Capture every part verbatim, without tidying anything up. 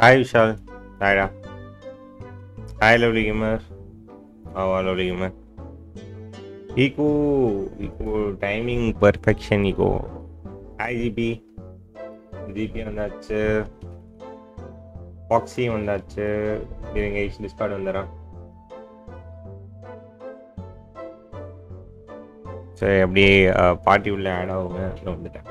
Hi Vishal. Hi Da. Hi lovely gamer. How are lovely gamer? Eco, eco timing perfection eco. Hi G P. G P வந்தாச்சு. Foxy வந்தாச்சு. இருங்க இஷ் Discord வந்துறேன். சரி அப்படியே party உள்ள add ஆகுங்க. நான் வந்துட்டேன்.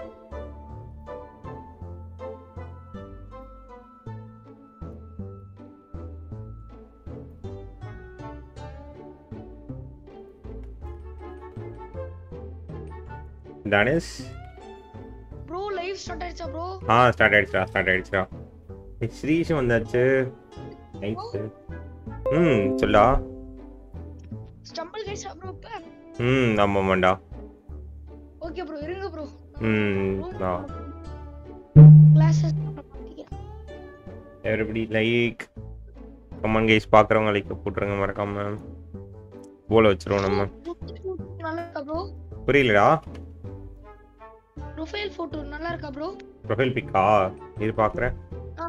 Danis bro live start ஆயிடுச்சா bro ஆ ஸ்டார்ட் ஆயிடுச்சா ஸ்டார்ட் ஆயிடுச்சா ஸ்ரீஷ் வந்தாச்சு நைஸ் ம் சொல்லா ஸ்டம்பிள் கைஸ் bro இப்ப ம் ஆமா மண்டா ஓகே bro இருங்க bro ம் ஆ classes everybody like comment guys பார்க்கறவங்க லைக் போட்டுருங்க மறக்காம போல வச்சிரோம் நம்ம நல்லா இருக்கா bro புரியலடா ப்ரொஃபைல் போட்டோ நல்லா இருக்கா bro ப்ரொஃபைல் பிக்கா இது பார்க்கறேன் ஆ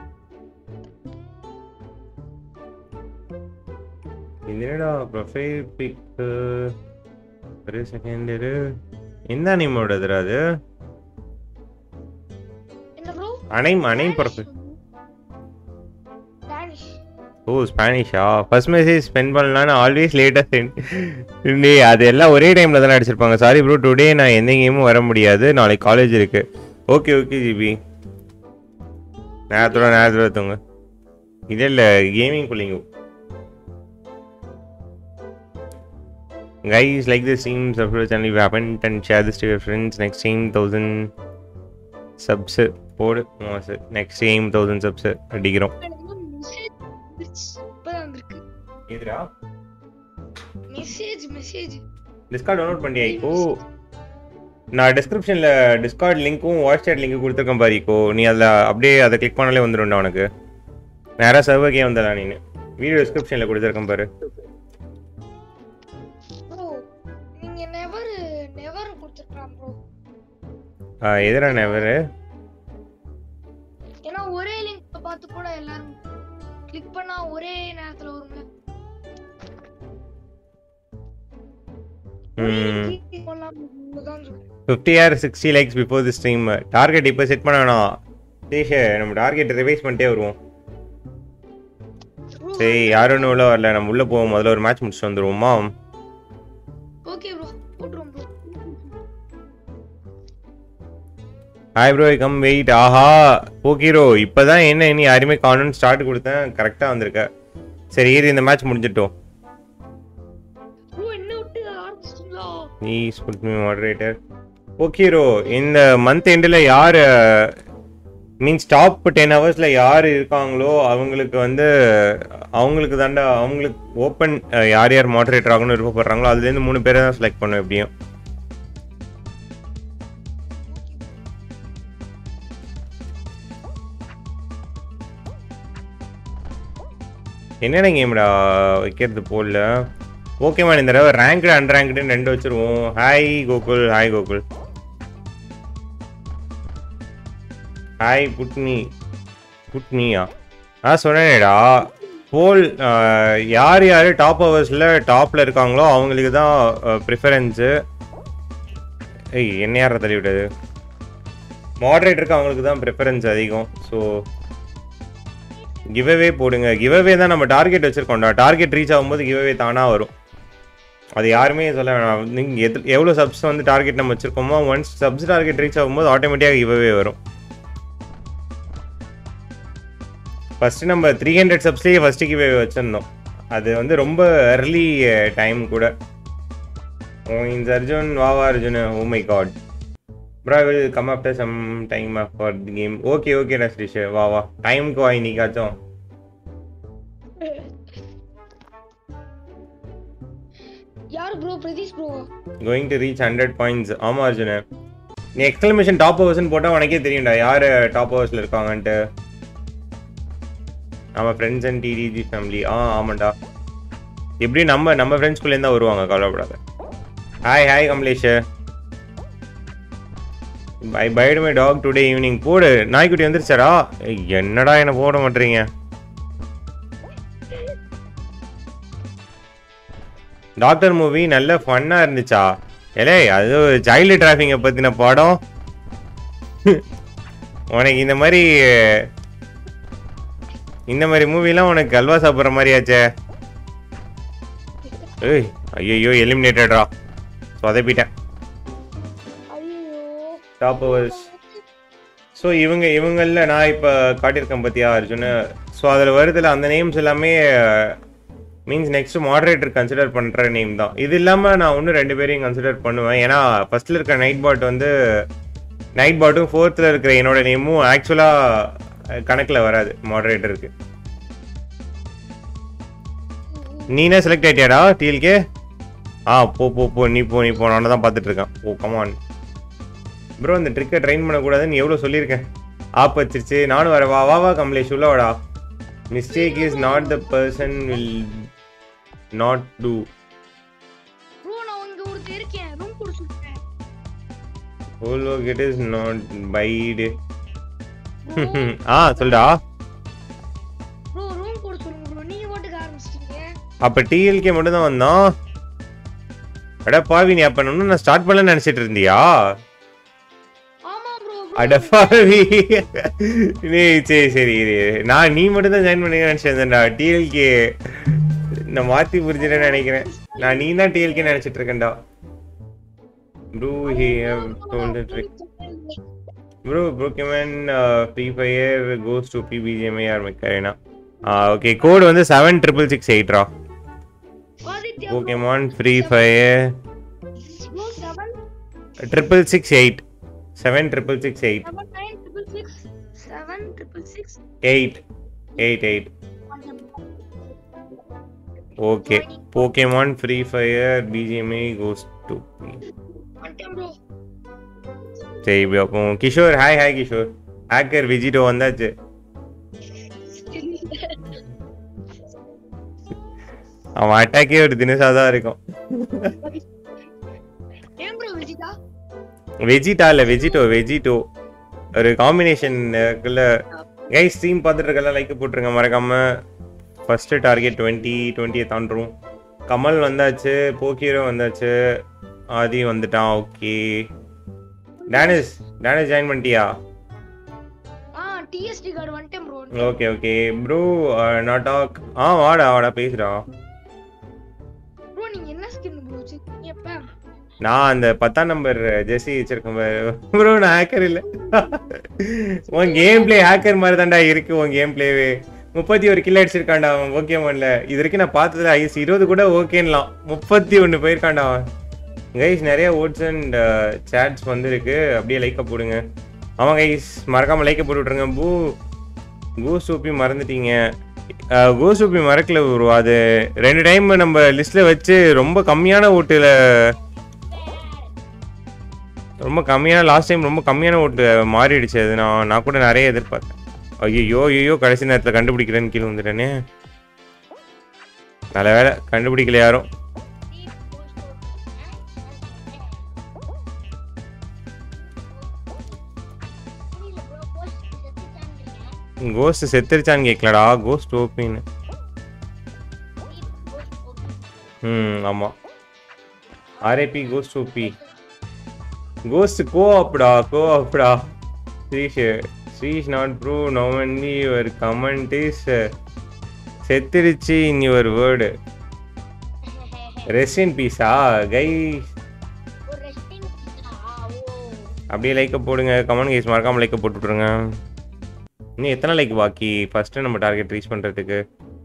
என்னடா ப்ரொஃபைல் பிக் ஒரு செகண்ட் இரு என்ன நேமோடதுடா அது என்ன bro anime anime profile Danish ஓ ஸ்பானிஷா ஃபர்ஸ்ட் மெசேஜ் ஸ்பெண்ட் பண்ணலான்னு ஆல்வேஸ் லேட்டாக சென்ட் அது எல்லாம் ஒரே டைமில் தானே அடிச்சிருப்பாங்க சாரி ப்ரோ டுடே நான் எந்த கேமும் வர முடியாது நாளைக்கு காலேஜ் இருக்கு ஓகே ஓகே ஜிபி நேரத்தோட நேரத்தோட தூங்க இல்லை இல்லை கேமிங் பிள்ளைங்க guys like this stream subscribe channel if you haven't and share this to your friends next stream thousand subs போடு next stream thousand subs அடிக்கிறோம் இதுடா மெசேஜ் மெசேஜ் டிஸ்கார்ட் டவுன்லோட் பண்ணியா இப்போ நான் டிஸ்கிரிப்ஷன்ல டிஸ்கார்ட் லிங்க்கும் வாட்ஸ் சாட் லிங்க் கொடுத்துருக்கேன் பாரு இப்போ நீ அதில் அப்படியே அதை கிளிக் பண்ணாலே வந்துடும்டா உனக்கு நேராக சர்வர்க்கே வந்துடலாம் நீ வீடியோ டிஸ்கிரிப்ஷனில் கொடுத்துருக்கேன் பாரு bro நீங்க நெவர் நெவர் கொடுத்துறலாம் bro எதுடா நெவர் ஏன்னா ஒரே லிங்க் பார்த்து கூட எல்லாரும் கிளிக் பண்ணா ஒரே நேரத்துல வரும்ல fifty or sixty likes before the stream target இப்போ செட் பண்ணணும் சேஷே நம்ம டார்கெட் ரிவைஸ் பண்ணிட்டே வருவோம் சரி யாரும் ஒன்றும் உள்ள வரல நம்ம உள்ள போவோம் முதல்ல ஒரு மேட்ச் முடிச்சுட்டு வந்துருவோமா ஓகே ப்ரோ போட்றோம் bro hi bro come wait ஆஹா போக்கிரோ இப்போதான் என்ன இனி யாருமே கான்வென்ட் ஸ்டார்ட் கொடுத்தேன் கரெக்டாக வந்திருக்க சரி ஏறி இந்த மேட்ச் முடிஞ்சிட்டோம் ப்ரோ என்ன விட்டு ஆரம்பிச்சிட்டீங்களா ப்ளீஸ் புட் மீ மாடரேட்டர் போக்கிரோ இந்த மந்த் எண்டில் யார் மீன்ஸ் டாப் டென் ஹவர்ஸில் யார் இருக்காங்களோ அவங்களுக்கு வந்து அவங்களுக்கு தாண்டா அவங்களுக்கு ஓப்பன் யார் யார் மாடரேட்டர் ஆகணும்னு விருப்பப்படுறாங்களோ அதுலேருந்து மூணு பேரை தான் செலக்ட் பண்ணும் எப்படியும் என்னென்ன கேம்டா வைக்கிறது போடல ஓகே மேன் இந்த தடவை ரேங்க்டு அன்ரேங்க்டுன்னு ரெண்டு வச்சிருவோம் hi Gokul hi Gokul hi புட்னி புட்னியா ஆ சொன்னேடா போல் யார் யார் டாப் ஹவர்ஸில் டாப்பில் இருக்காங்களோ அவங்களுக்கு தான் ப்ரிஃபரன்ஸு ஏய் என்ன யாரை தள்ளி விட்டது மாடரேட்டருக்கு அவங்களுக்கு தான் ப்ரிஃபரன்ஸ் அதிகம் ஸோ கிவ்அவே போடுங்க கிவ்அவே தான் நம்ம டார்கெட் வச்சுருக்கோம்டா டார்கெட் ரீச் ஆகும்போது கிவ்அவே தானாக வரும் அது யாருமே சொல்ல வேணாம் நீங்கள் எது எவ்வளோ சப்ஸ் வந்து டார்கெட் நம்ம வச்சுருக்கோமோ ஒன்ஸ் சப்ஸ் டார்கெட் ரீச் ஆகும்போது ஆட்டோமேட்டிக்காக கிவ்அவே வரும் ஃபஸ்ட்டு நம்ம த்ரீ ஹண்ட்ரட் சப்ஸ்லேயே ஃபஸ்ட்டு கிவ்அவே வச்சுருந்தோம் அது வந்து ரொம்ப early டைம் கூட ஓ இந்த அர்ஜுன் வாவா அர்ஜுன் ஓ my god bro will come after some time for the game okay okay ரஸ்ரீஷ் வா வா டைமுக்கு வா இன்னைக்காச்சும் யார் bro Pratheesh bro going to reach hundred points ஆமாம் அர்ஜுன் நீ எக்ஸ்க்ளமேஷன் டாப் ஹவர்ஸ்னு போட்டால் உனக்கே தெரியும்டா யார் டாப் ஹவர்ஸில் இருக்காங்கன்ட்டு நம்ம ஃப்ரெண்ட்ஸ் அண்ட் டிடிஜி ஃபேமிலி ஆ ஆமாண்டா எப்படி நம்ம நம்ம ஃப்ரெண்ட்ஸ்குள்ளேருந்து தான் வருவாங்க கவலைப்படாத hi hi Kamalesh I bite my dog today evening. போடு, நாய்க்குட்டி வந்துருச்சாடா? என்னடா என்ன போட மாட்டீங்க? டாக்டர் மூவி நல்ல ஃபன்னா இருந்துச்சா? ஏலே அது சைல்டு டிராஃபிங்கை பற்றின படம். உனக்கு இந்த மாதிரி இந்த மாதிரி மூவிலாம் உனக்கு கல்வா சாப்பிட்ற மாதிரி ஆச்சே. ஏய் ஐயோ எலிமினேட்டடா, சொதப்பிட்டேன். Top overs. ஸோ இவங்க இவங்களில் நான் இப்போ காட்டியிருக்கேன் பார்த்தியா அர்ஜுன். ஸோ அதில் வருதில்ல அந்த நேம்ஸ் எல்லாமே மீன்ஸ் நெக்ஸ்ட் மாடரேட்டர் கன்சிடர் பண்ணுற நேம் தான். இது இல்லாமல் நான் இன்னும் ரெண்டு பேரையும் கன்சிடர் பண்ணுவேன். ஏன்னா ஃபர்ஸ்ட்டில் இருக்கிற நைட் பாட் வந்து நைட் பாட்டும் ஃபோர்த்தில் இருக்கிற என்னோட நேமும் ஆக்சுவலாக கணக்கில் வராது மாடரேட்டருக்கு. நீனே செலக்ட் ஆகிட்டியாடா டிஎல்கே? ஆ போ போ போ நீ போ நீ போ நான் தான் பார்த்துட்டு இருக்கேன். ஓ கமான் ப்ரோ, அந்த ட்ரிக்கை ட்ரைன் பண்ணக்கூடாதுன்னு எவ்வளோ சொல்லியிருக்கேன். ஆப் வச்சிருச்சு. நானும் வர. வா வா வா கமலேஷ் உள்ள வாடா. Mistake is not the person will not do. Bro நான் இங்க ஒருத்தர் இருக்கேன், ரூம் கூட சொல்றேன். Whole work it is not bite. ஆ சொல்டா ப்ரோ. ரூம் கூட சொல்லுங்க ப்ரோ. நீங்க ஓட்டுக்க ஆரம்பிச்சிட்டீங்க. அப்ப டிஎல்கே மட்டும் தான் வந்தான். அட பாவி, நீ அப்ப இன்னும் நான் ஸ்டார்ட் பண்ணல நினைச்சிட்டு இருந்தியா? ஆமா ப்ரோ. அட பாவி. நீ சரி சரி நான் நீ மட்டும் தான் ஜாயின் பண்ணி நினைச்சேன்டா. டிஎல்கே நான் மாத்தி புரிஞ்சுட்டேன்னு நினைக்கிறேன். நான் நீ தான் டிஎல்கே நினைச்சிட்டு இருக்கேன்டா. Bro he have told the trick. Bro Pokemon Free Fire goes to P B G M A or Macarena. ஆ ஓகே, கோட் வந்து செவன் ட்ரிபிள் சிக்ஸ் எயிட் ரா. Pokemon Free Fire triple six eight seven triple six eight seven nine triple six seven triple six eight eight eight. Okay, Pokemon Free Fire B G M A goes to bro. சரி bro. அப்போ Kishore hi hi Kishore. Hacker Vegito வந்தாச்சு. அவன் அட்டாக்கே ஒரு தினசா தான் இருக்கும். ஏன் ப்ரோ வெஜிடா? வெஜிடா இல்ல வெஜிடோ வெஜிடோ ஒரு காம்பினேஷன் இருக்குல்ல. கைஸ் ஸ்ட்ரீம் பார்த்துட்டு இருக்கலாம், லைக் போட்டுருங்க மறக்காம. ஃபர்ஸ்ட் டார்கெட் டுவெண்ட்டி டுவெண்ட்டியை தாண்டுறோம். கமல் வந்தாச்சு, போக்கியரோ வந்தாச்சு, ஆதி வந்துட்டான். ஓகே டேனிஸ் டேனிஸ் ஜாயின் பண்ணிட்டியா? ஆ டிஎஸ்டி கார்டு வந்துட்டேன் ப்ரோ. Okay okay bro. Not talk. ஆ வாடா வாடா பேசுடா. ப்ரோ நீங்க என்ன ஸ்கின் ப்ரோ வச்சிருக்கீங்க? எப்ப நான் அந்த பத்தாம் நம்பர் ஜெர்சி வச்சிருக்கேன் ப்ரோ. நான் ஹேக்கர் இல்ல. உன் கேம் பிளே ஹேக்கர் மாதிரி தான்டா இருக்கு. உன் கேம் பிளேவே முப்பத்தி ஒரு கிலோ அடிச்சிருக்காண்டா அவன். ஓகே ஒன்ல இது வரைக்கும் நான் பார்த்ததுல ஐஸ் இருபது கூட ஓகேன்லாம். முப்பத்தி ஒன்று போயிருக்காண்டா அவன். கைஸ் நிறைய ஓட்ஸ் அண்ட் சேட்ஸ் வந்துருக்கு. அப்படியே லைக்கை போடுங்க. ஆமாம் கைஸ் மறக்காமல் லைக்கை போட்டு விட்ருங்க. பூ கோஸ் சூப்பி மறந்துட்டீங்க. கோஸ் சூப்பி மறக்கல ப்ரோ. அது ரெண்டு டைம் நம்ம லிஸ்ட்டில் வச்சு ரொம்ப கம்மியான ஓட்டில் ரொம்ப கம்மியான லாஸ்ட் டைம் ரொம்ப கம்மியான ஓட்டு மாறிடுச்சு. அது நான் நான் கூட நிறைய எதிர்பார்த்தேன். ஐயோ ஐயோ கடைசி நேரத்தில் கண்டுபிடிக்கிறேன்னு கீழே வந்துட்டேனே. நல்ல வேலை கண்டுபிடிக்கல யாரும். கோஸ்ட் செத்துருச்சான்னு கேட்கலடா. கோஸ்ட் ஓபின்னு. ம் ஆமாம். RAP ghost OP. Ghost go அப்டா கோ அப்டா. Shrish Shrish not bro no only your comment is செத்துருச்சு in your word. Rest in பீஸா கை. அப்படியே லைக்கை போடுங்க. கமெண்ட் கைஸ் மறக்காமல் லைக்கை போட்டு விட்ருங்க. இன்னும் எத்தனை லைக் பாக்கி ஃபர்ஸ்ட் நம்ம டார்கெட் ரீச் பண்றதுக்கு?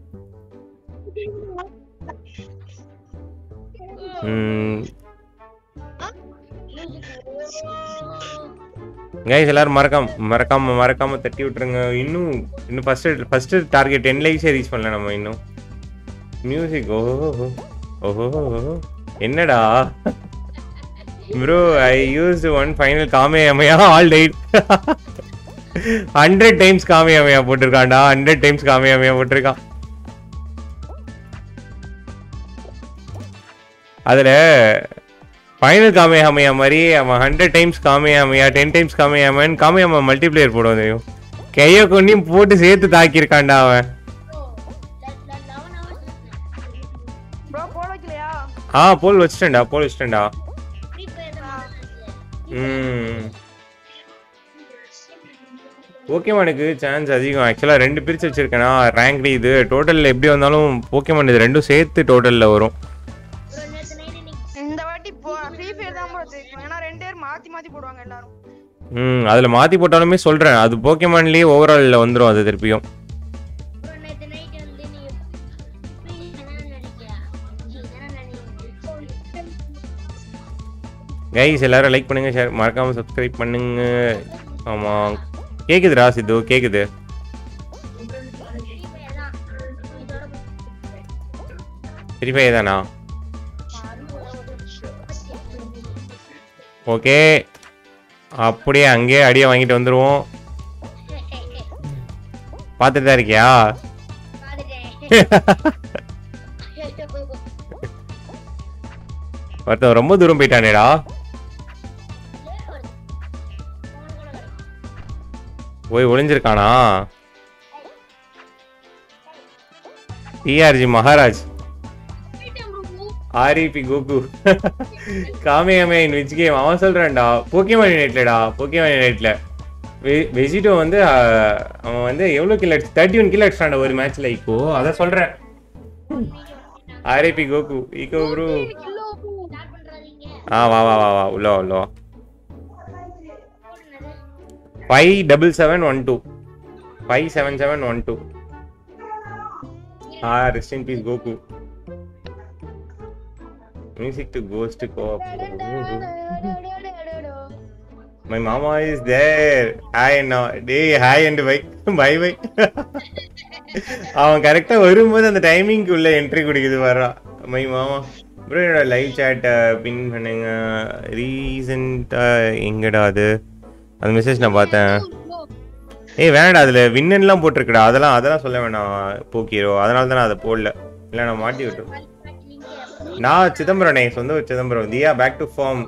கைஸ் எல்லாரும் மறக்காம மறக்காம மறக்காம தட்டி விட்டுருங்க. இன்னும் இன்னும் ஃபர்ஸ்ட் ஃபர்ஸ்ட் டார்கெட் டென் லைக்ஸே ரீச் பண்ணல நம்ம இன்னும். மியூசிக் ஓஹோ ஓஹோ என்னடா bro. I use one final Kamehameha all tight. Hundred times Kamehameha போட்டிருக்காண்டா. ஹண்ட்ரட் டைம்ஸ் காமியாமையா போட்டிருக்கான். அதுல ஃபைனல் காமியாமையா மாதிரி அவன் hundred times Kamehameha ten times காமியாமன்னு காமியாம மல்டிப்ளேயர் போடுவோம் தெரியும். கையை கொண்டையும் போட்டு சேர்த்து தாக்கியிருக்காண்டா அவன். ஆ போல் வச்சிட்டேன்டா போல் வச்சிட்டேன்டா. ம் போக்கேமானுக்கு சான்ஸ் அதிகம். ஆக்சுவலாக ரெண்டு பிரித்து வச்சிருக்கேனா ரேங்க்டு. இது டோட்டலில் எப்படி வந்தாலும் போக்கேமான் இது ரெண்டும் சேர்த்து டோட்டலில் வரும். இந்த வாட்டி ஃப்ரீ ஃபயர் தான் ப்ரோ ஜெயிக்கும். ஏன்னா ரெண்டு பேர் மாத்தி மாத்தி போடுவாங்க எல்லாரும். ம் அதில் மாற்றி போட்டாலுமே சொல்கிறேன் அது போக்கேமான்லேயே ஓவராலில் வந்துடும் அது திருப்பியும். கைஸ் எல்லாரும் லைக் பண்ணுங்க, ஷேர் மறக்காம சப்ஸ்கிரைப் பண்ணுங்க. ஆமா கேக்குதுடா சித்து கேக்குது. ஃப்ரீ தானா? ஓகே அப்படியே அங்கேயே அடியை வாங்கிட்டு வந்துருவோம். பார்த்துட்டு தான் இருக்கியா? ஒருத்தன் ரொம்ப தூரம் போயிட்டானேடா. போய் ஒளிஞ்சிருக்கானா? TRG Maharaj REP Goku Kamehameha in which game அவன் சொல்றான்டா. போக்கேமான் யுனைட்லடா போக்கேமான் யுனைட்ல வெஜிடோ வந்து அவன் வந்து எவ்வளோ கில் அடிச்சு தேர்ட்டி ஒன் கில் அடிச்சான்டா ஒரு மேட்ச்ல. இப்போ அதான் சொல்றேன். REP Goku ego bro. ஆ வா வா வா வா உள்ள உள்ள five double seven one two five seven seven one two. ஆ rest in peace Goku. Music to ghost co-op. My மாமா இஸ் தேர். ஹாய் அண்ணா. டேய் hi and bye bye bye. அவன் கரெக்டாக வரும்போது அந்த டைமிங்க்கு உள்ள என்ட்ரி குடிக்குது வர்றான். மை மாமா ப்ரோ என்னோட லைவ் சேட்டை பின் பண்ணுங்க. ரீசெண்டாக எங்கடா அது அந்த மெசேஜ் நான் பார்த்தேன். ஏய் வேணாடா அதில் வின்னன்லாம் போட்டிருக்கடா. அதெல்லாம் அதெல்லாம் சொல்ல வேணாம் போக்கிரோ. அதனால தான் நான் அதை போடல. இல்லை நான் மாட்டி விட்டோம். நான் சிதம்பரம் நே சொந்த Chidambaram. Diya back to form.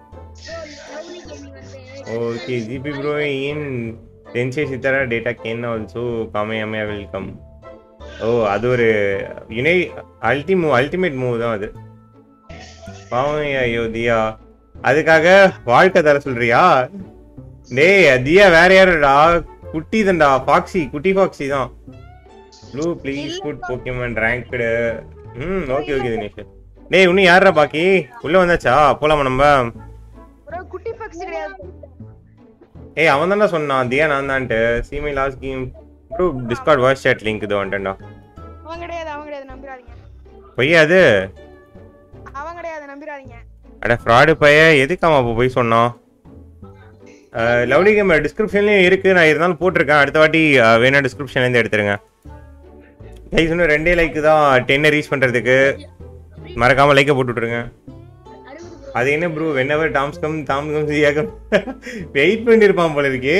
Okay GP bro in டென்சே Sithara data can also Kamehameha welcome. ஓ அது ஒரு யுனை அல்டி மூவ் அல்டிமேட் மூவ் தான் அது. பாவம் ஐயோ தியா அதுக்காக வாழ்க்கை தர சொல்றியா? டேய் தியா வேற யாருடா? குட்டி தண்டா ஃபாக்ஸி குட்டி ஃபாக்ஸி தான். Blue please put Pokemon ranked. ம் ஓகே ஓகே தினேஷ். டேய் இன்னும் யாரா பாக்கி உள்ள வந்தாச்சா? போலாமா நம்ம? குட்டி ஃபாக்ஸி கிடையாது. ஏய் அவன் தானே சொன்னான் தியா நான் தான்ட்டு. சீமை last game bro discord voice chat link இது வந்துட்டேன்டா. அவன் கிடையாது அவன் கிடையாது நம்பிராதீங்க. பொய்யா அது? அவன் கிடையாது நம்பிராதீங்க. அட ஃப்ராடு பைய எதுக்காம அப்போ போய் சொன்னான்? லவ்லி கேம் டிஸ்கிரிப்ஷன்லேயும் இருக்குது. நான் இருந்தாலும் போட்டிருக்கேன். அடுத்த வாட்டி வேணா டிஸ்கிரிப்ஷன்லேருந்து எடுத்துருங்க. கைஸ் இன்னும் ரெண்டே லைக்கு தான் டென்னை ரீச் பண்ணுறதுக்கு. மறக்காமல் லைக்கை போட்டு விட்ருங்க. அது என்ன ப்ரோ வென்னவர் டாம்ஸ் கம் டாம் கம் ஏகம் வெயிட் பண்ணியிருப்பான் போல இருக்கே.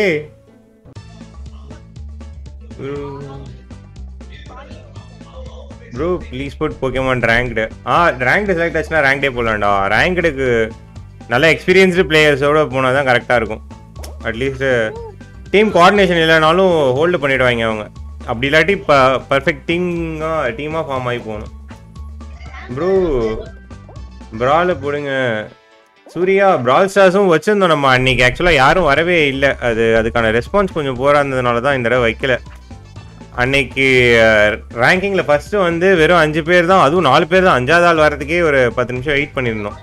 Bro please put Pokemon ranked. ஆ ரேங்க்டு செலக்ட் ஆச்சுன்னா ரேங்க்டே போகலாம்டா. ரேங்க்டுக்கு நல்ல எக்ஸ்பீரியன்ஸ்டு பிளேயர்ஸோடு போனால் தான் கரெக்டாக இருக்கும். அட்லீஸ்ட் டீம் கோஆர்டினேஷன் இல்லைனாலும் ஹோல்டு பண்ணிவிடுவாங்க அவங்க. அப்படி இல்லாட்டி ப பர்ஃபெக்ட் டீமாக டீமாக ஃபார்ம் ஆகி போகணும். ப்ரோ ப்ராவில் போடுங்க. சூர்யா பிரால் ஸ்டார்ஸும் வச்சுருந்தோம் நம்ம அன்றைக்கி. ஆக்சுவலாக யாரும் வரவே இல்லை. அது அதுக்கான ரெஸ்பான்ஸ் கொஞ்சம் போராக இருந்ததுனால தான் இந்த தடவை வைக்கல. அன்னைக்கு ரேங்கிங்கில் ஃபஸ்ட்டு வந்து வெறும் அஞ்சு பேர் தான். அதுவும் நாலு பேர் தான். அஞ்சாவது ஆள் வரதுக்கே ஒரு பத்து நிமிஷம் வெயிட் பண்ணியிருந்தோம்.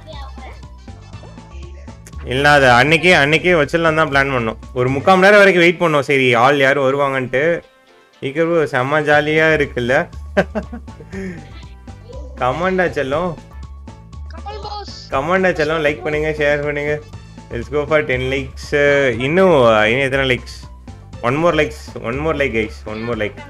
இல்லை அது அன்னைக்கே அன்னைக்கே வச்சிடலாம் தான் பிளான் பண்ணோம். ஒரு முக்கால் மணி நேரம் வரைக்கும் வெயிட் பண்ணோம். சரி ஆள் யாரும் வருவாங்கன்ட்டு. இக்கரு செம்ம ஜாலியாக இருக்குல்ல. கமாண்டா செல்லம் கமாண்டா செல்லம் லைக் பண்ணுங்க ஷேர் பண்ணுங்க. Let's go for ten likes. இன்னும் இன்னும் எத்தனை likes? One more likes one more like guys one more like.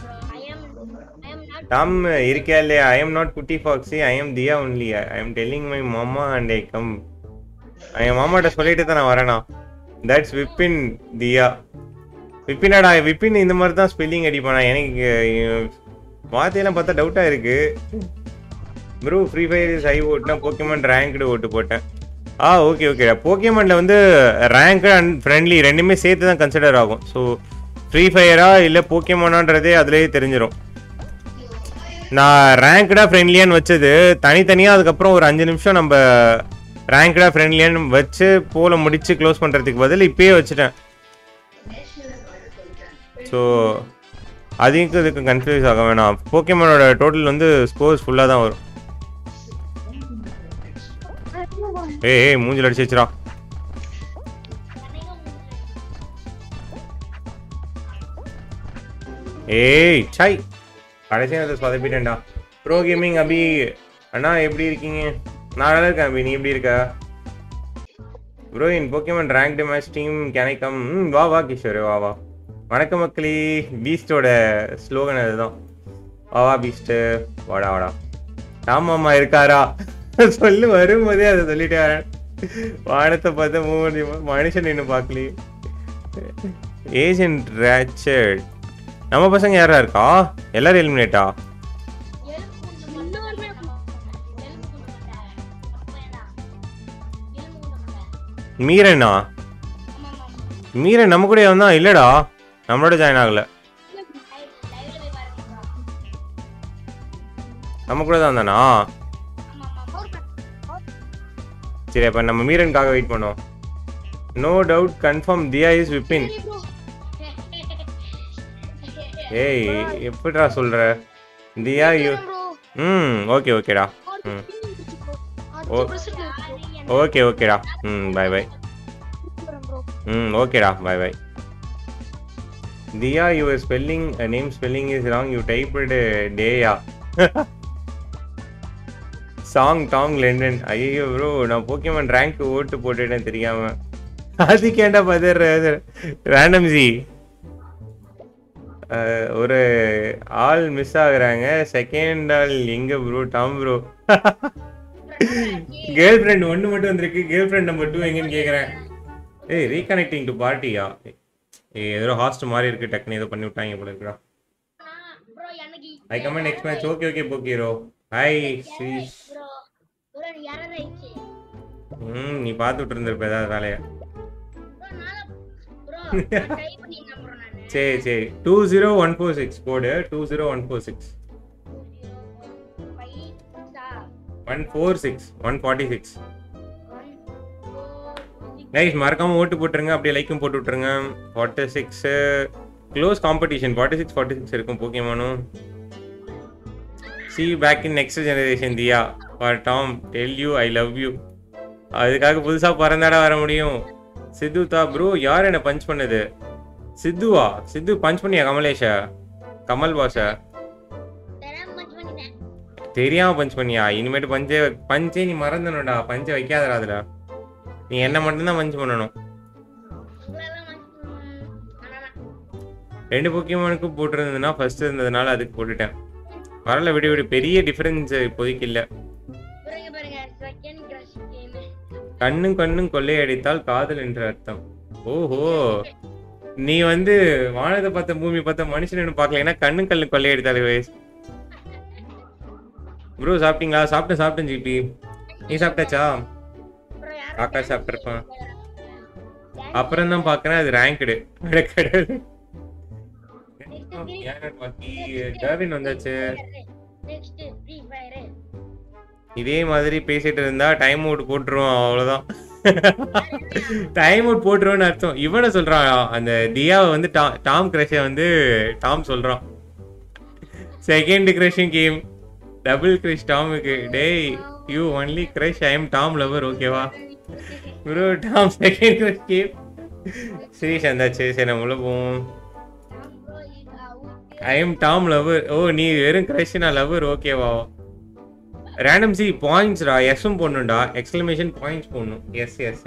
Tom இருக்கியா இல்லையா? ஐ எம் நாட் குட்டி foxy. I am Diya only. I am telling my மாமா அண்ட் ஐ கம். என் மாமாட்ட சொல்லிட்டு தான் நான் வரேனா. தட்ஸ் விப்பின் தியா. விப்பினாடா விப்பின் இந்த மாதிரி தான் ஸ்பெல்லிங் அடிப்பானா. எனக்கு வார்த்தையெல்லாம் பார்த்தா டவுட்டாக இருக்குது. Bro free fire is high ஓட்டுனா போக்கேமான் ரேங்க்டு ஓட்டு போட்டேன். ஆ ஓகே ஓகே. போக்கியமானில் வந்து ரேங்க் அண்ட் ஃப்ரெண்ட்லி ரெண்டுமே சேர்த்து தான் கன்சிடர் ஆகும். ஸோ ஃப்ரீ ஃபயரா இல்லை போக்கியமானான்றதே அதுலேயே தெரிஞ்சிடும். நான் ரேங்க்டாக ஃப்ரெண்ட்லியான்னு வச்சது தனித்தனியாக, அதுக்கப்புறம் ஒரு அஞ்சு நிமிஷம் நம்ம ரேங்க்டாக ஃப்ரெண்ட்லியான்னு வச்சு போல முடிச்சு க்ளோஸ் பண்ணுறதுக்கு பதில் இப்பயே வச்சுட்டேன். ஸோ அதுக்கு இதுக்கு கன்ஃபியூஸ் ஆக வேணாம். போக்கியமானோட டோட்டல் வந்து ஸ்கோர்ஸ் ஃபுல்லாக தான் வரும். ஏய் ஏய் மூஞ்சில் அடிச்சு வச்சுரா. ஏய் சாய் கடைசியாக அதை சொதப்பிட்டேன்டா. ப்ரோ கேமிங் அபி அண்ணா எப்படி இருக்கீங்க? நான் நல்லா இருக்கேன் அபி, நீ எப்படி இருக்க? Bro in Pokemon ranked match team can I come? ம் வா வா கிஷோர் வா வா. வணக்கம் மக்களே. பீஸ்டோட ஸ்லோகன் அதுதான், வா வா பீஸ்ட்டு வாடா வாடா. ஆமாம்மா இருக்காரா சொல்லு, வரும்போதே அதை சொல்லிட்டே வரேன். வானத்தை பார்த்த மூணு மனுஷன் இன்னும் பார்க்கலையே. ஏஜென்ட் ரேச்சர்ட் நம்ம பசங்க யாரா இருக்கா? எல்லாரும் எலிமினேட்டா? மீரனா? மீரன் நம்ம கூட வந்தா இல்லடா, நம்மளோட ஜாயின் ஆகல. நம்ம கூட தான் வந்தானா? சரி அப்ப நம்ம மீரனுக்காக வெயிட் பண்ணோம். No doubt confirm Diya is விப்பின். ஏய் எப்படிடா சொல்ற? தியா யூ ம் ஓகே ஓகேடா. ம் ஓகே ஓகேடா. ம் பை பை. ம் ஓகேடா bye bye. Diya your spelling name spelling is wrong, you typed டேயா. சாங் டாங் லண்டன். ஐயோ ப்ரோ நான் போக்கியமான் ரேங்க் ஓட்டு போட்டுட்டேன் தெரியாம. அதுக்கேண்டா பதற ரேண்டம் ஜி. ஒரு ஆள் மிஸ் ஆகுறாங்க, செகண்ட் ஆள் எங்க ப்ரோ? Tom bro. கேர்ள் ஃப்ரெண்ட் ஒன்று மட்டும் வந்திருக்கு, கேர்ள் ஃப்ரெண்ட் நம்பர் டூ எங்கன்னு கேட்குறேன். ஏய் ரீகனெக்டிங் டு பார்ட்டியா? ஏய் ஏதோ ஹாஸ்ட் மாதிரி இருக்கு, டக்குன்னு ஏதோ பண்ணி விட்டாங்க போல இருக்குடா. I comment next match. Okay okay போக்கிரோ. ஹாய் ஸ்ரீஷ். ம் நீ பார்த்துட்டு இருந்திருப்ப ஏதாவது வேலையா? சரி சரி. Two zero one four six code. Two zero one four six one four six one forty six. Guys மறக்காம ஓட்டு போட்டுருங்க, அப்படியே லைக்கும் போட்டு விட்டுருங்க. Forty six close competition. Forty six forty six இருக்கும் போக்கியமானும். See you back in next generation Diya. For Tom tell you I love you. அதுக்காக புதுசா பறந்தாடா வர முடியும். சித்து தா ப்ரோ யார் என்ன பஞ்ச் பண்ணது? சித்துவா? சித்து பஞ்ச் பண்ணியா கமலேஷா? கமல் பாஷா தெரியாம பஞ்ச் பண்ணியா? இனிமேட்டு பஞ்சே பஞ்சே நீ மறந்துடா. பஞ்சை வைக்காதடா அதுல. நீ என்ன மட்டும்தான் பஞ்ச் பண்ணணும். ரெண்டு போக்கியமானுக்கும் போட்டிருந்ததுன்னா ஃபர்ஸ்ட் இருந்ததுனால அதுக்கு போட்டுட்டேன். வரல விடு விடு, பெரிய டிஃபரன்ஸ் இப்போதைக்கு இல்லை. கண்ணும் கண்ணும் கொள்ளையடித்தால் காதல் என்ற அர்த்தம். ஓஹோ நீ வந்து வானத்தை பார்த்த பூமி பார்த்த மனுஷன் பார்க்கலன்னா கண்ணும் கண்ணு கொள்ளையடித்தாலே வயசு. ப்ரோ சாப்பிட்டீங்களா? சாப்பிட்டேன் சாப்பிட்டேன் ஜிபி. நீ சாப்பிட்டாச்சா? காக்கா சாப்பிட்ருப்பான். அப்புறம் தான் பார்க்கறேன் அது ரேங்க்டு. வந்தாச்சு. இதே மாதிரி பேசிட்டு இருந்தா டைம் அவுட் போட்டுருவோம், அவ்வளவுதான். டைம் அவுட் போட்டுருவோம்னு அர்த்தம். இவனை சொல்றான் அந்த தியாவை வந்து டாம் கிரஷை வந்து டாம் சொல்றான். Second crushing game double crush டாமுக்கு. டேய் you only crush, I am Tom lover. ஓகேவா bro? Tom second crush game. Srish வந்தாச்சு. சரி நம்ம உள்ள போவோம். I am Tom lover. ஓ நீ வெறும் கிரஷ், நான் லவர். ஓகேவா? ரேண்டம் சி பாயிண்ட்ஸ்டா. எஸ்ஸும் போடணும்டா, எக்ஸ்க்ளமேஷன் பாயிண்ட்ஸ் போடணும். Yes yes.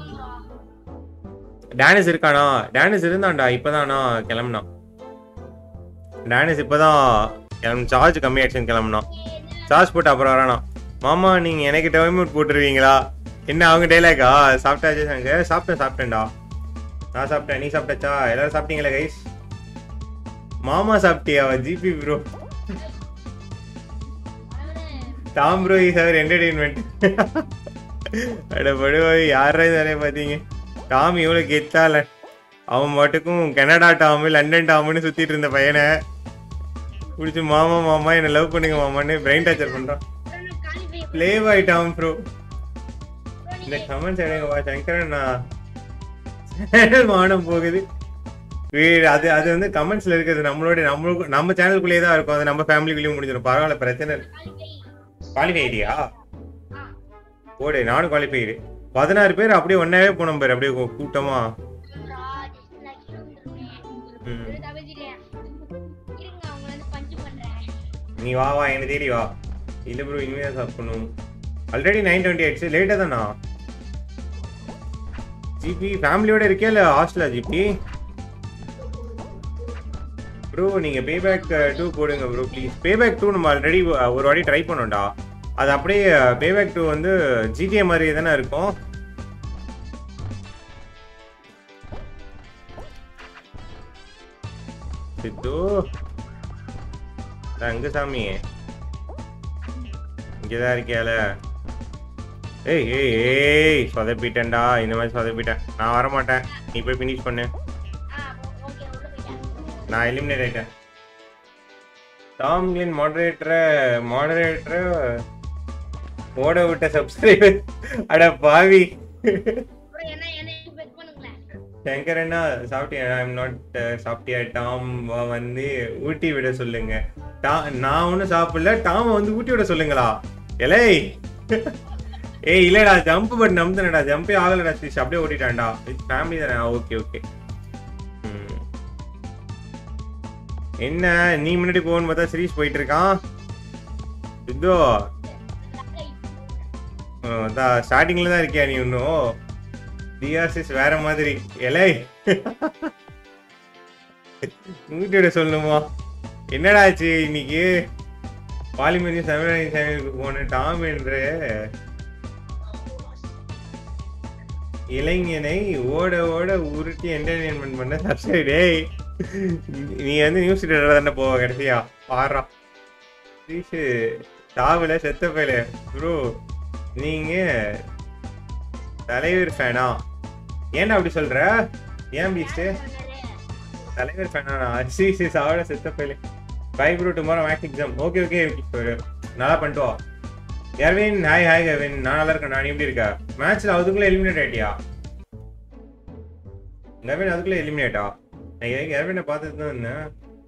டேனிஸ் இருக்கானா? டேனிஸ் இருந்தான்டா, இப்போதானா கிளம்புனா. டேனிஸ் இப்போதான் கிளம்பு. சார்ஜ் கம்மியாச்சுன்னு கிளம்புனா. சார்ஜ் போட்டு அப்புறம் வரானா. மாமா நீங்கள் எனக்கு டைம் அவுட் போட்டுருவீங்களா? என்ன அவங்க டைலாக்கா? சாப்பிட்டாச்சு சாங்க. சாப்பிட்டேன் சாப்பிட்டேன்டா. நான் சாப்பிட்டேன். நீ சாப்பிட்டாச்சா? எல்லாரும் சாப்பிட்டீங்களா கைஸ்? மாமா சாப்பிட்டியா? GP bro. Tom bro is our entertainment. அட படுவாய் யாரா இதே பார்த்தீங்க டாம் இவ்வளோ கெத்தால அவன் மட்டுக்கும் கனடா டாமு லண்டன் டாமுன்னு சுத்திட்டு இருந்த பையனை பிடிச்சி மாமா மாமா என்ன லவ் பண்ணுங்க மாமான்னு பிரெயின் டார்ச்சர் பண்றான். ப்ளே பாய் டாம் ப்ரோ இந்த கமெண்ட்ஸ் எடுங்கப்பா சங்கரண்ணா சேனல் மானம் போகுது. அது அது வந்து கமெண்ட்ஸ்ல இருக்கிறது நம்மளோட நம்மளுக்கு நம்ம சேனலுக்குள்ளேயே தான் இருக்கும். அது நம்ம ஃபேமிலிக்குள்ளேயும் முடிஞ்சிடும். பரவாயில்ல பிரச்சனை இல்லை. குவாலிஃபை ஐடியா ஓடு நானும் குவாலிஃபைடு. பதினாறு பேர் அப்படியே ஒன்னாவே போனோம் பேர் அப்படியே கூட்டமா. நீ வா வா என்ன தேடி வா. இல்லை ப்ரோ இனிமேல் சாப்பிடணும். ஆல்ரெடி நைன் டுவெண்ட்டி ஆயிடுச்சு லேட்டாக தானா? ஜிபி ஃபேமிலியோட இருக்கே இல்லை ஹாஸ்டலா ஜிபி? ப்ரோ நீங்கள் பேபேக் டூ போடுங்க ப்ரோ ப்ளீஸ். பேபேக் டூ நம்ம ஆல்ரெடி ஒரு வாட்டி ட்ரை பண்ணோம்டா. அது அப்படியே பேபேக் டூ வந்து ஜிடிஏ மாதிரி தானே இருக்கும். சித்து அங்க சாமி இங்கதான் இருக்கியால? ஏய் ஏய் ஏய் சொதப்பிட்டேன்டா. இந்த மாதிரி சொதப்பிட்டேன். நான் வரமாட்டேன். நீ போய் ஃபினிஷ் பண்ணு. நான் எலிமினேட் ஆயிட்டேன். டாம்லின் மாடரேட்டரை மாடரேட்டரை ஓட விட்ட சப்ஸ்கிரைபர். அட பாவி சங்கரண்ணா சாப்பிட்டியா? ஐம் நாட் சாப்பிட்டியா? டாம் வந்து ஊட்டி விட சொல்லுங்க. நான் ஒன்றும் சாப்பிடல. டாம் வந்து ஊட்டி விட சொல்லுங்களா? எலை ஏய் இல்லடா ஜம்ப் பட் நம்புனடா. ஜம்பே ஆகலடா ஸ்ரீஷ் அப்படியே ஓட்டிட்டான்டா. ஃபேமிலி தானே? Okay okay. என்ன நீ முன்னாடி போகணும்னு பார்த்தா ஸ்ரீஷ் போயிட்டு இருக்கான். இதோ ஸ்டார்டிங்ல தான் இருக்கியா நீ இன்னும்? டிஆர்சிஸ் வேற மாதிரி. எலை ஊட்டியோட சொல்லணுமா? என்னடா ஆச்சு இன்னைக்கு? பாலிமரி செவன் சேனலுக்கு போன டாம் என்ற இளைஞனை ஓட ஓட உருட்டி என்டர்டெயின்மெண்ட் பண்ண சப்ஸ்கிரைப். டேய் நீ வந்து நியூஸ் ரீடர் தானே போவ கடைசியா பாடுறா. ஸ்ரீஷு தாவில செத்த பையில ப்ரோ நீங்க தலைவர் ஃபேனா? ஏன்டா அப்படி சொல்ற? ஏன் பீஸ்ட் தலைவர் ஃபேனா? ஸ்ரீஷு சாவில செத்த பையில. Bye bro tomorrow maths exam. Okay okay நல்லா பண்ணிட்டு வா. Garvin hi hi Garvin. நான் நல்லா இருக்கேன். நான் எப்படி இருக்கா? மேட்ச்ல அதுக்குள்ள எலிமினேட் ஆயிட்டியா கர்வின்? அதுக்குள்ள எலிமினேட்டா? நான் கர்வினை பார்த்துட்டு தான் இருந்தேன்.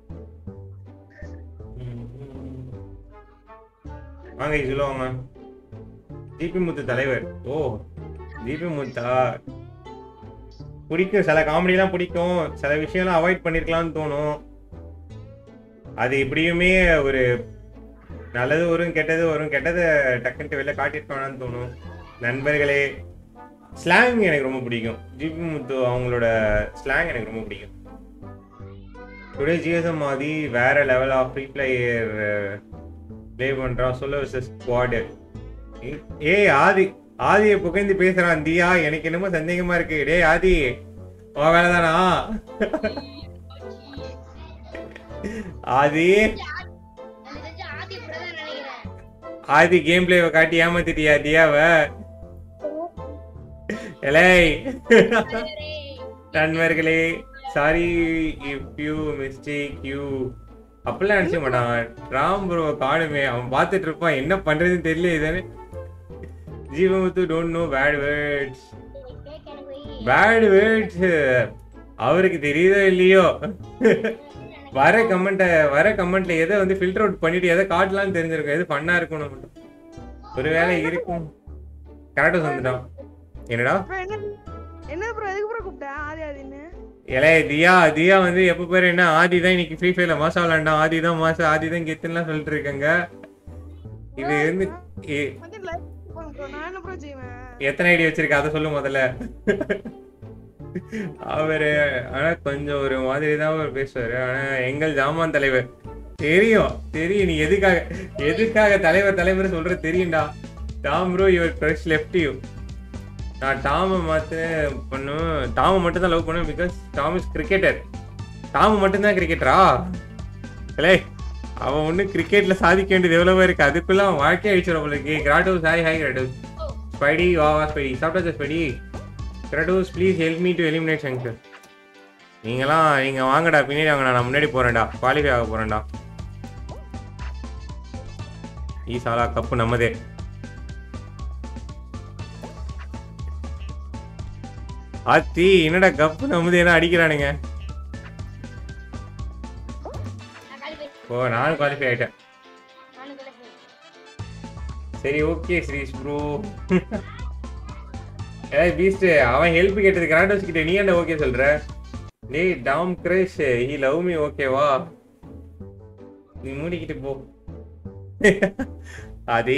வாங்க சொல்லுவாங்க. ஜிபி முத்து தலைவர். ஓ ஜிபி முத்தா பிடிக்கும். சில காமெடிலாம் பிடிக்கும். சில விஷயம்லாம் அவாய்ட் பண்ணிருக்கலாம்னு தோணும். அது எப்படியுமே ஒரு நல்லது வரும் கெட்டது வரும். கெட்டதை டக்குன்ட்டு வெளில காட்டிருக்கானான்னு தோணும். நண்பர்களே ஸ்லாங் எனக்கு ரொம்ப பிடிக்கும். ஜிபி முத்து அவங்களோட ஸ்லாங் எனக்கு ரொம்ப பிடிக்கும். டுடே ஜிஎஸ்எம் ஆதி வேற level of free player play பண்றான். சொல்ல வர்சஸ் ஸ்குவாட். ஏய் ஆதி ஆதியை புகைந்து பேசுறான் தியா. எனக்கு என்னமோ சந்தேகமா இருக்கு. டே ஆதி உன் வேலைதானா? ஆதி ஆதி கேம் பிளேவை காட்டி ஏமாத்திட்டியா தியாவை? எலை நண்பர்களே sorry if you mistake you. அப்பெல்லாம் நினைச்ச மாட்டான். ராம் ப்ரோ காணுமே அவன் பார்த்துட்டு இருப்பான். என்ன பண்றதுன்னு தெரியல. இதானே Jeevamuthu don't know bad words. Bad words அவருக்கு தெரியுதோ இல்லையோ வர கமெண்ட்டை வர கமெண்ட்ல எதை வந்து ஃபில்டர் அவுட் பண்ணிட்டு எதை காட்டலாம்னு தெரிஞ்சிருக்கும். எது ஃபன்னா இருக்கணும் மட்டும் ஒரு வேலை இருக்கும். கரெக்டாக வந்துட்டான். என்னடா என்ன ப்ரோ எதுக்கு ப்ரோ கூப்பிட்டேன் ஆதி ஆதின்னு? எலே தியா தியா வந்து எப்போ பேர் என்ன ஆதி தான் இன்னைக்கு ஃப்ரீ ஃபயர்ல மாசா விளாண்டா. ஆதி தான் மாசா ஆதி தான் கெத்துலாம் சொல்லிட்டு இருக்காங்க. இது வந்து எத்தனை ஐடி வச்சிருக்க அதை சொல்லு முதல்ல. அவரு ஆனா கொஞ்சம் ஒரு மாதிரி தான் அவர் பேசுவாரு. ஆனா எங்கள் ஜாமான் தலைவர் தெரியும் தெரியும். நீ எதுக்காக எதுக்காக தலைவர் தலைவர் சொல்ற தெரியும்டா. Tom bro your crush left you. நான் டாமை மாற்ற பண்ணுவேன். டாமை மட்டும் தான் லவ் பண்ணுவேன் because Tom is cricketer. Tom மட்டும்தான் கிரிக்கெட்டரா? இல்லை அவன் ஒன்றும் கிரிக்கெட்ல சாதிக்க வேண்டியது எவ்வளவோ இருக்கு. அதுக்குள்ள அவன் வாழ்க்கையை அழிச்சிடும் போல இருக்கு. Kratos hi hi Kratos. Spidey வா வா ஸ்பைடி சாப்பிட்டாச்சா Spidey Kratos please help me to eliminate Shankar நீங்களாம் நீங்கள் வாங்கடா பின்னாடி வாங்கடா நான் முன்னாடி போகிறேன்டா குவாலிஃபை ஆக போகிறேன்டா ஈ சாலா கப்பு நம்மதே ஆத்தி என்னடா கப்பு நம்மதே என்ன அடிக்கிறானுங்க ஓ நானும் குவாலிஃபை ஆகிட்டேன் சரி ஓகே ஸ்ரீஷ் ப்ரோ ஏய் பீஸ்ட் அவன் ஹெல்ப் கேட்டது கிராண்டோஸ் கிட்ட நீ என்ன ஓகே சொல்ற டேய் Tom crush he love me ஓகேவா நீ மூடிக்கிட்டு போ அதே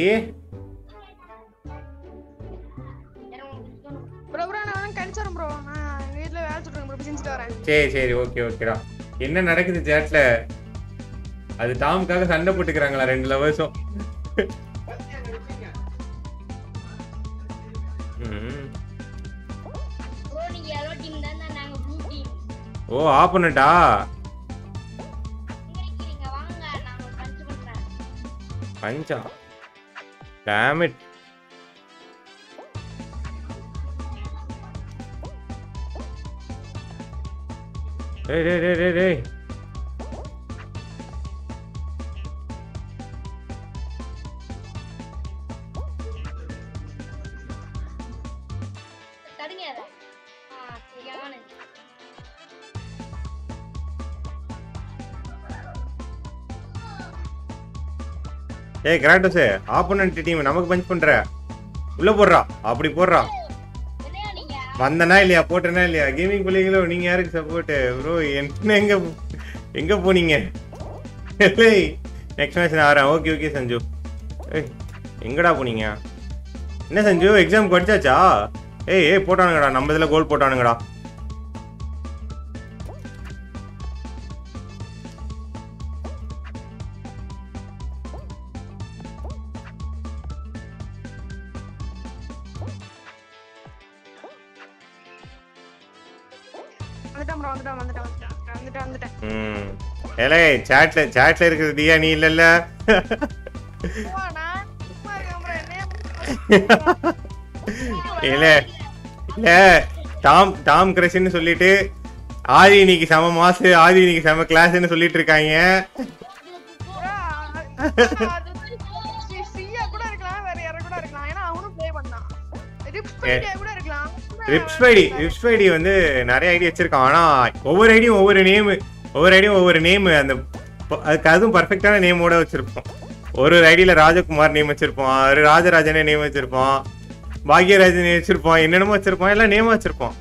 ப்ரோ ப்ரோ நான் கன்சர்ன் ப்ரோ நான் வீட்ல வேலை சொல்றேன் ப்ரோ செஞ்சுட்டு வரேன் சரி சரி ஓகே ஓகேடா என்ன நடக்குது சேட்ல அது டாம்காக சண்டை போட்டுக்கறாங்களா ரெண்டு லவர்ஸும் ஓ ஆப்பனட்டா பஞ்சா டேம் இட் டேய் டேய் டேய் டேய் டேய் ஏய் கிராண்டோஸ் ஆப்போனன்ட் டீம் நமக்கு பஞ்ச் பண்ற உள்ள போடுறா அப்படி போடுறா வந்தனா இல்லையா போட்டனா இல்லையா கேமிங் பிள்ளைங்களோ நீங்க யாருக்கு சப்போர்ட் ப்ரோ என்ன எங்க எங்க போனீங்க நெக்ஸ்ட் மேட்ச் நான் வரேன் ஓகே ஓகே சஞ்சு ஏய் எங்கடா போனீங்க என்ன சஞ்சு எக்ஸாம் படிச்சாச்சா ஏய் ஏய் போட்டானுங்கடா நம்ம இதில் கோல் போட்டானுங்கடா வந்துட்டேன் வந்துட்டேன் வந்துட்டேன் வந்துட்டேன் வந்துட்டேன் ம் ஏலே சாட்ல சாட்ல இருக்குது தியா நீ இல்லல்ல நான் சும்மா இருக்கேன் ப்ரோ என்ன இல்ல இல்ல டாம் டாம் கிரஷ்னு சொல்லிட்டு ஆதி இன்னைக்கு செம மாசு ஆதி இன்னைக்கு செம கிளாஸ்னு சொல்லிட்டு இருக்காங்க சியா கூட இருக்கலாம் வேற யார கூட இருக்கலாம் ஏனா அவனும் ப்ளே பண்ணான் ரிப்ஸ் பைடியா கூட இருக்கலாம் ரிப்ஸ் பைடி ரிப்ஸ் பைடி வந்து நிறைய ஐடி வச்சிருக்கான் ஆனா ஒவ்வொரு ஐடியும் ஒவ்வொரு நேம் ஒவ்வொரு ஐடியும் ஒவ்வொரு நேம் அந்த அதுக்கு அதுவும் பர்ஃபெக்டான நேமோட வச்சிருப்போம் ஒரு ஐடியில ராஜகுமார் நேம் வச்சிருப்போம் ஒரு ராஜராஜனே நேம் வச்சிருப்போம் பாக்யராஜன் வச்சிருப்போம் என்னென்னமோ வச்சிருப்போம் எல்லாம் நேம் வச்சிருப்போம்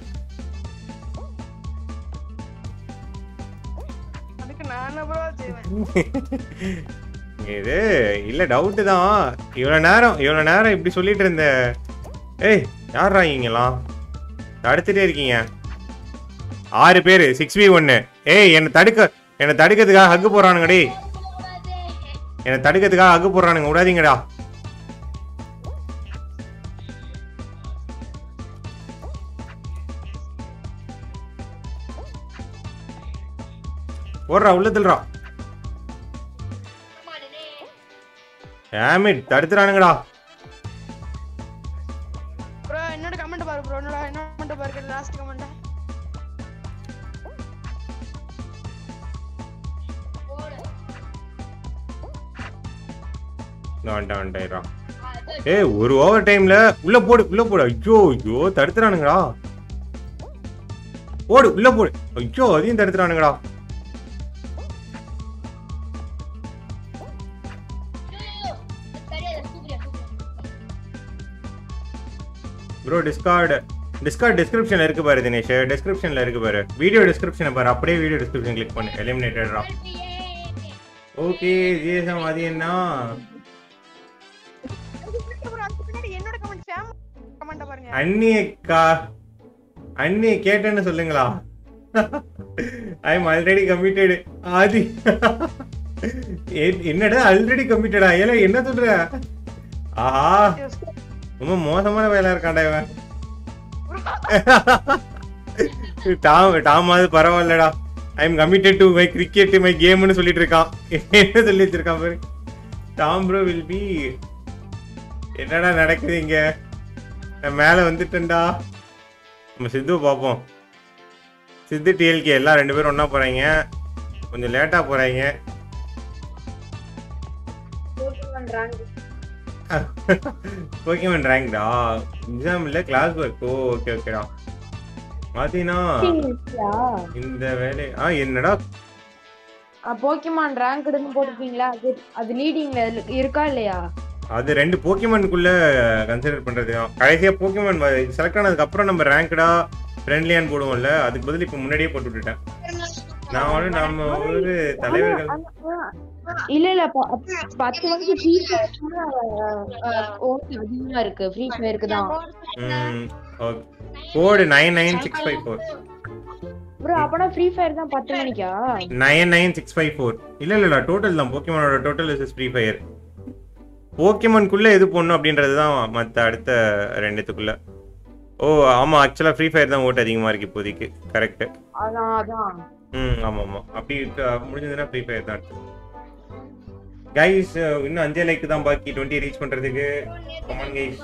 அதுக்கு நான் ப்ரோ செய்வேன் இது இல்ல டவுட் தான் இவ்வளவு நேரம் இவ்வளவு நேரம் இப்படி சொல்லிட்டு இருந்த ஏய் யாரா இங்கலாம் தடுத்துட்டே இருக்கீங்க ஆறு பேரு சிக்ஸ் வி ஒன்னு ஏய் என்ன தடுக்க என்ன தடுக்கிறதுக்காக ஹக்கு போடுறானுங்கடி என்ன தடுக்கிறதுக்காக ஹக்கு போடுறானுங்க விடாதீங்கடா போடுறா உள்ள தள்ளுறா டேமிட் தடுத்துறானுங்கடா ப்ரோ என்னோட கமெண்ட் பாரு ப்ரோ என்னோட என்ன கமெண்ட் பாரு லாஸ்ட் கமெண்ட் ஏய் ஒரு ஓவர் டைம்ல உள்ள போடு உள்ள போடு ஐயோ ஐயோ தடுத்துறானுங்கடா போடு உள்ள போடு ஐயோ அதையும் தடுத்துறானுங்கடா ப்ரோ டிஸ்கார்ட் டிஸ்கார்ட் டிஸ்கிரிப்ஷன்ல இருக்கு பாரு தினேஷ் டிஸ்கிரிப்ஷன்ல இருக்கு பாரு வீடியோ டிஸ்கிரிப்ஷனை பாரு அப்படியே வீடியோ டிஸ்கிரிப்ஷன் கிளிக் பண்ணு எலிமினேட்டட்ரா ஓகே ஜிஎஸ்எம் அது என்ன என்னோட கமெண்ட் ஃபேம் கமெண்ட் பாருங்க அண்ணியக்கா அண்ணி கேட்டேன்னு சொல்லுங்களா I am already committed Aadhi என்னடா ஆல்ரெடி கமிட்டடா ஏல என்ன சொல்ற ஆஹா ரொம்ப மோசமான வேலை இருக்காண்டா இவன் டாம் டாம் அது பரவாயில்லடா I am committed to my cricket my கேம்னு சொல்லிட்டு இருக்கான் என்ன சொல்லி வச்சிருக்கான் பாரு டாம் ப்ரோ வில் பி என்னடா நடக்குது இங்க நான் மேலே வந்துட்டேன்டா. நம்ம சித்துவை பார்ப்போம். சித்து டிஎல்கே எல்லாம் ரெண்டு பேரும் ஒன்றா போகிறீங்க. கொஞ்சம் லேட்டாக போகிறீங்க. போக்கிமான் ரேங்க்டா? எக்ஸாம் இல்லை, கிளாஸ் ஒர்க். ஓ ஓகே ஓகேடா. பார்த்தீங்கன்னா இந்த வேலை ஆ என்னடா போக்கிமான் ரேங்க்டுன்னு போட்டுருக்கீங்களா? அது அது லீடிங்ல இருக்கா இல்லையா? அது ரெண்டு போக்கிமானுக்குள்ள கன்சிடர் பண்றது தான். கடைசியா போக்கிமான் செலக்ட் ஆனதுக்கு அப்புறம் நம்ம ரேங்க்டா ஃப்ரெண்ட்லியான்னு போடுவோம்ல, அதுக்கு பதில் இப்ப முன்னாடியே போட்டு விட்டுட்டேன். நான் வந்து நம்ம ஒரு தலைவர்கள் இல்ல இல்ல பத்து வந்து ஃப்ரீ ஃபயர் அதிகமா இருக்கு. ஃப்ரீ ஃபயருக்கு தான் code nine nine six five four. Bro அப்பனா ஃப்ரீ ஃபயர் தான் பத்து மணிக்கா? Nine nine six five four. இல்ல இல்ல டோட்டல் தான். போக்கிமானோட டோட்டல் இஸ் ஃப்ரீ ஃபயர். போக்கிமான்குள்ள எது போடணும் அப்படின்றது தான் மற்ற அடுத்த ரெண்டுத்துக்குள்ள. ஓ ஆமா, ஆக்சுவலா ஃப்ரீ ஃபயர் தான் ஓட்டு அதிகமா இருக்கு இப்போதைக்கு. கரெக்ட். அதான் அதான். ம் ஆமா ஆமா. அப்படி முடிஞ்சதுன்னா ஃப்ரீ ஃபயர் தான். கைஸ் இன்னும் அஞ்சே லைக் தான் பாக்கி டுவெண்ட்டி ரீச் பண்றதுக்கு. Come on guys.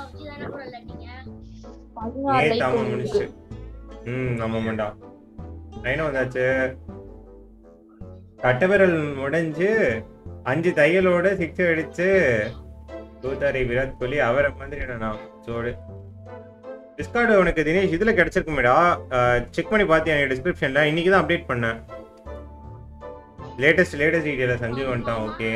நேத்து ஆமா முடிச்சு. ம் ஆமாமாண்டா. நைனா வந்தாச்சு. கட்டவிரல் உடைஞ்சு அஞ்சு தையலோட சிக்ஸ் அடிச்சு தூத்தாரி விராட் கோலி அவரை மாதிரி நான் சோடு. டிஸ்கார்டு உனக்கு தினேஷ் இதுல கிடைச்சிருக்குமேடா, செக் பண்ணி பார்த்தியா டிஸ்கிரிப்ஷன்ல? இன்னைக்கு தான் அப்டேட் பண்ணேன். லேட்டஸ்ட் லேட்டஸ்ட் டீடைல சஞ்சு வந்துட்டான். ஓகே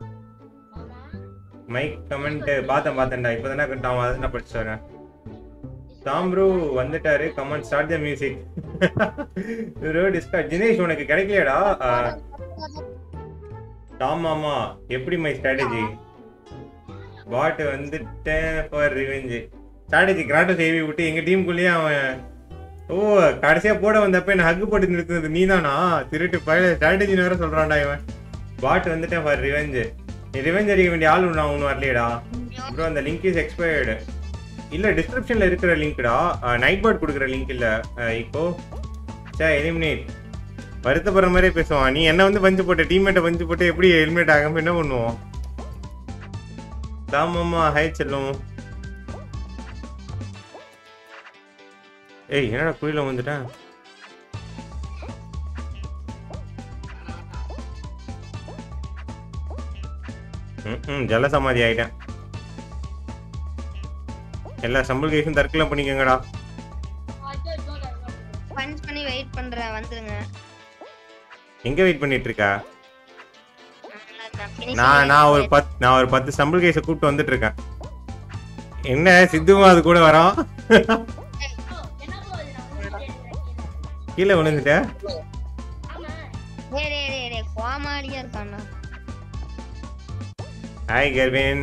மைக் கமெண்ட் பார்த்தேன் பார்த்தேன்டா. இப்போதானே நான் அதை நான் படிச்சு வரேன். தாம்ப்ரூ வந்துட்டாரு. Comment start the music. Discord Dinesh உனக்கு கிடைக்கலையாடா? ஆமாமா. எப்படி மை ஸ்ட்ராட்டஜி? பாட் வந்துட்டேன் ஃபார் ரிவெஞ்ச். ஸ்ட்ராட்டஜி கிராட்டோஸ் ஏவி விட்டு எங்க டீமுக்குள்ளேயே அவன் ஓ கடைசியா போட வந்தப்ப என்ன ஹக்கு போட்டு நிறுத்துனது நீ தானா? திருட்டு பயில ஸ்ட்ராட்டஜின்னு வேற சொல்றான்டா இவன். பாட் வந்துட்டேன் ஃபார் ரிவெஞ்ச். நீ ரிவெஞ்ச் அடிக்க வேண்டிய ஆள் நான் ஒன்றும் வரலையடா ப்ரோ. அந்த லிங்க் இஸ் எக்ஸ்பயர்டு. இல்ல டிஸ்கிரிப்ஷன்ல இருக்கிற லிங்க்டா, நைட் பாட் கொடுக்குற லிங்க் இல்ல. இப்போ சே எலிமினேட் வருத்தப்படுற மாதிரியே பேசுவான். நீ என்ன வந்து பஞ்சு போட்ட டீம்மேட்டை பஞ்சு போட்டு எப்படி எலிமினேட் ஆகாம என்ன பண்ணுவோம்? தாமாமா ஹாய் செல்லும். ஏய் என்னடா குயில வந்துட்டேன். ம் ஜலசமாதி ஆயிட்டேன். எல்லா சம்பள் கேஸும் தற்கொலை பண்ணிக்கங்கடா. பஞ்ச் பண்ணி வெயிட் பண்றேன், வந்துருங்க. எங்க வெயிட் பண்ணிட்டு இருக்கா? நான் நான் ஒரு பத்து நான் ஒரு பத்து சம்பள் கேஸை கூப்பிட்டு வந்துட்டு இருக்கேன். என்ன சித்துவும் அது கூட வரோம். கீழே விழுந்துட்ட. கோமாளியா இருக்கானா? Hi Garvin.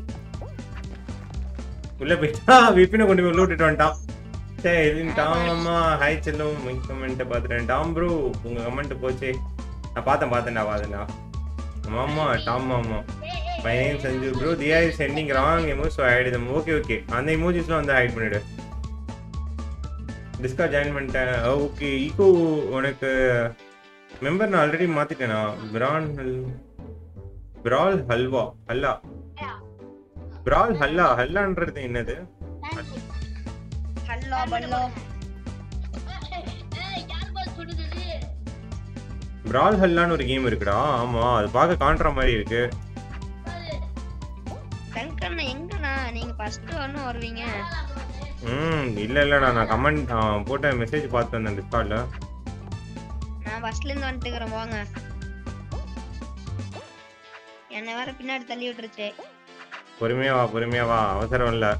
உள்ள போயிட்டா விப்பினை கொண்டு போய் லூட்டிட்டு வந்துட்டான். சரி டாமா ஹாய் செல்லும். மிக் கமெண்ட் பார்த்துட்டேன். டாம் ப்ரோ உங்க கமெண்ட் போச்சு. நான் பார்த்தேன் பார்த்தேன்டா பார்த்தேன்டா. ஆமா டாம் மாமா. My name Sanju bro. Diya is sending wrong emoji so hide them. Okay okay அந்த எமோஜிஸ்லாம் வந்து ஹைட் பண்ணிவிடு. டிஸ்கார்ட் ஜாயின் பண்ணிட்டேன். ஓகே ஈகோ உனக்கு மெம்பர் நான் ஆல்ரெடி மாற்றிட்டேனா? பிரான் ஹல் பிரால் ஹல்வா ஹல்லா பிரால் ஹல்லா ஹல்லான்றது என்னது? ஹல்லோ பல்லோ பிரால் ஹல்லான்னு ஒரு கேம் இருக்குடா. ஆமா அது பார்க்க காண்ற மாதிரி இருக்கு. சங்கண்ணா எங்கண்ணா நீங்க ஃபர்ஸ்ட் வரணும் வருவீங்க? ம் இல்ல இல்லடா நான் கமெண்ட் போட்ட மெசேஜ் பார்த்து வந்தேன் டிஸ்கார்ட்ல. நான் ஃபர்ஸ்ட்ல இருந்து வந்துட்டுக்கறேன் வாங்க. என்ன வேற பின்னாடி தள்ளி விட்டுருச்சே. பொறுமையா வா பொறுமையா வா அவசரம் இல்ல.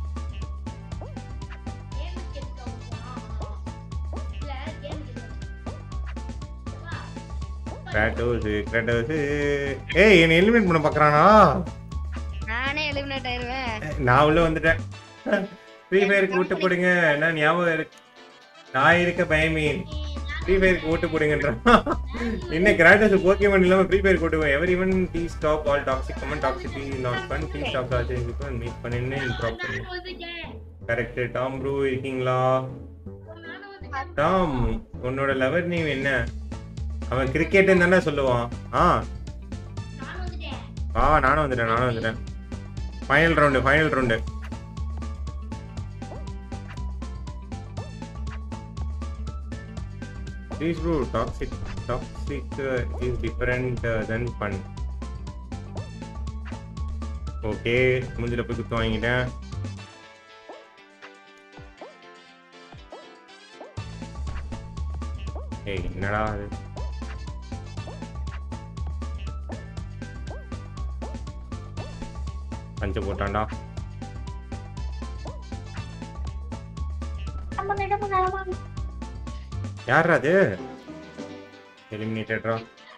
கிராட்டோஸ் கிராட்டோஸ் ஏய் என்ன எலிமினேட் பண்ண பார்க்கறானா? நானே எலிமினேட் ஆயிருவேன். நான் உள்ள வந்துட்டேன். ஃப்ரீ ஃபயருக்கு ஓட்டு போடுங்க. நான் ஞாபகம் இருக்கு நான் இருக்க பயமீன். ஃப்ரீ ஃபயருக்கு ஓட்டு போடுங்கன்றான். என்ன கிராட்டோஸ் போக்கிமான் இல்லாம ஃப்ரீ ஃபயருக்கு ஓட்டு போய் every one please stop all toxic comment toxicity not fun please stop வாட்சிங் பீப்பிள் மீட் பண்ணின்னு இன்ட்ராப் பண்ணு. கரெக்ட். டாம் ப்ரோ இருக்கீங்களா? டாம் உன்னோட லவர் நேம் என்ன? அவன் கிரிக்கெட்னு தானே சொல்லுவான். ஆ ஆ நானும் வந்துட்டேன் நானும் வந்துட்டேன். Final round final round. Please bro toxic toxic is different then fun. Okay மூஞ்சில போய் குத்து வாங்கிட்டேன். ஏய் என்னடா அது? பஞ்ச போட்டான்டா. யாரா அது? எலிமினேட்டடா.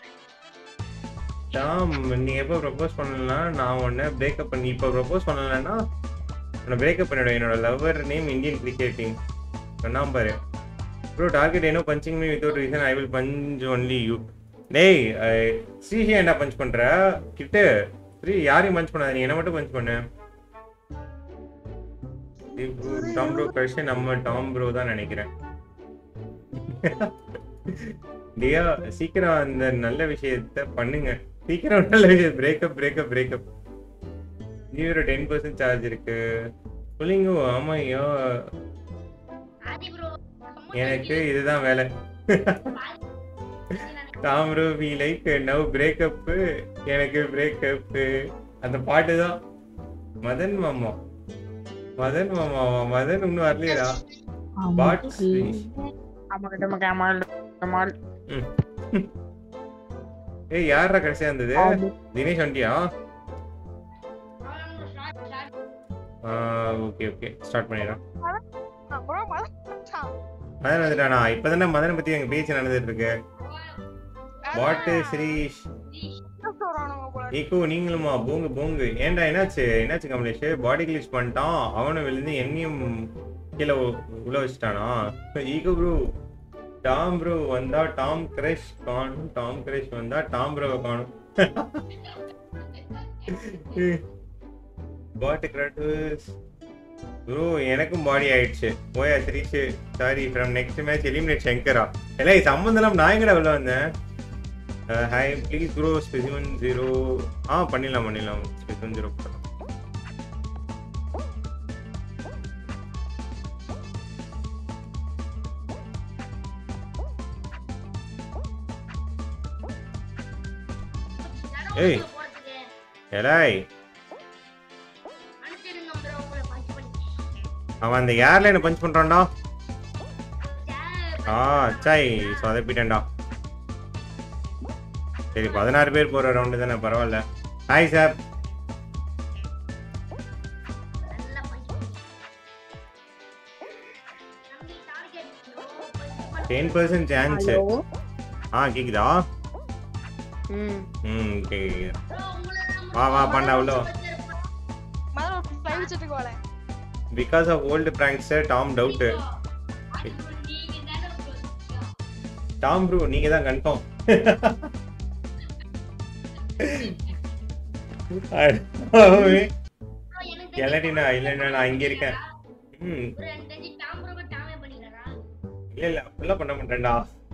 டாம் நீ எப்போ ப்ரப்போஸ் பண்ணலாம் நான் உன்னை பிரேக்கப் பண்ணி இப்போ ப்ரப்போஸ் பண்ணலன்னா உன்னை பிரேக்கப் பண்ணிவிடுவேன். என்னோட lover name Indian cricket team சொன்னா பாரு. ப்ரோ டார்கெட் என்ன punching me without reason I will punch only you. டேய் ஸ்ரீஹி என்ன பஞ்ச் பண்ற கிட்ட? ஸ்ரீ யாரையும் பஞ்ச் பண்ணாத, நீ என்ன மட்டும் பஞ்ச் பண்ணு. டாம் ப்ரோ கடைசி நம்ம டாம் ப்ரோ தான் நினைக்கிறேன். டியா சீக்கிரம் அந்த நல்ல விஷயத்த பண்ணுங்க, சீக்கிரம் நல்ல விஷயம். Breakup breakup breakup. நீ ஒரு டென் பர்சன்ட் சார்ஜ் இருக்கு சொல்லிங்க. ஆமா ஐயோ எனக்கு இதுதான் வேலை. Tom bro we like now breakup. எனக்கு பிரேக்கப் அந்த பாட்டு தான். மதன் மாமா மதன் மாமா மதன் இன்னும் வரலையா? பாட்ஸ் ஏய் யாரா கடைசியா இருந்தது? தினேஷ் வண்டியா? ஓகே ஓகே ஸ்டார்ட் பண்ணிடலாம். மதன் வந்துட்டானா? இப்பதானே மதனை பத்தி எங்க பேச்சு நடந்துட்டு இருக்கு. வாட் ஸ்ரீஷ் ஈகோ நீங்களுமா? போங்க போங்க. ஏன்டா என்னாச்சு என்னாச்சு கமலேஷ்? பாடி கிளிச் பண்ணிட்டான் அவனும் விழுந்து என்னையும் கீழே உள்ள வச்சுட்டானா? ஈகோ ப்ரோ டாம் ப்ரோ வந்தா டாம் கிரஷ் காணும், டாம் கிரஷ் வந்தா டாம் ப்ரோவை காணும். பாட்டு கிராட்டஸ் ப்ரோ எனக்கும் பாடி ஆயிடுச்சு. ஓயா Srish sorry from next match eliminate சங்கரா. எல்லாம் சம்பந்தம் நான் எங்கடா உள்ள வந்தேன்? Hi please bro specimen zero. ஆ பண்ணிடலாம் பண்ணிடலாம் ஸ்பெசிமன் ஜீரோ பண்ணலாம். ஏய் எலாய் அவன் அந்த ஏர்லைனை பஞ்ச் பண்றான்டா. ஆ சாய் சொதப்பிட்டேன்டா. சரி பதினாறு பேர் போற ரவுண்டு தானே பரவாயில்ல. Hi sir. Ten percent chance. ஆ கேக்குதா? ம் ம் கேக்குது. வா வா பாண்டா உள்ள. Because of old prankster Tom doubt. Tom bro நீங்க தான் கன்ஃபார்ம். இல்லாட்டினா இல்லைன்னா நான் இங்க இருக்கேன். ம் இல்ல இல்ல அப்படிலாம் பண்ண மாட்டேன்டா.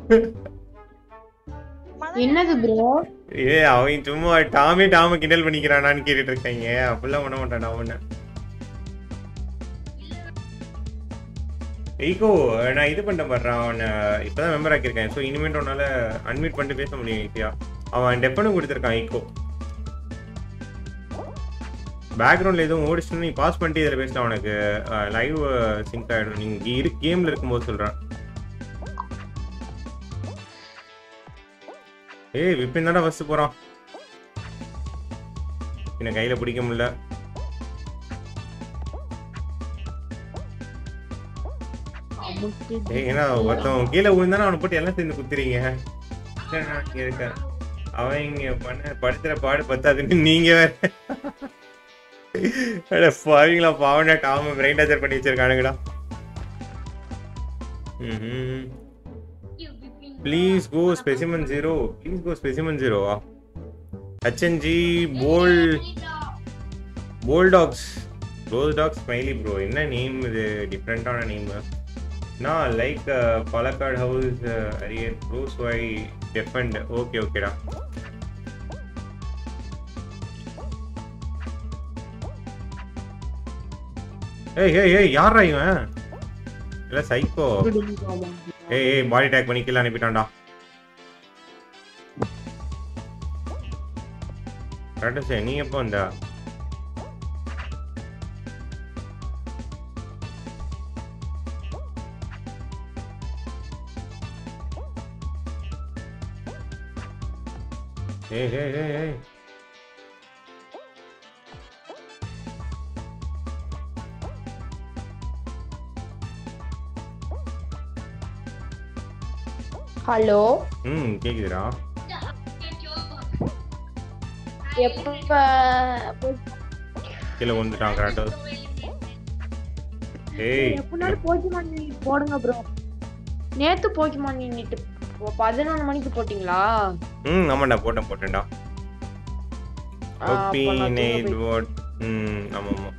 என்னது ப்ரோ? ஏ அவன் சும்மா டாமே டாம கிண்டல் பண்ணிக்கிறானான்னு கேட்டுட்டு இருக்காங்க. அப்படிலாம் பண்ண மாட்டான்டா அவனை. ஈகோ நான் இது பண்ண மாட்டேன். அவனை இப்பதான் மெம்பர் ஆக்கியிருக்கேன். ஸோ இனிமேட்டு உன்னால அன்மியூட் பண்ணிட்டு பேச முடியும் ஈஸியா. அவன் டெப்பனும் கொடுத்துருக்கான் ஈகோ. பேக்ரவுண்ட்ல எதுவும் ஓடிச்சுன்னு நீ பாஸ் பண்ணிட்டு இதில் பேசலாம். உனக்கு லைவ் சிங்க் ஆகிடும். நீங்க இரு கேம்ல இருக்கும்போது சொல்றேன். ஏய் விப்பின் தானே ஃபர்ஸ்ட் போறான். என்ன கையில பிடிக்க முடியல. ஏன்னா ஒருத்தவன் கீழே விழுந்தானே அவனை போட்டு எல்லாம் சேர்ந்து குத்துறீங்க. இருக்க அவன் இங்க பண்ண படுத்துற பாடு பத்தாதுன்னு நீங்க வேற பாவீங்களா? பாவனா டாம பிரெயின் டார்ச்சர் பண்ணி வச்சிருக்கானுங்கடா. ம் please go specimen zero. Please go specimen ஜீரோவா? ஹச்என்ஜி போல் போல் டாக்ஸ் ரோஸ் டாக்ஸ் ஸ்மைலி ப்ரோ. என்ன நேம் இது? டிஃப்ரெண்டான நேம். நான் like Palakkad house arrear bros why defend. Okay ஓகேடா. ஏய் ஏய் ஏய் யாரா இவன்? இல்ல சைக்கோ. ஏய் ஏய் பாடி அட்டாக் பண்ணி கில் அனுப்பிட்டான்டா. கரெக்டா நீ எப்போ வந்தா? ஏய் ஏய் ஏய் ஏய் ஹலோ. ம் கேக்குதுடா. எப்ப கீழே வந்துட்டான் கிராட்டோஸ். ஏய் எப்பனாலும் போக்கிமான் யூனிட் போடுங்க ப்ரோ. நேத்து போக்கிமான் யூனிட் பதினொன்று மணிக்கு போட்டீங்களா? ம் ஆமாண்டா போட்டேன் போட்டேன்டா. ஆ, அப்ப ஓபி நான் நெட் தூங்க வாட். ம் ஆமா ஆமா.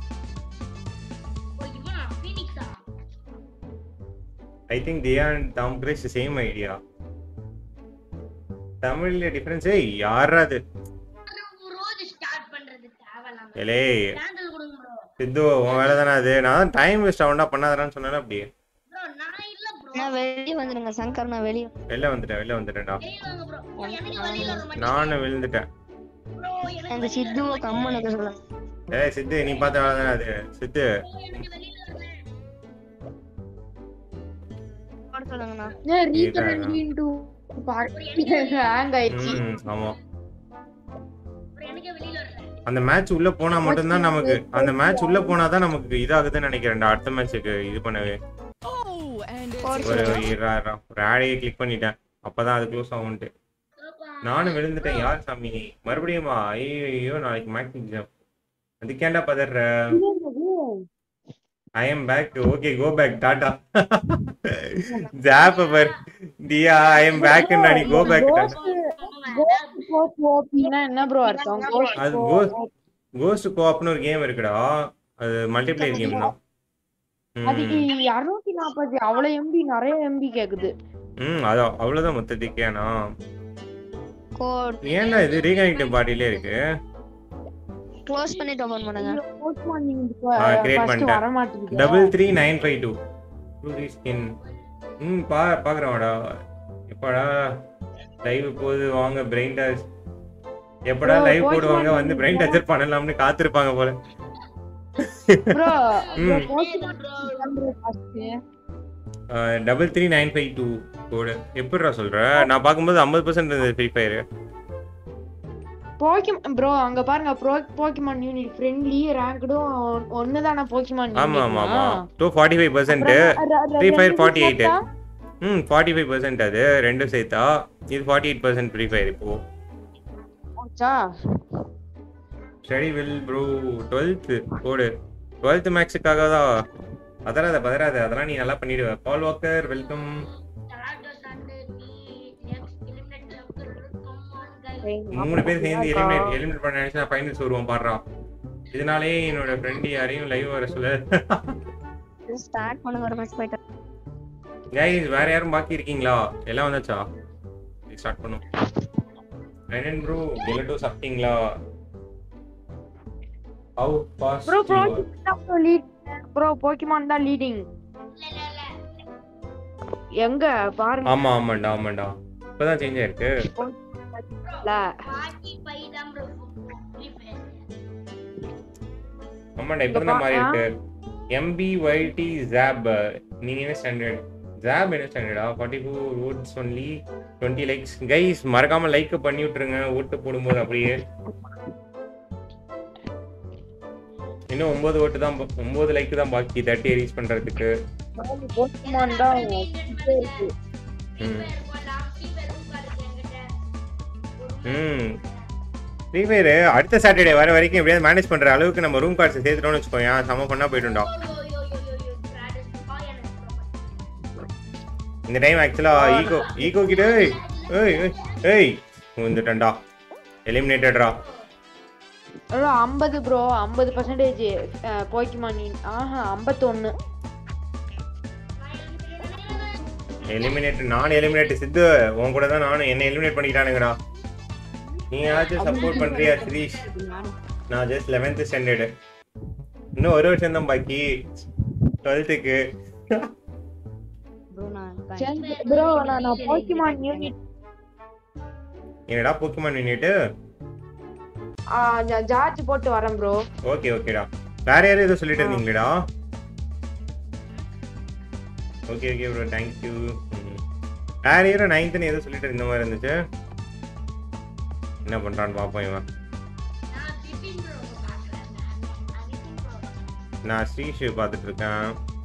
I think they and Tom Cruise same idea. தமிழ்ல டிஃபரன்ஸ். ஏய் யாரா அது? ரோஸ் ஸ்டார்ட் பண்றது தேவலாம். ஏலே கேண்டல் கொடுங்க ப்ரோ. சித்து உன் வேலை தானே அது. நான் டைம் வேஸ்ட் ஆகும்டா பண்ணாதடான்னு சொன்னேன். அப்படியே ப்ரோ நான் இல்ல ப்ரோ. நான் வெளிய வந்துருங்க சங்கர். நான் வெளிய வெளில வந்துட்டேன் வெளில வந்துட்டேன்டா. வெளிய வாங்க ப்ரோ. எனக்கு வெளிய வர மாட்டேன் நானும் விழுந்துட்டேன். ப்ரோ. அந்த சித்துவ கம்மனுக்கு சொல்லுங்க. ஏய் சித்து நீ பார்த்த வேலை தானே அது. சித்து எனக்கு வெளிய வரல. போட சொல்லுங்கண்ணா. ஏ ரீகனெக்ட் இன்டு ஹேங் ஆயிடுச்சு. ம் ஆமா. ப்ரோ எனக்கு வெளிய வரல. அந்த மேட்ச் உள்ள போனா மட்டும் தான் நமக்கு அந்த மேட்ச் உள்ள போனா தான் நமக்கு இதாகுதுன்னு நினைக்கிறேன்டா. அடுத்த மேட்ச்சுக்கு இது பண்ணவே ஒரு ஒரு ஆடையை கிளிக் பண்ணிட்டேன். அப்பதான் அது க்ளோஸ் ஆகும்ட்டு. நானும் விழுந்துட்டேன். யார் சாமி மறுபடியுமா? ஐயோ நாளைக்கு மேட்ச் எக்ஸாம். அதுக்கேண்டா பதற. I am back. Okay, go back. Tata. Zap over. Dia, I am back and Nani, go back. என்ன ப்ரோ அர்த்தம்? அது கோஸ்ட் கோஸ்ட் கோஆப்னு ஒரு கேம் இருக்குடா. அது மல்டிப்ளேயர் கேம் தான். அது இருநூற்று நாற்பது அவ்வளவு எம்பி நிறைய எம்பி கேக்குது. ம் அது அவ்வளவுதான் மொத்தத்துக்கேனா. கோட் ஏன்டா இது ரீகனெக்ட் பார்ட்டிலே இருக்கு. க்ளோஸ் பண்ணிட்டு ஓபன் பண்ணுங்க. போஸ்ட்மான் நீங்க ஆ கிரியேட் ஃபர்ஸ்ட் பண்ணிட்டேன். வர மாட்டீங்க. Double three nine five two blue skin. ம் பா பாக்குறேன்டா. எப்படா லைவ் போகுது வாங்க பிரெயின் டச். எப்படா லைவ் போடுவாங்க வந்து பிரெயின் டச்சர் பண்ணலாம்னு காத்திருப்பாங்க போல. ப்ரோ ம் postman first double three nine five two code எப்படிடா சொல்ற? நான் பார்க்கும்போது ஐம்பது பர்சன்ட் இருந்தது ஃப்ரீ ஃபயர். போக்கிமான் ப்ரோ அங்க பாருங்க. ப்ரோ போக்கிமான் யூனிட் ஃப்ரெண்ட்லி ரேங்க்டும் ஒண்ணுதான போக்கிமான் யூனிட். ஆமா ஆமா ஆமா. Two forty five percent Free Fire forty eight. ம் ஃபார்ட்டி ஃபைவ் பர்சன்ட் அது ரெண்டும் சேர்த்தா. இது forty eight percent Free fire இப்போ. ஆச்சா study well bro twelfth code twelfth மேக்ஸுக்காக தான். பதறாத பதறாத அதெல்லாம் நீ நல்லா பண்ணிடுவ. பால் வாக்கர் வெல்கம். மூணு பேர் சேர்ந்து எலிமினேட் எலிமினேட் பண்ண நினைச்சா ஃபைனல்ஸ் வருவோம் பாடுறா. இதனாலே என்னோட ஃப்ரெண்ட் யாரையும் லைவ் வர சொல்ல. ஸ்டார்ட் பண்ணுங்க ஒரு மேட்ச் போய்ட்டு. गाइस வேற யாரும் பாக்கி இருக்கீங்களா? எல்லாம் வந்தாச்சா? ஸ்டார்ட் பண்ணும். ரெனன் ப்ரோ கெலட்டோ சாப்பிட்டீங்களா? How fast bro bro lead bro Pokemon தான் லீடிங். எங்க பாருங்க. ஆமா ஆமாண்டா ஆமாண்டா. இப்பதான் சேஞ்ச் ஆயிருக்கு. பாக்கி பைதான் ப்ரோ ஃப்ரீ ஃபயர். ஆமாண்டா இப்பதான் மாறி இருக்கு. எம்பிஒய்டி ஜாப் நீங்க என்ன ஸ்டாண்டர்ட்? ஜாப் என்ன ஸ்டாண்டர்டா? Forty four votes only twenty likes. Guys மறக்காம லைக் பண்ணி விட்டுருங்க ஓட்டு போடும்போது. அப்படியே இன்னும் ஒன்பது ஓட்டு தான் ஒன்பது லைக் தான் பாக்கி தேர்ட்டி ரீச் பண்றதுக்கு. போக்கிமான் தான் ம் ஃப்ரீ ஃபயர் அடுத்த சாட்டர்டே வர வரைக்கும் எப்படியாவது மேனேஜ் பண்ற அளவுக்கு நம்ம ரூம் கார்ட்ஸ் சேர்த்துட்டோம்னு வச்சுக்கோங்க. செம்ம பண்ணா போயிட்டுண்டா. இந்த டைம் ஆக்சுவலா ஈகோ ஈகோ கிட்ட ஏய் ஏய் ஏய் வந்துட்டேன்டா. எலிமினேட்டட்ரா. ஐம்பது ப்ரோ ஐம்பது பர்சன்டேஜ் போக்கிமான். ஆஹா ஐம்பத்தொன்னு எலிமினேட். நான் எலிமினேட் சித்து உன் கூட தான் நானும் என்ன எலிமினேட் பண்ணிட்டானுங்கடா. நீ யாச்சும் சப்போர்ட் பண்றியா ஸ்ரீஷ்? நான் ஜஸ்ட் லெவன்த் ஸ்டாண்டர்டு. இன்னும் ஒரு வருஷம் தான் பாக்கி டுவெல்த்துக்கு. சரி ப்ரோ நான் நான் போக்கிமான் யூனிட் என்னடா போக்கிமான் யூனிட்டு? ஜார்ஜ் போட்டு வரேன் ப்ரோ. ஓகே ஓகேடா. வேற யாரும் ஏதோ சொல்லிட்டு இருந்தீங்களேடா? Okay okay bro thank you. வேற யாரும் நைன்த்னு ஏதோ சொல்லிட்டு இருந்த மாதிரி இருந்துச்சு. என்ன பண்றான்னு பாப்போம் இவன். நான் ஸ்ரீஷு பார்த்துட்டு இருக்கேன்.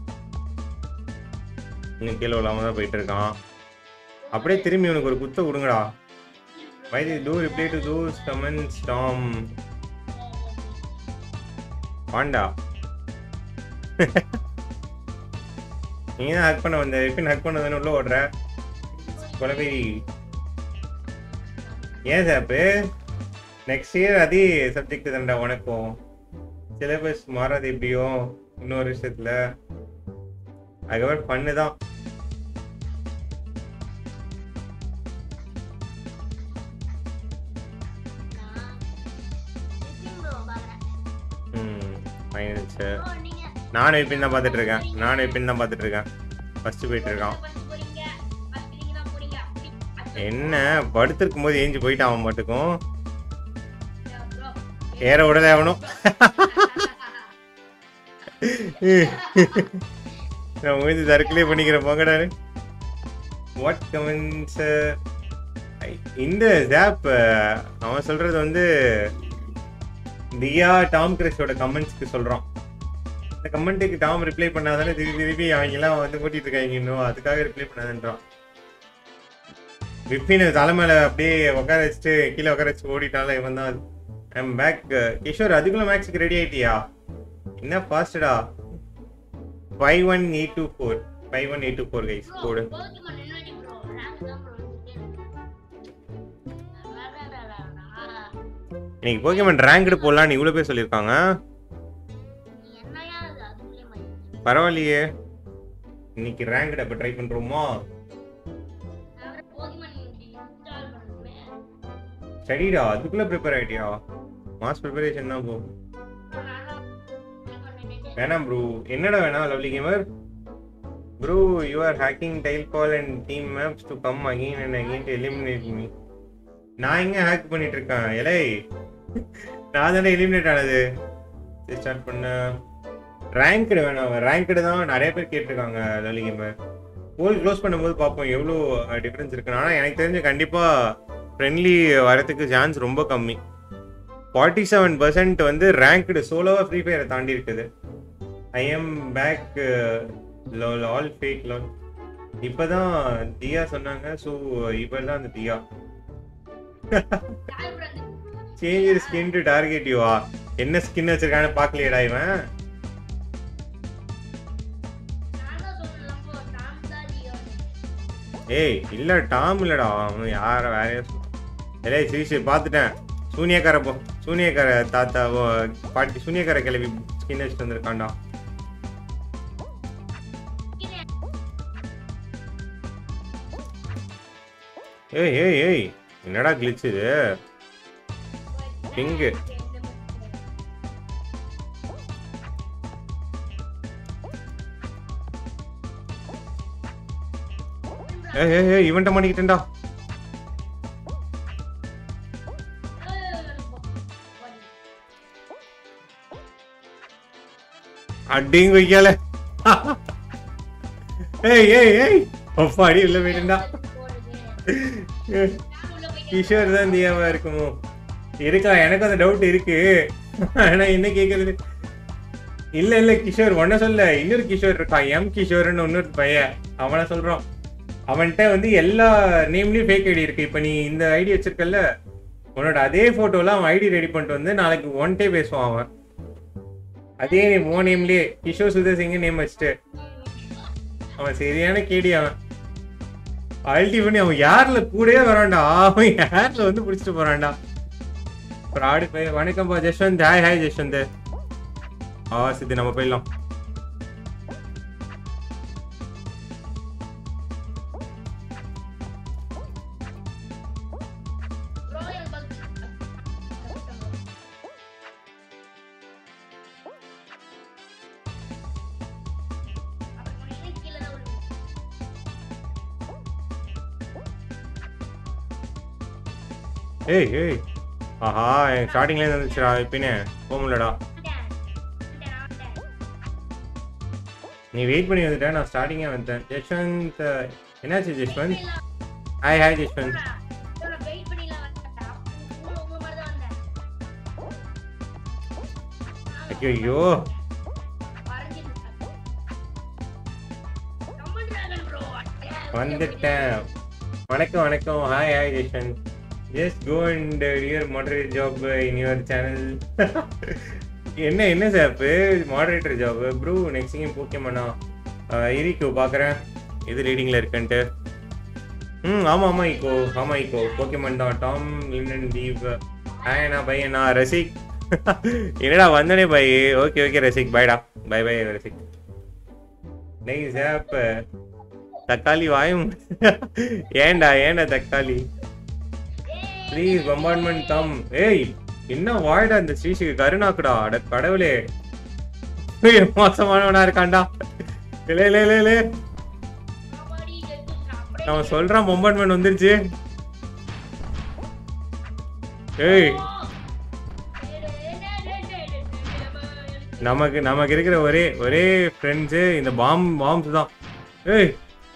இன்னும் கீழே இல்லாம தான் போயிட்டு இருக்கான். அப்படியே திரும்பி உனக்கு ஒரு குத்த கொடுங்கடா. Why did do reply to those comments Tom? Panda நீ தான் ஹக் பண்ண வந்த. எப்பயும் ஹக் பண்ண தானே உள்ள ஓடுற கொலபேரி. ஏன் சாப்பு நெக்ஸ்ட் இயர் அதே சப்ஜெக்ட் தான்டா உனக்கும். சிலபஸ் மாறாது எப்படியோ இன்னொரு விஷயத்துல. அதுக்கப்புறம் பண்ணுதான். நானும் இப்போ தான் பார்த்துட்டு இருக்கேன். நானும் இப்போ தான் பார்த்துட்டு இருக்கேன். ஃபர்ஸ்ட் போயிட்டு இருக்கான். என்ன படுத்திருக்கும் போது ஏஞ்சி போயிட்டான் அவன் மட்டுக்கும். ஏற விடல அவனும். நான் முடிஞ்சு தற்கொலை பண்ணிக்கிறேன் போங்கடாரு. வாட் கமெண்ட்ஸ் இந்த ஜாப் அவன் சொல்றது வந்து தியா டாம் கிரஷோட கமெண்ட்ஸ்க்கு சொல்றான். இந்த கமெண்ட்டுக்கு டாம் ரிப்ளை பண்ணாதானே திருப்பி திருப்பி அவங்க எல்லாம் வந்து கூட்டிட்டு இருக்காங்க. இன்னும் அதுக்காக ரிப்ளை பண்ணாதுன்றான். விப்பின் தலைமையில அப்படியே உட்கார வச்சுட்டு கீழே உட்கார வச்சு ஓடிட்டால இவன் தான். I'm back. கிஷோர் அதுக்குள்ள மேக்ஸுக்கு ரெடி ஆயிட்டியா? என்ன ஃபாஸ்டடா. Five one eight two four five one eight two four guys code. இன்னைக்கு போக்கிமான் ரேங்க்டு போடலான்னு இவ்வளோ பேர் சொல்லியிருக்காங்க. பரவாயில்லையே. இன்னைக்கு ரேங்க்டு அப்போ ட்ரை பண்ணுறோமா? ஸ்டடிடா அதுக்குள்ளே ப்ரிப்பேர் ஆகிட்டியா? மாஸ் ப்ரிப்பரேஷன் தான் போ. வேணாம் ப்ரூ. என்னடா வேணாம் lovely gamer? Bro you are hacking tile call and team maps to come again and again to eliminate me. நான் எங்கே ஹேக் பண்ணிட்டு இருக்கேன்? எலை நான் தானே எலிமினேட் ஆனது. ஸ்டார்ட் பண்ண ரேங்க்டு வேணாம். ரேங்க்டு தான் நிறைய பேர் கேட்டிருக்காங்க லவ்லி கேமர். கோல் க்ளோஸ் பண்ணும்போது பார்ப்போம் எவ்வளோ டிஃப்ரென்ஸ் இருக்குன்னு. ஆனால் எனக்கு தெரிஞ்சு கண்டிப்பாக ஃப்ரெண்ட்லி வரத்துக்கு சான்ஸ் ரொம்ப கம்மி. ஃபார்ட்டி செவன் பர்சன்ட் வந்து ரேங்க்டு சோலோவாக ஃப்ரீ ஃபயரை தாண்டி இருக்குது. I am back lol all fake lol. இப்போ தான் தியா சொன்னாங்க. ஸோ இப்போ தான் அந்த Diya change skin to target யூவா. என்ன ஸ்கின் வச்சிருக்கான்னு பார்க்கலையடா இவன். ஏய் இல்ல டாம் இல்லடா அவன் யார வேறையா. ஏய் சீஷி பார்த்துட்டேன். சூனியக்கார போ சூனியக்கார தாத்தா பாட்டி சூனியக்கார கிளவி ஸ்கின் வச்சுட்டு வந்திருக்காண்டா. ஏய் ஏய் ஏய் என்னடா கிளிச் இது பிங்கு. ஏய் ஏய் ஏய் இவன்ட்ட மாட்டிக்கிட்டேன்டா. அடிங்க வைக்கல. ஏய் ஏய் ஏய் அப்பாடி உள்ள போயிட்டா. கிஷோர் தான் தியாவா இருக்குமோ? இருக்கலாம். எனக்கு அந்த டவுட் இருக்கு. ஆனா என்ன கேக்குறது இல்ல இல்ல கிஷோர் ஒன்ன சொல்ல. இன்னொரு கிஷோர் இருக்கான் எம் கிஷோர்னு இன்னொரு பையன். அவனை சொல்றான். அவன்கிட்ட வந்து எல்லா நேம்லயும் ஃபேக் ஐடி இருக்கு. இப்ப நீ இந்த ஐடி வச்சிருக்கல உன்னோட அதே போட்டோல அவன் ஐடி ரெடி பண்ணிட்டு வந்து நாளைக்கு ஒன் டே பேசுவான் அவன். அதே நேம் ஓ நேம்லயே கிஷோர் சுதர் சிங் நேம் வச்சுட்டு. அவன் சரியான கேடி. அவன் அல்டி பண்ணி அவன் யார்ல கூடயே வரான்டா. அவன் யார்ல வந்து பிடிச்சிட்டு போறான்டா. Fraud bye. வணக்கம்பா ஜஸ்வந்த். Hi hi Jaswanth. ஆ சித்தி நம்ம போயிடலாம். ஏய் ஏய் ஆஹா எனக்கு ஸ்டார்டிங்லேருந்து வந்துச்சுடா இப்பனே போக முடியலடா. நீ வெயிட் பண்ணி வந்துட்டேன், நான் ஸ்டார்டிங்கே வந்துட்டேன். ஜஸ்வந்த் என்னாச்சு ஜஸ்வந்த்? Hi hi Jaswant. ஐயோ வந்துட்டேன். வணக்கம் வணக்கம். Hi hi Jaswanth. Just go and your moderator job in your channel. என்ன என்ன சாப்பு moderator job bro? Next game போக்கேமாண்ணா இரிக்கோ பார்க்குறேன் எது ரீடிங்கில் இருக்குன்ட்டு. ம் ஆமாம் ஆமாம் ஈக்கோ ஆமாம் ஈக்கோ போக்கேமான் தான். டாம் லிண்டன் தீப் ஹாய்ண்ணா பை அண்ணா. ரசிக் என்னடா வந்தனே பை. ஓகே ஓகே ரசிக் பாய்டா. Bye bye Rasik. நெய் சாப் தக்காளி வாயும். ஏண்டா ஏண்டா தக்காளி ப்ளீஸ் பம்பார்ட்மெண்ட் கம். ஏய் என்ன வாய்டா இந்த ஸ்ரீஷுக்கு கருணாக்குடா. அட கடவுளே மோசமானவனா இருக்கான்டா. லே லே லே லே அவன் சொல்றான் பம்பார்ட்மெண்ட் வந்துருச்சு. ஏய் நமக்கு நமக்கு இருக்கிற ஒரே ஒரே ஃப்ரெண்ட்ஸு இந்த பாம் பாம்ஸ் தான். ஏய்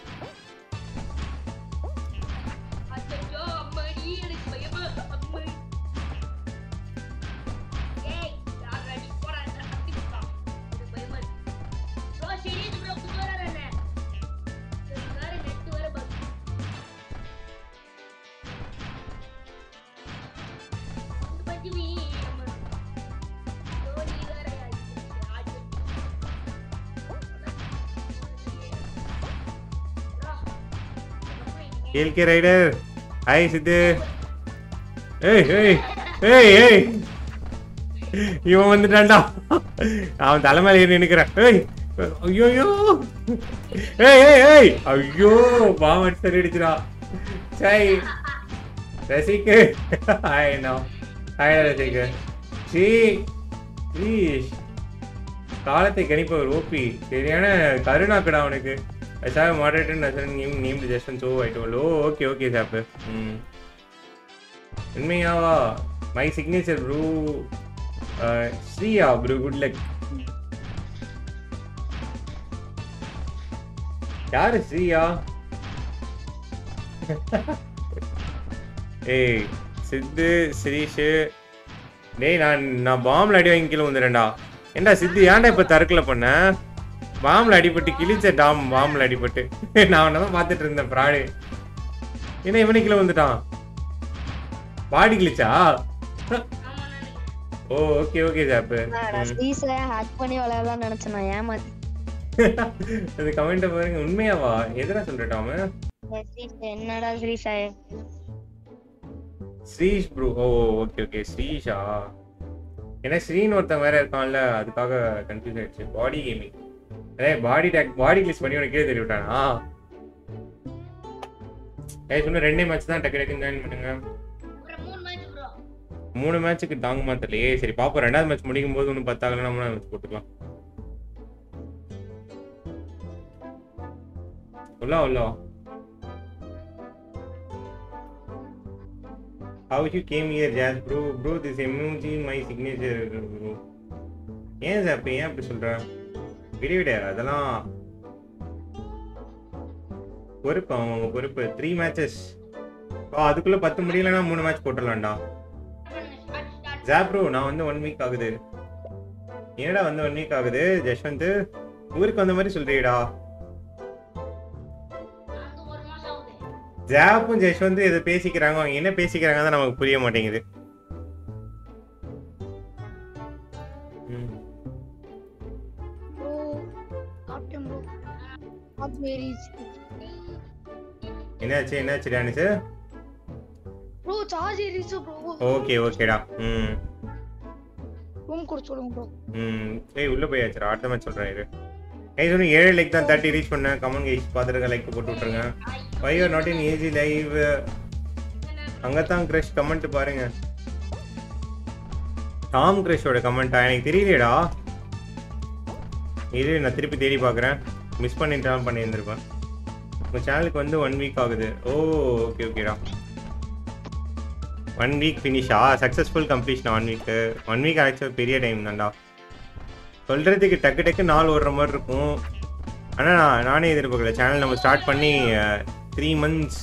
கேல்கே ரைடர் ஹாய் சித்து. ஏய் ஏய் ஏய் ஏய் இவன் வந்துட்டான்டா. அவன் தலைமையில ஏறி நினைக்கிறேன். ஏய் ஐயோ ஏய் ஏய் ஏய் ஐயோ பாவட் சரி அடிச்சுடா. சை ரசிக்கு ஹாய் நோ ஹாய் ரசிக்கு. ஸ்ரீ ஸ்ரீஷ் காலத்தை கணிப்பவர் ஓபி சரியான கருணாக்கடா அவனுக்கு. I saw a moderator named Justin, so I told, oh, okay, okay, Zapper. Hmm. Unmeyava, my signature, bro. Uh, Sriya, bro, good luck. Yaar Sriya? Hey, Siddhu, Srish. Hey, நான் நான் பாம்ல அடி வாங்கி கீழ வந்துறேன்டா. ஏண்டா சித்து ஏன்டா இப்ப தரக்கல பண்ண? பாம்ல அடிபட்டு கிழிச்ச டாம் பாம்ல அடிபட்டு நான் அவனதான் பார்த்துட்டு இருந்தேன் பிராடு. என்ன இவனே கீழே வந்துட்டான். பாடி கிழிச்சா? ஓ ஓகே ஓகே ஜாப்பு. ஸ்ரீஸை ஹேக் பண்ணி விளையாடலாம் நினைச்சேன் நான் ஏமாத்தி. அது கமெண்ட் பாருங்க. உண்மையாவா எதனா சொல்றட்டாம? என்னடா ஸ்ரீஸா? ஸ்ரீஷ் ப்ரோ. ஓ ஓகே ஓகே ஸ்ரீஷா. ஏன்னா ஸ்ரீன்னு ஒருத்தன் வேற இருக்கான்ல அதுக்காக கன்ஃபியூஸ் ஆயிடுச்சு. பாடி கேமிங் ஏய் பாடி டேக் பாடி கிளிஸ் பண்ணி உனக்கு தெரிய விட்டானா? ஏய் சொன்ன ரெண்டே மேட்ச் தான் டக்கு டக்குன்னு ஜாயின் பண்ணுங்க. மூணு மேட்சுக்கு தாங்குமா தெரியலையே. சரி பாப்போம். ரெண்டாவது மேட்ச் முடிக்கும் போது ஒன்றும் பத்தாகலாம் மூணாவது மேட்ச் போட்டுக்கலாம். உள்ளா உள்ளா How you came here, Jazz bro? Bro, this emoji my signature bro. ஏன் சார் ஏன் அப்படி சொல்ற? விட விட அதெல்லாம் பொறுப்பு அவங்க பொறுப்பு. த்ரீ மேட்சஸ் அதுக்குள்ள பத்து முடியலன்னா மூணு மேட்ச் போட்டுடலாம்டா. ஜாப்ரோ நான் வந்து ஒன் வீக் ஆகுது. ஏடா வந்து ஒன் வீக் ஆகுது ஜஸ்வந்த்? ஊருக்கு வந்த மாதிரி சொல்றீடா. ஜாப்பும் ஜஸ்வந்த் எதை பேசிக்கிறாங்க அவங்க என்ன பேசிக்கிறாங்க தான் நமக்கு புரிய மாட்டேங்குது. என்னாச்சு என்னாச்சு டானிஸ்? ப்ரோ சார்ஜ் ஏறிச்சு ப்ரோ. ஓகே ஓகேடா. ம் ரூம் கூட சொல்லுங்க ப்ரோ. ம் ஏய் உள்ள போயாச்சுடா. அடுத்த மேட்ச் சொல்றேன் இரு. ஏய் சொன்ன ஏழு லைக் தான் தேர்ட்டி ரீச் பண்ண. கமெண்ட் கைஸ் பாத்துருங்க லைக் போட்டு விட்டுருங்க. why you are not in easy live? அங்க தான் கிரஷ் கமெண்ட் பாருங்க. டாம் கிரஷோட கமெண்டா எனக்கு தெரியலடா. இது நான் திருப்பி தேடி பார்க்குறேன். மிஸ் பண்ணிட்டாலும் பண்ணியிருந்திருப்பேன். உங்கள் சேனலுக்கு வந்து ஒன் வீக் ஆகுது. ஓ ஓகே ஓகேடா. ஒன் வீக் ஃபினிஷா successful completion one week one week actual பெரிய டைம் தான்டா சொல்கிறதுக்கு டக்கு டக்கு நாள் ஓடுற மாதிரி இருக்கும் ஆனால் நான் நானே எதிர்பார்க்கல சேனல் நம்ம ஸ்டார்ட் பண்ணி த்ரீ மந்த்ஸ்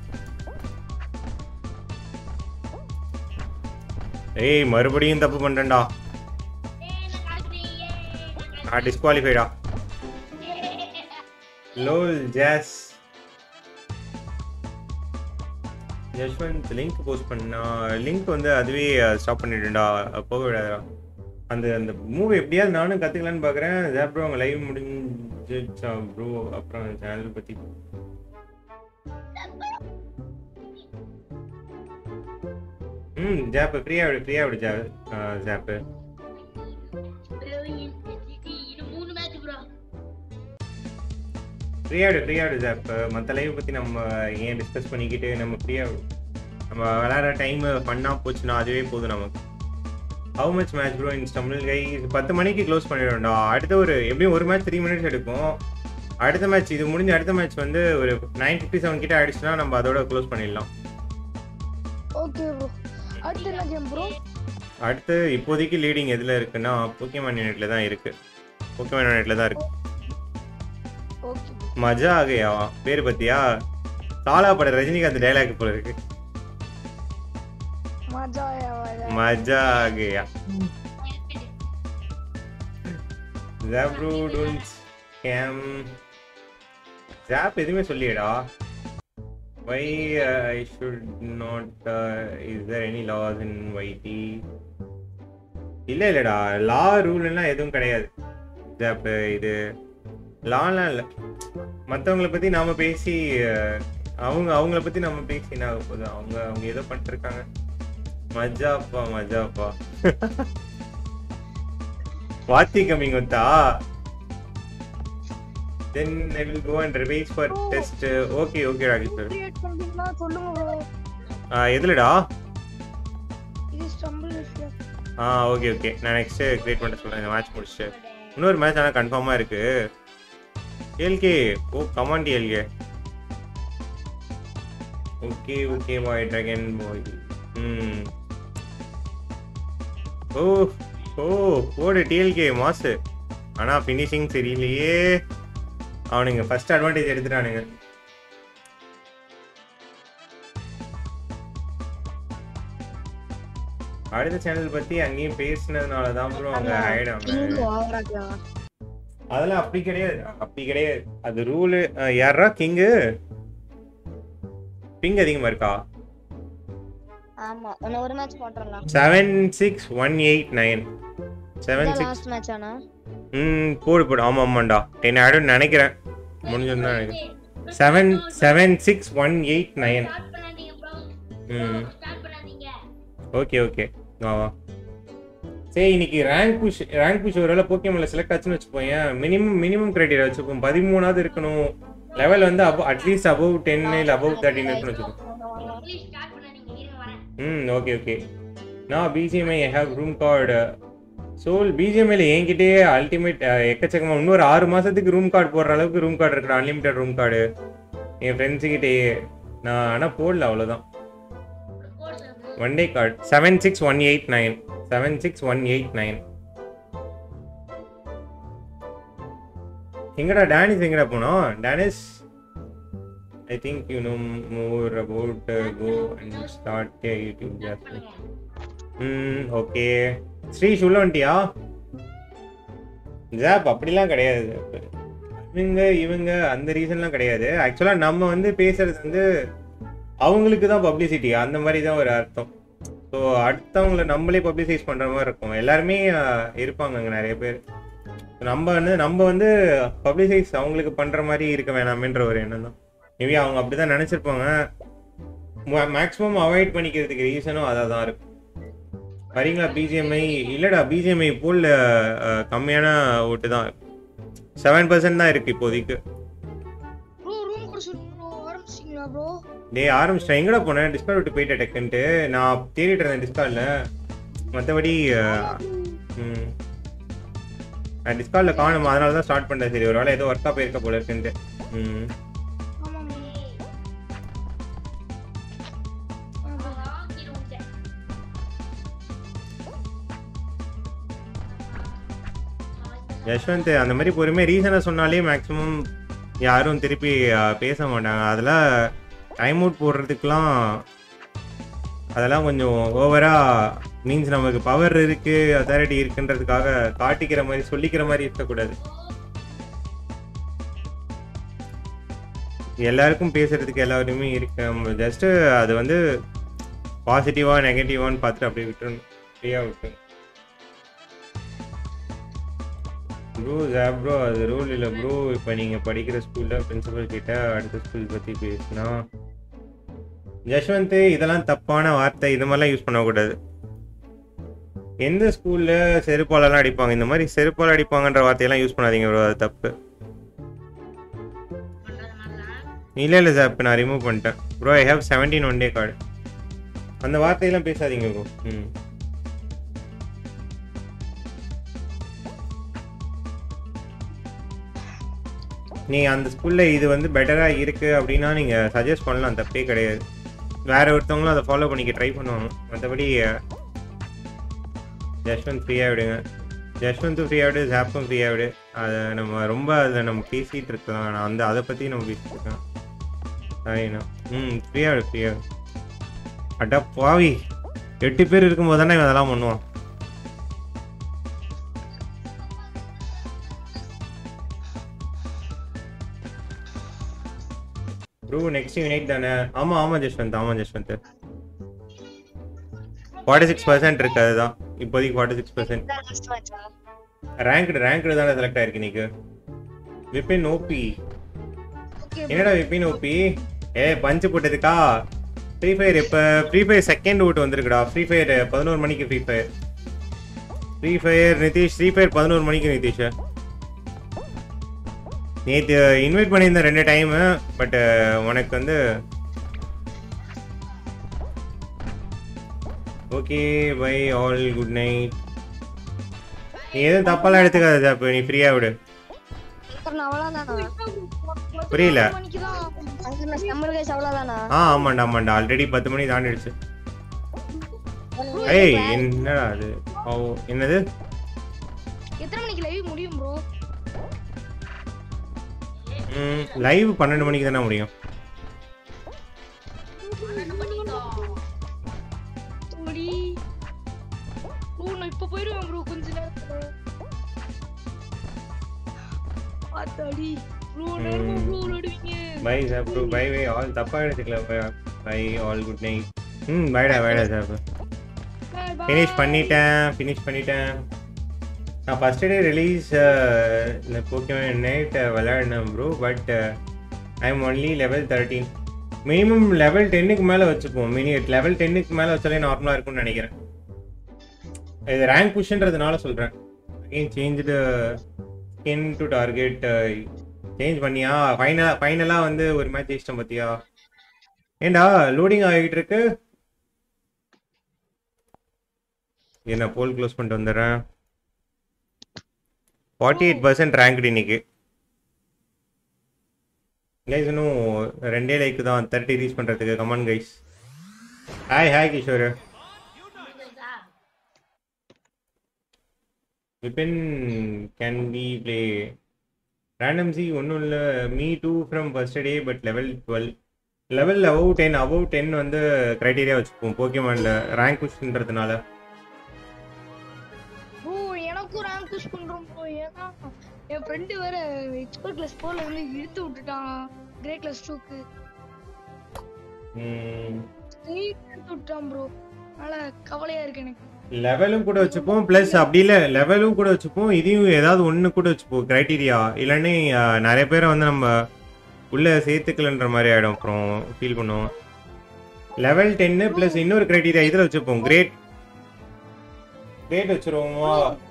ஏய் மறுபடியும் தப்பு பண்ணுறேன்டா ஆ டிஸ்குவாலிஃபைடா லோல் ஜாஸ் யஷ்வந்த் லிங்க் போஸ்ட் பண்ணா லிங்க் வந்து அதுவே ஸ்டாப் பண்ணிட்டுடா போக விடாதா அந்த அந்த மூவி எப்படியாவது நானும் கற்றுக்கலான்னு பார்க்குறேன் ஜாப் அவங்க லைவ் முடிஞ்சிச்சா ப்ரோ அப்புறம் சேனல் பற்றி ம் ஜாப்பு ஃப்ரீயாக விடு ஃப்ரீயாக விடு ஜா ஜாப்பு ஃப்ரீயாக விடு ஃப்ரீயாக விடு ஜாப் மற்ற லைவ் பற்றி நம்ம ஏன் டிஸ்கஸ் பண்ணிக்கிட்டு நம்ம ஃப்ரீயாக விடு நம்ம விளையாடுற டைமு ஃபன்னாக போச்சுன்னா அதுவே போதும் நமக்கு how much match bro in Tamil கை பத்து மணிக்கு க்ளோஸ் பண்ணிடுவோம்டா அடுத்த ஒரு எப்படியும் ஒரு மேட்ச் த்ரீ மினிட்ஸ் எடுக்கும் அடுத்த மேட்ச் இது முடிஞ்ச அடுத்த மேட்ச் வந்து ஒரு நைன் ஃபிஃப்டி செவன் கிட்ட ஆயிடுச்சுன்னா நம்ம அதோட க்ளோஸ் பண்ணிடலாம் ஓகே ப்ரோ அடுத்து என்ன கேம் ப்ரோ அடுத்து இப்போதைக்கு லீடிங் எதில் இருக்குன்னா போக்கிமான் யூனிட்ல தான் இருக்கு போக்கிமான் யூனிட்ல தான் இருக்கு ஓகே மஜா ஆகையா பேர் பத்தியா சாலா பட ரஜினிகாந்த் டைலாக் போல இருக்கு மஜா ஆயா மஜா ஆகையா ஜாப்ரூ டோன்ட் கேம் ஜாப் எதுவுமே சொல்லியடா why uh, I should not uh, is there any laws in Y T இல்ல இல்லடா லா ரூல் எல்லாம் எதுவும் கிடையாது ஜாப் இது லாலாம் இல்லை மற்றவங்களை பற்றி நாம் பேசி அவங்க அவங்கள பற்றி நம்ம பேசி என்ன ஆக போகுது அவங்க அவங்க ஏதோ பண்ணிட்டுருக்காங்க மஜாப்பா மஜாப்பா வாத்தி கம்மிங் வந்தா then I will go and revise for oh. test okay okay Rakesh sir create பண்ணீங்கன்னா சொல்லுங்க bro ஆ எதுலடா இது ஸ்டம்பிள் விஷயம் ஆ ஓகே ஓகே நான் நெக்ஸ்ட் கிரியேட் பண்ண சொல்றேன் இந்த மேட்ச் முடிச்சு இன்னொரு மேட்ச் ஆனா கன்ஃபார்மா இருக்கு எல்கே ஓ கமாண்ட் எல்கே okay okay bye dragon bye ம் ஓ ஓ போடு டிஎல்கே மாஸ் ஆனா ஃபினிஷிங் சரியில்லையே அவனுங்க ஃபர்ஸ்ட் அட்வான்டேஜ் எடுத்துட்டானுங்க அடுத்த சேனல் பத்தி அங்கேயும் பேசினதுனால தான் ப்ரோ அங்க ஆயிடாங்க அதெல்லாம் அப்படி கிடையாது அப்படி கிடையாது அது ரூலு யாரா கிங்கு பிங் அதிகமா இருக்கா ஆமா ஒரு மேட்ச் போட்றலாம் seven six one eight nine seven six last match ஆனா ம் போடு போடு ஆமா ஆமாண்டா டென் ஆயிடும் நினைக்கிறேன் முடிஞ்சிருந்தா நினைக்கிறேன் seven seven six one eight nine ம் ஓகே ஓகே வா வா சரி இன்னைக்கு ரேங்க் புஷ் ரேங்க் புஷ் ஒரு வேளை போக்கியமில் செலக்ட் ஆச்சுன்னு வச்சுப்போங்க மினிமம் மினிமம் கிரைட்டீரியா வச்சுப்போம் பதிமூணாவது இருக்கணும் லெவல் வந்து அபவ் அட்லீஸ்ட் அபவ் டென் இல்லை அபவ் தேர்ட்டின் இருக்குன்னு வச்சுக்கோங்க ம் ஓகே ஓகே நான் BGMI I have room card சோல் பிஜிஎம்ஐல என்கிட்டே அல்டிமேட் எக்கச்சக்கமாக இன்னொரு ஆறு மாதத்துக்கு ரூம் கார்டு போடுற அளவுக்கு ரூம் கார்டு இருக்குடா அன்லிமிட்டட் ரூம் கார்டு என் ஃப்ரெண்ட்ஸுக்கிட்டேயே நான் ஆனால் போடல அவ்வளோதான் one day card seven six one eight nine seven six one eight nine எங்கடா டேனிஸ் எங்கடா போனோம் Danish I think you know more about go and start YouTube ஜாஸ்தி ம் ஓகே ஸ்ரீஷ் உள்ள வந்துட்டியா ஜாப் அப்படிலாம் கிடையாது இவங்க இவங்க அந்த ரீசன்லாம் கிடையாது ஆக்சுவலாக நம்ம வந்து பேசுறது வந்து அவங்களுக்கு தான் பப்ளிசிட்டி அந்த மாதிரி தான் ஒரு அர்த்தம் ஸோ அடுத்தவங்களை நம்மளே பப்ளிசைஸ் பண்ணுற மாதிரி இருக்கும் எல்லாருமே இருப்பாங்க அங்கே நிறைய பேர் நம்ம வந்து நம்ம வந்து பப்ளிசைஸ் அவங்களுக்கு பண்ணுற மாதிரி இருக்க வேணாமேன்ற ஒரு எண்ணம் தான் மேபி அவங்க அப்படி தான் நினச்சிருப்பாங்க மேக்ஸிமம் அவாய்ட் பண்ணிக்கிறதுக்கு ரீசனும் அதாக தான் இருக்கும் வரீங்களா பிஜிஎம்ஐ இல்லைடா பிஜிஎம்ஐ போல் கம்மியான ஓட்டு தான் செவன் பர்சன்ட் தான் இருக்கு இப்போதைக்கு டே ஆரம்பிச்சிட்டேன் எங்கடா போனேன் டிஸ்கார்ட் விட்டு போயிட்டேன் டெக்குன்ட்டு நான் தேடிட்டு இருந்தேன் டிஸ்கார்டில் மற்றபடி ம் நான் டிஸ்கார்டில் காணும் அதனால தான் ஸ்டார்ட் பண்ணேன் சரி ஒரு வேளை ஏதோ ஒர்க்காக போயிருக்க போல இருக்குன்ட்டு ம் யஷ்வந்த் அந்த மாதிரி பொறுமையாக ரீசனாக சொன்னாலே மேக்ஸிமம் யாரும் திருப்பி பேச மாட்டாங்க. அதெல்லாம் டைம் அவுட் போடுறதுக்கெலாம் அதெல்லாம் கொஞ்சம் ஓவராக மீன்ஸ் நமக்கு பவர் இருக்குது அத்தாரிட்டி இருக்குன்றதுக்காக காட்டிக்கிற மாதிரி சொல்லிக்கிற மாதிரி இருக்கக்கூடாது. எல்லாருக்கும் பேசுறதுக்கு எல்லாருமே இருக்கு. ஜஸ்ட்டு அது வந்து பாசிட்டிவாக நெகட்டிவான்னு பார்த்துட்டு அப்படியே விட்டுருணும், ஃப்ரீயாக விட்டு. ப்ரோ ஜாப் ப்ரோ அது ரூல் இல்லை ப்ரோ. இப்போ நீங்கள் படிக்கிற ஸ்கூலில் பிரின்சிபல் கிட்ட அடுத்த ஸ்கூல் பற்றி பேசினா யஷ்வந்த் இதெல்லாம் தப்பான வார்த்தை, இது மாதிரிலாம் யூஸ் பண்ணக்கூடாது. எந்த ஸ்கூலில் செருப்பாலெல்லாம் அடிப்பாங்க, இந்த மாதிரி செருப்பால் அடிப்பாங்கன்ற வார்த்தையெல்லாம் யூஸ் பண்ணாதீங்க ப்ரோ, அது தப்பு. இல்லை இல்லை சார், இப்போ நான் ரிமூவ் பண்ணிட்டேன் bro. I have seventeen one day card. அந்த வார்த்தையெல்லாம் பேசாதீங்க ப்ரோ. ம் நீங்கள் அந்த ஸ்கூலில் இது வந்து பெட்டராக இருக்குது அப்படின்னா நீங்கள் சஜஸ்ட் பண்ணலாம், தப்பே கிடையாது. வேறு ஒருத்தவங்களும் அதை ஃபாலோ பண்ணிக்க ட்ரை பண்ணுவாங்க. மற்றபடி ஜஷ்வந்த் ஃப்ரீயாக விடுங்க, ஜஷ்வந்தும் ஃப்ரீயாக விடு, ஜாப்பும் ஃப்ரீயாக விடு. அதை நம்ம ரொம்ப அதில் நம்ம பேசிகிட்டு இருக்கலாம், நான் அந்த அதை பற்றி நம்ம பேசிகிட்டு இருக்கோம். சரிண்ணா. ம் ஃப்ரீயாக விடு, ஃப்ரீயாக விடு. அட்டா பாவி, எட்டு பேர் இருக்கும்போது தானே இவன் அதெல்லாம் பண்ணுவான். ப்ரோ நெக்ஸ்ட் யூனிட் தானே? ஆமாம் ஆமாம் ஜஷ்வந்த், ஆமாம் ஜஷ்வந்த். ஃபார்ட்டி சிக்ஸ் பர்சன்ட் இருக்கு, அதுதான் இப்போதைக்கு forty six percent. Ranked ranked தானே செலக்ட் ஆயிருக்கு இன்னைக்கு. விபின் ஓபி. என்னடா விபின் ஓபி? ஏ பஞ்சு போட்டதுக்கா? ஃப்ரீ ஃபயர் இப்போ ஃப்ரீ ஃபயர் செகண்ட் ஓட்டு வந்திருக்குடா. ஃப்ரீ ஃபயர் பதினோரு மணிக்கு free fire free fire Nitish free fire பதினோரு மணிக்கு நிதிஷ். நேற்று இன்வைட் பண்ணியிருந்தேன் ரெண்டு டைமு, பட் உனக்கு வந்து okay bye all good night. நீ எதுவும் தப்பாலாம் எடுத்துக்காத சார், இப்போ நீ ஃப்ரீயாக விடு. புரியல? ஆ ஆமாண்டா ஆமாண்டா, ஆல்ரெடி பத்து மணி தாண்டிடுச்சு. ஏய் என்னடா அது? ஓ என்னது? எத்தனை மணிக்கு லைவ் முடியும் ப்ரோ? ம் லைவ் பன்னெண்டு மணிக்கு தானே முடியும். இப்ப போயிடுவேன் ப்ரோ கொஞ்ச நேரத்துல. ஆத்தாடி ப்ரோ நேரமா ப்ரோ ஓடுவீங்க. Bye sir bro, bye bye all. தப்பா எடுத்துக்கல, பை ஆல் குட் நைட். ம் பைடா பைடா சார். ஃபினிஷ் பண்ணிட்டேன் ஃபினிஷ் பண்ணிட்டேன். நான் ஃபர்ஸ்ட் டே ரிலீஸ் இந்த போக்கிமான் நைட் விளையாடினேன் bro, but I am only level thirteen. Minimum level டென்னுக்கு மேலே வச்சுப்போம். மினி லெவல் டென்னுக்கு மேலே வச்சாலே நார்மலாக இருக்கும்னு நினைக்கிறேன். இது ரேங்க் புஷ்ன்றதுனால சொல்கிறேன். Again changed skin to target change பண்ணியா? ஃபைனலாக ஃபைனலாக வந்து ஒரு மேட்ச் ஜெயிச்சிட்டேன் பார்த்தியா? ஏண்டா லோடிங் ஆகிட்டு இருக்கு. என்ன போல் க்ளோஸ் பண்ணிட்டு வந்துடுறேன். ஃபார்ட்டி எயிட் பர்சன்ட் ரேங்க்டு இன்னைக்கு கைஸ். இன்னும் ரெண்டே லைக் தான் தேர்ட்டி ரீச் பண்ணுறதுக்கு. Come on guys. Hi hi Kishore. Vipin can we play random சி? ஒன்றும் இல்லை, me too from first day but level twelve. Level above ten above ten வந்து க்ரைட்டீரியா வச்சுப்போம் போக்கிமானில் ரேங்க் புஷ்ன்றதுனால. எனக்கும் ரேங்க் புஷ் பண்றோம் ப்ரோ. ஏன்னா என் ஃப்ரெண்ட் வேற எக்ஸ்பர்ட் கிளாஸ் போல வந்து இழுத்து விட்டுட்டான் கிரே கிளாஸ் டூக்கு. ம் இழுத்து விட்டான் ப்ரோ. அதனால கவலையா இருக்கு எனக்கு. லெவலும் கூட வச்சுப்போம், ப்ளஸ் அப்படி இல்லை லெவலும் கூட வச்சுப்போம், இதையும் ஏதாவது ஒன்று கூட வச்சுப்போம் க்ரைட்டீரியா. இல்லைன்னு நிறைய பேரை வந்து நம்ம உள்ளே சேர்த்துக்கலன்ற மாதிரி ஆகிடும், அப்புறம் ஃபீல் பண்ணுவோம். லெவல் டென்னு ப்ளஸ் இன்னொரு க்ரைட்டீரியா இதில் வச்சுப்போம். கிரேட் கிரேட் வச்சுருவோமா?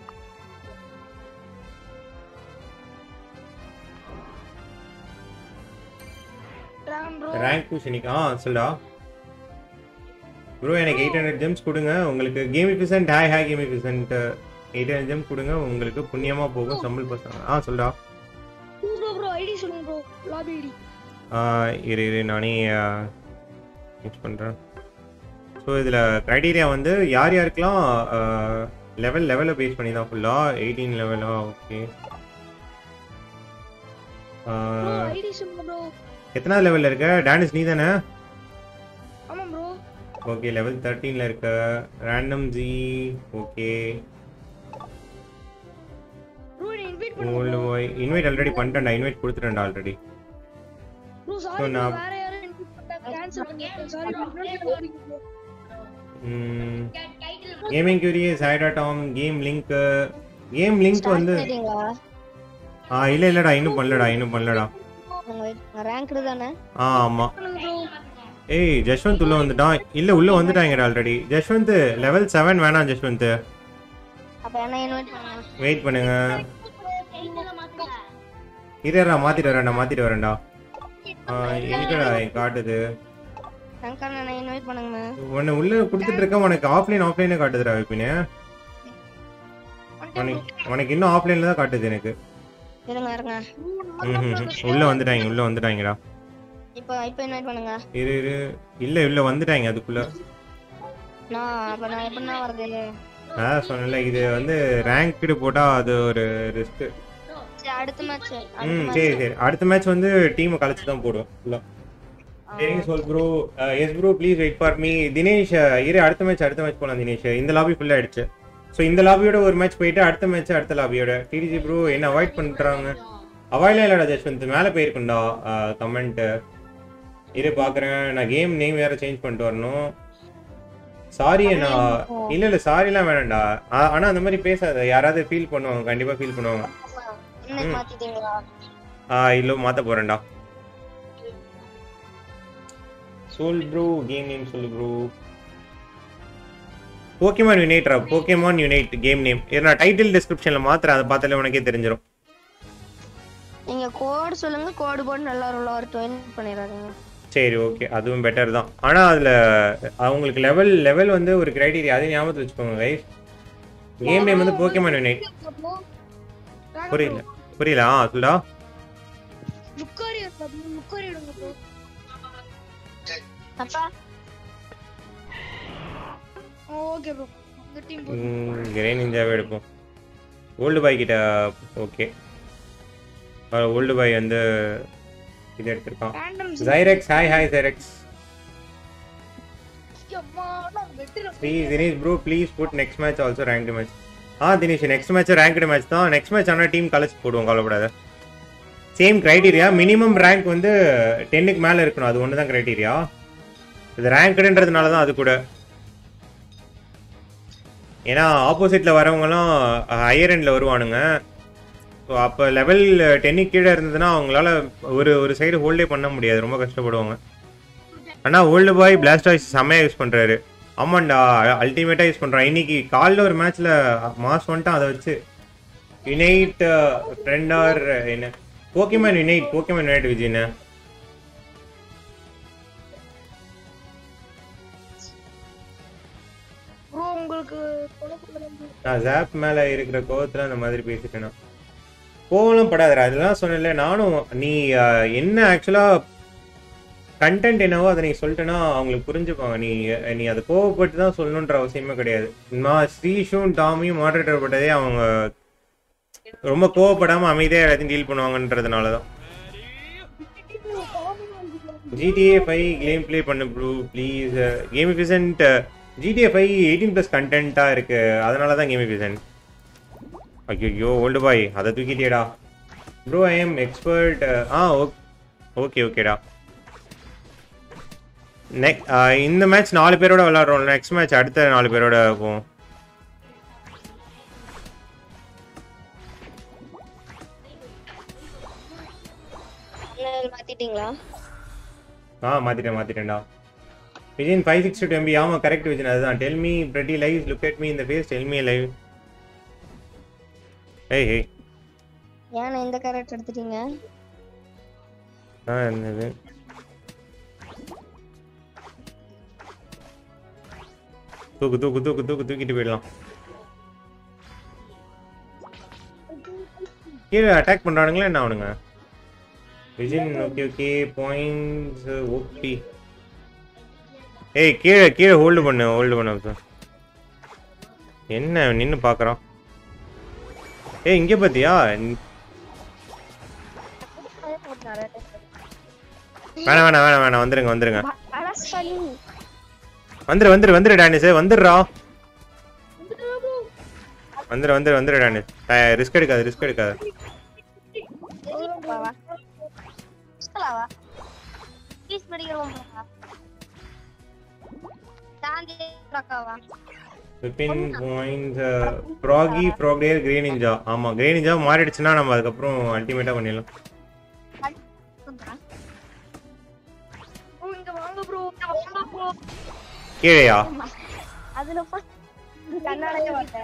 ரேங்க் புஷ் இன்னைக்கு. ஆ சொல்லா ப்ரோ, எனக்கு எயிட் ஹண்ட்ரட் ஜெம்ஸ் கொடுங்க. உங்களுக்கு கேமிஃபிசன்ட் ஹாய் ஹாய் கேமிஃபிசன்ட் எயிட் ஹண்ட்ரட் ஜெம்ஸ் கொடுங்க, உங்களுக்கு புண்ணியமாக போகும். சம்பள் பசங்க. ஆ சொல்லா ப்ரோ ப்ரோ ஐடி சொல்லுங்க ப்ரோ. Lobby ID. ஆ இரு இரு நானே யூஸ் பண்ணுறேன். ஸோ இதில் க்ரைட்டீரியா வந்து யார் யாருக்கெல்லாம் லெவல் லெவலில் பேஸ் பண்ணி தான் ஃபுல்லா எயிட்டீன் லெவலா ஓகே ப்ரோ ஐடி சொல்லுங்க ப்ரோ. எத்தனாவது லெவலில் இருக்க டானிஸ் நீ தானே ஆமா ப்ரோ. ஓகே லெவல் தேர்ட்டீனில் இருக்க ரேண்டம் ஜி ஓகே ப்ரோ நீ இன்வைட் பண்ணுங்க ஓல்டு பாய் இன்வைட் ஆல்ரெடி பண்ணிட்டேன்டா இன்வைட் கொடுத்துட்டேன்டா ஆல்ரெடி ப்ரோ. சாரி நான் வேற யாரும் இன்வைட் பண்ணா கேன்சல் பண்ணிட்டேன். Sorry bro. கேமிங் கியூரியஸ் ஹைடா Tom game link game link வந்து பண்ணிட்டீங்களா? ஆ இல்ல இல்லடா இன்னும் பண்ணலடா இன்னும் பண்ணலடா உங்க ரேங்க்டு தானே? ஆ ஆமா ஏய் ஜஷ்வந்த் உள்ள வந்துட்டான் இல்ல உள்ள வந்துட்டாங்கடா ஆல்ரெடி ஜஷ்வந்த் லெவல் செவன் வேணாம் ஜஷ்வந்த் அப்ப என்ன இன்வைட் பண்ணுங்க. வெயிட் பண்ணுங்க இதரா மாத்திட்டு வரேன்டா மாத்திட்டு வரேன்டா எங்கடா காட்டுது சங்கர் என்ன இன்வைட் பண்ணுங்க. உன்னை உள்ள கொடுத்துட்டு இருக்க உனக்கு ஆஃப்லைன் ஆஃப்லைனே காட்டுதுடா விப்பினே உனக்கு உனக்கு இன்னும் ஆஃப்லைன்ல தான் காட்டுது எனக்கு இருங்க இருங்க. ம் உள்ள வந்துட்டாங்க உள்ள வந்துட்டாங்கடா இப்போ இப்போ இன்வைட் பண்ணுங்க. இரு இரு இல்ல இல்ல வந்துட்டாங்க அதுக்குள்ள நான் அப்ப நான் எப்படின்னா வருது? நான் சொன்னல இது வந்து ரேங்க்டு போட்டா அது ஒரு ரிஸ்க். சரி அடுத்த மேட்ச் ம் சரி சரி அடுத்த மேட்ச் வந்து டீமை கலைச்சு தான் போடுவோம் ஃபுல்லா. சரிங்க சொல் bro yes bro please wait for me Dinesh இரு அடுத்த மேட்ச் அடுத்த மேட்ச் போலாம் தினேஷ் இந்த லாபி ஃபுல்லா ஆயிடுச்சு. ஸோ இந்த லாபியோட ஒரு மேட்ச் போயிட்டு அடுத்த மேட்ச் அடுத்த லாபியோட டிடிஜி ப்ரோ என்ன அவாய்ட் பண்ணுறாங்க அவாய்ட்லாம் இல்லடா ஜஸ்வந்த் மேலே போயிருக்குண்டா கமெண்ட் இரு பார்க்குறேன் நான் கேம் நேம் வேற சேஞ்ச் பண்ணிட்டு வரணும். சாரி நான் இல்லை இல்லை சாரிலாம் வேணாம்டா ஆனால் அந்த மாதிரி பேசாத யாராவது ஃபீல் பண்ணுவாங்க கண்டிப்பாக ஃபீல் பண்ணுவாங்க. என்ன மாத்திட்டீங்களா? ஆ இல்லை மாற்ற போகிறேன்டா. சொல் ப்ரோ கேம் நேம் சொல்லு ப்ரோ. போக்கேமான் யுனைட்ரா போக்கேமான் யுனைட் கேம் நேம் நான் டைட்டில் டிஸ்கிரிப்ஷனில் மாத்திரம் அதை பார்த்தாலே உனக்கே தெரிஞ்சிடும். நீங்க கோட் சொல்லுங்க கோட் போட்டு நல்லா உள்ள ஒரு ட்ரெயின் பண்ணிராதீங்க. சரி ஓகே அதுவும் பெட்டர் தான் ஆனால் அதில் அவங்களுக்கு லெவல் லெவல் வந்து ஒரு கிரைட்டீரியா அதையும் ஞாபகத்தில் வச்சுக்கோங்க கைஸ். கேம் நேம் வந்து போக்கேமான் யுனைட். புரியல புரியல ஆ சொல்டா. லுக்காரி இருக்கா ப்ரோ லுக்காரி எடுங்க ப்ரோ. அப்பா ஓகே ப்ரோ இந்த டீம் போ. ம் கிரே நிஞ்சாவே எடுப்போம். ஓல்டு பாய் கிட்ட ஓகே ஓல்டு பாய் வந்து இது எடுத்திருக்கான். ரேண்டம் ஜைரெக்ஸ் ஹாய் ஹாய் ஜைரெக்ஸ். அம்மா நான் வெட்டற please Dinesh bro please put next match also ranked match. ஆ Dinesh next match ranked match தான் நெக்ஸ்ட் மேட்ச் ஆனால் டீம் கலச்சு போடுவோம் கவலைப்படாத. சேம் கிரைட்டீரியா மினிமம் ரேங்க் வந்து டென்னுக்கு மேலே இருக்கணும் அது ஒன்று தான் கிரைட்டீரியா. இது ரேங்க்டுன்றதுனால தான் அது கூட ஏன்னா ஆப்போசிட்டில் வரவங்கலாம் ஹையர் எண்டில் வருவானுங்க. ஸோ அப்போ லெவல் டென்னுக்கு கீழே இருந்ததுன்னா அவங்களால ஒரு ஒரு சைடு ஹோல்டே பண்ண முடியாது ரொம்ப கஷ்டப்படுவாங்க. ஆனால் ஓல்டு பாய் பிளாஸ்டாய்ஸ் செம்மையாக யூஸ் பண்ணுறாரு. ஆமாண்டா அல்டிமேட்டாக யூஸ் பண்ணுறான். இன்னைக்கு காலைல ஒரு மேட்ச்சில் மாஸ் வந்துட்டான் அதை வச்சு யுனைட் ஃப்ரெண்ட் ஆர் என்ன போக்கேமான் யுனைட் போக்கேமான் யுனைட் விஜய்னு ப்ரோ உங்களுக்கு நான் ஜாப் மேலே இருக்கிற கோவத்தில் அந்த மாதிரி பேசிட்டேன்னா கோவம்லாம் படாதரா அதெல்லாம் சொன்னல நானும் நீ என்ன ஆக்சுவலாக கண்டென்ட் என்னவோ அதை நீ சொல்லிட்டேன்னா அவங்களுக்கு புரிஞ்சுப்பாங்க. நீ நீ அதை கோவப்பட்டு தான் சொல்லணுன்ற அவசியமே கிடையாது. நான் ஸ்ரீஷும் டாமியும் மாடரேட்டர் பட்டதே அவங்க ரொம்ப கோவப்படாமல் அமைதியாக எல்லாத்தையும் டீல் பண்ணுவாங்கன்றதுனால தான். ஜிடிஏ ஃபைவ் கேம் பிளே பண்ணு bro please. Game efficient GTA five eighteen plus கண்டென்ட்டாக இருக்குது அதனால தான் கேம் எஃபிஷியன்ட். ஐயோ ஓல்டு பாய் அதை தூக்கிட்டியடா ப்ரோ ஐ எம் எக்ஸ்பர்ட். ஆ ஓகே ஓகேடா. நெக் இந்த மேட்ச் நாலு பேரோட விளாட்றோம் நெக்ஸ்ட் மேட்ச் அடுத்த நாலு பேரோட போவோம். மாத்திட்டீங்களா? ஆ மாற்றிட்டேன் மாற்றிட்டேன்டா. Vijayan five sixty two MB ஆமாம் கரெக்ட் விஜயன் அதுதான். Tell me pretty live look at me இந்த ஃபேஸ் டெல் மீ லைவ். ஏய் ஏய் ஏன் இந்த கேரக்டர் எடுத்துட்டீங்க? ஆ என்னது தூக்கு தூக்கு தூக்கு தூக்கு தூக்கிட்டு போயிடலாம். கீழே அட்டாக் பண்ணுறானுங்களா என்ன அவனுங்க? Vijayan okay okay points okay. ஏய் கீழே கீழே ஹோல்டு பண்ணு ஹோல்டு பண்ணு சார். என்ன நின்னு பாக்குறான்? ஏய் இங்க பாத்தியா? வேணாம் வேணாம் வேணாம் வேணாம் வந்துருங்க வந்துருங்க. வந்துரு வந்துரு வந்துரு டானிஸ் வந்துடுறா. வந்துரு வந்துரு வந்துரு டானிஸ். ரிஸ்க் எடுக்காது ரிஸ்க் எடுக்காது. Pin point Froakie Frogadier Greninja. ஆமா கிரே நிஞ்சா மாறிடுச்சுன்னா நம்ம அதுக்கப்புறம் அல்டிமேட்டா பண்ணிடலாம். இங்க வாங்க ப்ரோ இங்க வாங்க ப்ரோ. கீழயா? அதுல கண்ணாடியே வரல.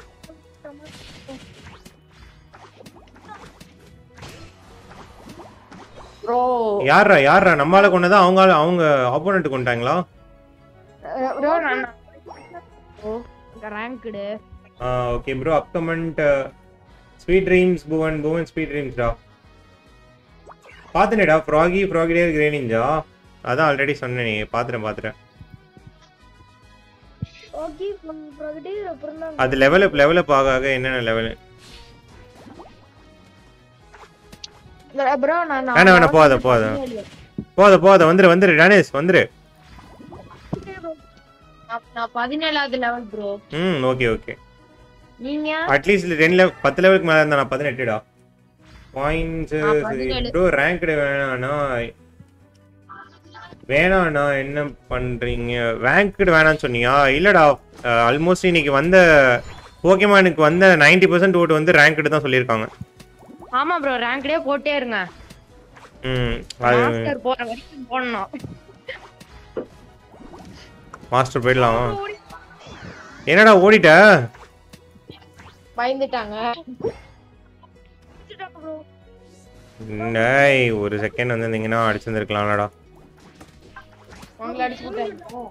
ப்ரோ யாரா யாரா நம்மால கொண்டதா அவங்க அவங்க ஆப்போனன்ட் கொண்டாங்களா? ப்ரோ நான் ப்ரோ ரேங்க்டு. ஆ ஓகே ப்ரோ அப்கமெண்ட் sweet dreams Bhuvan Bhuvan sweet ட்ரீம்ஸ்டா. பாத்துனேடா ஃப்ராகி ஃப்ராகிடேர் கிரே நிஞ்சா. அதான் ஆல்ரெடி சொன்னேனே பாத்துறேன் பாத்துறேன். ஓகே ப்ரோகிட்டே அப்புறம் தான் அது லெவல் அப் லெவல் அப் ஆக ஆக என்னென்ன லெவல்? ப்ரோ நான் வேணா வேணா போகாத போகாத போகாத போகாத வந்துரு வந்துரு டானிஸ் வந்துரு. நான் பதினேழாவது லெவல் ப்ரோ. ம் ஓகே ஓகே. நீங்க அட்லீஸ்ட் டென் லெவல் பத்து லெவலுக்கு மேல இருந்தா நான் பதினெட்டுடா. பாயிண்ட்ஸ் ப்ரோ ரேங்க்டு வேணானா வேணாண்ணா என்ன பண்றீங்க? ரேங்க்டு வேணான்னு சொன்னியா? இல்லடா ஆல்மோஸ்ட் இன்னைக்கு வந்த போக்கேமானுக்கு வந்த நைன்டி பர்சன்ட் ஓட்டு வந்து ரேங்க்டு தான் சொல்லியிருக்காங்க. ஆமா ப்ரோ ரேங்க்டே போட்டே இருங்க. ம் அது மாஸ்டர் போற வரைக்கும் போடணும். மாஸ்டர் போயிடலாம். என்னடா ஓடிட்ட? பயந்துட்டாங்க. டேய் ஒரு செகண்ட் வந்திருந்தீங்கன்னா அடிச்சிருந்துருக்கலாம்லடா. உங்களை அடிச்சுட்டாங்க.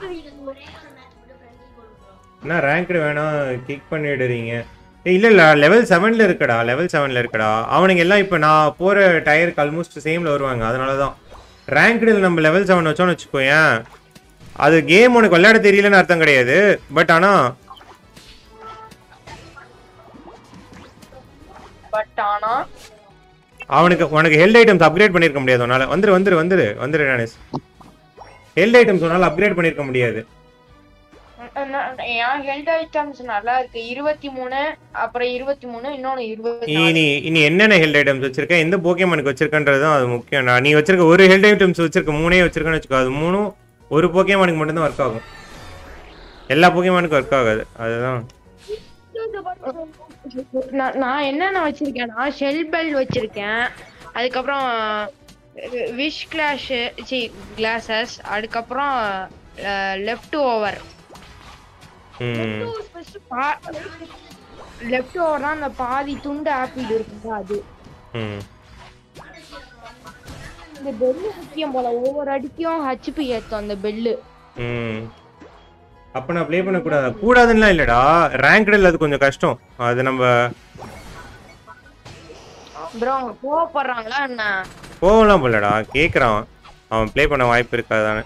என்ன ரேங்க்டு வேணாம் கிக் பண்ணிடுறீங்க? இல்ல இல்ல லெவல் செவன்ல இருக்கடா லெவல் செவன்ல இருக்கடா. அவனுங்க எல்லாம் இப்ப நான் போற டயருக்கு ஆல்மோஸ்ட் சேம்ல வருவாங்க. அதனாலதான் ரேங்க்டில் நம்ம லெவல் செவன் வச்சோன்னு வச்சுக்கோயேன். அது கேம் உனக்கு விளையாட தெரியலன்னு அர்த்தம் கிடையாது. பட் ஆனா பட் ஆனா அவனுக்கு உனக்கு ஹெல்த் ஐட்டம்ஸ் அப்கிரேட் பண்ணிருக்க முடியாது. உன்னால வந்துரு வந்துரு வந்துரு வந்துரு டானிஸ். ஹெல்த் ஐட்டம்ஸ் உன்னால அப்கிரேட் பண்ணிருக்க முடியாது. என் ஹெல்த் ஐட்டம்ஸ் நல்லா இருக்கு. இருபத்தி மூணு அப்புறம் இருபத்தி மூணு இன்னொன்னு இருபத்தி நீ இனி என்னென்ன ஹெல்த் ஐட்டம்ஸ் வச்சிருக்க எந்த போக்கேமானுக்கு வச்சிருக்கன்றது தான் அது முக்கியம். நான் நீ வச்சிருக்க ஒரு ஹெல்த் ஐட்டம்ஸ் வச்சிருக்க மூணே வச்சிருக்கேன்னு வச்சுக்கோ. அது மூணும் ஒரு போக்கேமானுக்கு மட்டும்தான் ஒர்க் ஆகும். எல்லா போக்கேமானுக்கும் ஒர்க் ஆகாது. அதுதான் நான் என்னென்ன வச்சிருக்கேன்னா ஷெல் பெல் வச்சிருக்கேன். அதுக்கப்புறம் விஷ் கிளாஷ் சி கிளாஸஸ். அதுக்கப்புறம் லெஃப்ட் ஓவர் லெஃப்ட் ஓவர் தான் அந்த பாதி துண்டு ஆப்பிள் இருக்குங்க அது. இந்த பெல்லு முக்கியம் போல. ஒவ்வொரு அடிக்கும் ஹெச்பி ஏத்தும் அந்த பெல்லு. ம் அப்ப நான் ப்ளே பண்ண கூடாது கூடாதுன்னா இல்லடா. ரேங்க்டில் அது கொஞ்சம் கஷ்டம். அது நம்ம ப்ரோ அவங்க கோவப்படுறாங்களா என்ன? போகலாம் போலடா கேக்குறான். அவன் ப்ளே பண்ண வாய்ப்பு இருக்காதானே.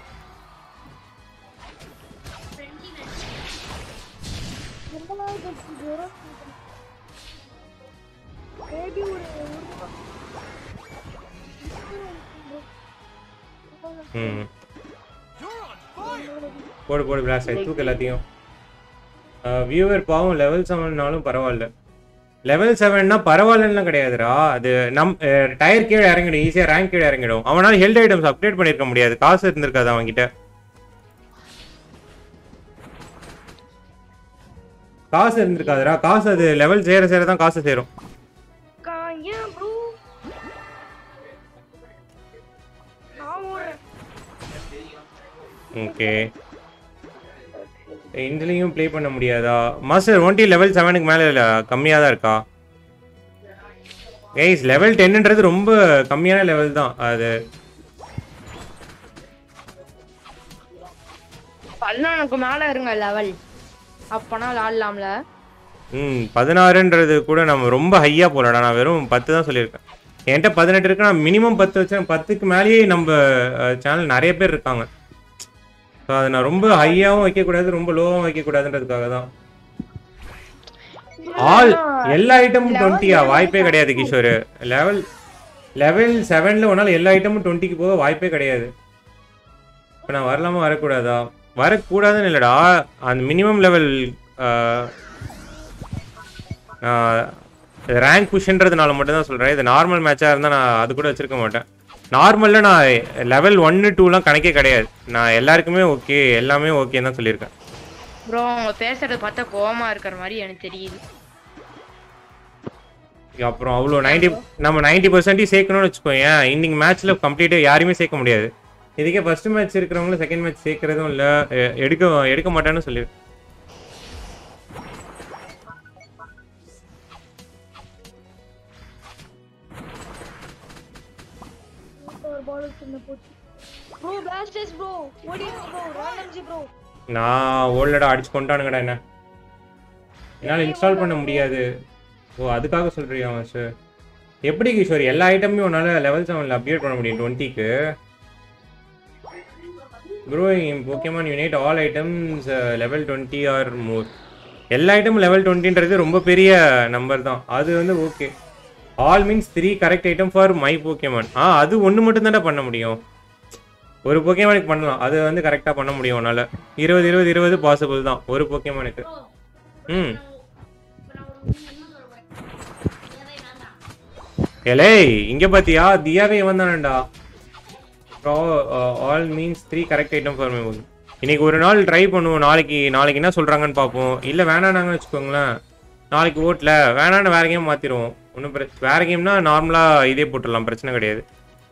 ம் போடு போடு பிளாஸ்ட் ஆகி தூக்கு எல்லாத்தையும். வியூவர் பாவம் லெவல் செவன்னாலும் பரவாயில்ல. லெவல் செவன்னா பரவாயில்லன்னா கிடையாதுடா. அது நம் டயர் கீழே இறங்கிடும். ஈஸியாக ரேங்க் கீழே இறங்கிடும். அவனால ஹெல்த் ஐட்டம்ஸ் அப்டேட் பண்ணிருக்க முடியாது. காசு இருந்திருக்காது அவன்கிட்ட. காசு இருந்திருக்காதுடா. காசு அது லெவல் சேர சேர தான் காசு சேரும். ஓகே இதுலயும் ப்ளே பண்ண முடியாதா? மாஸ்டர் ஒன்டி லெவல் செவனுக்கு மேல கம்மியா தான் இருக்கா? கைஸ் லெவல் டென்ன்றது ரொம்ப கம்மியான லெவல் தான். அது பதினொன்னுக்கு மேல இருங்க லெவல். அப்பனா விளையாடலாம்ல. ம் பதினாறுன்றது கூட நம்ம ரொம்ப ஹையா போலடா. நான் வெறும் பத்து தான் சொல்லியிருக்கேன். என்கிட்ட பதினெட்டு இருக்கு. நான் மினிமம் பத்து வச்சேன். பத்துக்கு மேலேயே நம்ம சேனல் நிறைய பேர் இருக்காங்க. ஸோ அதை நான் ரொம்ப ஹையாகவும் வைக்கக்கூடாது ரொம்ப லோவாகவும் வைக்கக்கூடாதுன்றதுக்காக தான். ஆல் எல்லா ஐட்டமும் டுவெண்ட்டியா? வாய்ப்பே கிடையாது கிஷோர். லெவல் லெவல் செவன்ல ஒன்னால எல்லா ஐட்டமும் டுவெண்ட்டிக்கு போக வாய்ப்பே கிடையாது. இப்போ நான் வரலாமா வரக்கூடாதா? வரக்கூடாதுன்னு இல்லைடா, அந்த மினிமம் லெவல் ரேங்க் புஷ்ன்றதுனால மட்டும் தான் சொல்கிறேன். இது நார்மல் மேட்சாக இருந்தால் நான் அது கூட வச்சிருக்க மாட்டேன். நார்மலில் நான் லெவல் ஒன்று டூலாம் கணக்கே கிடையாது. நான் எல்லாருக்குமே ஓகே எல்லாமே ஓகேன்னு தான் சொல்லியிருக்கேன். ப்ரோ அவங்க பேசுறது பார்த்தா கோவமா இருக்கிற மாதிரி எனக்கு தெரியுது. அப்புறம் அவ்வளோ நைன்டி நம்ம நைன்டி பர்சன்டேஜ் சேர்க்கணும்னு வச்சுக்கோங்க. இன்னைக்கு மேட்ச்சில் கம்ப்ளீட்டாக யாருமே சேர்க்க முடியாது. இதுக்கே ஃபர்ஸ்ட் மேட்ச் இருக்கிறவங்களும் செகண்ட் மேட்ச் சேர்க்கறதும் இல்லை, எடுக்க எடுக்க மாட்டேன்னு சொல்லியிருக்கேன். ப்ரோ பிளாஸ்டர்ஸ் ப்ரோ ஓடி ப்ரோ ராண்டம்ஜி ப்ரோ நான் ஓல்டா அடிச்சு கொண்டானுங்கடா. என்ன என்னால் இன்ஸ்டால் பண்ண முடியாது. ஓ அதுக்காக சொல்றியா சார்? எப்படி கிஷோர் எல்லா ஐட்டமும் உன்னால லெவல் செவன்ல அப்டேட் பண்ண முடியும் டுவெண்ட்டிக்கு? Bro in Pokemon Unite all items level twenty or more. எல்லா ஐட்டமும் லெவல் டுவெண்ட்டின்றது ரொம்ப பெரிய நம்பர் தான். அது வந்து okay. All means three correct item for my Pokemon. ஆ அது ஒன்று மட்டும் தானே பண்ண முடியும். ஒரு போக்கேமானுக்கு பண்ணலாம், அது வந்து கரெக்டாக பண்ண முடியும் உன்னால. இருபது இருபது இருபது பாசிபிள் தான் ஒரு போக்கேமானுக்கு. ம் ஏலே இங்க பாத்தியா தியாவே வந்தானடா. All means three correct item for my Pokemon. இன்னைக்கு ஒரு நாள் ட்ரை பண்ணுவோம். நாளைக்கு நாளைக்கு என்ன சொல்றாங்கன்னு பார்ப்போம். இல்லை வேணானாங்கன்னு வச்சுக்கோங்களேன், நாளைக்கு ஓட்டல வேணான்னு வேற கேம் மாத்திருவோம். ஒன்றும் பிரச்சனை. வேற கேம்னா நார்மலா இதே போட்டுடலாம், பிரச்சனை கிடையாது.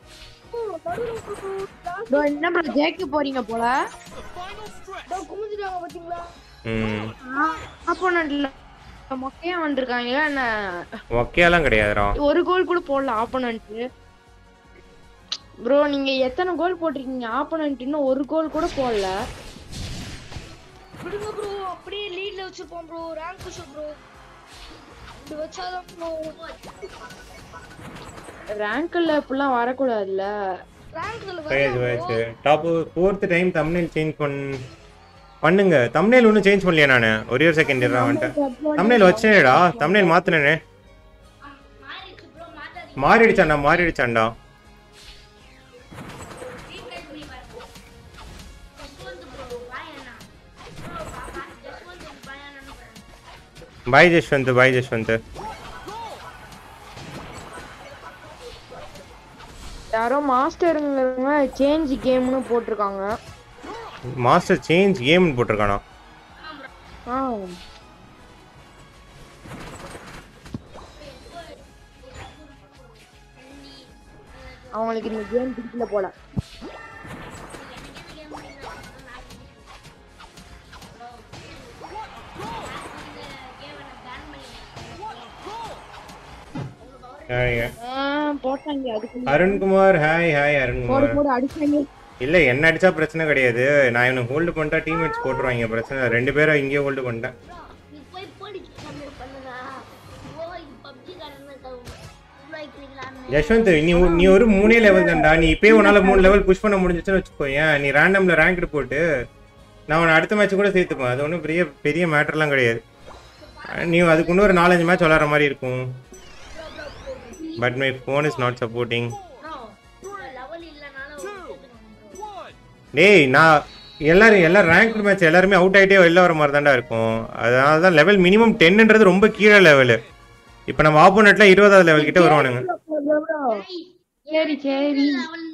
ப்ரோ என்ன ப்ரோ ஜெயிக்க போறீங்க போல. ப்ரோ குமிஞ்சிட்டாங்க பாத்தீங்களா? ம் ஆப்போனன்ட்ல மொக்கையா வந்திருக்காங்க. என்ன மொக்கையெல்லாம் கிடையாதுடா. ஒரு கோல் கூட போடல ஆப்போனன்ட். ப்ரோ நீங்க எத்தனை கோல் போட்டிருக்கீங்க? ஆப்போனன்ட் இன்னும் ஒரு கோல் கூட போடல. விடுங்க ப்ரோ, அப்படியே லீட்ல வச்சிருப்போம் ப்ரோ. Rank push bro. இது வச்சாதான் ப்ரோ ரேங்க்ல இப்பலாம் வர கூடாதுல. ரேங்க்ல சரி வச்சு top fourth time thumbnail change பண் பண்ணுங்க. தம்ப்நெயில் ஒன்றும் சேஞ்ச் பண்ணலையா? நான் ஒரே ஒரு செகண்ட் இருடா வந்துட்டேன். தம்ப்நெயில் வச்சேனேடா, தம்ப்நெயில் மாத்தினே. மாறிடுச்சாண்டா மாறிடுச்சாண்டா. Boy Jaswant boy Jaswant. யாரோ மாஸ்டருங்க சேஞ்ச் கேம்னு போட்டிருக்காங்க. Master change கேம்னு போட்டிருக்கானா? ஆ அவங்களுக்கு இந்த கேம் பிடிக்கல போல. போட்டாங்க அதுக்கு. Arunkumar hi hi Arunkumar. போடு அடிச்சாங்க. இல்ல என்ன அடிச்சா பிரச்சனை கிடையாது. நான் இவனுக்கு ஹோல்டு பண்ணிட்டா டீம்மேட்ஸ் போட்டுருவாங்க, பிரச்சனை. ரெண்டு பேரும் இங்கேயே ஹோல்டு பண்ணிட்டேன். யஷ்வந்த் நீ நீ ஒரு மூணே லெவல் தான்டா. நீ இப்பயே உன்னால மூணு லெவல் புஷ் பண்ண முடிஞ்சிச்சுன்னு வச்சுக்கோங்க. நீ ரேண்டம்ல ரேங்க் போட்டு நான் உன்னை அடுத்த மேட்ச் கூட சேர்த்துப்பேன். அது ஒன்றும் பெரிய பெரிய மேட்டர்லாம் கிடையாது. நீ அதுக்கு இன்னொரு நாலஞ்சு மேட்ச் விளாட்ற மாதிரி இருக்கும். But my phone is not supporting. டேய் நான் எல்லாரும் எல்லாரும் ரேங்க் மேட்ச் எல்லாருமே அவுட் ஆகிட்டே வெளில வர மாதிரி தான்டா இருக்கும். அதனால தான் லெவல் மினிமம் டென்ன்றது ரொம்ப கீழே லெவலு. இப்போ நம்ம ஆப்போனட்ல இருபதாவது லெவல் கிட்ட வருவானுங்க. சரி சரி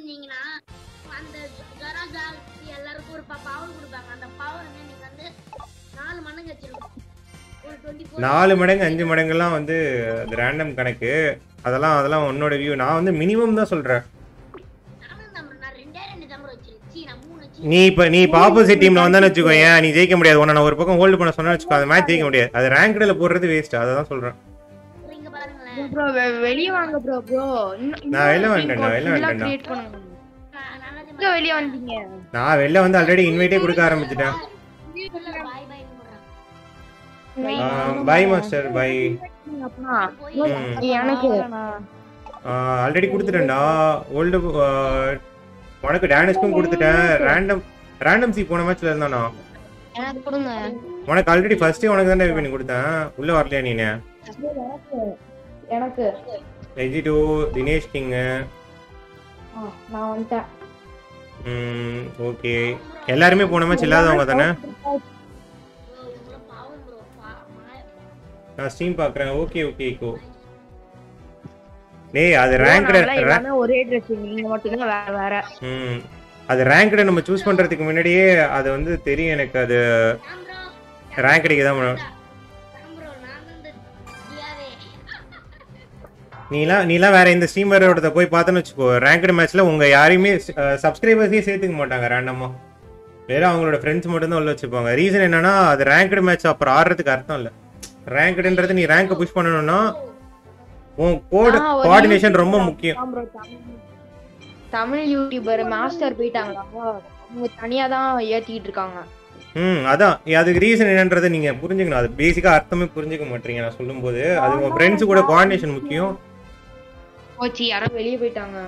நாலு மடங்கு அஞ்சு மடங்குலாம் வந்து அது ரேண்டம் கணக்கு. அதெல்லாம் அதெல்லாம் உன்னோட வியூ. நான் வந்து மினிமம் தான் சொல்றேன். நீ இப்ப நீ இப்ப ஆப்போசிட் டீம்ல வந்தான்னு வச்சுக்கோங்க, நீ ஜெயிக்க முடியாது. உன்னை நான் ஒரு பக்கம் ஹோல்டு பண்ண சொன்னா வச்சுக்கோ, அந்த மேட்ச் ஜெயிக்க முடியாது. அது ரேங்க்ல போடுறது வேஸ்ட். அதான் சொல்றேன். ப்ரோ வெளிய வாங்க ப்ரோ. ப்ரோ நான் வெளிய வந்துட்டேன். நான் வெளிய வந்துட்டேன். இங்க வெளிய வந்தீங்க. நான் வெளிய வந்து ஆல்ரெடி இன்வைட்டே கொடுக்க ஆரம்பிச்சிட்டேன். Bye master bye. எனக்கு ஆல்ரெடி கொடுத்துட்டேன்டா ஓல்டு. உனக்கு டேனிஷ்க்கும் கொடுத்துட்டேன். ரேண்டம் ரேண்டம் சி போன மேட்ச்ல இருந்தானா? எனக்கு கொடுங்க. உனக்கு ஆல்ரெடி ஃபர்ஸ்ட் உனக்கு தானே பண்ணி கொடுத்தேன். உள்ள வரலையா நீனு? எனக்கு வெஜிடோ தினேஷ் கிங். நான் வந்துட்டேன். ம் ஓகே. எல்லாருமே போன மேட்ச் இல்லாதவங்க தானே? நான் ஸ்ட்ரீம் பார்க்குறேன். Okay okay go. டேய் அது ரேங்க்டு எல்லாமே ஒரே Dress நீங்க மட்டும் தான் வேற வேற. ம் அது ரேங்க்டு நம்ம சூஸ் பண்றதுக்கு முன்னாடியே அது வந்து தெரியும் எனக்கு. அது ரேங்க்டுக்கு தான். நீலாம் நீலாம் வேற இந்த ஸ்ட்ரீமரோட போய் பார்த்தோன்னு வச்சுக்கோ, ரேங்க்டு மேட்ச்ல உங்க யாரையுமே சப்ஸ்கிரைபர்ஸையும் சேர்த்துக்க மாட்டாங்க ரேண்டமா. வேற அவங்களோட ஃப்ரெண்ட்ஸ் மட்டும் தான் உள்ள வச்சுப்பாங்க. ரீசன் என்னன்னா அது ரேங்க்டு மேட்ச் அப்புறம் ஆடுறதுக்கு அர்த்தம் இல்லை. ரேங்க்டுன்றது நீ ரேங்க் புஷ் பண்ணணும்னா உன் கோட் கோஆர்டினேஷன் ரொம்ப முக்கியம். தமிழ் யூடியூபர் மாஸ்டர் போயிட்டாங்களா, அவங்க தனியா தான் ஏத்திட்டு இருக்காங்க. ம் அதான் அதுக்கு ரீசன் என்னன்றதை நீங்க புரிஞ்சுக்கணும். அது பேசிக்கா அர்த்தமே புரிஞ்சுக்க மாட்டீங்க நான் சொல்லும்போது. அது உங்க ஃப்ரெண்ட்ஸ் கூட கோஆர்டினேஷன் முக்கியம். போச்சு, யாரோ வெளியே போயிட்டாங்க.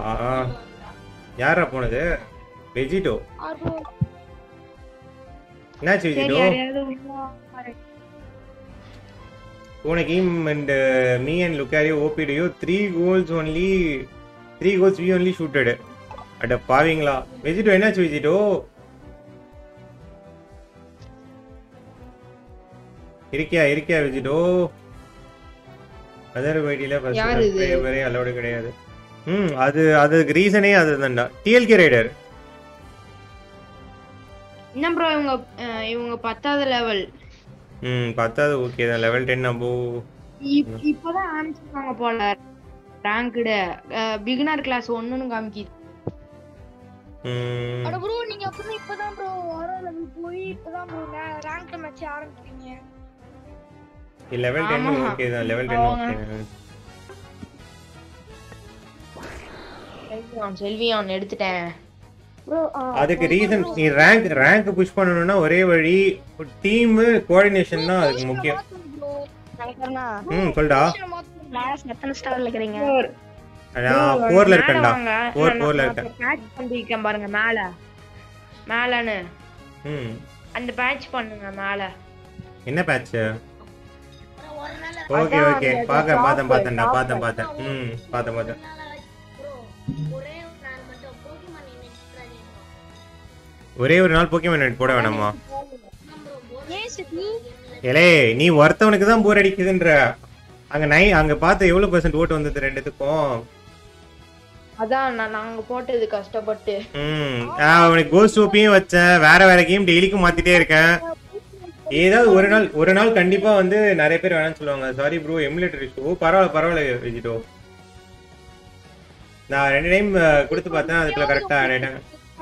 யாரா போனது? வெஜிடோ. என்னாச்சு வெஜிடோ? போன game and me and Lucario ஓபிடியோ three goals only three goals we only shooted. அட பாவீங்களா வெஜிடோ, என்னாச்சு வெஜிடோ? இருக்கியா இருக்கியா வெஜிடோ? அதர் வைடில ஃபர்ஸ்ட் சப்ஸ்கிரைபரே அலோட் கிடையாது. ம் அது அதுக்கு ரீசனே அதுதான்டா. DLK rider. என்ன ப்ரோ இவங்க இவங்க பத்தாவது லெவல். ம் பத்தாவது ஓகே தான். லெவல் டென் அபோ இப்போதான் ஆரம்பிச்சிருக்காங்க போல. ரேங்க்டு பிகினர் கிளாஸ் ஒன்னுன்னு காமிக்குது. ம் அட ப்ரோ நீங்க அப்பதான் இப்பதான் ப்ரோ ஆரோ லெவல் போய் இப்பதான் ப்ரோ ரேங்க் மேட்ச் ஆரம்பிக்கிறீங்க. லெவல் டென் ஓகே தான். Level ten okay. Sylveon Sylveon எடுத்துட்டேன் ப்ரோ. அதுக்கு ரீசன் நீ ரேங்க் ரேங்க் புஷ் பண்ணனும்னா ஒரே வழி டீம் கோஆர்டினேஷன் தான் அதுக்கு முக்கியம். ம் சொல்டா. கிளாஸ் எத்தனை ஸ்டார்ல இருக்கீங்க? நான் நாலுல இருக்கேன்டா. நாலு நாலுல இருக்கேன். பேட்ச் பண்ணிருக்கேன் பாருங்க மேல மேலன்னு. ம் அந்த பேட்ச் பண்ணுங்க மேல. என்ன பேட்ச்? ஓகே ஓகே பாக்க பாத்தேன் பாத்தேன்டா பாத்தேன் பாத்தேன். ம் பாத்தேன் பாத்தேன். ஒரே ஒரு நாள் போக்கேமான் நைட் போட வேணாமா? ஏலே நீ ஒருத்தவனுக்கு தான் போர் அடிக்குதுன்ற. அங்க நை அங்க பார்த்து எவ்வளவு பர்சன்ட் ஓட்டு வந்தது ரெண்டுத்துக்கும்? அதான் நான் நாங்க போட்டது கஷ்டப்பட்டு. ம் அவனுக்கு கோஸ்ட் ஓப்பியும் வச்சேன். வேற வேற கேம் டெய்லிக்கும் மாத்திட்டே இருக்கேன். ஏதாவது ஒரு நாள் ஒரு நாள் கண்டிப்பா வந்து நிறைய பேர் வேணாம்னு சொல்லுவாங்க. Sorry bro emulator issue. பரவாயில்ல பரவாயில்ல வெஜிடோ. நான் ரெண்டு டைம் கொடுத்து பார்த்தேன். அதுக்குள்ள கரெக்டா ஆயிட்டாங்க.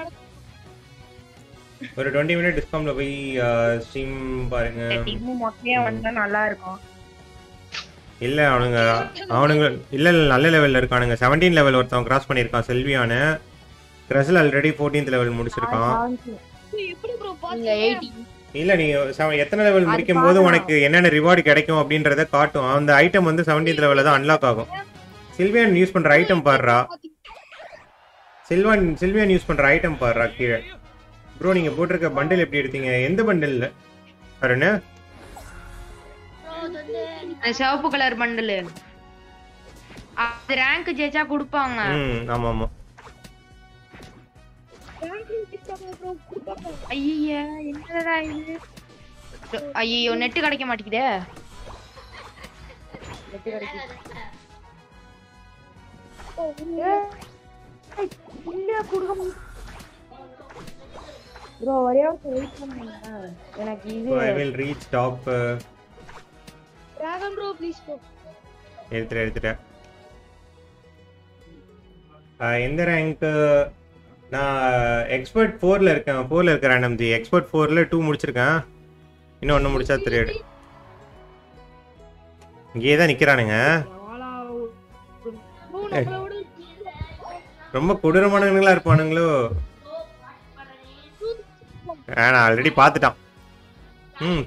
ஒரு டுவெண்ட்டி மினிட் டிஸ்கவுண்ட்ல போய் ஸ்ட்ரீம் பாருங்க. டீம் மொக்கையா வந்தா நல்லா இருக்கும். இல்ல அவனுங்க அவனுங்க இல்ல இல்ல நல்ல லெவல்ல இருக்கானுங்க. பதினேழு லெவல் ஒருத்தன் கிராஸ் பண்ணிருக்கான் செல்வியானு. கிரஸ்ல ஆல்ரெடி பதினான்கு லெவல் முடிச்சிருக்கான். எப்படி ப்ரோ நீங்க பாத்தீங்க? இல்ல நீ எத்தனை லெவல் முடிக்கும் போது உனக்கு என்னென்ன ரிவார்டு கிடைக்கும் அப்படின்றத காட்டும். அந்த ஐட்டம் வந்து பதினேழு லெவல்ல தான் அன்லாக் ஆகும். சில்வியன் யூஸ் பண்ற ஐட்டம் பாருடா. சில்வன் சில்வியன் யூஸ் பண்ற ஐட்டம் பாருடா கீழே. ப்ரோ நீங்க போட்டிருக்க பண்டில் எப்படி எடுத்தீங்க? எந்த பண்டில் பாருங்க. சிவப்பு கலர் பண்டில். அது ரேங்க் ஜெயிச்சா கொடுப்பாங்க. ம் ஆமா ஆமா. ஐயா என்னடா இது? ஐயோ நெட் கிடைக்க மாட்டேங்குதே. நெட் கிடைக்குது. இல்ல குடுங்க ப்ரோ. ஒரே ஒரு வெயிட் பண்ணுங்க. எனக்கு இது I will reach top. Dragon bro please bro. எடுத்துட்டு எடுத்துட்டு. எந்த ரேங்க்? நான் எக்ஸ்பர்ட் நாலுல இருக்கேன். நாலுல இருக்கேன் ரேண்டம் ஜி. எக்ஸ்பர்ட் நாலுல ரெண்டு முடிச்சிருக்கேன். இன்னும் ஒன்னு முடிச்சா தெரியாது. இங்கே தான் நிக்கிறானுங்க. ரொம்ப கொடூரமானவங்களா இருப்பானுங்களோ. நான் ஆல்ரெடி பாத்துட்டான். ம்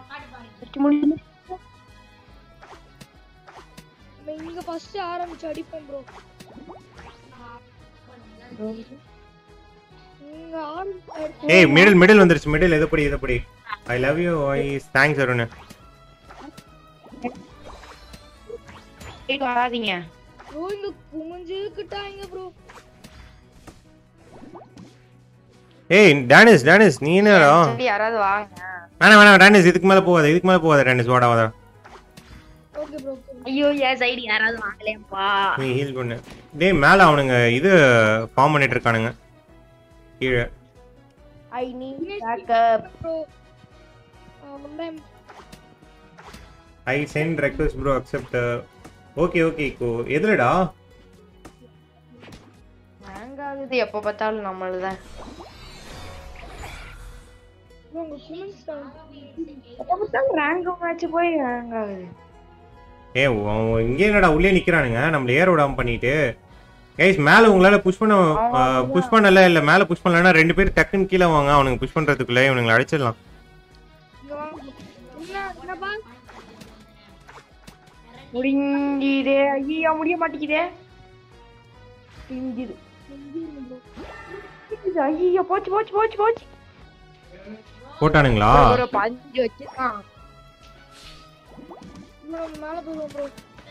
இங்க ஃபர்ஸ்ட் ஆரம்பிச்சு அடிப்போம் ப்ரோ. இங்க ஆள் ஏய் மிடில் மிடில் வந்துருச்சு மிடில் எது படி எது படி I love you voice thanks Arun side வராதீங்க ப்ரோ இங்க குமிஞ்சுக்கிட்டாங்க ப்ரோ. ஏய் டானிஸ் டானிஸ் நீ என்னடா சரி யாராவது வாங்க. வேணாம் வேணாம் டானிஸ் இதுக்கு மேல போகாத இதுக்கு மேல போகாத டானிஸ் வாடா வாடா ஓகே ப்ரோ. ஐயோ என் சைடு யாராவது வாங்கலேப்பா. நீ ஹீல் பண்ணு டேய் மேல அவனுங்க இது ஃபார்ம் பண்ணிட்டு இருக்கானுங்க கீழே I need backup. Bro one I sent request bro accept okay okay go எதுலடா ஹேங் ஆகுது எப்ப பார்த்தாலும் நம்மளதான். ப்ரோ உங்க குமிஞ்சுட்டாங்க. எப்ப பார்த்தாலும் ரேங்க் மேட்ச் போய் ஹேங் ஆகுது. ஏ அவன் இங்கே என்னடா உள்ளே நிக்கிறானுங்க நம்மள ஏற விடாம பண்ணிட்டு கைஸ் மேல உங்களால புஷ் பண்ண புஷ் பண்ணல இல்ல மேல புஷ் பண்ணலன்னா ரெண்டு பேரும் டக்குன்னு கீழே வாங்க அவனுக்கு புஷ் பண்றதுக்குள்ள இவனுங்களை அடிச்சிடலாம். இங்க வாங்க. என்ன என்னப்பா முடிஞ்சிதே ஐயா முடிய மாட்டேங்குதே. முடிஞ்சிது ஐயா போச்சு போச்சு போச்சு போச்சு. போட்டானுங்களா ஒரு பஞ்சு வச்சுதான் ப்ரோ மேல போறோம் ப்ரோ.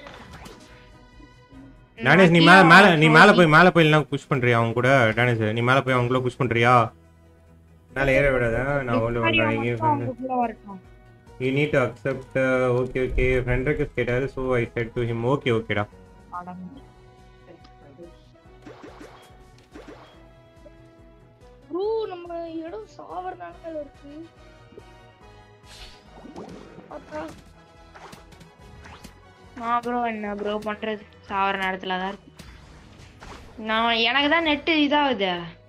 டானிஸ் நீ மேல மேல நீ மேல போய் மேல போய் எல்லாம் புஷ் பண்றியா அவங்க கூட டானிஸ் நீ மேல போய் அவங்கள புஷ் பண்றியா மேல ஏற விடாத நான் உள்ள வரேன் இங்க வரட்டும். you need to accept uh, okay okay friend request கேட்டாரு so I said to him okay okay டா ப்ரோ நம்ம இடம் சாவர் நாட்கள் இருக்கு. அக்கா நான் ப்ரோ என்ன ப்ரோ பண்றது சாவர நேரத்துல தான் இருக்கு. நான் எனக்கு தான் நெட் இதாகுது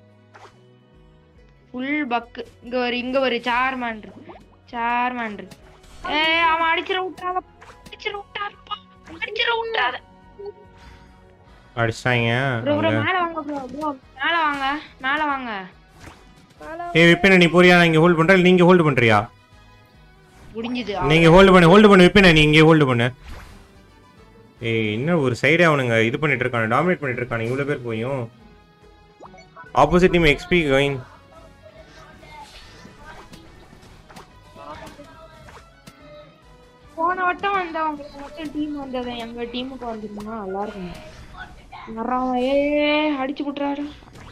ஃபுல் பக். இங்க ஒரு இங்க ஒரு சார்மேன் இருக்கு சார்மேன் இருக்கு. ஏய் அவன் அடிச்சிர விட்டாத அடிச்சிர விட்டாதப்பா அடிச்சிர விட்டாத. அடிச்சாங்க ப்ரோ ப்ரோ மேல வாங்க ப்ரோ ப்ரோ மேல வாங்க மேல வாங்க. ஏய் விப்பின நீ போறியா நான் இங்க ஹோல்ட் பண்றேன் இல்ல நீங்க ஹோல்ட் பண்றியா முடிஞ்சது நீங்க ஹோல்ட் பண்ணு ஹோல்ட் பண்ணு விப்பின நீ இங்க ஹோல்ட் பண்ணு. ஏய் இன்னும் ஒரு சைடே அவனுங்க இது பண்ணிட்டு இருக்கானே டாமினேட் பண்ணிட்டு இருக்கானே இவ்வளவு பேர் போயும் ஆப்போசிட் டீம் எக்ஸ்பி கோயிங். போன வட்டம் வந்தவங்க மட்டும் டீம் வந்தது எங்க டீமுக்கு வந்துருந்தா நல்லா இருக்கும். வர்றான் ஏ அடிச்சு விட்டுறாரு.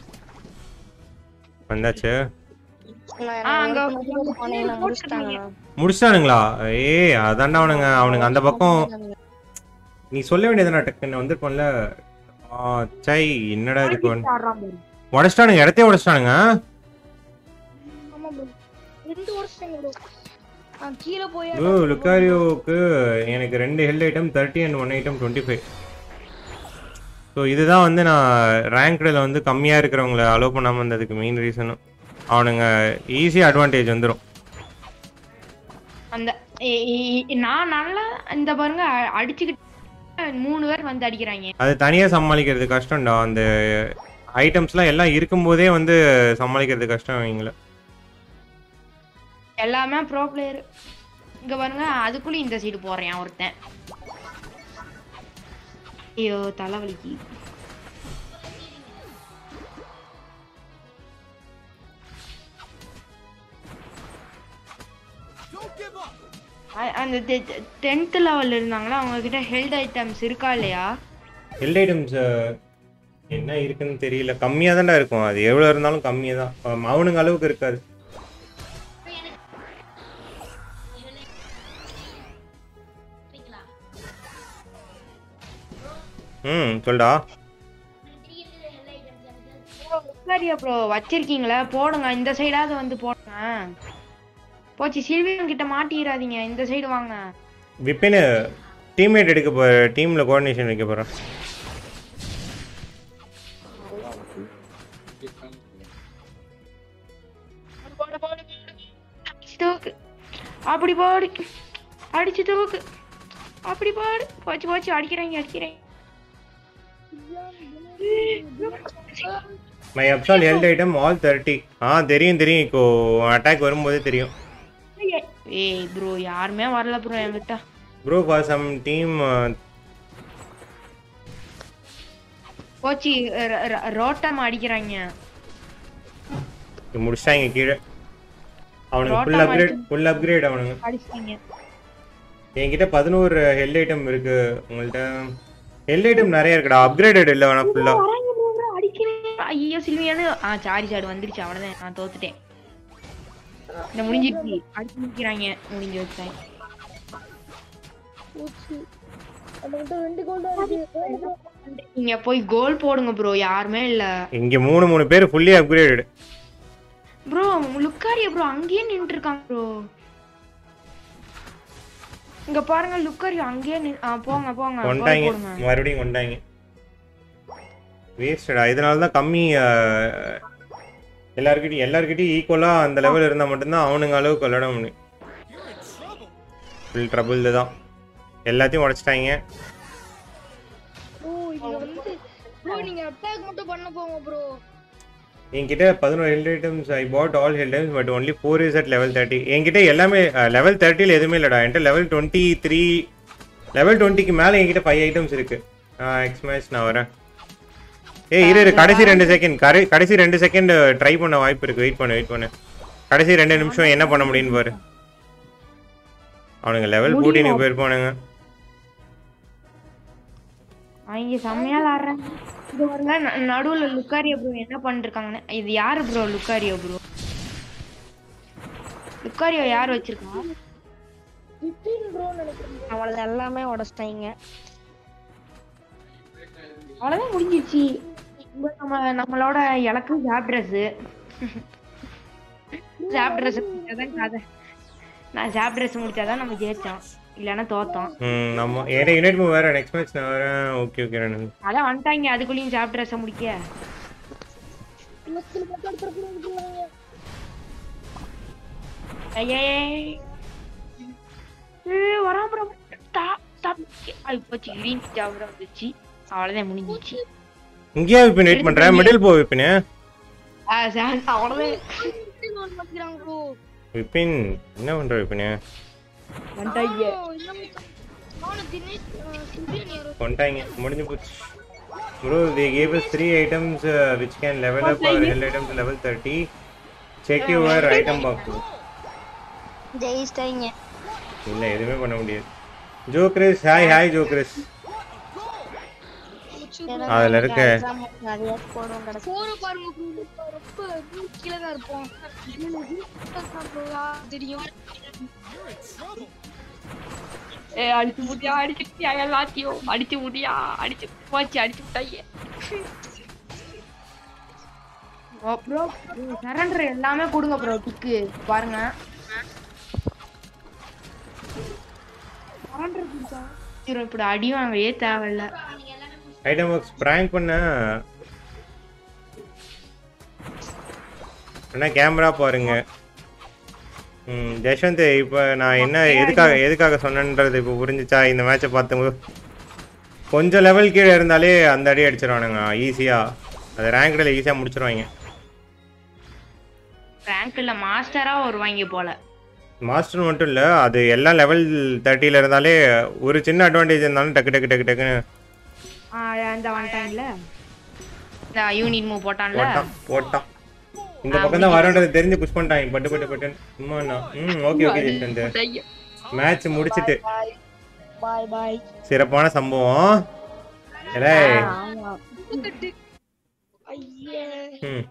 வந்தாச்சு அங்க முடிச்சிட்டானுங்களா ஏய் அதான்டா அவனுங்க அவனுங்க அந்த பக்கம் நீ சொல்ல வேண்டியதுனா டக்குன்னு வந்திருப்போம்ல. ஆ சை என்னடா இதுக்கு உடச்சிட்டானுங்க இடத்தையே உடச்சிட்டானுங்க. ஆமா ப்ரோ ரெண்டு வருஷம் ப்ரோ. நான் கீழ போய் ப்ரோ லுக்காரியோக்கு எனக்கு ரெண்டு health item thirty and one item twenty five. So இதுதான் வந்து நான் ரேங்க்டில் வந்து கம்மியாக இருக்கிறவங்கள அலோவ் பண்ணாமல் இருந்ததுக்கு மெயின் ரீசனும் அவனுங்க ஈஸியாக அட்வான்டேஜ் வந்துடும். அந்த நான் நல்லா இந்த பாருங்க அடிச்சுக்கிட்டு மூணு பேர் வந்து அடிக்கிறாங்க. அது தனியாக சமாளிக்கிறது கஷ்டம்டா. அந்த ஐட்டம்ஸ்லாம் எல்லாம் இருக்கும்போதே வந்து சமாளிக்கிறது கஷ்டம் அவங்கள. எல்லாமே ப்ரோ பிளேயர். இங்க பாருங்க அதுக்குள்ள இந்த சைடு போறேன் ஒருத்தன். ஐயோ தலைவலிக்கு. அந்த டென்த் லெவல்ல இருந்தாங்களா அவங்க கிட்ட ஹெல்த் ஐட்டம்ஸ் இருக்கா இல்லையா? ஹெல்த் ஐட்டம்ஸ் என்ன இருக்குன்னு தெரியல. கம்மியாக தான்டா இருக்கும். அது எவ்வளோ இருந்தாலும் கம்மியாக தான் அவனுங்க அளவுக்கு இருக்காது. ம் சொல்டா ப்ரோ வச்சிருக்கீங்களா போடுங்க இந்த சைடாவது வந்து போடுங்க. போச்சு சில்வியன் கிட்ட மாட்டிராதீங்க இந்த சைடு வாங்க. விப்பின் டீம்மேட் எடுக்க போ டீம்ல கோஆர்டினேஷன் வைக்க போறேன். அப்படி போடு அடிச்சு தூக்கு அப்படி போடு. போச்சு போச்சு அடிக்கிறேங்க அடிக்கிறேன். My Absol health item all thirty. ஆ தெரியும் தெரியும் இப்போ அட்டாக் வரும்போதே தெரியும். ஏய் ப்ரோ யாருமே வரல ப்ரோ என்கிட்ட. ப்ரோ ஃபார் சம் டீம் போச்சு ரோட்டம் அடிக்கிறாங்க. முடிச்சிட்டாங்க கீழே. அவனுக்கு ஃபுல் அப்கிரேட் ஃபுல் அப்கிரேட் அவனுங்க. அடிச்சிட்டீங்க. என்கிட்ட பதினோரு ஹெல் ஐட்டம் இருக்கு. உங்கள்கிட்ட ஹெல் ஐட்டம் நிறைய இருக்குடா. அப்கிரேடட் இல்லை வேணா ஃபுல்லா. அடிக்கிறேன். ஐயோ சில்வியானு. ஆ சாரி சாடு வந்துருச்சு. அவ்வளவுதான் நான் தோத்துட்டேன். இந்த முடிஞ்சிருச்சு. அடிச்சு முடிக்கிறாங்க. முடிஞ்சு வச்சாங்க. நீங்க போய் கோல் போடுங்க ப்ரோ. யாருமே இல்ல இங்க மூணு மூணு பேர் ஃபுல்லி அப்கிரேடட். ப்ரோ லுக்காரியா ப்ரோ அங்கேயே நின்று இருக்காங்க ப்ரோ. இங்க பாருங்க லுக்காரியா அங்கேயே போங்க போங்க கொண்டாங்க. மறுபடியும் கொண்டாங்க. வேஸ்டடா. இதனால தான் கம்மி. எல்லார்கிட்டையும் எல்லார்கிட்டையும் ஈக்குவலா அந்த லெவல் இருந்தா மட்டும்தான் அவனுங்க அளவுக்கு விளையாட முடியும். ஃபுல் ட்ரபிள் தான். எல்லாத்தையும் உடைச்சிட்டாங்க. ப்ரோ இங்க வந்து ப்ரோ நீங்க அட்டாக் மட்டும் பண்ண போங்க ப்ரோ. என்கிட்ட பதினோரு health items. I bought all health items but only four is at level thirty. என்கிட்ட எல்லாமே லெவல் தேர்ட்டியில் எதுவுமே இல்லைடா. என்கிட்ட லெவல் டுவெண்ட்டி த்ரீ லெவல் டுவெண்ட்டிக்கு மேலே என்கிட்ட ஃபைவ் ஐட்டம்ஸ் இருக்கு. எக்ஸ் மேட்ச் நான் வரேன். ஏ இரு இரு கடைசி ரெண்டு செகண்ட் கடை கடைசி ரெண்டு செகண்ட் ட்ரை பண்ண வாய்ப்பு இருக்கு. வெயிட் பண்ணு வெயிட் பண்ணு. கடைசி ரெண்டு நிமிஷம் என்ன பண்ண முடியும்னு பாரு. அவனுங்க லெவல் ஃபோர்டீனுக்கு போயிருப்பானுங்க. அவங்க செம்மையா ஆடுறாங்க. இது பாருங்க நடுவுல லுக்காரியா ப்ரோ என்ன பண்ணிருக்காங்கன்னு. இது யாரு ப்ரோ லுக்காரியா ப்ரோ? லுக்காரியா யார் வச்சிருக்கா? அவளது எல்லாமே உடைச்சிட்டாங்க. அவ்வளவுதான் முடிஞ்சிருச்சு. நம்ம நம்மளோட இலக்கு ஜாப் ட்ரெஸ். ஜாப் ட்ரெஸ் முடிச்சாதான் கதை. நான் ஜாப் ட்ரெஸ் முடிச்சாதான் நம்ம ஜெயிச்சோம். இல்லன்னா தோத்தோம். ம் நம்ம ஏற யுனைட் மூவ் வேற நெக்ஸ்ட் மேட்ச் நான் வரேன். ஓகே ஓகே நான் அதான் வந்துட்டாங்க. அதுக்குள்ளேயும் ஜாப் ட்ரெஸ் முடிக்க. ஐயே ஏ வரா ப்ரோ. டா டா ஐ போச்சு. கிரீன் ஜாப் வந்துச்சு. அவ்வளவுதான் முடிஞ்சிச்சு. இங்கேயா விப்பின் வெயிட் பண்றேன். மிடில் போ விப்பின். ஆ சார் அவ்வளவுதான். ப்ரோ விப்பின் என்ன பண்ற விப்பின்? வந்துட்டாங்க. கொண்டாங்க. முடிஞ்சு போச்சு. Bro, they gave us three items uh, which can level up our hell item to level thirty. Check your item box. ஜெயிச்சிட்டாங்க. இல்ல எதுவுமே பண்ண முடியாது. Joe Chris hi hi Joe Chris. அதுல இருக்க நிறைய போடுவோம் கடைசி. போற பாருங்க ப்ரோ. ரொம்ப கீழ தான் இருப்போம். தெரியும். ஏ அடிச்சு முடியா அடிச்சுட்டியா எல்லாத்தையும். அடிச்சு முடியா அடிச்சு போச்சு. அடிச்சு விட்டாங்க. ப்ரோ சரண்டர் எல்லாமே கொடுங்க ப்ரோ. டிக்கு பாருங்க. சரண்டர் கொடுத்தா இப்படி அடி வாங்கவே தேவையில்ல. ஐட்டம் பாக்ஸ் பிராங்க் பண்ண அண்ணா கேமரா பாருங்க. ம் ஜெயசந்த் இப்போ நான் என்ன எதுக்காக எதுக்காக சொன்னேன்றது இப்போ புரிஞ்சிச்சா? இந்த மேட்சை பார்த்துங்க. கொஞ்சம் லெவல் கீழே இருந்தாலே அந்த அடி அடிச்சிருவானுங்க ஈஸியாக. அது ரேங்க்டில் ஈஸியாக முடிச்சிருவாங்க. ரேங்க்ல மாஸ்டரா வருவாங்க போல. மாஸ்டர் மட்டும் இல்லை, அது எல்லாம் லெவல் தேர்ட்டியில் இருந்தாலே ஒரு சின்ன அட்வான்டேஜ் இருந்தாலும் டக்கு டக்கு டக்கு டக்குன்னு அந்த வந்துட்டாங்கல்ல. இந்த யூனிட் மூவ் போட்டான்ல போட்டான் போட்டான் இந்த பக்கம் தான் வரன்றது தெரிஞ்சு புஷ் பண்ணிட்டாங்க. பட்டு பட்டு பட்டுன்னு சும்மா ம் ஓகே ஓகே ஜெயசந்த் மேட்ச் முடிச்சிட்டு பாய் பாய். சிறப்பான சம்பவம். ஏய் ம்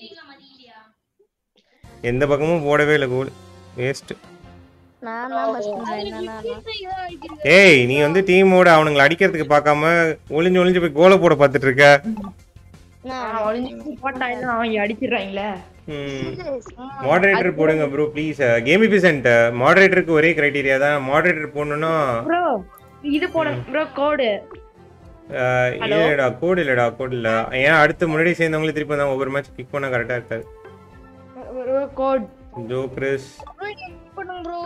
எந்த பக்கமும் போடவே இல்லை. Goal waste. நான் தான் பஸ் பண்ணேன். ஏய் நீ வந்து டீமோட அவனுங்களை அடிக்கிறதுக்கு பார்க்காம ஒளிஞ்சு ஒளிஞ்சு போய் கோலை போட பார்த்துட்டு இருக்க. அடிச்சிடுறாங்களே. மாடரேட்டர் போடுங்க ப்ரோ ப்ளீஸ். கேம் எஃபிஷியன்ட் மாடரேட்டருக்கு ஒரே கிரைட்டீரியா தான். மாடரேட்டர் போடணும்னா ப்ரோ இது போடுங்க ப்ரோ. கோட் இல்லடா கோட் இல்லடா கோட் இல்ல. ஏன்னா அடுத்து முன்னாடி சேர்ந்தவங்களே திருப்பி வந்தாங்க. ஒவ்வொரு மேட்ச் கிக் பண்ணா கரெக்டா இருக்காது. கோட் ஜோ கிறிஸ் ப்ரோ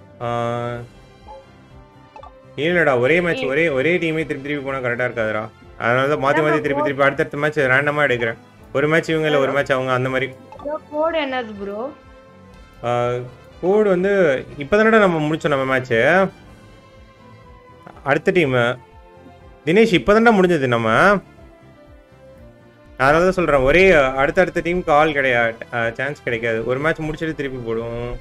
இல்லடா ஒரே மேட்ச் ஒரே ஒரே டீமே திருப்பி திருப்பி போனா கரெக்டா இருக்காதுடா. அதனால தான் மாத்தி மாத்தி திருப்பி திருப்பி அடுத்தடுத்த மேட்ச் ரேண்டமா எடுக்கிறேன். ஒரு மேட்ச் இவங்க இல்லை ஒரு மேட்ச் அவங்க அந்த மாதிரி. கோட் என்னது ப்ரோ? கோட் வந்து இப்போதானடா நம்ம முடிச்சோம் நம்ம மேட்ச்சு. அடுத்த டீம் தினேஷ் இப்போதான்டா முடிஞ்சது. நம்ம யாராவது சொல்கிறேன் ஒரே அடுத்தடுத்த டீமுக்கு ஆள் கிடையாது, சான்ஸ் கிடைக்காது. ஒரு மேட்ச் முடிச்சுட்டு திருப்பி போடுவோம்.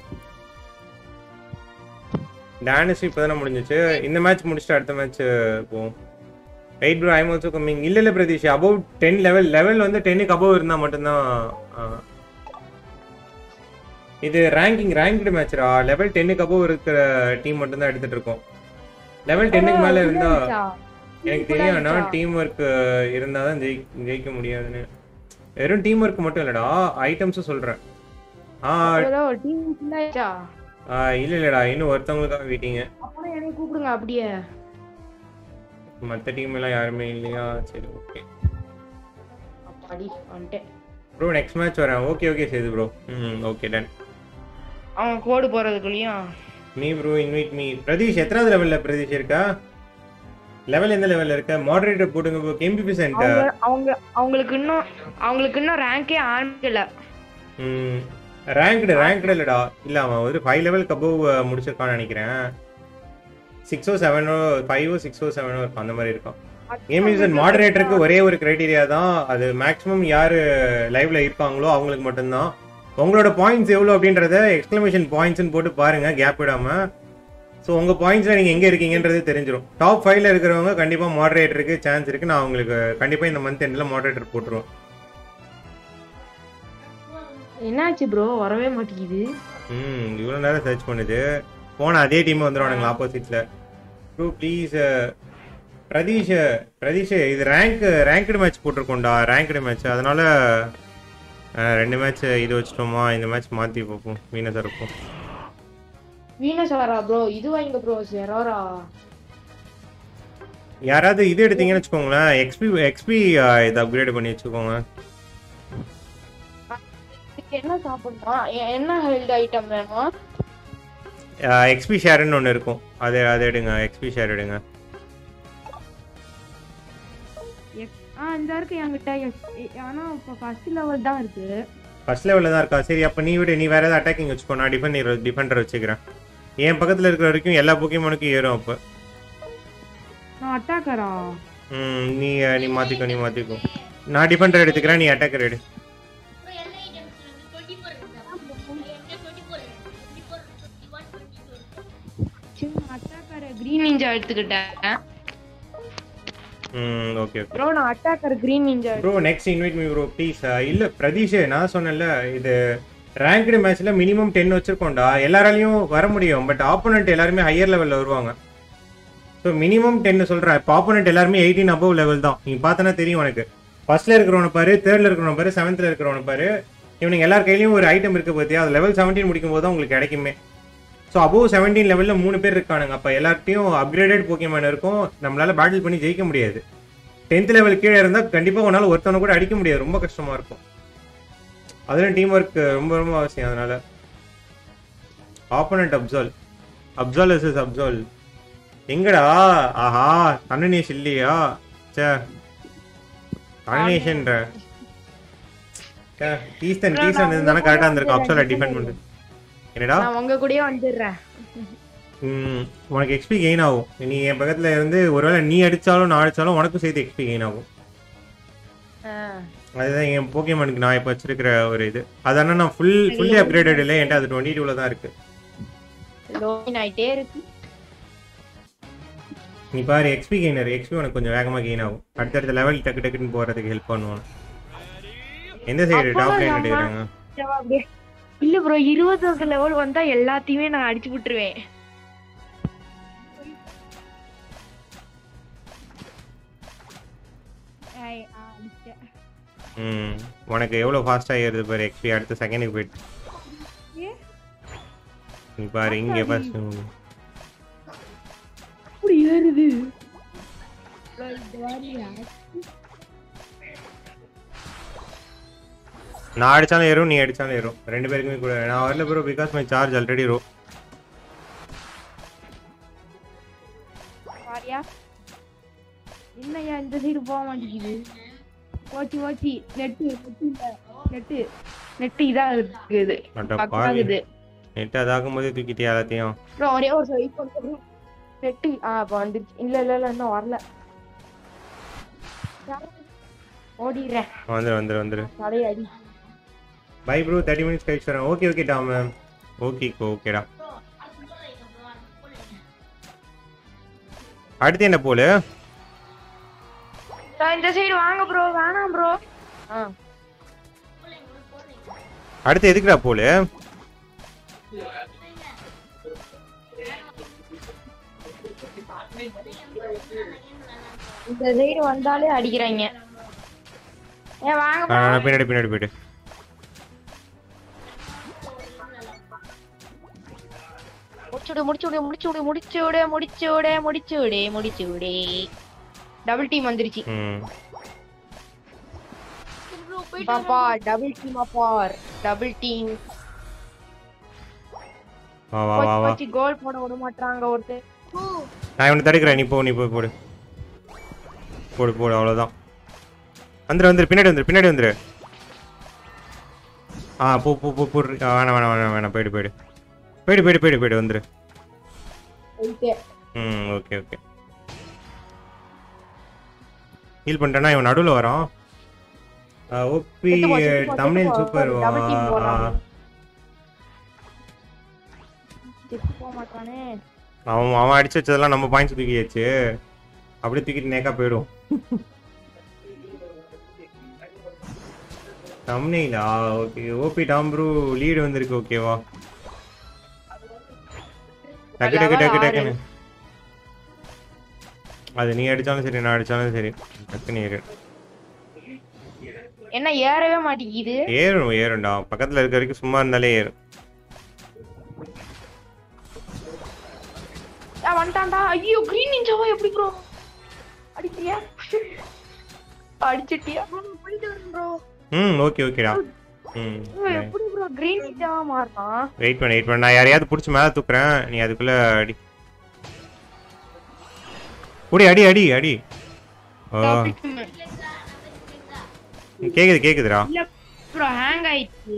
டானிஸ் இப்போ தானே முடிஞ்சிச்சு. இந்த மேட்ச் முடிச்சுட்டு அடுத்த மேட்ச் போவோம். Wait bro, I'm also coming. இல்லை இல்லை Pratheesh, above ten level level வந்து டென்னுக்கு அபவ் இருந்தால் மட்டும்தான். இது ரேங்கிங் ரேங்க்டு மேட்ச்ரா. லெவல் டென்னுக்கு அபவ் இருக்கிற டீம் மட்டும்தான் எடுத்துகிட்டு இருக்கோம். லெவல் டென்னுக்கு மேலே இருந்தால் எனக்கு தெரியும். ஆனால் டீம் ஒர்க் இருந்தால் தான் ஜெயி ஜெயிக்க முடியாதுன்னு. வெறும் டீம் ஒர்க் மட்டும் இல்லைடா, ஐட்டம்ஸும் சொல்கிறேன். ஆ இல்லை இல்லைடா, இன்னும் ஒருத்தவங்களுக்காக வெயிட்டிங்க. கூப்பிடுங்க அப்படியே. மற்ற டீம் எல்லாம் யாருமே இல்லையா? சரி ஓகே அப்பாடி வந்துட்டேன் ப்ரோ. நெக்ஸ்ட் மேட்ச் வரேன். ஓகே ஓகே சரி ப்ரோ. ம் ஓகே டன். அவன் கோடு போகிறதுக்குள்ளேயும் me bro invite me. Pratheesh எத்தனாவது லெவலில் பிரதீஷ் இருக்கா? லெவல் எந்த லெவலில் இருக்க? மாடரேட்டர் போட்டுங்க ப்ரோ. எம்பிபி சென்டர் அவங்க அவங்களுக்கு இன்னும் அவங்களுக்கு இன்னும் ரேங்கே ஆரம்பிக்கல. ம் ரேங்க்டு ரேங்க்டு இல்லைடா. இல்லை அவன் ஒரு ஃபைவ் லெவலுக்கு அபவ் முடிச்சிருக்கான்னு நினைக்கிறேன். சிக்ஸோ செவனோ ஃபைவோ சிக்ஸோ செவனோ இருக்கும், அந்த மாதிரி இருக்கும். கேமிங் மாடரேட்டருக்கு ஒரே ஒரு கிரைட்டீரியா தான், அது மேக்ஸிமம் யார் லைவ்ல இருக்காங்களோ அவங்களுக்கு மட்டும்தான். உங்களோட பாயிண்ட்ஸ் எவ்வளோ அப்படின்றத எக்ஸ்க்ளமேஷன் பாயிண்ட்ஸ்னு போட்டு பாருங்க, கேப் விடாம. ஸோ உங்கள் பாயிண்ட்ஸில் நீங்கள் எங்கே இருக்கீங்கன்றது தெரிஞ்சிடும். டாப் ஃபைவ்ல இருக்கிறவங்க கண்டிப்பாக மாடரேட்டருக்கு சான்ஸ் இருக்குது. நான் உங்களுக்கு கண்டிப்பாக இந்த மந்த் எண்டில் மாடரேட்டர் போட்டுருவோம். என்னாச்சு ப்ரோ, வரவே மாட்டேங்குது. ம் இவ்வளோ நேரம் சர்ச் பண்ணுது. போனால் அதே டீம் வந்துடுவானுங்களா ஆப்போசிட்டில். ப்ரூ ப்ளீஸ் பிரதீஷ் பிரதீஷ் இது ரேங்க் ரேங்க்டு மேட்ச் போட்டிருக்கோண்டா, ரேங்க்டு மேட்ச். அதனால ரெண்டு மேட்ச் இது வச்சுட்டோமா, இந்த மேட்ச் மாற்றி பார்ப்போம். வீனஸாக இருப்போம். வீனஸாரா ப்ரோ? இது வாங்க ப்ரோ. செரோரா யாராவது இது எடுத்தீங்கன்னு வச்சுக்கோங்களேன், எக்ஸ்பி எக்ஸ்பி இதை அப்கிரேட் பண்ணி வச்சுக்கோங்க. என்ன சாப்பிடணும், என்ன ஹெல்த் ஐட்டம் வேணும்? எக்ஸ்பி ஷேர்னு ஒன்று இருக்கும், அது அதை எடுங்க. எக்ஸ்பி ஷேர் எடுங்க. ஆ இந்த இருக்கு என்கிட்ட. ஆனா இப்போ ஃபர்ஸ்ட் லெவல் தான் இருக்கு. ஃபர்ஸ்ட் லெவலில் தான் இருக்கா? சரி அப்போ நீ விட, நீ வேற ஏதாவது அட்டாக்கிங் வச்சுக்கோ. நான் டிஃபெண்டர் டிஃபெண்டர் வச்சுக்கிறேன். என் பக்கத்தில் இருக்கிற வரைக்கும் எல்லா போக்கியமானுக்கும் ஏறும். அப்போ நான் அட்டாக்கரா? ம் நீ நீ மாற்றிக்கோ நீ மாற்றிக்கோ. நான் டிஃபெண்டர் எடுத்துக்கிறேன், நீ அட்டாக்கர் எடு. அட்டாக்கர் கிரீன் நிஞ்சா எடுத்துக்கிட்டேன். ம் ஓகே ஓகே ப்ரோ, நான் attacker green ninja. Bro next invite me bro please. இல்லை பிரதீஷ், நான் சொன்னேன்ல இது ரேங்க்டு மேட்ச்சில் மினிமம் டென் வச்சுருக்கோண்டா. எல்லாராலையும் வர முடியும், பட் ஆப்போனண்ட் எல்லாருமே ஹையர் லெவலில் வருவாங்க. ஸோ மினிமம் டென்னு சொல்கிறேன். இப்போ ஆப்போனண்ட் எல்லாருமே எயிட்டீன் அபவ் லெவல் தான். நீ பார்த்தனா தெரியும் உனக்கு. ஃபர்ஸ்ட்டில் இருக்கிறவனை பாரு, தேர்டில் இருக்கிறவனை பாரு, செவன்த்தில் இருக்கிறவனை பாரு. இவனுக்கு எல்லார் கையிலையும் ஒரு ஐட்டம் இருக்குது பார்த்தியா, அது லெவல் செவன்டீன் முடிக்கும் போது தான் உங்களுக்கு கிடைக்குமே. ஸோ அபவ் செவன்டீன் லெவலில் மூணு பேர் இருக்கானுங்க. அப்போ எல்லார்ட்டையும் அப்கிரேடட் போக்கியமான இருக்கும். நம்மளால் பேட்டில் பண்ணி ஜெயிக்க முடியாது. டென்த் லெவல் கீழே இருந்தால் கண்டிப்பாக உன்னால் ஒருத்தவனை கூட அடிக்க முடியாது, ரொம்ப கஷ்டமாக இருக்கும். அதில் டீம் ஒர்க் ரொம்ப ரொம்ப அவசியம். அதனால ஆப்போனண்ட் அப்சால் அப்சால் எஸ் அப்சால் எங்கடா? ஆஹா கண்ணனேஷ் இல்லையா? சே கண்ணனேஷன்ற டீசன் டீசன் இருந்தாலும் கரெக்டாக இருந்திருக்கும். அப்சாலை டிஃபெண்ட் பண்ணுறது. என்னடா உங்க கூடயே வந்துடுறேன். ம் உனக்கு எக்ஸ்பி கெயின் ஆகும். நீ என் பக்கத்தில் இருந்து ஒருவேளை நீ அடித்தாலும் நான் அடித்தாலும் உனக்கும் சேர்த்து எக்ஸ்பி கெயின் ஆகும். அதுதான் என் போக்கியமானுக்கு நான் இப்போ வச்சிருக்கிற ஒரு இது. அதனால நான் ஃபுல் ஃபுல்லி அப்கிரேடட் இல்லை, என்கிட்ட அது டுவெண்ட்டி டூவில் தான் இருக்கு. நீ பாரு எக்ஸ்பி கெயினர். எக்ஸ்பி உனக்கு கொஞ்சம் வேகமாக கெயின் ஆகும். அடுத்தடுத்த லெவல் டக்கு டக்குன்னு போகிறதுக்கு ஹெல்ப் பண்ணுவான். எந்த சைடு டாப் லைன் எடுக்கிறாங்க? இல்ல ப்ரோ, இருபது லெவல் வந்தா எல்லாத்தையுமே நான் அடிச்சு விட்டுருவேன். ம் உனக்கு எவ்வளோ ஃபாஸ்ட்டாக ஏறுது பாரு எக்ஸ்பி. அடுத்த செகண்டுக்கு போயிட்டு நீ பாரு இங்கே ஃபர்ஸ்ட் ஏறுது. நான் அடிச்சாலும் ஏறும், நீ அடிச்சாலும் ஏறும். ரெண்டு பேருக்குமே கூட நான் வரல bro, because my charge already ரோ. என்னையா இந்த சைடு போக மாட்டேங்குது? ஓட்டி ஓட்டி நெட்டு நெட்டு நெட்டு இதா இருக்குது. நெட் அதாகும் போதே தூக்கிட்டியா எல்லாத்தையும்? ஒரே ஒரு நெட்டு ஆ வந்துச்சு. இல்ல இல்ல இல்ல இன்னும் வரல. ஓடிடுறேன். வந்துரு வந்துரு வந்துரு. தலையை அடி. பை ப்ரோ, தேர்ட்டி மினிட்ஸ் கழிச்சு வரேன். Okay okay Tom. ஓகே ஓகேடா. அடுத்து என்ன போல? இந்த சைடு வாங்க ப்ரோ. வேணாம் ப்ரோ. அடுத்து எதுக்குடா போல? இந்த சைடு வந்தாலே அடிக்கிறாங்க. ஏ வாங்க ப்ரோ. பின்னாடி பின்னாடி போயிடு. முடிச்சுடு முடிச்சுடு முடிச்சுடு முடிச்சுடு முடிச்சுடு முடிச்சுடு முடிச்சுடு. டபுள் டீம் வந்துருச்சு. ம். பாப்பா டபுள் டீம் அப்பார். Double team. வா வா வா வா. கோச் கோல் போட விட மாட்டாங்க ஒருத்தர். நான் இவனை தடுக்கிறேன். நீ போ நீ போய் போடு. போடு போடு அவ்வளவுதான். வந்துரு வந்துரு பின்னாடி வந்துரு பின்னாடி வந்துரு. ஆ போ போ போ போ. வேணாம் வேணாம் வேணாம் வேணாம் போயிடு போயிடு போயிடு போயிடு போயிடு போயிடு வந்துரு. ம் ஓகே ஓகே. ஹீல் பண்ணிட்டேன்னா இவன் நடுவில் வரான். OP thumbnail super. அவன் அவன் அடிச்சு வச்சதெல்லாம் நம்ம பாயிண்ட்ஸ் தூக்கியாச்சு. அப்படியே தூக்கிட்டு நேக்கா போயிடும். தம்ப்நெயிலா? ஓகே. ஓபி டாம் ப்ரோ லீடு வந்திருக்கு. ஓகேவா? டக்கு டக்கு டக்கு டக்குன்னு. அது நீ அடிச்சாலும் சரி நான் அடிச்சாலும் சரி டக்குன்னு ஏறு. என்ன ஏறவே மாட்டேங்குது? ஏறும் ஏறும்டா. பக்கத்துல இருக்க வரைக்கும் சும்மா இருந்தாலே ஏறும். ஆ வந்துட்டான்டா. ஐயோ கிரீன் நிஞ்சாவா எப்படி ப்ரோ அடிச்சியா? அடிச்சிட்டியா ப்ரோ? ம் ஓகே ஓகேடா. ம் எப்படி ப்ரோ கிரீன் நிஞ்சாவா மாறனா? வெயிட் பண்ணு வெயிட் பண்ணு. நான் யாரையாவது பிடிச்சி மேலே தூக்குறேன். நீ அதுக்குள்ள அடி. ஓடி அடி அடி அடி. ஓ கேக்குது கேக்குதுடா. இல்ல ப்ரோ ஹேங் ஆயிடுச்சு.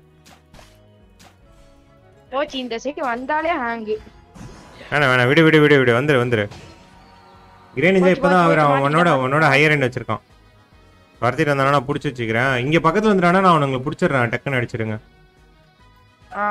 கோச் இந்த சைடு வந்தாலே ஹேங். வேணா வேணா விடு விடு விடு விடு. வந்துரு வந்துரு. கிரேன் நிஞ்சா இப்பதான் அவர் அவனோட அவனோட ஹையர் எண்ட் வச்சிருக்கான். வரத்திட்டு வந்தானா நான் பிடிச்சி வச்சுக்கிறேன். இங்க பக்கத்துல வந்துட்டானா நான் அவனுங்களை பிடிச்சிடுறேன். டக்குன்னு அடிச்சிடுங்க. ஆ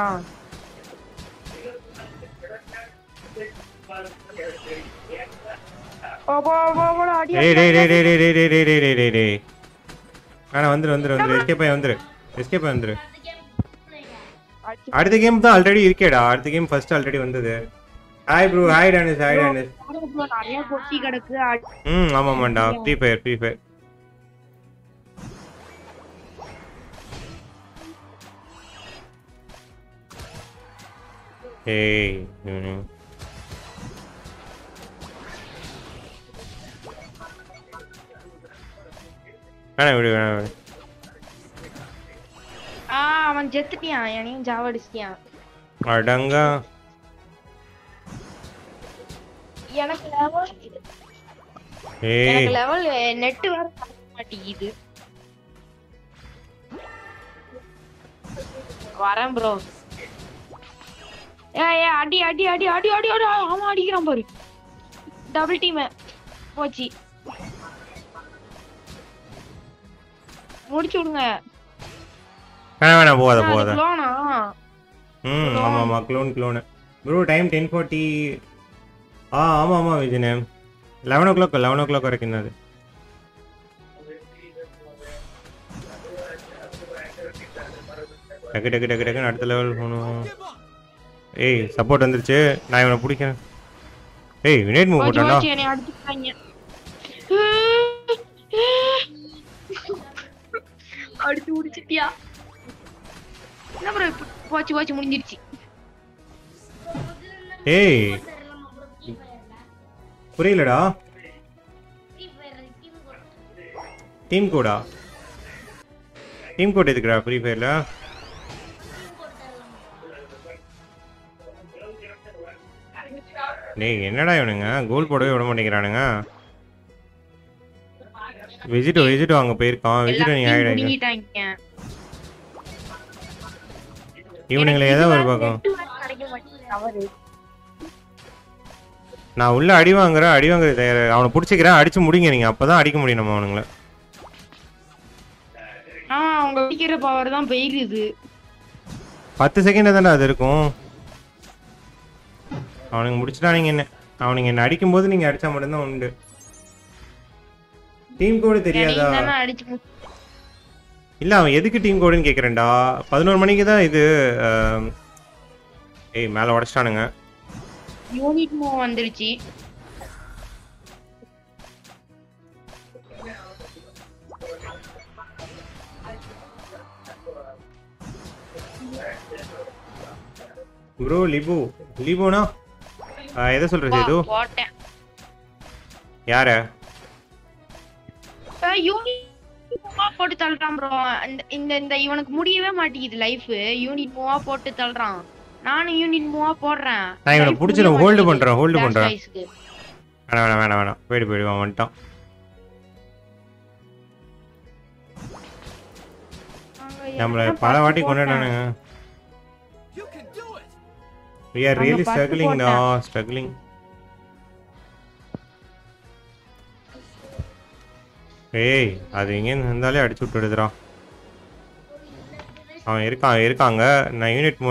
ஓபோ ஓபோ அடி. டேய் டேய் டேய் டேய் டேய் டேய் டேய் டேய் டேய் டேய். வேணா வந்துரு வந்துரு வந்துரு. எஸ்கேப் ஆயி வந்துரு. எஸ்கேப் ஆயி வந்துரு. அடுத்த கேம் தான் ஆல்ரெடி இருக்கேடா. அடுத்த கேம் ஃபர்ஸ்ட் ஆல்ரெடி வந்தது. Hi bro. Hi Dhanish. Hi Dhanish. நிறைய பொட்டி கிடக்கு. ம் ஆமாமாண்டா. Free fire free Fire. ஏய் ம் வேணா விடு வேணா விடு. ஆ அவன் செத்துட்டியான். என்னையும் ஜாவடிச்சிட்டியான். அடங்கா. எனக்கு லெவல் ஏய் எனக்கு லெவல் நெட் வர மாட்டேங்குது. வரேன் ப்ரோ. ஏய் ஏய் அடி அடி அடி அடி அடி அடி. அவன் அடிக்கிறான் பாரு. டபுள் டீம் போச்சு. முடிச்சு விடுங்க. வேணா வேணா போகாத போகாத. க்ளோனா? ம் ஆமா ஆமா clone clone bro. Time ten forty. ஆ ஆமா ஆமா விஜயனே. Eleven o'clock eleven o'clock வரைக்கும் தான் அது. டக்கு டக்கு டக்கு டக்குன்னு அடுத்த லெவல் போகணும். ஏய் சப்போர்ட் வந்துருச்சு. நான் இவனை பிடிக்கிறேன். ஏய் வினேட் மூவ் போட்டான்டா. என்னை அடிச்சுட்டாங்க. அடிச்சு முடிச்சிட்டியா? என்ன ப்ரோ போச்சு போச்சு முடிஞ்சிருச்சு. ஏய் புரியலடா. டீம் கோடா? டீம் கோட் எதுக்குடா ஃப்ரீ ஃபயர்ல? டேய் என்னடா இவனுங்க கோல் போடவே விட மாட்டேங்கிறானுங்க. விசிட்டோ விசிட்டோ அங்க போயிருக்கான். விசிட்டோ நீ ஹைட் ஆயிட்ட. இவனுங்களை ஏதாவது ஒரு பக்கம் நான் உள்ள அடி வாங்குறேன். அடி வாங்குறது தயார். அவனை பிடிச்சிக்கிறேன். அடிச்சு முடிங்க நீங்க. அப்பதான் அடிக்க முடியும் நம்ம அவனுங்களை. அவங்க அடிக்கிற பவர் தான் போயிருது. பத்து செகண்ட் தானே அது இருக்கும். அவனுங்க முடிச்சுட்டானுங்க என்ன. அவனுங்க என்ன அடிக்கும்போது நீங்க அடிச்சா மட்டும்தான் உண்டு. டீம் கோடு தெரியாதா? இல்ல அவன் எதுக்கு டீம் கோடுன்னு கேக்குறேன்டா. பதினோரு மணிக்கு தான் இது. ஏய் மேல உடைச்சிட்டானுங்க. யூனிட் மூவ் வந்துருச்சு. ப்ரோ லிபு லிபுனா எதை சொல்றது? இது போட்டேன். யார? யூனிட் மூவா போட்டு தள்ளுறான் ப்ரோ. இந்த இந்த இவனுக்கு முடியவே மாட்டேங்குது லைஃப். யூனிட் மூவா போட்டு தள்ளுறான். நானும் யூனிட் மூவா போடுறேன். நான் இவனை புடிச்சு நான் ஹோல்ட் பண்றேன் ஹோல்ட் பண்றேன். வேணாம் வேணாம் வேணாம் வேணாம் போயிடு போயிடு அவன் வந்துட்டான். நம்மள பல வாட்டி கொண்டாடுறானுங்க. We are really struggling now, struggling. ஏய் அது எங்க இருந்தாலே அடிச்சு விட்டுடுதுடா. அவன் இருக்கான் இருக்காங்க. நான் யூனிட்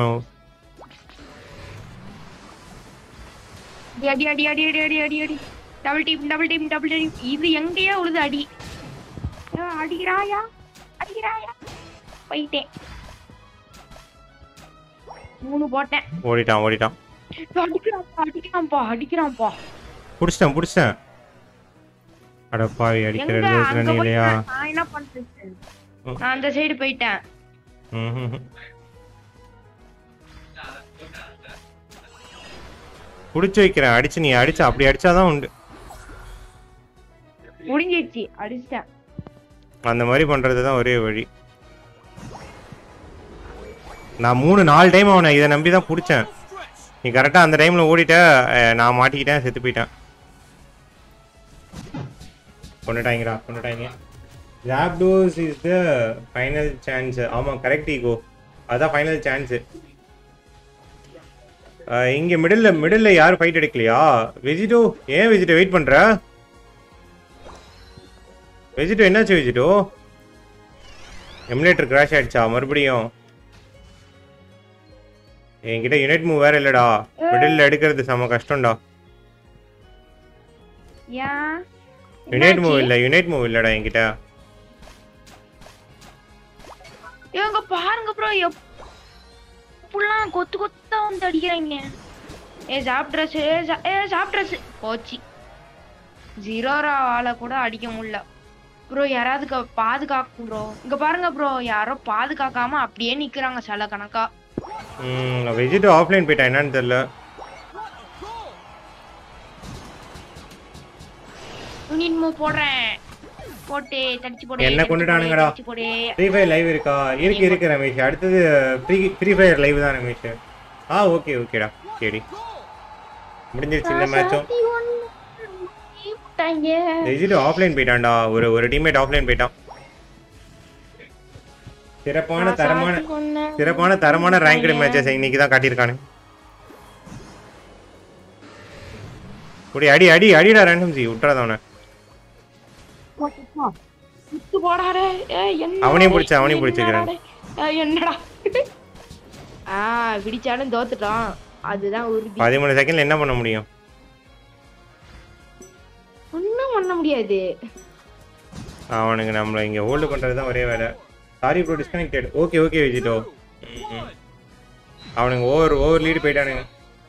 அடி அடி அடி அடி அடி அடி அடி double team double team double team. இது எங்கேயா உழுது அடி. அடிக்கிறாயா அடிக்கிறாயா. போயிட்டேன். மூணு போட்டேன். ஓடிட்டான் ஓடிட்டான். அடிக்கிறான்ப்பா அடிக்கிறான்ப்பா அடிக்கிறான்ப்பா. புடிச்சிட்டேன் புடிச்சிட்டேன். அட பாவி அடிக்கிறது பிரச்சனை இல்லையா? நான் என்ன பண்றது? நான் அந்த சைடு போயிட்டேன். புடிச்சு வைக்கிறேன். அடிச்சு நீ அடிச்சா அப்படி அடிச்சாதான் உண்டு. முடிஞ்சிடுச்சு அடிச்சிட்டேன். அந்த மாதிரி பண்றதுதான் ஒரே வழி. நான் மூணு நாலு டைம் அவனை இதை நம்பி தான் பிடிச்சேன். நீ கரெக்டாக அந்த டைமில் ஓடிட்ட. நான் மாட்டிக்கிட்டேன் செத்து போயிட்டேன். கொண்டுட்டாங்கடா கொண்டுட்டாங்க. Zapdos is the final chance. ஆமாம் கரெக்ட் ஈகோ. அதான் ஃபைனல் சான்ஸு. இங்கே மிடில் மிடில் யாரும் ஃபைட் எடுக்கலையா? வெஜிடோ ஏன் வெஜிடோ வெயிட் பண்ணுற? வெஜிடோ என்னாச்சு வெஜிடோ? எமுலேட்டர் கிராஷ் ஆயிடுச்சா மறுபடியும்? என்கிட்ட யூனிட் மூவ் வேற இல்லடா. மிடில் எடுக்கிறது செம கஷ்டம்டா. யூனிட் மூவ் இல்ல யூனிட் மூவ் இல்லடா என்கிட்ட. இவங்க பாருங்க ப்ரோ எப்பலாம் கொத்து கொத்தா வந்து அடிக்கிறாங்க. ஏ ஜாப் ட்ரெஸ் ஏ ஜாப் ட்ரெஸ் போச்சு. ஜீரோரா ஆளை கூட அடிக்க முடியல ப்ரோ. யாராவது பாதுகாக்கும் ப்ரோ. இங்க பாருங்க ப்ரோ யாரோ பாதுகாக்காம அப்படியே நிக்கிறாங்க சில கணக்கா. ம் வெஜிடோ ஆஃப்லைன் போய்ட்டா என்னன்னு தெரியல. யூனிட் மூவ் போடுறேன். போட்டு தடிச்சு போடு. என்ன கொண்டுட்டானுங்கடா. ஃப்ரீ ஃபயர் லைவ் இருக்கா? இருக்கு இருக்கு ரமேஷ். அடுத்தது ஃப்ரீ ஃப்ரீ ஃபயர் லைவ் தான் ரமேஷ். ஆ ஓகே ஓகேடா. கேடி முடிஞ்சிருச்சு இந்த மேட்சும். வெஜிடோ ஆஃப்லைன் போய்ட்டான்டா. ஒரு ஒரு டீம்மேட் ஆஃப்லைன் போய்ட்டான். சிறப்பான தரமான சிறப்பான தரமான ரேங்க்டு மேட்சஸ் இன்னைக்கு தான் காட்டியிருக்கானு. குடி அடி அடி அடிடா ரேண்டம் ஜி விட்டுறாத அவனை. அவனையும் பிடிச்ச அவனையும் பிடிச்சிக்கிறேன். என்னடா ஆ பிடிச்சாலும் தோத்துட்டான். அதுதான் உறுதி. பதிமூணு செகண்ட்ல என்ன பண்ண முடியும்? ஒன்னும் பண்ண முடியாது. அவனுக்கு நம்மள இங்க ஹோல்ட் பண்றதுதான் ஒரே வேலை. Sorry bro disconnected. Okay okay Vegito. அவனுங்க ஓவர் ஓவர் லீடு போயிட்டானுங்க.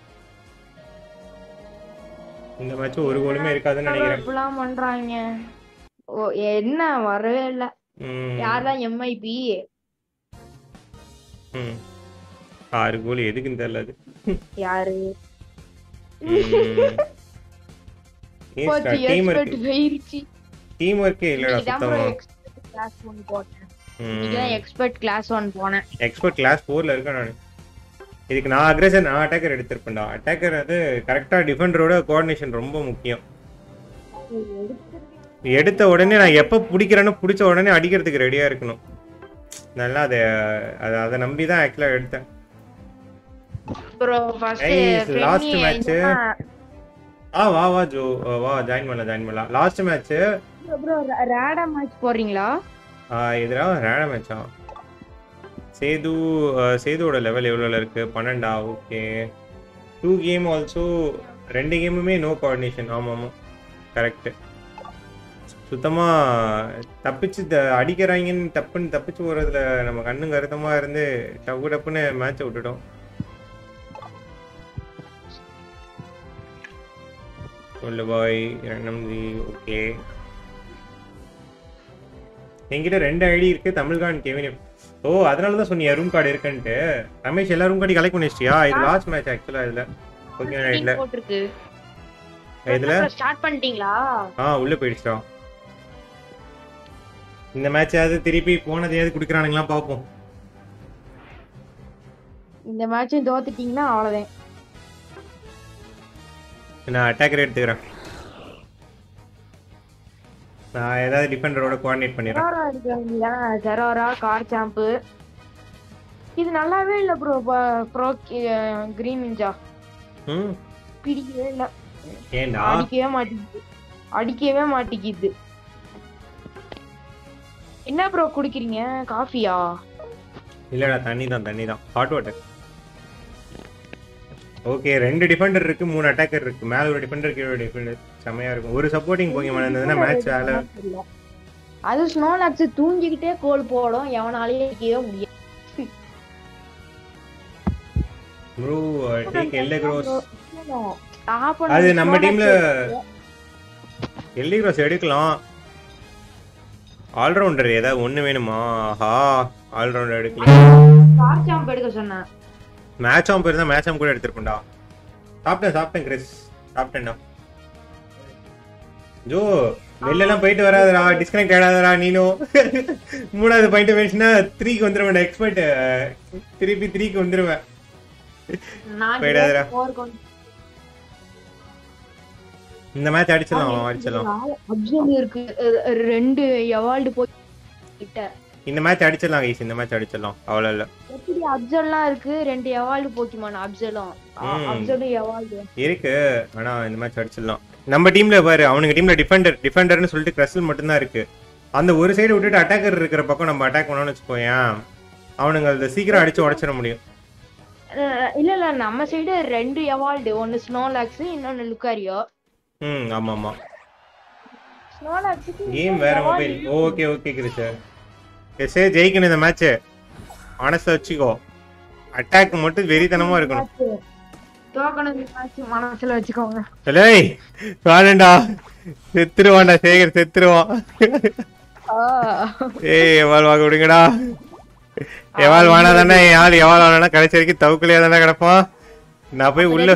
இந்த மேட்ச் ஒரு கோலுமே இருக்காதுன்னு நினைக்கிறேன். இப்பலாம் பண்றாங்க. ஓ என்ன வரவே இல்ல. யாரா எம்ஐபி? ம் ஆறு கோல் எதுக்குன்னு தெரியல அது. யாரு? டீம் வர்க் டீம் வர்க் இல்லடா சுத்தமா. கிளாஸ் ஒன் போட்டேன். நீங்க எக்ஸ்பர்ட் கிளாஸ் ஒன் போனேன். எக்ஸ்பர்ட் கிளாஸ் ஃபோர்ல இருக்கேன் நான். இதுக்கு நான் அக்ரெஷன் நான் அட்டாக்கர் எடுத்துருப்பேன்டா. அட்டாக்கர் அது கரெக்டா டிஃபெண்டரோட கோஆர்டினேஷன் ரொம்ப முக்கியம். எடுத்த உடனே நான் எப்போ பிடிக்கிறேன்னு பிடிச்ச உடனே அடிக்கிறதுக்கு ரெடியா இருக்கணும். நல்லா அதை அதை நம்பி தான் ஆக்சுவலா எடுத்தேன். லாஸ்ட் மேட்ச் ஆ வா வா ஜோ வா ஜாயின் பண்ணலாம் ஜாயின் பண்ணலாம். லாஸ்ட் மேட்ச் ப்ரோ ரேடா மேட்ச் போறீங்களா? ஆ இதுரா ரேடா மேட்சா? சேது அஹ், சேதுவோட லெவல் எவ்வளோல இருக்கு? பன்னெண்டா? ஓகே. டூ கேம் ஆல்சோ ரெண்டு கேமுமே நோ கோஆர்டினேஷன். ஆமாம் ஆமாம் கரெக்டு. சுத்தமாக தப்பிச்சு த அடிக்கிறாங்கன்னு தப்புன்னு தப்பிச்சு போகிறதுல நம்ம கண்ணு கருத்தமாக இருந்து டப்பு டப்புன்னு மேட்சை விட்டுட்டோம். சொல்லு பாய் என்எம்ஜி. ஓகே, என்கிட்ட ரெண்டு ஐடி இருக்கு, தமிழ்கான் கெவின். ஓ அதனால தான் சொன்னியா ரூம் கார்டு இருக்குன்ட்டு. ரமேஷ் எல்லா ரூம் கார்டு கலெக்ட் பண்ணி வச்சிட்டியா? இது லாஸ்ட் மேட்ச் ஆக்சுவலாக இதில். ஓகே இல்லை போட்டுருக்கு. இதில் ஸ்டார்ட் பண்ணிட்டீங்களா? ஆ உள்ளே போயிடுச்சா? இந்த மேட்சாவது திருப்பி போனதையாவது குடுக்குறானுங்களா பார்ப்போம். இந்த மேட்சும் தோத்துட்டீங்கன்னா அவ்வளவுதான். நான் அட்டாக்கர் எடுத்துக்கிறேன். நான் ஏதாவது டிஃபெண்டரோட கோஆர்டினேட் பண்ணிடுறேன். ஜெரோரா எடுக்கிறீங்களா? ஜெரோரா கார் சாம்பு இது நல்லாவே இல்ல ப்ரோ. ப்ரோ கிரீன் நிஞ்சா ம் பிடிக்கவே இல்ல. ஏண்டா? அடிக்கவே மாட்டேங்குது அடிக்கவே மாட்டேங்குது. என்ன ப்ரோ குடிக்கிறீங்க? காஃபியா? இல்லடா தண்ணி தான் தண்ணி தான் ஹாட் வாட்டர். ஓகே, ரெண்டு டிஃபெண்டர் இருக்கு, மூணு அட்டாக்கர் இருக்கு. மேல ஒரு டிஃபெண்டர் கீழே ஒரு டிஃபெண்டர். செமையா இருக்கும். ஒரு சப்போர்ட்டிங் போகியமான இருந்ததுன்னா மேட்ச் ஆல. அது ஸ்னோலாக்ஸ் தூங்கிக்கிட்டே கோல் போடும், எவனாலேயே அடிக்கவே முடியாது. ப்ரோ டேக் எல்லே க்ரோஸ். ஆப் அது நம்ம டீம்ல எல்லே க்ரோஸ் எடுக்கலாம். ஆல்ரவுண்டர் ஏதாவது ஒண்ணு வேணுமா? ஆஹா ஆல்ரவுண்டர் எடுக்கலாம். கார் சாம்பு எடுக்க சொன்னேன். மேட்ச் ஆம் போயிருந்தா மேட்ச் ஆம் கூட எடுத்துருப்பேன்டா. சாப்பிட்டேன் சாப்பிட்டேன் கிறிஸ் சாப்பிட்டேன்டா. ஜோ வெளிலலாம் போயிட்டு வராதடா, டிஸ்கனெக்ட் ஆகாதடா நீனும். மூணாவது பாயிண்ட் வேணுச்சுன்னா த்ரீக்கு வந்துருவேன். எக்ஸ்பர்ட் திருப்பி த்ரீக்கு வந்துருவேன். போயிடாதடா. இந்த மேட்ச் அடிச்சிடலாம் அடிச்சிடலாம். அப்சர்வ் இருக்கு ரெண்டு எவால்டு போயிட்ட. இந்த மேட்ச் அடிச்சிடலாம் கைஸ், இந்த மேட்ச் அடிச்சிடலாம். அவ்வளோ இல்லை. எப்படி அப்சர்வ்லாம் இருக்கு? ரெண்டு எவால்டு போக்கிமான் அப்சர்வும் அப்சர்வும் எவால்டு இருக்கு. ஆனா இந்த மேட்ச் அடிச்சிடலாம். நம்ம டீம்ல பாரு, அவனுக்கு டீம்ல டிஃபெண்டர் டிஃபெண்டர்னு சொல்லிட்டு கிரஸ்ல் மட்டும்தான் இருக்கு. அந்த ஒரு சைடு விட்டுட்டு அட்டாக்கர் இருக்கிற பக்கம் நம்ம அட்டாக் பண்ணோம்னு வச்சுக்கோயேன், அவனுங்க அதை சீக்கிரம் அடிச்சு உடச்சிட முடியும். இல்ல இல்ல நம்ம சைடு ரெண்டு எவால்டு, ஒன்னு ஸ்னோலாக்ஸ் இன்னொன்னு லுக்காரியோ. ம் ஆமா ஆமா. ஸ்னோலாக்ஸ்க்கு கேம் வேற மொபைல். ஓகே ஓகே கிரிஷர். எஸ்ஏ ஜெயிக்கணும் இந்த மேட்ச். மனசுல வச்சுக்கோ. அட்டாக் மட்டும் வெறித்தனமா இருக்கணும். தோக்கணும் இந்த மேட்ச் மனசுல வச்சுக்கோங்க. ஏய் வாடா, செத்துருவான்டா சேகர் செத்துருவான். ஏய் எவால் வாங்க விடுங்கடா. எவால் வானாதானே யாரு எவால் வானா கடைசி வரைக்கும் தவுக்குலையா தானே கிடப்பான். நான் போய் உள்ள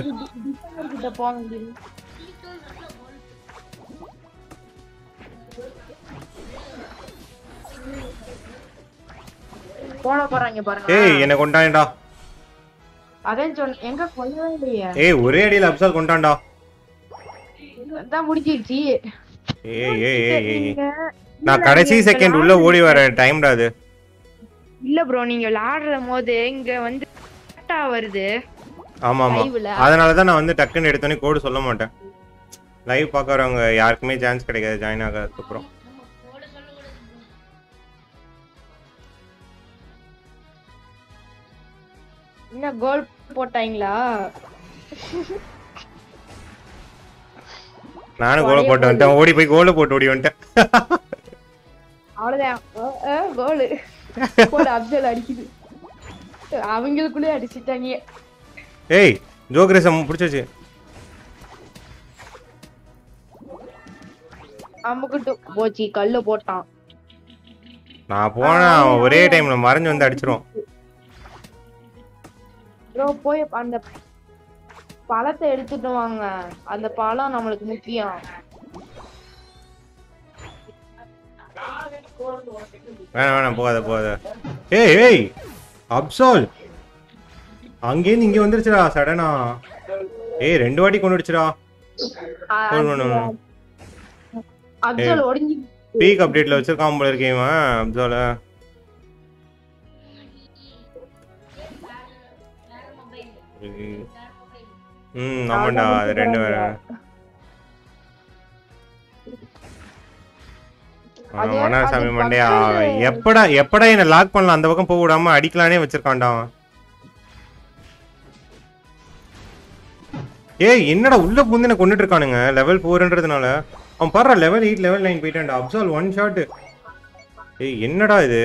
போன போறாங்க பாருங்க. ஏய் என்ன கொண்டாண்டா. அதான் சொன்ன எங்க கொல்லவே இல்லையே. ஏய் ஒரே அடியில அப்சால் கொண்டாண்டா. அதான் முடிஞ்சிருச்சு. ஏய் ஏய் ஏய் ஏய் நான் கடைசி செகண்ட் உள்ள ஓடி வர டைம்டா அது. இல்ல ப்ரோ நீங்க விளையாடுற போது இங்க வந்து கரெக்ட்டா வருது. ஆமா ஆமா, அதனால தான் நான் வந்து டக்குன்னு எடுத்தோனே கோடு சொல்ல மாட்டேன். லைவ் பார்க்கறவங்க யாருக்குமே சான்ஸ் கிடைக்காது ஜாயின் ஆகிறதுக்கு அப்புறம். என்ன கோல் போட்டாங்களா? நானும் கோல போட்டு வந்துட்டேன். ஓடி போய் கோல போட்டு ஓடி வந்துட்டேன். அவ்வளவுதான் கோல். கோல் அப்சல் அடிக்குது. அவங்களுக்குள்ளே அடிச்சிட்டாங்க. ஏய் ஜோக்ரேஸ் பிடிச்சாச்சு. அம்முக்கிட்டு போச்சு, கல்ல போட்டான். நான் போனா ஒரே டைம்ல மறைஞ்சு வந்து அடிச்சிரும். ப்ரோ போய் அந்த பழத்தை எடுத்துட்டு வாங்க, அந்த பழம் நம்மளுக்கு முக்கியம். வேணாம் வேணாம் போகாத போகாத. ஏய் ஏய் அப்சால் அங்கேருந்து இங்க வந்துருச்சுடா சடனா. ஏய் ரெண்டு வாட்டி கொண்டு வந்துருச்சுடா. அப்சால் ஒடிஞ்சி பீக் அப்டேட்ல வச்சிருக்கான் போல இருக்கேன் இவன் அப்சால. ம் ஆமாண்டா அது ரெண்டு வேற. மன்னார்சாமி மண்டையா எப்படா எப்படா என்ன லாக் பண்ணலாம் அந்த பக்கம் போக விடாம அடிக்கலானே வச்சிருக்கான்டா அவன். ஏய் என்னடா உள்ள பூந்து என்ன கொண்டுட்டு இருக்கானுங்க லெவல் ஃபோர்ன்றதுனால. அவன் பாரு லெவல் எயிட் லெவல் நைன் போயிட்டான்டா. Absol one shot. ஏய் என்னடா இது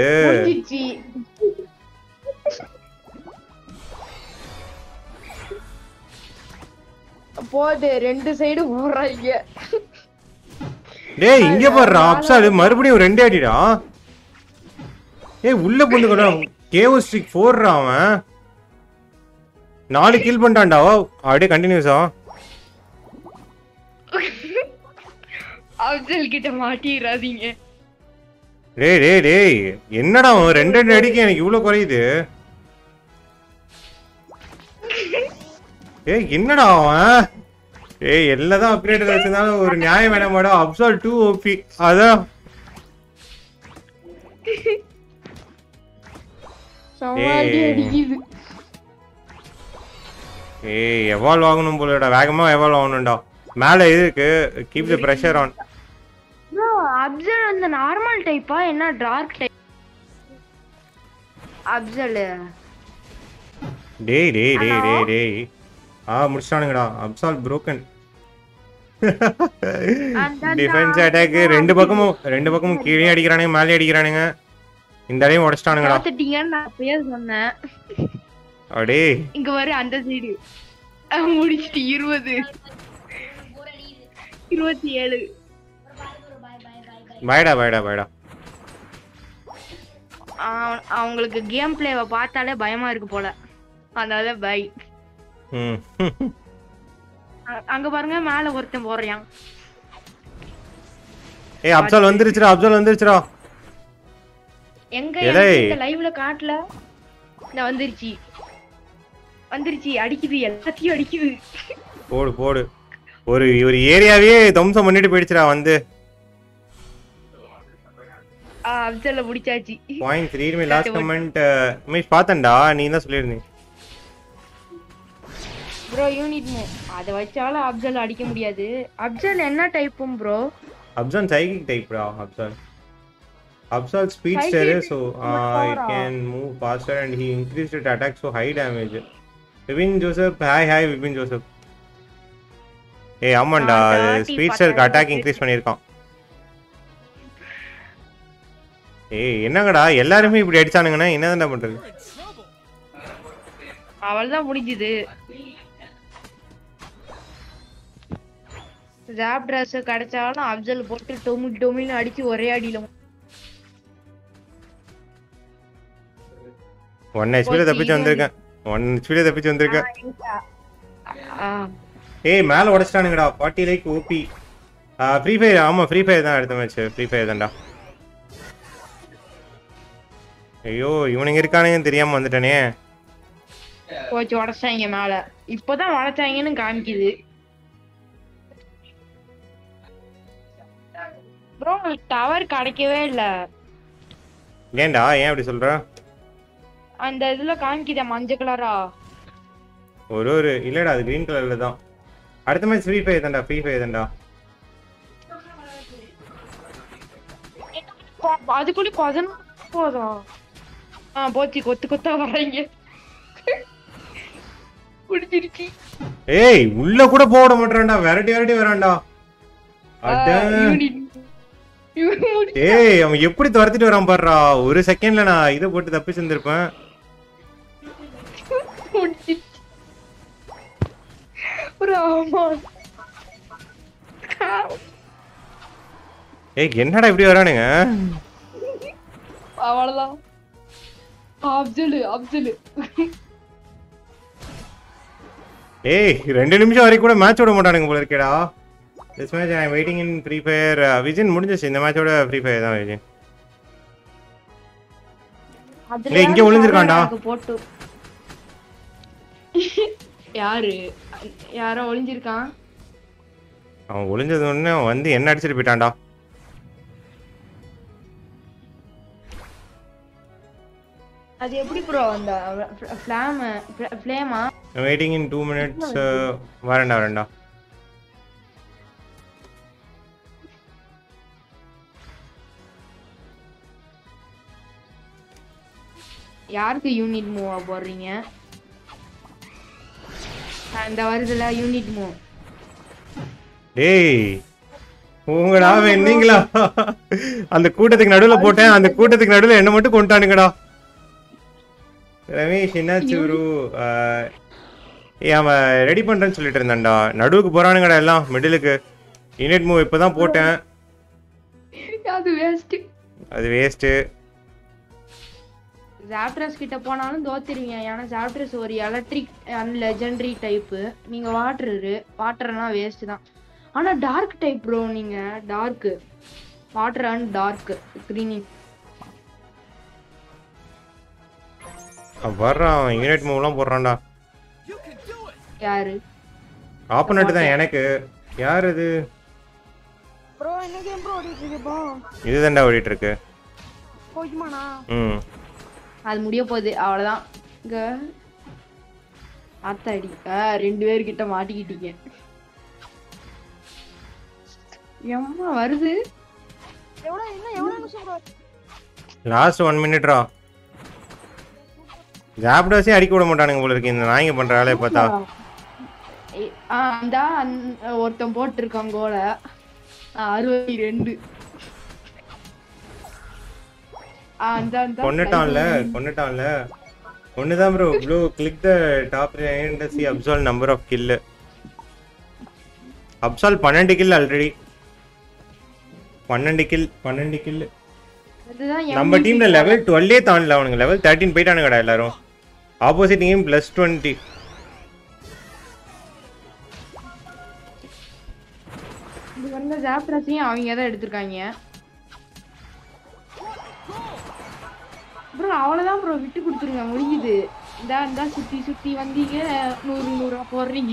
போது ரெண்டு சைடு போறாங்க. டேய் இங்க பாருடா அப்சால் மறுபடியும் ரெண்டே அடிடா. ஏய் உள்ள பூந்து கொண்டா கேஓ ஸ்ட்ரிக் ஃபோர்ரா அவன். நாலு கில் பண்ணிட்டான்டா. அப்படியே கண்டினியூஸா அப்சல் கிட்ட மாட்டிராதீங்க. டேய் டேய் டேய் என்னடா அவன் ரெண்டு ரெண்டு அடிக்க எனக்கு இவ்வளவு குறையுது. ஏய் என்னடா அவன். ஏய் எல்லாதான் அப்கிரேட் வச்சிருந்தாலும் ஒரு நியாயம் வேணாமாடா. அப்சால் டூ ஓபி அதான். ஏய் எவால்வ் ஆகணும் போலடா. வேகமா எவால்வ் ஆகணும்டா. மேல இருக்கு keep the pressure on. Bro Absol அந்த நார்மல் டைப்பா என்ன டார்க் டைப் அப்சல்? டேய் டேய் டேய் டேய் டேய் ஆ முடிச்சானுங்கடா. Absol broken. டிஃபென்ஸ் அட்டாக் ரெண்டு பக்கமும் ரெண்டு பக்கமும் கீழே அடிக்கிறானுங்க மேலே அடிக்கிறானுங்க. இந்த அடையும் உடைச்சிட்டானுங்கடா. பாத்துட்டீங்கன்னு நான் அப்பயே சொன்னேன். அடே இங்க வர அந்த சைடு முடிச்சிட்டு இருபது இருபத்தி ஏழு. பயடா பயடா பயடா. அவங்களுக்கு கேம் பிளேவை பார்த்தாலே பயமா இருக்கு போல. அதனால பை. ம் அங்க பாருங்க மேல ஒருத்தன் போறான். ஏய் அப்சால் வந்துருச்சுடா. அப்சால் வந்துருச்சுடா. எங்க இந்த லைவ்ல காட்டல. நான் வந்துருச்சு வந்துருச்சு அடிக்குது எல்லாத்தையும் அடிக்குது. போடு போடு. ஒரு ஒரு ஏரியாவே தம்சம் பண்ணிட்டு போயிடுச்சுடா வந்து. அப்சல்ல முடிச்சாச்சு. பாயிண்ட் த்ரீ மே லாஸ்ட் கமெண்ட் மீஸ் பார்த்தேன்டா. நீ தான் சொல்லிருந்தீங்க ப்ரோ யூனிட் மூவ் அத வச்சால அப்சல் அடிக்க முடியாது. அப்சல் என்ன டைப்பும் ப்ரோ? அப்சால் சைக்கிக் டைப்டா. Absol Absol speedster so uh, it can move faster and he increased its attack so high damage. Vipin Joseph hi hi Vipin Joseph. ஏய் ஆமாண்டா ஸ்பீட்ஸ்டருக்கு அட்டாக் இன்க்ரீஸ் பண்ணிருக்கான். ஏய் என்னங்கடா எல்லாரும் இப்படி அடிச்சானுங்கன்னா என்னடா பண்றது? அவள்தான் முடிஞ்சது. ஜாப் டிரஸ் கிடைச்சாலும் அப்சல் போட்டு டொமி டொமின்னு அடிச்சு ஒரே அடியில ஒன் ஹெச்பில தப்பிச்சு வந்திருக்கேன். ஒன் ஹெச்பில தப்பிச்சு வந்திருக்கேன். ஏய் மேல உடைச்சிட்டானுங்கடா. Forty like OP. Free Fire. ஆமா ஃப்ரீ ஃபயர் தான் அடுத்த மேட்ச். ஃப்ரீ ஃபயர் தான்டா. ஐயோ இவனுங்க இருக்கானுங்கன்னு தெரியாம வந்துட்டானே. போச்சு உடைச்சாங்க மேல. இப்பதான் உடைச்சாங்கன்னு காமிக்குது. ப்ரோ டவர் கிடைக்கவே இல்ல. ஏன்டா ஏன் அப்படி சொல்ற? அந்த இதுல காமிக்குதே மஞ்சள் கலரா. ஒரு ஒரு இல்லடா அது கிரீன் கலர்ல தான். அடுத்த மேட்ச் ஃப்ரீ ஃபயர் தான்டா. ஃப்ரீ ஃபயர் தான்டா. அதுக்குள்ள பதினொன்று போதா? ஆ போச்சு கொத்து கொத்தா வர்றீங்க. புடிச்சிருச்சு. ஏய் உள்ள கூட போட மாட்டறான்டா. Variety variety வரான்டா. அட ஏய் அவன் எப்படி துரத்திட்டு வரான் பாருடா. ஒரு செகண்ட்ல நான் இத போட்டு தப்பிச்சு வந்திருப்பேன். ஏய் என்னடா இப்படி வரானுங்க? அவ்வளவுதான். அப்சல் அப்சல். ஏய் ரெண்டு நிமிஷம் வரைக்கும் கூட மேட்ச் விட மாட்டானுங்க போல இருக்கேடா. This match I am waiting in Free Fire. Vijin முடிஞ்சிச்சு. இந்த மேட்சோட Free Fire தான் விஜின். ஏய் இங்க ஒளிஞ்சிருக்கான்டா. போட்டு யாரு யாரோ ஒளிஞ்சிருக்கான். அவன் ஒளிஞ்சது ஒண்ணே வந்து என்ன அடிச்சிட்டு போயிட்டான்டா. அது எப்படி ப்ரோ அந்த ஃப்ளேம் ஃப்ளேமா? Waiting in two minutes. வரேன்டா வரேன்டா. யாருக்கு யூனிட் மூவா போடுறீங்க? அந்த வருதுல யூனிட் மூவ். டேய் உங்கடா வென்னீங்களா? அந்த கூட்டத்துக்கு நடுவுல போட்டேன், அந்த கூட்டத்துக்கு நடுவுல என்ன மட்டும் கொண்டானுங்கடா. ரமேஷ் என்னாச்சு ப்ரோ? ஏ அவன் ரெடி பண்றேன்னு சொல்லிட்டு இருந்தான்டா. நடுவுக்கு போறானுங்கடா எல்லாம் மிடிலுக்கு. யூனிட் மூவ் இப்பதான் போட்டேன். அது வேஸ்ட். அது வேஸ்ட். ஜாப்ட்ரஸ் கிட்ட போனாலும் தோத்துருவீங்க. ஏன்னா ஜாப்ட்ரஸ் ஒரு எலக்ட்ரிக் அண்ட் லெஜெண்டரி டைப். நீங்க வாட்டரு வாட்டர்னா வேஸ்ட் தான். ஆனா டார்க் டைப் ப்ரோ. நீங்க dark water and dark greening. வர்றான் யூனிட் மூவ்லாம் போடுறான்டா. யாரு? ஆப்போனன்ட் தான் எனக்கு. யார் இது? ப்ரோ என்ன கேம் ப்ரோ ஓடிட்டு இருக்கு இப்போ? இதுதான்டா ஓடிட்டு இருக்கு. போய்க்குமாண்ணா? ம் அது முடிய போகுது அவ்வளவுதான். இங்க அத்தாடி ரெண்டு பேர்கிட்ட மாட்டிக்கிட்டீங்க. எம்மா வருது. எவ்வளவு என்ன எவ்வளவு நிமிஷம் ப்ரோ? லாஸ்ட் ஒன் மினிட்ரா. ஜாப்டாஸே அடிக்க விட மாட்டானுங்க போல இருக்கு இந்த நாய்ங்க பண்ற வேலையை பார்த்தா. அந்த ஒருத்தன் போட்டு இருக்கான் கோல அறுபத்தி ரெண்டு. கொன்னுட்டான்ல கொன்னுட்டான்ல. ஒண்ணுதான் bro. Blue click the top right see Absol number of kill. Absol பன்னெண்டு கில் ஆல்ரெடி. பன்னெண்டு கில் பன்னெண்டு கில். நம்ம டீம்ல லெவல் டுவெல்லே தாண்டல அவனுங்க. லெவல் தேர்ட்டீன் போயிட்டானுங்கடா எல்லாரும். Opposite team plus twenty. இது வந்து ஜாப்ட்ரஸையும் அவங்க தான் எடுத்திருக்காங்க ப்ரோ. அவ்வளவுதான் ப்ரோ, விட்டு கொடுத்துருங்க முடியுது. இந்தா இந்தா சுத்தி சுத்தி வந்தீங்க. நூறு நூறா போடுறீங்க.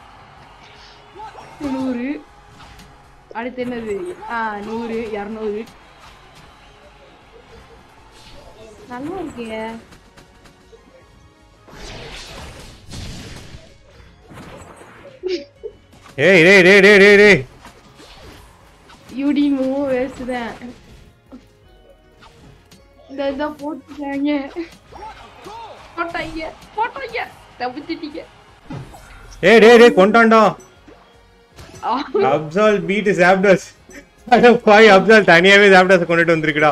நூறு அடுத்து என்னது? ஆஹ் நூறு இரநூறு. நல்லா இருக்கீங்க. ஏய் டேய் டேய் டேய் டேய் டேய் யூடி மூவ் வேஸ்ட் தான். இந்த இத போட்டுட்டாங்க. போட்டாங்க போட்டாங்க தப்பிச்சிட்டீங்க. ஏய் டேய் டேய் கொண்டான்டா. அப்சால் பீட் ஜாப்டாஸ். அட பாய் அப்சால் தனியாவே ஜாப்டாஸ் கொண்டுட்டு வந்திருக்குடா.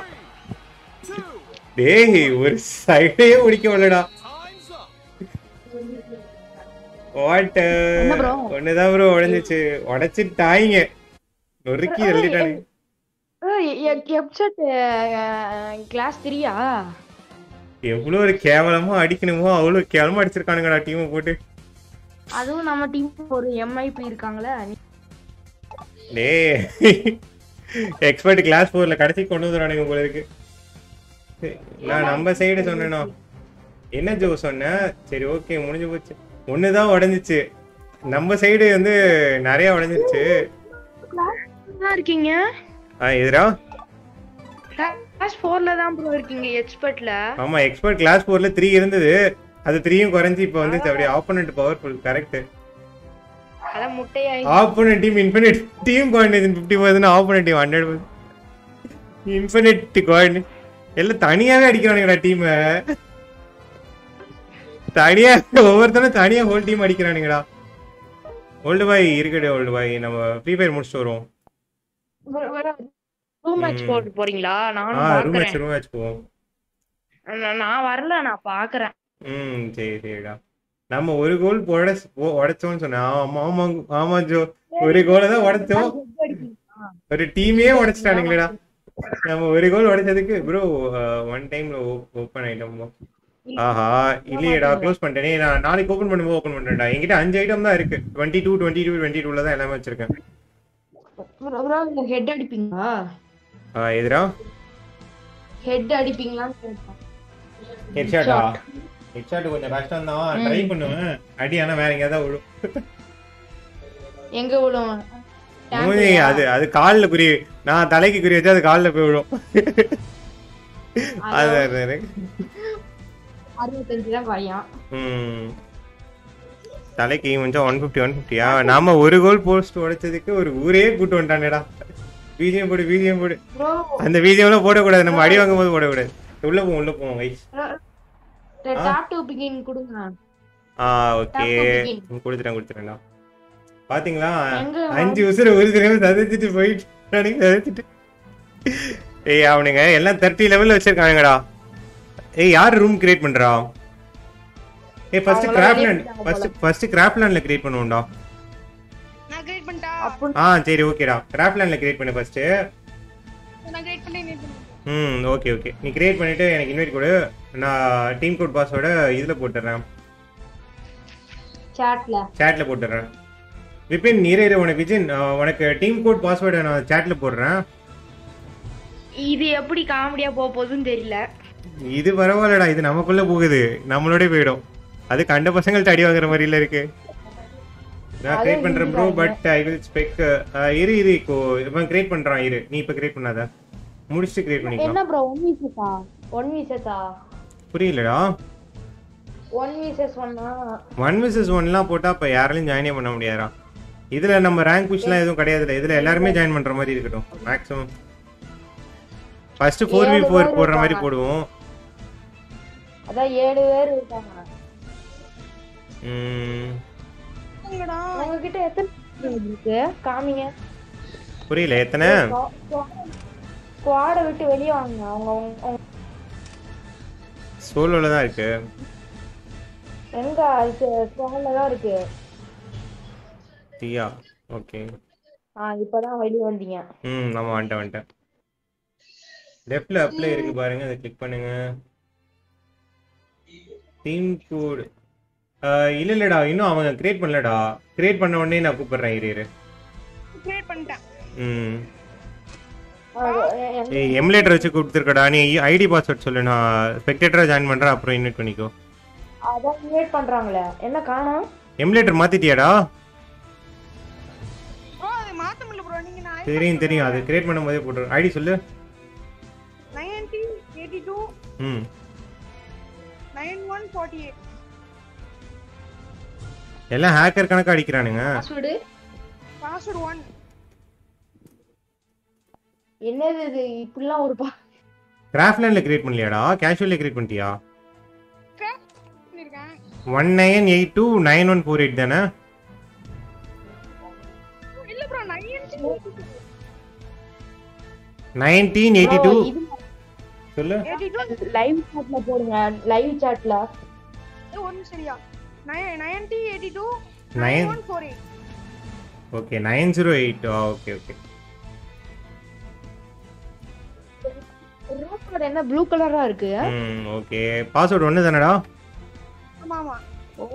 டேய் ஒரு சைடே முடிக்க வரலடா. வாட் ஒண்ணுதான் ப்ரோ உடைஞ்சிச்சு. உடைச்சிட்டாங்க நொறுக்கி எழுதிட்டானுங்க. எப்செட் கிளாஸ் த்ரீயா? எவ்வளவு ஒரு கேவலமா அடிக்கணுமோ அவ்வளவு கேவலமா அடிச்சிருக்கானுங்கடா டீமை போட்டு. அதுவும் நம்ம டீம் ஒரு எம்ஐபி இருக்காங்களே. டேய் எக்ஸ்பர்ட் கிளாஸ் ஃபோர்ல கடைசி கொண்டு வந்துறானுங்க போல இருக்கு. நான் நம்ம சைடு சொன்னேனோ என்ன ஜோ சொன்ன? சரி ஓகே முடிஞ்சு போச்சு. ஒண்ணுதான் உடைஞ்சிச்சு. நம்ம சைடு வந்து நிறைய உடைஞ்சிருச்சு. இருக்கீங்க எதிரா கிளாஸ் நாலுல தான் ப்ரோ இருக்கீங்க எக்ஸ்பர்ட்ல. ஆமா எக்ஸ்பர்ட் கிளாஸ் நாலுல மூணு இருந்தது. அது மூணும் குறைஞ்சு இப்போ வந்து அப்படியே ஆப்போனன்ட் பவர்ஃபுல். கரெக்ட். அத முட்டையாய் opponent team infinite team coordination ஐம்பது பர்சன்ட் ஆப்போனன்ட் டீம் நூறு பர்சன்ட் இன்ஃபினிட் கோஆர்டினேஷன். எல்லாம் தனியாவே அடிக்கிறானுங்கடா டீம். தனியா ஒவ்வொருத்தரும் தனியா ஹோல் டீம் அடிக்கிறானுங்கடா. ஓல்டு பாய் இருக்கடே. ஓல்டு பாய் நம்ம ஃப்ரீ ஃபயர் முடிச்சிட்டு வருவோம். ரூம் மேட்ச் போட்டு போறீங்களா? நானும் ஆ ரூம் பாக்குறேன். மேட்ச் ரூம் மேட்ச் போவோம். நான் நான் வரல, நான் பாக்குறேன். ம் சரி சரிடா. நம்ம ஒரு கோல் போட உடைச்சோம்னு சொன்னேன். ஆமா ஆமா ஆமா ஜோ ஒரு கோலை தான் உடைச்சோம். ஒரு டீமே உடைச்சிட்டானுங்களேடா. நம்ம ஒரு கோல் உடைச்சதுக்கு ப்ரோ ஒன் டைம்ல ஓப்பன் ஐட்டம். ஆஹா இல்லையடா க்ளோஸ் பண்ணிட்டேனே. நான் நாளைக்கு ஓப்பன் பண்ணும்போது ஓப்பன் பண்றேன்டா. என்கிட்ட அஞ்சு ஐட்டம் தான் இருக்கு. Twenty two twenty two twenty டூல தான் எல்லாமே வச்சிருக்கேன். ஹெட் அடிப்பீங்களா? ஆ எதுரா ஹெட் அடிப்பீங்களான்னு கேட்டேன். ஹெட்ஷாட்டா? ஹெட்ஷாட் கொஞ்சம் கஷ்டம் தான். ட்ரை பண்ணுவேன். அடி ஆனா வேற எங்கயாவது விழும். எங்க விழும்? மூணு அது அது கால்ல குறி. நான் தலைக்கு குறி வச்சா அது கால்ல போய் விழும். அது அறுபத்தஞ்சு தான் பையன். ம் தலைக்கு கொஞ்சம் ஒன் ஃபிஃப்டி ஒன் ஃபிஃப்டியா? நாம ஒரு கோல் போஸ்ட் உடைச்சதுக்கு ஒரு ஊரே கூட்டு வந்துட்டானேடா. பிஜிஎம் போடு பிஜிஎம் போடு. அந்த பிஜிஎம்லாம் போடக்கூடாது. நம்ம அடி வாங்கும் போது போடக்கூடாது. உள்ள போவோம் உள்ள போவோம் கைஸ். டாப் டு பிகின் கொடுங்க. ஆ ஓகே Tap to begin. கொடுத்துறேன் கொடுத்துறேன்டா. பாத்தீங்களா எங்க அஞ்சு உசுர ஒரு தடவை சதைச்சிட்டு போயிட்டு சதைச்சிட்டு. ஏய் அவனுங்க எல்லாம் தேர்ட்டி லெவல்ல வச்சிருக்கானுங்கடா. ஏய் யார் ரூம் கிரியேட் பண்றா? ஏய் ஃபர்ஸ்ட் அவங்கள கிராஃப்ட்லேண்ட் வெளிய ஃபர்ஸ்ட் ஃபர்ஸ்ட் கிராஃப்ட்லேண்ட்ல கிரியேட் பண்ணுவோம்டா. நான் கிரியேட் பண்ணிட்டா அப்ப ஆ சரி ஓகேடா. கிராஃப்ட்லேண்ட்ல கிரியேட் பண்ணு ஃபர்ஸ்ட். நான் கிரியேட் பண்ணி நீ பண்ணு. ம் ஓகே ஓகே நீ கிரியேட் பண்ணிட்டு எனக்கு இன்வைட் கொடு. நான் டீம் கோட் பாஸோட இதுல போட்டுறேன். சாட்ல சாட்ல போட்டுறேன். விபின் நீரே உனக்கு விஜின் உனக்கு டீம் கோட் பாஸ்வேர்டை நான் சாட்ல போடுறேன். இது எப்படி காமெடியா போக போகுதுன்னு தெரியல. இது பரவாயில்லடா, இது நமக்குள்ள போகுது, நம்மளோட போயிடும். அது கண்ட பசங்கள்ட்ட அடி வாங்குற மாதிரில இருக்கு. நான் கிரியேட் பண்றேன் bro, but I will spec. இரு இரு இப்போ இவன் கிரியேட் பண்றான், இரு நீ இப்ப கிரியேட் பண்ணாத, முடிச்சிட்டு கிரியேட் பண்ணிக்கலாம். என்ன ப்ரோ ஒன் வீசஸா ஒன் வீசஸா புரியலடா. ஒன் வீசஸ் ஒன்னா ஒன் விசஸ் ஒன்லாம் போட்டா இப்ப யாராலையும் ஜாயினே பண்ண முடியாதா. இதுல நம்ம ரேங்க் புஷ்லாம் எதுவும் கிடையாதுல, இதுல எல்லாருமே ஜாயின் பண்ற மாதிரி இருக்கட்டும். Maximum first four we four போடுற மாதிரி போடுவோம். அதான் ஏழு பேர் இருக்காங்க. ம் எங்கடா உங்ககிட்ட எத்தனை இருக்கு காமிங்க. புரியல எத்தனை? ஸ்குவாட விட்டு வெளிய வாங்க. அவங்க சோலோல தான் இருக்கு. எங்க ஸ்குவாட்ல தான் இருக்கு. தியா ஓகே. ஆ இப்பதான் வெளிய வந்தீங்க. ம் நம்ம வந்துட்டேன் வந்துட்டேன். லெஃப்ட்ல அப்ளை இருக்கு பாருங்க, அதை கிளிக் பண்ணுங்க. டீம் கோட் இல்ல இல்லடா, இன்னும் அவங்க கிரியேட் பண்ணலடா. கிரியேட் பண்ண உடனே நான் கூப்பிடுறேன், இரு இரு. கிரியேட் பண்ணிட்டேன். ம் ஆ, எ- எ- ஏய் எமுலேட்டர் வச்சு கொடுத்துருக்கடா. நீ ஐடி பாஸ்வேர்ட் சொல்லு, நான் ஸ்பெக்டேட்டரா ஜாயின் பண்றேன், அப்புறம் இன்வைட் பண்ணிக்கோ. அதான் இன்வைட் பண்றாங்களே, என்ன காணோம்? எமுலேட்டர் மாத்திட்டியாடா? ப்ரோ அது மாத்த முடியல ப்ரோ. நீங்க நான் தெரியும் தெரியும், அது கிரியேட் பண்ணும்போதே போட்டுரு. ஐடி சொல்லு. நைன்டி எயிட்டி டூ ம் நைன் ஒன் ஃபார்ட்டி எயிட். எல்லாம் ஹேக்கர் கணக்கா அடிக்கிறானுங்க. Password password one. என்னது இது இப்படிலாம் ஒரு பா கிராஃப்ட்லேண்ட்ல கிரியேட் பண்ணலையாடா? கேஷுவல்ல கிரியேட் பண்ணிட்டியா? பண்ணிருக்கேன். One nine eight two nine one four eight தானே? இல்ல bro ninety nineteen eighty two இது சொல்லு. எயிட்டி டூ லைவ் சாட்ல போடுங்க. லைவ் சாட்ல ஒன் சரியா? Ninety eighty two Nine. Nine one four eight. Okay nine zero eight. Okay okay road என்ன blue கலரா இருக்கு? ம் ஓகே பாஸ்வேர்ட் ஒன்று தானடா? ஆமா ஆமா. ஓ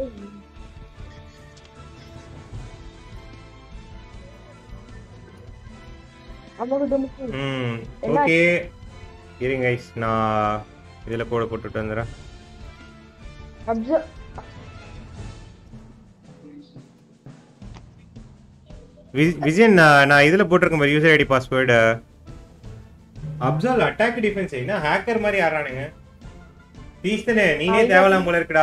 அம்மாக்கு டொமிக்கு ம் என்ன? ஓகே இருங்க guys, நான் இதில் கோடை போட்டுட்டு வந்துடுறேன். அப்சர்வ் வி- விஜயன் நான் நான் இதில் போட்டிருக்கேன் பாரு user ID password. Observe attack defence என்ன ஹேக்கர் மாதிரி ஆடுறானுங்க. தீஸ்தனே நீனே தேவலாம் போல இருக்குடா.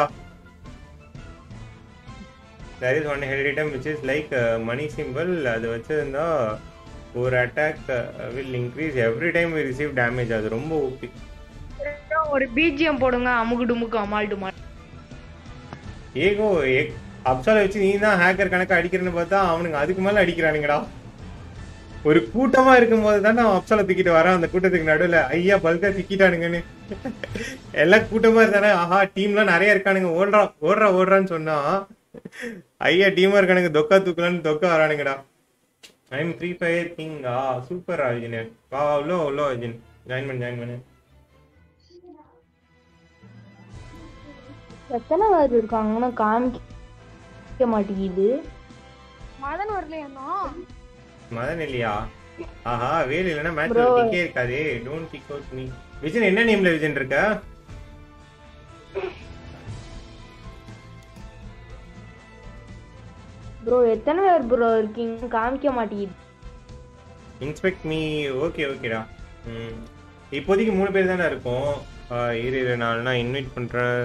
there is one hereditary which is like uh, money symbol. அது வச்சிருந்தா ஒரு attack will increase every time we receive damage. அது ரொம்ப ஓபி. ஒரு பிஜிஎம் போடுங்க. அமுகு டுமுக்கு அமால் டுமால். ஏகோ அப்சால வச்சு நீ தான் ஹேக்கர் கணக்கு அடிக்கிறேன்னு பார்த்தா அவனுங்க அதுக்கு மேல அடிக்கிறானுங்கடா. ஒரு கூட்டமா இருக்கும் போது தான் நான் அப்சால தூக்கிட்டு வரேன். அந்த கூட்டத்துக்கு நடுவில் ஐயா பல்கா திக்கிட்டானுங்கன்னு எல்லாம் கூட்டமா இருந்தானே. ஆஹா டீம்லாம் நிறைய இருக்கானுங்க, ஓடுறா ஓடுறா ஓடுறான்னு சொன்னா ஐயா டீமா இருக்கானுங்க, தொக்கா தூக்கலான்னு தொக்கா வரானுங்கடா. ஐம் ஃப்ரீ ஃபயர் கிங்கா சூப்பர் அர்ஜுன். வா அவ்வளோ அவ்வளோ அர்ஜுன் ஜாயின் பண்ணு ஜாயின் பண்ணு. எத்தனை பேர் இருக்காங்கன்னு காமிக்க மாட்டேங்குது. மதன் வரலையானோ? மதன் இல்லையா? ஆஹா வேல் இல்லைன்னா மேட்ச் Bro. டிக்கே இருக்காது. Don't kick out me. Vijan என்ன நேம்ல விஜன் இருக்க? ப்ரோ எத்தனை பேர் ப்ரோ இருக்கீங்க காமிக்க மாட்டேங்குது. Inspect me. ஓகே ஓகேடா. ம் இப்போதைக்கு மூணு பேர் தானே இருக்கோம். ஆ, இரு இரு நான் நான் இன்வைட் பண்றேன்.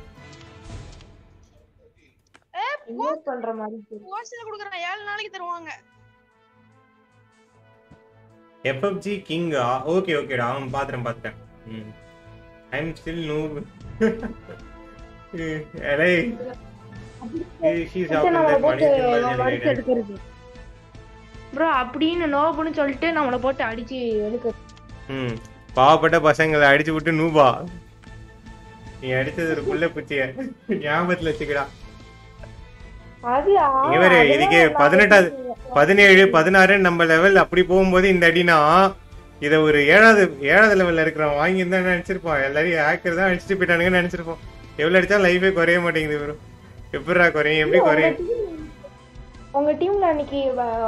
இன்வைட் பண்ற மாதிரி இருக்கு. கோர்ஸ்ல குடுக்குறேன், ஏழு நாளைக்கு தருவாங்க. எஃப்எஃப்ஜி கிங்கா? ஓகே ஓகேடா அவன் பாத்துறேன் பாத்துறேன். ம் ஐ அம் ஸ்டில் நூப். அடே நம்மளை போட்டு வடிச்சு எடுக்கிறது ப்ரோ அப்படின்னு நோபுன்னு சொல்லிட்டு நம்மளை போட்டு அடிச்சு எடுக்கிறது. ம் பாவப்பட்ட பசங்களை அடிச்சு விட்டு நூபா நீ அடிச்சது ஒரு புள்ள பூச்சிய ஞாபகத்துல வச்சுக்கடா. அது இவரு இதுக்கு பதினெட்டாவது பதினேழு பதினாறு நம்ம லெவல் அப்படி போகும்போது இந்த அடினா இத ஒரு ஏழாவது ஏழாவது லெவல்ல இருக்கிறவன் வாங்கி இருந்தா நினைச்சிருப்பான். எல்லாரையும் ஹேக்கர் தான் அடிச்சுட்டு போயிட்டானுங்கன்னு நினைச்சிருப்போம். எவ்வளவு அடிச்சா லைஃபே குறைய மாட்டேங்குது ப்ரோ. எப்படிடா குறையும் எப்படி குறையும்? உங்க டீம்ல அன்னைக்கு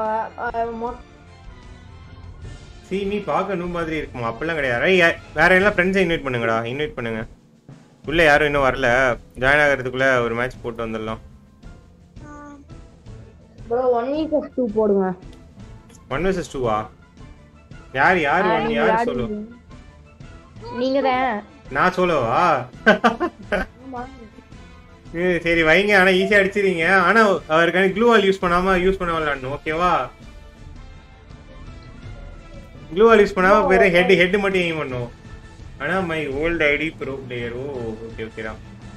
சி நீ பார்க்கணும் மாதிரி இருக்குமா? அப்படிலாம் கிடையாது. வேற எல்லாம் ஃப்ரெண்ட்ஸை இன்வைட் பண்ணுங்கடா, இன்வைட் பண்ணுங்க. உள்ள யாரும் இன்னும் வரல, ஜாயின் ஆகிறதுக்குள்ள ஒரு மேட்ச் போட்டு வந்துடலாம். ப்ரோ ஒன் vs டூ போடுங்க. ஒன் vs டூவா? யார் யார் ஒன் யார் சொல்லு? நீங்க தான். நான் சொல்லவா? சரி வைங்க. ஆனா ஈஸியா அடிச்சிரீங்க. ஆனா அவருக்கான க்ளூ வால் யூஸ் பண்ணாம யூஸ் பண்ண விளையாடணும். ஓகேவா? க்ளூ வால் யூஸ் பண்ணாம வேற ஹெட் ஹெட் மட்டும் எய்ம் பண்ணணும். ஆனா my old ID bro player. Oh okay ஓகேடா.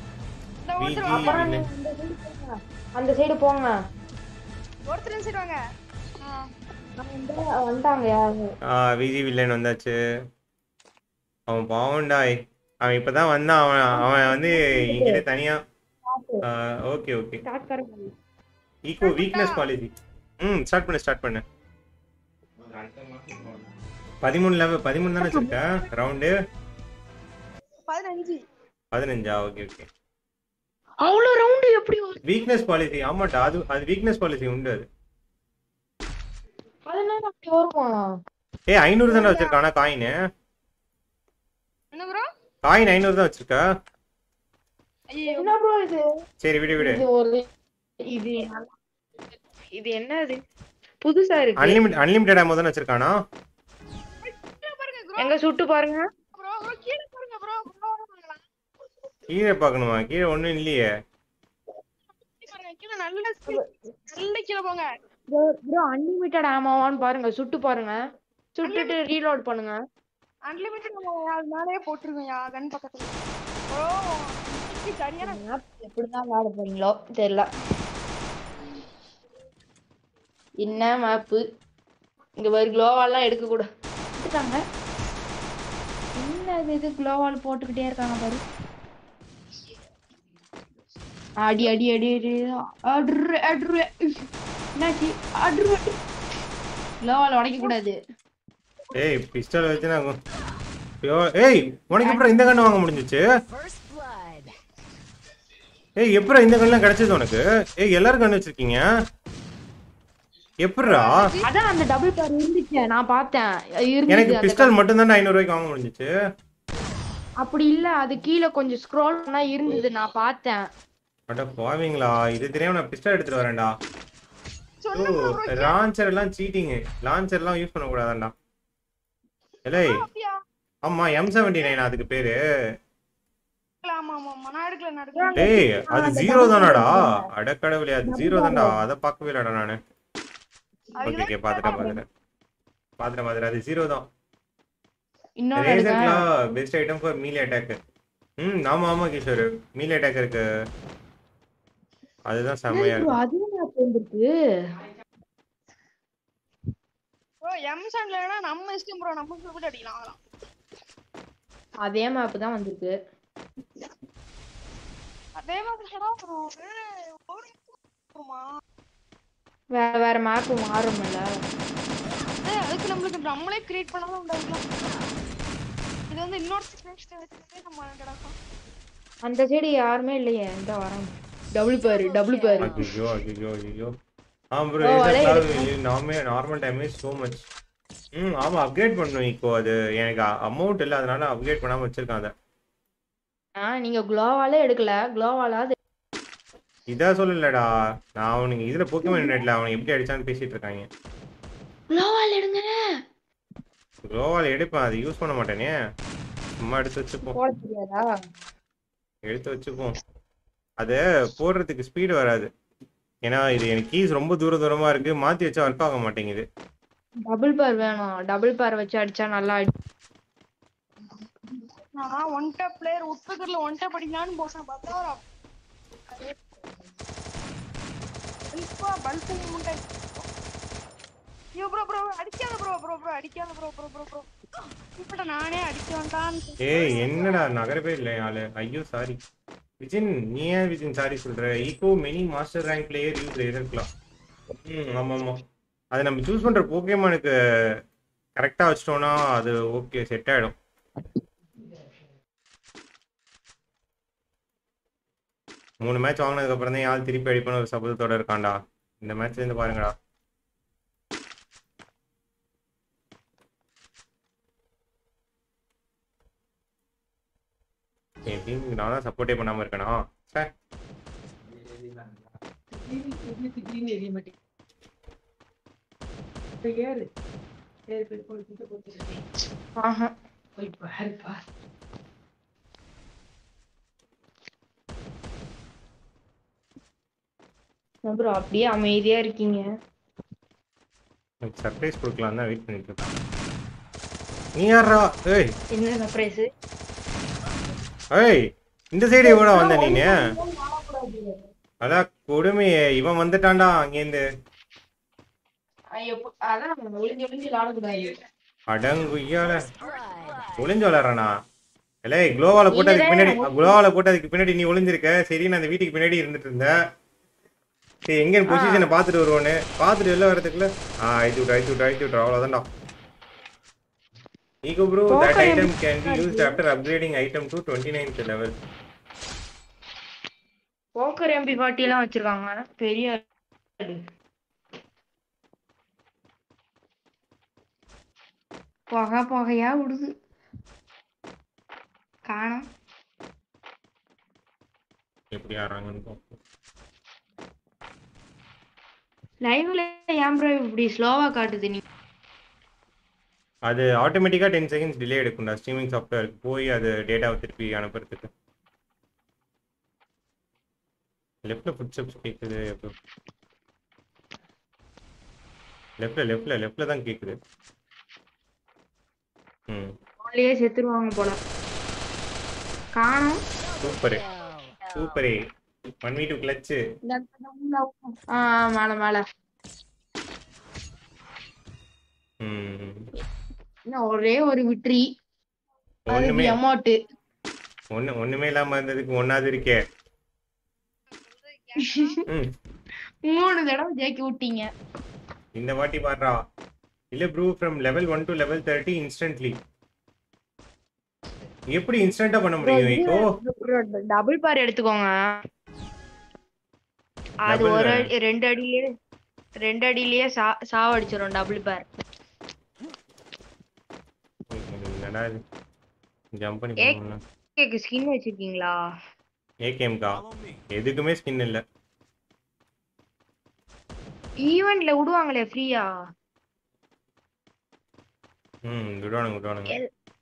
அந்த சைடு போங்க. ஒருத்தர் சைடு வாங்க. வந்துட்டாங்க யாரு? ஆ விஜி வில்லன் வந்தாச்சு. அவன் பாவண்டாய். அவன் இப்பதான் வந்தான். அவன் அவன் வந்து என்கிட்ட தனியா. Okay okay. Start correct. Ego weakness policy. ம் ஸ்டார்ட் பண்ணு ஸ்டார்ட் பண்ணு. பதிமூணு லெவல் பதிமூணு தானே வச்சிருக்க ரவுண்டு? பதினஞ்சு. பதினஞ்சா? Okay okay. அவ்வளவு ரவுண்ட் எப்படி? Weakness policy. ஆமாடா அது அது வீக்னஸ் பாலிசி உண்டு. அது அதனால அப்படி வருமா? ஏய் ஐநூறு தானே வச்சிருக்கானா காயின்? என்ன ப்ரோ? காயின் ஐநூறு தான் வச்சிருக்க. என்ன ப்ரோ இது? சரி விடு விடு. இது ஒரு இது இது என்ன இது? புதுசா இருக்கு. அன்லிமிட் அன்லிமிட்டட் அமௌண்ட் தான் வச்சிருக்கானா? எங்க சுட்டு பாருங்க ப்ரோ. ப்ரோ கீழ பாருங்க ப்ரோ. ப்ரோ வாங்கலாம். கீழே பார்க்கணுமா? கீழே ஒண்ணும் இல்லையே. பாருங்க கீழ நல்ல நல்ல கீழ போங்க. ப்ரோ ப்ரோ அன்லிமிட்டட் ஆமாவான்னு பாருங்க. சுட்டு பாருங்க. சுட்டுட்டு ரீலோட் பண்ணுங்க. அன்லிமிட்டட் நம்ம மேலயே போட்டுருங்க யா கன் பக்கத்துல. ப்ரோ இது சரியான மேப் எப்படி தான் விளையாட போறீங்களோ தெரியல. என்ன மேப்பு? இங்க ஒரு க்ளோவால்லாம் எடுக்க கூட எடுத்துட்டாங்க. என்ன இது க்ளோவால் போட்டுக்கிட்டே இருக்காங்க பாரு. அடி அடி அடி அடி அட்ரு அட்ரு என்னாச்சு? அட்ரு க்ளோவால் உடைக்க கூடாது. ஏய் பிஸ்டல் வச்சு நான் ஐயோ ஏய் உனக்கு எப்பறம் இந்த கன் வாங்க முடிஞ்சிச்சு? ஏய் எப்பறம் இந்த கன்லாம் கிடைச்சது உனக்கு? ஏய் எல்லாரும் கன் வச்சிருக்கீங்க. எப்பறா? அதான் அந்த டபுள் பேர் இருந்துச்சு நான் பார்த்தேன். எனக்கு பிஸ்டல் மட்டும் தான் ஐநூறு ரூபாய்க்கு வாங்க முடிஞ்சிச்சு. அப்படி இல்ல அது கீழ கொஞ்சம் ஸ்க்ரோல் பண்ணா இருந்தது நான் பார்த்தேன். அட பாவீங்களா? இது தெரியாம நான் பிஸ்டல் எடுத்துட்டு வரேன்டா. ஓ லான்ச்சர் எல்லாம் சீட்டிங். லான்ச்சர் எல்லாம் யூஸ் பண்ண கூடாதான்டா. ஏய் ஆமா எம் செவன்டி நைன் அதுக்கு பேரு. ஆமா ஆமா நான் எடுக்கல நான் எடுக்கல. டேய் அது ஜீரோ தானடா? அட கடவுளே அது ஜீரோ தான்டா. அத பார்க்கவே இல்லடா நானு. ஓகே ஓகே பாத்துட்டேன் பாத்துட்டேன் பாத்துட்டேன் பாத்துட்டேன். அது ஜீரோ தான். இன்னொரு ரேசர்ல best item for melee attack. ம் ஆமா ஆமா கிஷோர் மீலி அட்டாக் இருக்கு. அதுதான் செமையா இருக்கு. அது மேப் வந்திருக்கு. ப்ரோ எம் செவன்ல நம்ம இஷ்டம் ப்ரோ. நம்ம கூட அடிக்கலாம். அதே மேப் தான் வந்திருக்கு. அதே மாதிரி ஹடா ப்ரோ. போமா வேற வேற மேப் மாறும்ல. ஏய் அதுக்கு நமக்கு நம்மளே கிரியேட் பண்ணாம உண்டாக்கலாம். இது வந்து இன்னொரு ஸ்பேஸ் வச்சிட்டு நம்ம கிடக்கும். அந்த சைடு யாருமே இல்லையே. இந்த வரேன். டபுள் பேர் டபுள் பேர். ஐயோ ஐயோ ஐயோ. ஆ ப்ரோ இது normal normal damage so much. ம் ஆமா அப்கிரேட் பண்ணனும். இப்போ அது எனக்கு அமௌண்ட் இல்ல அதனால அப்கிரேட் பண்ணாம வச்சிருக்கேன் அத. ஆ நீங்க க்ளோவாலே எடுக்கல. க்ளோவாலாது இதா சொல்லலடா. நான் அவனுக்கு இதுல போக்கேமான் நெட்ல அவன் எப்படி அடிச்சான்னு பேசிட்டு இருக்காங்க. க்ளோவால் எடுங்க. க்ளோவால் எடுப்பேன். அது யூஸ் பண்ண மாட்டேனே. சும்மா எடுத்து வச்சுப்போம். போட தெரியாதா? எடுத்து வச்சுப்போம். அது போடுறதுக்கு ஸ்பீடு வராது. ஏன்னா இது எனக்கு கீஸ் ரொம்ப தூர தூரமா இருக்கு. மாத்தி வச்சா ஒர்க் ஆக மாட்டேங்குது. டபுள் பேர் வேணும். டபுள் பேர் வச்சு அடிச்சா நல்லா அடி. நான் ஒன் டாப் பிளேயர் உட்பக்கர்ல ஒன் டாப் அடிக்கலாம்னு போறேன். பார்த்தா அப்பா பல்பு முண்டை. ஐயோ ப்ரோ ப்ரோ அடிக்காத ப்ரோ ப்ரோ ப்ரோ அடிக்காத ப்ரோ ப்ரோ ப்ரோ ப்ரோ இப்ப நானே அடிக்க வேண்டான்னு ஏய் என்னடா நகரவே இல்லை ஆளு. ஐயோ சாரி விஜின், நீ ஏன் விஜின் சாரி சொல்ற? Ego many master rank player use இருக்கலாம். ம் ஆமாம் ஆமாம், அது நம்ம சூஸ் பண்ணுற போக்கேமானுக்கு கரெக்டாக வச்சிட்டோம்னா அது ஓகே செட் ஆகிடும். மூணு மேட்ச் வாங்கினதுக்கப்புறம் தான் யார் திருப்பி அடிப்பேன்னு ஒரு சபதத்தோட இருக்காண்டா. இந்த மேட்ச்லேருந்து பாருங்கடா. என் டீம் நான் தான் சப்போர்ட்டே பண்ணாமல் இருக்கேனா சார். ஆஹா ப்ரோ அப்படியே அமைதியா இருக்கீங்க. சர்ப்ரைஸ் கொடுக்கலாம் தான் வெயிட் பண்ணிட்டு இருக்கேன். நீ யாரா? ஏய் என்ன சர்ப்ரைஸ்? ஏய் இந்த சைடு எவ்வளோ வந்த நீனு? அதான் கொடுமையே, இவன் வந்துட்டான்டா அங்கேருந்து. அதான் ஒளிஞ்சு ஒளிஞ்சு விளாடக்கூடாது. அடங்குய்யால ஒளிஞ்சு விளாட்றானா? இல்லை குளோவால போட்டு அதுக்கு பின்னாடி, குளோவால போட்டு அதுக்கு பின்னாடி நீ ஒளிஞ்சிருக்க. சரி நான் அந்த வீட்டுக்கு பின்னாடி இருந்துட்டு இருந்தேன். சரி எங்க பொசிஷனை பார்த்துட்டு வருவோன்னு பார்த்துட்டு வெளில வரதுக்குள்ள ஆ ஐத்து விட்டு ஐத்து விட்டு ஐத்து விட்டு அவ்வளோதான்டா. Ego bro, that item can be used after upgrading item to twenty-ninth level. Poker MP forty எல்லாம் வச்சிருக்காங்க பெரிய. புகை புகையா விடுது. காணோம். எப்படி ஆறாங்கன்னு பார்ப்போம். லைவ்ல ஏன் ப்ரோ இப்படி ஸ்லோவா காட்டுது? நீ அது ஆட்டோமேட்டிக்காக டென் செகண்ட்ஸ் டிலே எடுக்கும்டா ஸ்ட்ரீமிங் சாஃப்ட்வேருக்கு போய் அது டேட்டாவை திருப்பி அனுப்புறதுக்கு. லெஃப்ட்ல ஃபுட் ஸ்டெப்ஸ் கேட்குது. எப்போ லெஃப்ட்ல லெஃப்ட்ல லெஃப்ட்ல தான் கேட்குது. ம் அவளையே செத்துருவாங்க போல. காணோம். சூப்பரு சூப்பரே ஒன் மீ டூ கிளச்சு. ஆ மேல மேல ம் இன்னும் ஒரே ஒரு விட்ரி. ஒண்ணுமே அதுக்கு அமௌண்ட் ஒன்று ஒன்றுமே இல்லாமல் இருந்ததுக்கு ஒன்றாவது இருக்கே. ம் மூணு தடவை ஜெயிக்க விட்டீங்க. இந்த வாட்டி பாடுறா. இல்லை bro from level one to level thirty instantly. எப்படி இன்ஸ்டன்ட்டா பண்ண முடியும்? இப்போ டபுள் பார் எடுத்துக்கோங்க. அது Double ஒரு ஆ? அடி- ரெண்டு அடியிலே ரெண்டு அடியிலேயே சா சாவடிச்சிரும் டபுள் பார். என்னடா இது ஜம்ப் பண்ணி ஏ போகணும். கேக்கு ஸ்கின் வச்சிருக்கீங்களா? ஏகேஎம்கா எதுக்குமே ஸ்கின் இல்லை. ஈவென்ட்ல விடுவாங்களே ஃப்ரீயா? ம் விடுவானுங்க விடுவானுங்க.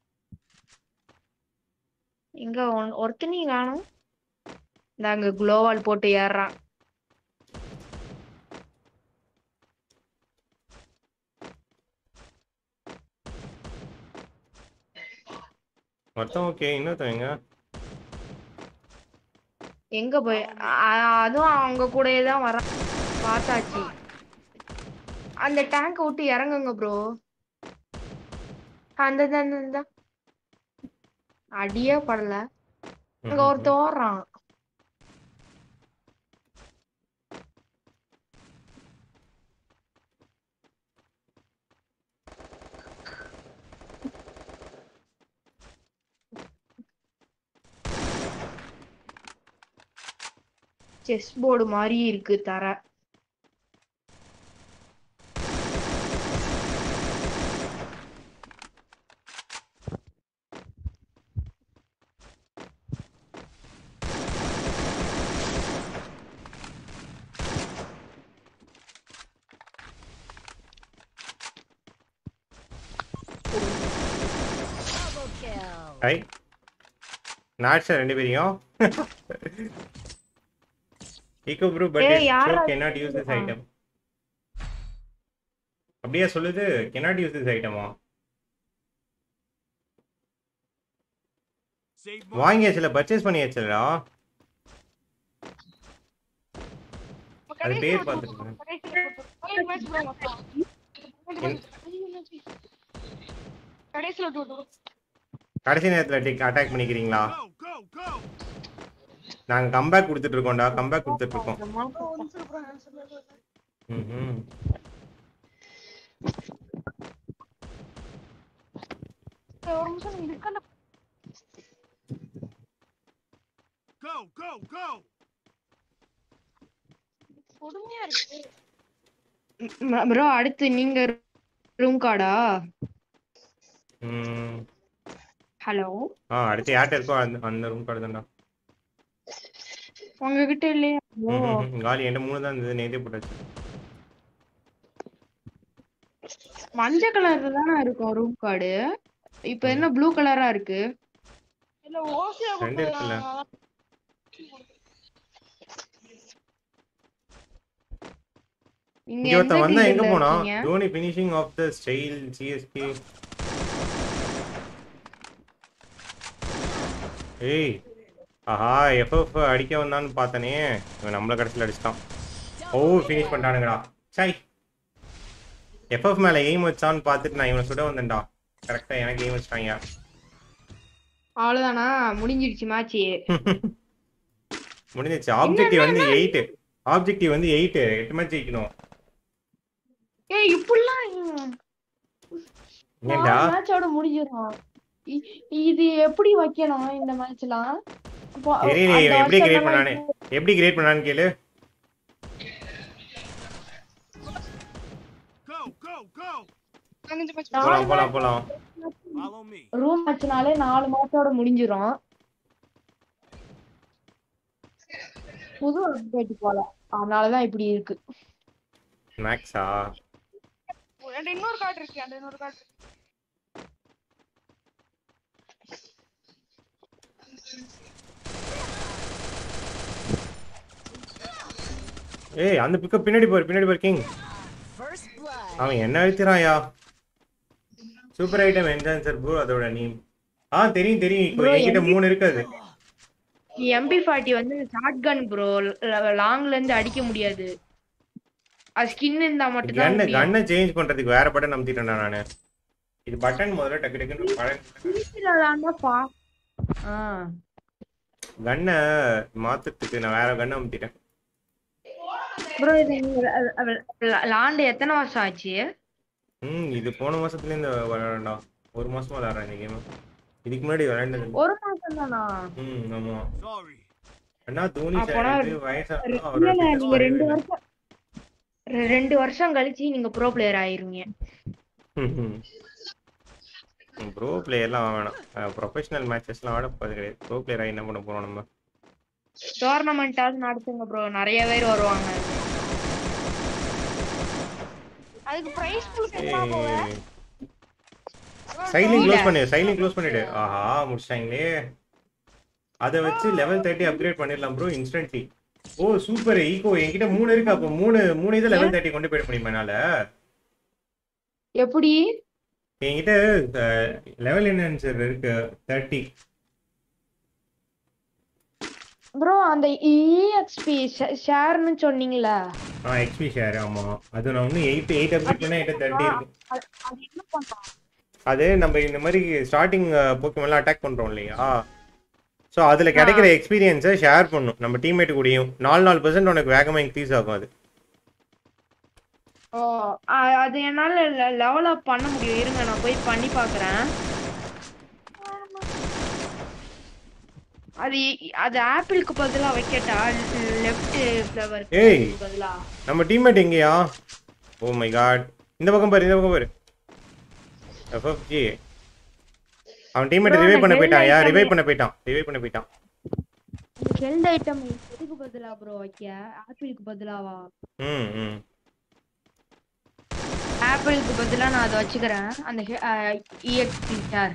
எங்க ஒன்- ஒருத்தனையும் காணும். இந்தாங்க குளோவால் போட்டு ஏறுறான். மொத்தம் ஓகே. இன்னொருத்தவங்க எங்க போய் அ- அதுவும் அவங்க கூடயே தான் வர பார்த்தாச்சு. அந்த டேங்க் விட்டு இறங்குங்க ப்ரோ. அந்த அந்த- அந்த- அந்த. அடியே படல. அங்க ஒருத்த ஓடுறான். செஸ் போர்டு மாதிரி இருக்கு தர. ஐ நாட்ஸ் ரெண்டு பேரையும் ஈகோ ப்ரூ பட் ஏய், இட் யாரா show cannot use this item. அப்படியே சொல்லுது cannot use this item-ஆ? வாங்கியாச்சுல பர்ச்சேஸ் பண்ணியாச்சுலடா. அது பேர் பார்த்துருக்கேன். கடைசியில விட்டு கடைசி நேரத்தில் அட்டாக் பண்ணிக்கிறீங்களா? நாங்க கம்பேக் கொடுத்துட்டு இருக்கோம்டா, கம்பேக் கொடுத்துட்டு இருக்கோம். ம் ஒரு நிமிஷம் இருக்கல. Go, go, go. கொடுமையா இருக்கு. ப்ரோ அடுத்து நீங்க ரூம் கார்டா? ம் ஹலோ. ஆ அடுத்து யார்ட்ட இருக்கோ அந்த அந்த ரூம் கார்டு தான்டா. உங்ககிட்ட இல்லையா? காலி என்கிட்ட மூணு தான் இருந்தது, நேத்தே போட்டாச்சு. மஞ்சள் கலர்ல தானே இருக்கும் ரூம் கார்டு. இப்போ என்ன ப்ளூ கலரா இருக்கு? இல்ல ஓசியா ரெண்டு இருக்குல்ல. நீங்க இங்க ஒருத்தன் வந்தா எங்க எந்த போனா? இருக்கீங்க? Dhoni finishing off the style CSK. ஏய் ஆஹா, எஃப்எஃப் அடிக்க வந்தான்னு பார்த்தனே, இவன் நம்மள கடைசியில் அடிச்சிட்டான். ஓ ஃபினிஷ் பண்ணிட்டானுங்கடா. சாய் எஃப்எஃப் மேல எய்ம் வச்சான்னு பார்த்துட்டு நான் இவனை சுட வந்தேன்டா. கரெக்டா எனக்கு எய்ம் வச்சிட்டாங்க. அவ்வளவுதானா? முடிஞ்சிருச்சு மேட்ச். முடிஞ்சிச்சு. ஆப்ஜெக்டிவ் வந்து எயிட். ஆப்ஜெக்டிவ் வந்து எயிட். எட்டு மேட்ச் ஜெயிக்கணும். ஏய் இப்படிலாம் ஏண்டா மேட்சோட முடிஞ்சிரும். இ- இது எப்படி வைக்கணும் இந்த மேட்ச்லாம்? அப்போ தெரியல அந்த இவன் எப்படி வருஷம் கிரியேட் எல்லாம் பண்ணானே, எப்படி கிரியேட் பண்ணான்னு கேளு. Go, go, go. பதினஞ்சு மேட்ச் போலாம் போலாம் போலாம். Follow me. ரூம் மேட்ச்னாலே நாலு மேட்சோட முடிஞ்சிரும். புது அப்டேட் போல, அதனாலதான் இப்படி இருக்கு. மேக்ஸா? என்கிட்ட இன்னொரு கார்டு இருக்கு. அந்த இன்னொரு கார்டு ஏய் அந்த பிக்கப் பின்னாடி போற, பின்னாடி போற கிங். அவன் என்ன அழுத்திராயா? சூப்பர் ஐட்டம் என்ஹான்சர் ப்ரோ, அதோட நேம். ஆ தெரியும் தெரியும். இப்போ Bro, என்கிட்ட மூணு இருக்காது. எம்பி ஃபார்ட்டி வந்து ஷார்ட் கன் ப்ரோ, லாங்ல இருந்து அடிக்க முடியாது. அது ஸ்கின் இருந்தா மட்டும் தான் கன்னை முடியும். கன்னை சேஞ்ச் பண்றதுக்கு வேற பட்டன் அமுத்திட்டேன்டா நானு. இது பட்டன் முதல்ல டக்கு டக்குன்னு பழக. பா ஆ கன்னை மாத்துறதுக்கு நான் வேற கன்னை அமுத்திட்டேன். ப்ரோ இது லாண்ட் எத்தனை வருஷம் ஆச்சு? ம் இது போன மாசத்துல இருந்து விளையாடா. ஒரு மாசமா விளையாடுறேன் இந்த கேம். இதுக்கு முன்னாடி விளையாண்டது. ஒரு மாசம் தானா? ம் ஆமா. Sorry. அண்ணா தோனி அப்போனா சார் வயசானா இல்ல அவரோட இல்ல, fitness நீங்க வரவே ரெண்டு இல்லை. வருஷம் ரெ- ரெண்டு வருஷம் கழிச்சு நீங்க ப்ரோ பிளேயர் ஆயிருவீங்க. ப்ரோ பிளேயர்லாம் வேணாம். ப்ரொஃபஷனல் மேட்சஸ்லாம் ஆட போகிறது கிடையாது. ப்ரோ பிளேயராக என்ன பண்ண போறோம் நம்ம? டோர்னமெண்டாவது நடத்துங்க ப்ரோ, நிறைய பேர் வருவாங்க. அதுக்கு பிரைஸ் என்ன போக? சைலிங் க்ளோஸ் பண்ணு, சைலிங் க்ளோஸ் பண்ணிடு. ஆஹா முடிச்சிட்டாங்களே. அதை வச்சு லெவல் தேர்ட்டி அப்கிரேட் பண்ணிடலாம் bro instantly. Oh super ego. என்கிட்ட மூணு இருக்கு. அப்போ மூணு மூணு இதை லெவல் தேர்ட்டி கொண்டு போயிட முடியுமா என்னால? எப்படி? என்கிட்ட லெவல் என்ஹான்சர் இருக்கு தேர்ட்டி. ப்ரோ அந்த இஎக்ஸ்பி ஷேர்னு சொன்னீங்களா? ஆ எக்ஸ்பி ஷேர். ஆமா அது நான் இன்னும் எயிட் எயிட் அப்கிரேட் பண்ணா என்கிட்ட தேர்ட்டி இருக்கு. அது அது என்ன பண்ணலாம்? அது நம்ம இந்த மாதிரி ஸ்டார்டிங் போக்கமெல்லாம் அட்டாக் பண்றோம் இல்லையா? ஸோ அதில் கிடைக்கிற எக்ஸ்பீரியன்ஸை ஷேர் பண்ணும் நம்ம டீம்மேட் கூடயும். நாலு நாலு பர்சன்ட் உனக்கு வேகமாக இன்க்ரீஸ் ஆகும் அது. ஓ அ- அது என்னால லெவல் அப் பண்ண முடியும். இருங்க நான் போய் பண்ணி பார்க்கறேன். அது அது ஆப்பிளுக்கு பதிலா வைக்கட்டா? லெஃப்ட் ஃப்ளவர் ஏய். பதிலா? நம்ம டீம்மேட் எங்கேயா? Oh my god. இந்த பக்கம் பாரு, இந்த பக்கம் பாரு. எஃப்எஃப்ஜி அவன் டீம்மேட் Bro, ரிவைவ் பண்ண அந்த போயிட்டான். யா held ரிவைவ் item- பண்ண போயிட்டான், ரிவைவ் பண்ண போயிட்டான். இந்த ஹெல்த் ஐட்டம் எதுக்கு பதிலா ப்ரோ வைக்க? ஆப்பிளுக்கு பதிலாவா? ம் ம் ஆப்பிளுக்கு பதிலா நான் அதை வச்சுக்கிறேன். அந்த இஎக்ஸ்பி ஷேர்.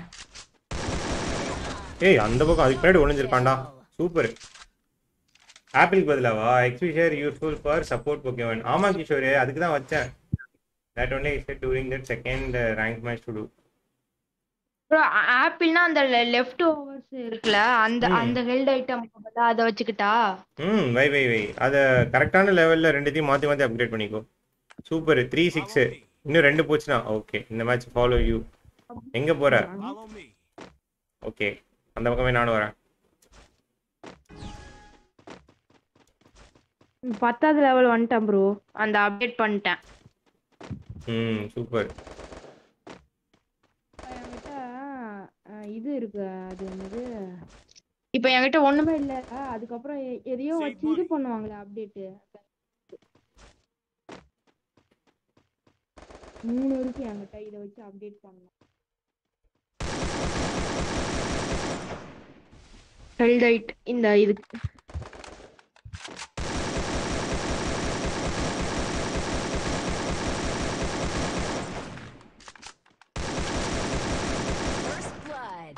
ஏய் அந்த பக்கம் அதுக்கு பின்னாடி ஒளிஞ்சிருக்கான்டா. சூப்பர். ஆப்பிளுக்கு பதிலாவா? XP share useful for support Pokemon. ஆமா கிஷோர், அதுக்கு தான் வச்சேன். That only is during that second rank match to to. Bro ஆப்பிள்னா அந்த லெஃப்ட் ஓவர்ஸ் இருக்குல்ல அந்த ம் அந்த ஹெல்த் ஐட்டம் அதை வச்சுக்கிட்டா ம் வை வை வை அதை கரெக்டான லெவலில் ரெண்டுத்தையும் மாற்றி மாற்றி அப்கிரேட் பண்ணிக்கோ. Super. Three six Follow me. இன்னும் ரெண்டு போச்சுன்னா ஓகே. இந்த மேட்ச் ஃபாலோ யூ. எங்கே போகிற? Follow me. ஓகே, அந்த பக்கமே நானும் வரேன். பத்தாவது லெவல் வந்துட்டேன் ப்ரோ. அந்த அப்டேட் பண்ணிட்டேன். ம் சூப்பர். என்கிட்ட அஹ், இது இருக்கு. அது என்னது இப்போ என்கிட்ட ஒண்ணுமே இல்ல. அதுக்கப்புறம் எ- எதையோ Save வச்சு இது money. பண்ணுவாங்களே அப்டேட். மூணு இருக்கு என்கிட்ட. இதை வச்சு அப்டேட் பண்ணலாம். ஹெல்டைட் இந்த இதுக்கு First blood.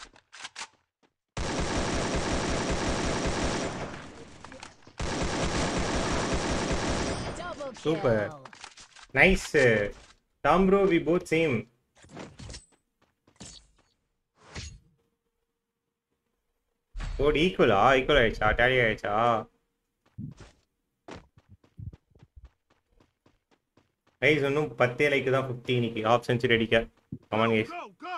Double Super. kill. Nice. Tom bro we both same. Code ஈக்குவலா? ஈக்குவல் ஆயிடுச்சா? டேலி ஆயிடுச்சா? கைஸ் இன்னும் பத்தே லைக்கு தான் ஃபிஃப்டி இன்னைக்கு ஆஃப் செஞ்சுரி அடிக்க. Come on guys. Go, go.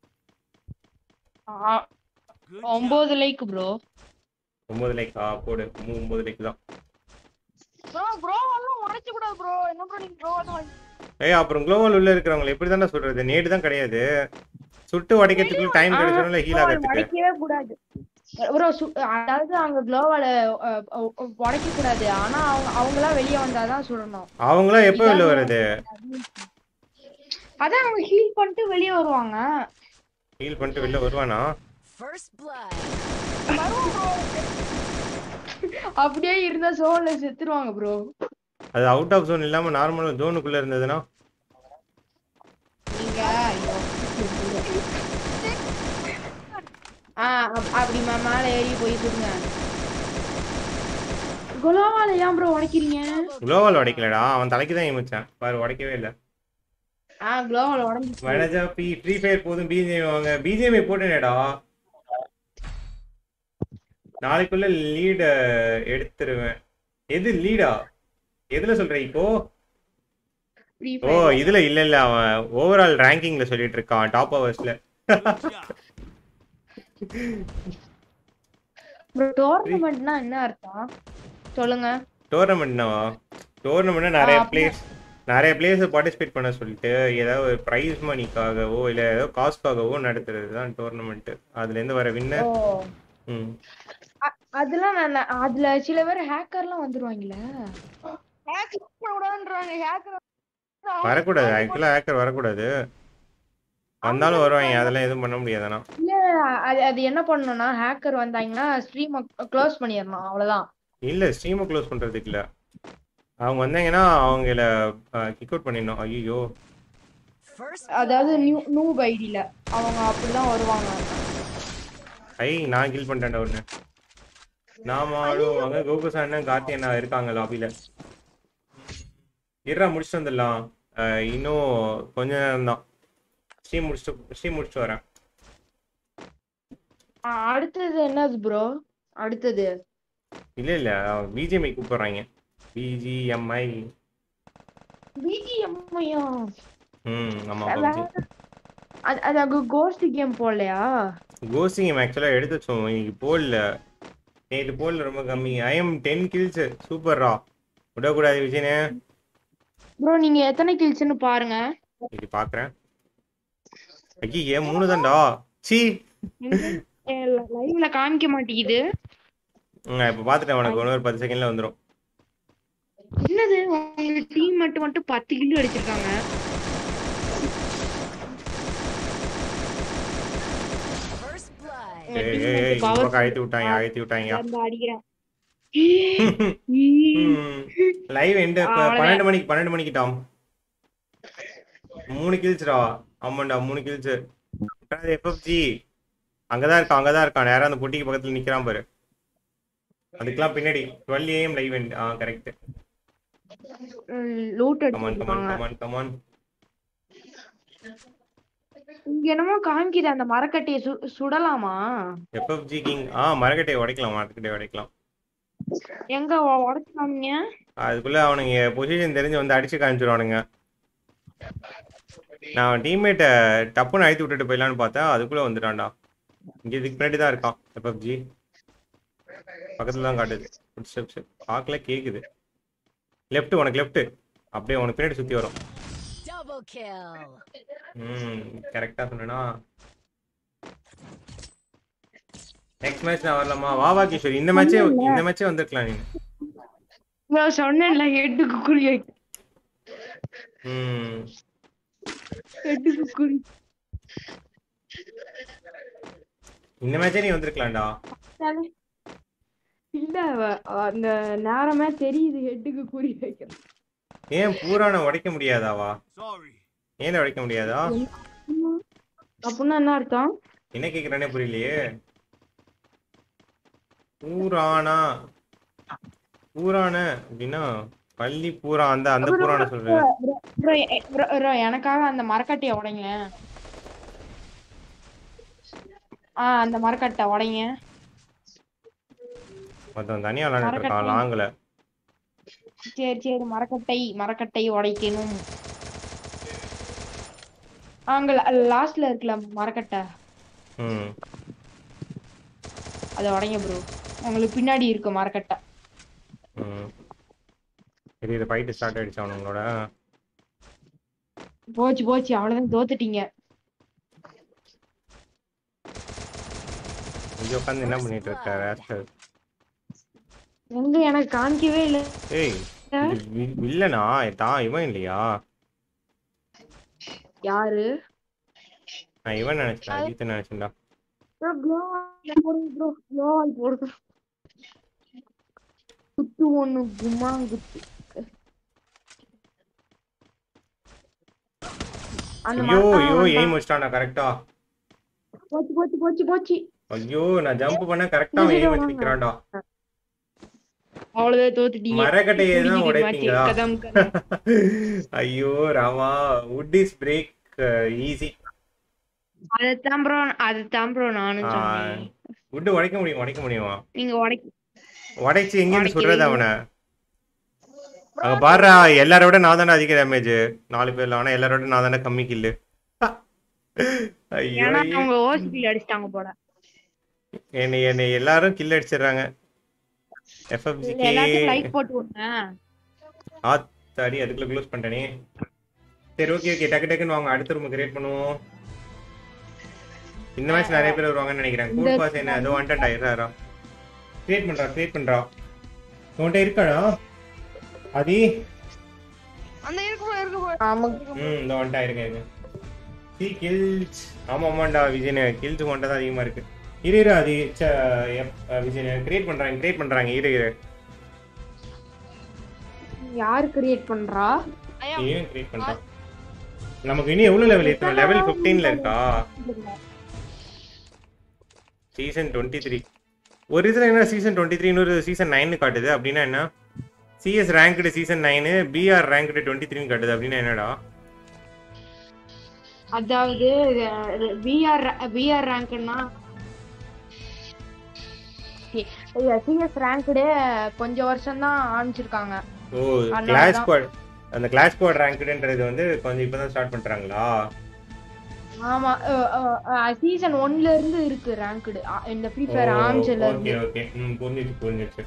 Good job. ஒன்பது லைக் ப்ரோ. ஒன்பது லைக்கா? போடு. ஒன்பது லைக் தான். ப்ரோ ப்ரோ எல்லாம் உடைச்சு கூடாது ப்ரோ. என்ன ப்ரோ நீங்க ப்ரோ தான் ஏய் அப்புறம் குளோவல் உள்ள இருக்கிறவங்க எப்படி தானே சொல்றது? நேடு தான் கிடையாது. சுட்டு உடைக்கிறதுக்குள்ள டைம் கிடைச்சிடும்ல ஹீல் ஆகிறதுக்கு. உடைக்கவே கூடாது ப்ரோ. அதாவது அங்க குளோவால உடைக்க கூடாது. ஆனா அவங்க அவங்களா வெளியே வந்தாதான் சுடணும். அவங்களாம் எப்போ வெளில வர்றது? அதான் அவங்க ஹீல் பண்ணிட்டு வெளியே வருவாங்க. ஹீல் பண்ணிட்டு வெளில வருவானா? First blood. அப்படியே இருந்தா சோல்ல செத்துருவாங்க ப்ரோ. அது அவுட் ஆஃப் ஜோன் இல்லாம நார்மல் ஜோனுக்குள்ள இருந்ததுன்னா நீங்க ஆ அப்- அப்படி மே- மேல ஏறி போய் சுடுங்க. குளோவால ஏன் ப்ரோ உடைக்கிறீங்க? குளோவல் உடைக்கலடா, அவன் தலைக்கு தான் ஏமிச்சான் பாரு, உடைக்கவே இல்லை. ஆ குளோவால உடைஞ்சிச்சு. வனஜா பி ஃப்ரீ ஃபயர் போதும் பிஜிஎம் வாங்க. பிஜிஎம் போட்டேனேடா, நாளைக்குள்ள லீட எடுத்துருவேன். எது லீடா? எதுல சொல்ற இப்போ? Free ஓ Fire. இதுல இல்ல இல்ல, அவன் ஓவரால் ரேங்கிங்ல சொல்லிட்டு இருக்கான், டாப் ஹவர்ஸ்ல. Good job. ப்ரோ டோர்னமெண்ட்னா என்ன அர்த்தம் சொல்லுங்க. டோர்னமெண்ட்னா டோர்னமெண்ட்னா நிறைய ஆ, பிளேஸ் நிறைய பிளேஸ் பார்ட்டிசிபேட் பண்ண சொல்லிட்டு ஏதாவது ஒரு ப்ரைஸ் மணிக்காகவோ இல்லை ஏதோ காசுக்காகவோ நடத்துறது தான் டோர்னமெண்ட். அதுல இருந்து வர வின்னர். ஓ ம் அ- அதெல்லாம் நான் அதுல சில பேர் ஹேக்கர்லாம் வந்துருவாங்கல்ல. ஹேக் பண்ண கூடாதுன்றாங்க. ஹேக்கர் வரக்கூடாது, ஆக்சுவலாக ஹேக்கர் வரக்கூடாது. வந்தாலும் வருவாங்க, அதெல்லாம் எதுவும் பண்ண முடியாதுண்ணா. இல்ல அது அது என்ன பண்ணணும்னா ஹேக்கர் வந்தாங்கன்னா ஸ்ட்ரீம் க்ளோஸ் பண்ணிடணும் அவ்வளவுதான். இல்லை ஸ்ட்ரீமை க்ளோஸ் பண்ணுறதுக்கு இல்லை, அவங்க வந்தாங்கன்னா அவங்கள கிக் அவுட் பண்ணிடணும். ஐயோ First அதாவது blood. நியூ நூப் ஐடியில அவங்க அப்படிதான் வருவாங்க. ஐ நான் கில் பண்ணிட்டேன்டா ஒன்று. நாம ஆடுவாங்க கோகுசா அண்ணன் கார்த்தி அண்ணா இருக்காங்க லாபியில். இருடா முடிச்சுட்டு வந்துடலாம். அஹ் இன்னும் கொஞ்ச நேரம் தான். ஸ்ட்ரீம் முடிச்சுட்டு ஸ்ட்ரீம் முடிச்சுட்டு வரேன். ஆ, அடுத்தது என்னது ப்ரோ? அடுத்தது இல்லை இல்லை, பிஜிஎம்ஐ கூப்பிட்றாங்க. பிஜிஎம்ஐ. பிஜிஎம்ஐயா? ம் ஆமாம் பப்ஜி. அது அது கோஸ்ட் கேம் போடலையா? கோஸ்டிங் கேம் ஆக்சுவலாக எடுத்து வச்சோம், இன்னைக்கு போடல. நேற்று போடல, ரொம்ப கம்மி. I am ten kills. சூப்பர்ரா, விடக்கூடாது விஜயனே. ப்ரோ நீங்க எத்தனை கில்ஸ்னு பாருங்க. இது பார்க்குறேன். ஐயே மூணு தான்டா. சி லைவ்ல காமிக்க மாட்டேங்குது. நான் இப்போ பார்த்துட்டேன், உனக்கு இன்னொரு பத்து செகண்ட்ல வந்துடும். என்னது உங்க டீம் மட்டும் மட்டும் பத்து கில் அடிச்சிருக்காங்க. First blood. உங்க ஏய் team ஏய் ஏய், மட்டும் இந்த power பக்கம் அழுத்தி விட்டாங்க அழுத்தி விட்டாங்க. வந்து அடிக்கிறேன். லைவ் எண்டு அவ்வளவுதான். பன்னெண்டு மணிக்கு பன்னெண்டு மணிக்கு டாம். மூணு கில்ஸ்டா. ஆமாண்டா மூணு கில்ஸ். எஃப்எஃப்ஜி அங்கதான் இருக்கான் அங்கதான் இருக்கான் நேரம் அந்த பொட்டிக்கு பக்கத்துல நிக்கிறான் பாரு. அதுக்கெல்லாம் பின்னாடி டுவெல் ஏஎம் லைவ் எண்ட். ஆ கரெக்ட். லூட் கமான் கமான் அடிச்சிருக்காங்க. Come on come on. இங்க என்னமோ காமிக்குது அந்த மரக்கட்டையை சு சுடலாமா? எஃப்எஃப்ஜி கிங் ஆ மரக்கட்டையை உடைக்கலாம் மரக்கட்டையை உடைக்கலாம். எங்க உடைச்சாங்க? அதுக்குள்ள அவனுங்க பொசிஷன் தெரிஞ்சு வந்து அடிச்சு காமிச்சிருவானுங்க. நான் டீம்மேட்டை டப்புன்னு அழுத்தி விட்டுட்டு போயிடலான்னு பார்த்தா அதுக்குள்ள வந்துட்டான்டா. இங்க இதுக்கு பின்னாடி தான் இருக்கான் எஃப்எஃப்ஜி. பக்கத்துல தான் காட்டுது. ஸ்டெப்ஸ் பார்க்கல கேக்குது. லெஃப்ட் உனக்கு லெஃப்ட் அப்படியே உனக்கு பின்னாடி சுத்தி வரும். Double kill. ம் கரெக்டா சொன்னா. நெக்ஸ்ட் மேட்ச் நான் வரலாமா? வாவா கிஷோர் இந்த மேட்சே இந்த மேட்சே வந்திருக்கலாம் நீங்க. நான் சொன்னேன்ல ஹெட்டுக்கு குறி வைக்க. ம் ஹெட்டுக்கு குறி. இந்த மேட்சே நீ வந்திருக்கலாம்டா. இல்ல அந்த நேரமே தெரியுது ஹெட்டுக்கு குறி வைக்கிறேன். ஏன் பூரான உடைக்க முடியாதாவா? Sorry. ஏன் உடைக்க முடியாதா? அப்படின்னா என்ன அர்த்தம்? என்ன கேக்குறானே புரியலையே. பூரானா பூரான அப்படின்னா பள்ளி பூரா அந்த அந்த பூரான சொல்றேன். bro, bro, bro, எனக்காக அந்த மரக்கட்டையை உடைங்க. ஆ அந்த மரக்கட்டை உடைங்க. மொத்தம் தனியா விளையாண்டுட்டு இருக்கான் லாங்குல. சரி சரி மரக்கட்டை மரக்கட்டை உடைக்கணும். அங்க லாஸ்ட்ல இருக்குல்ல மரக்கட்டை ம் அதை உடைங்க ப்ரோ. உங்களுக்கு பின்னாடி இருக்கு மரக்கட்டை. ம் சரி இது ஃபைட் ஸ்டார்ட் ஆயிடுச்சு அவங்களோட. போச்சு போச்சு அவ்வளவுதான் தோத்துட்டீங்க. இங்க உட்காந்து என்ன பண்ணிட்டு இருக்க ராஸ்கல்? எங்க எனக்கு காமிக்கவே இல்ல. ஏய் இது வி- வில்லனா தான் இவன் இல்லையா? யாரு? நான் இவன் நினைச்சேன் அஜித் நினைச்சேன்டா. ப்ரோ க்ளோவால் போடுங்க ப்ரோ. க்ளோவால் போடுங்க. குத்து ஒண்ணு கும்மா குத்து. அந்த ஐயோ மர- ஆ, ஐயோ வந்தான். எய்ம் வச்சிட்டான்டா கரெக்டா. போச்சு போச்சு போச்சு போச்சு. ஐயோ நான் ஜம்ப் பண்ண கரெக்டா எய்ம் வச்சு நிக்கிறான்டா. அவ்வளவுதான் தோத்துட்டீங்க. மரக்கட்டையை தான் முடிஞ்சுது match. உடைப்பீங்களா? கதம் கதம். ஐயோ ராமா வுட் இஸ் பிரேக் ஈஸி. அதைத்தான் ப்ரோ அதைத்தான் ப்ரோ நானும் சொன்னேன். வுட் உடைக்க முடியும் உடைக்க முடியுமா? நீங்க உடைக்க உடைச்சு எங்க இருந்து உடைக்கவே சுடுறது அவனை? அங்க பாருடா எல்லாரோட நான் தானே அதிக டேமேஜ் நாலு பேர்ல. ஆனா எல்லாரோட நான் தானே கம்மி கில்லு. ஐயோ ஏன்னா அவங்க ஓசிபில் அடிச்சிட்டாங்க போல. என்னை என்னை எல்லாரும் கில் அடிச்சிடுறாங்க. எஃப்எஃப்ஜிக்கு எல்லாத்துக்கும் லைக் போட்டு விடுங்க. ஆத்தாடி அதுக்குள்ள க்ளோஸ் பண்ணிட்டேனே. சரி ஓகே ஓகே டக்கு டக்குன்னு வாங்க அடுத்த ரூம் கிரியேட் பண்ணுவோம். இந்த மேட்ச் நிறைய பேர் வருவாங்கன்னு நினைக்கிறேன். கூல் பாஸ் என்ன ஏதோ வாண்டட் ஆயிடுறா. கிரியேட் பண்றா கிரியேட் பண்றா. உன்கிட்ட இருக்காடா ஆதி? அந்த இருக்கு bro, இருக்கு bro. ஆமா ம் இந்த ஒன்ட்டா இருக்கு இருக்கு. சி கில்ஸ். ஆமா ஆமாண்டா விஜயன் கில்ஸ் ஒன்ட்டா தான் அதிகமா இருக்கு. இரு இரு ஆதி விஜயன் கிரியேட் பண்றாங்க கிரியேட் பண்றாங்க இரு இரு. யாரு கிரியேட் பண்றா? ஐயா, ஏன் கிரியேட் பண்றான்? நமக்கு இனி எவ்வளவு லெவல் ஏத்தணும்? லெவல் பதினைந்துல இருக்கா? சீசன் இருபத்தி மூன்று. ஒரு இதுல என்ன சீசன் இருபத்தி மூன்று இன்னொரு சீசன் ஒன்பது காட்டுது. அப்படின்னா என்ன? சிஎஸ் ரேங்க்டு சீசன் ஒன்பது பிஆர் ரேங்க்டு இருபத்தி மூன்று காட்டுது. அப்படின்னா என்னடா? அதாவது பிஆர் பிஆர் ரேங்க்னா சிஎஸ் ரேங்க்டே கொஞ்சம் வருஷம் தான் ஆரம்பிச்சிருக்காங்க. ஓ அதனால கிளாஸ் தான். ஸ்குவாட் அந்த கிளாஸ் ஸ்குவாட் ரேங்க்டுன்றது வந்து கொஞ்சம் இப்பதான் ஸ்டார்ட் பண்றாங்களா? ஆமா சீசன் ஒன்ல இருந்து இருக்கு ரேங்க்டு இந்த ஃப்ரீ ஃபயர் ஆரம்பிச்சதுல ஓகே இருந்து. ஓகே ம் புரிஞ்சிச்சு புரிஞ்சிச்சு.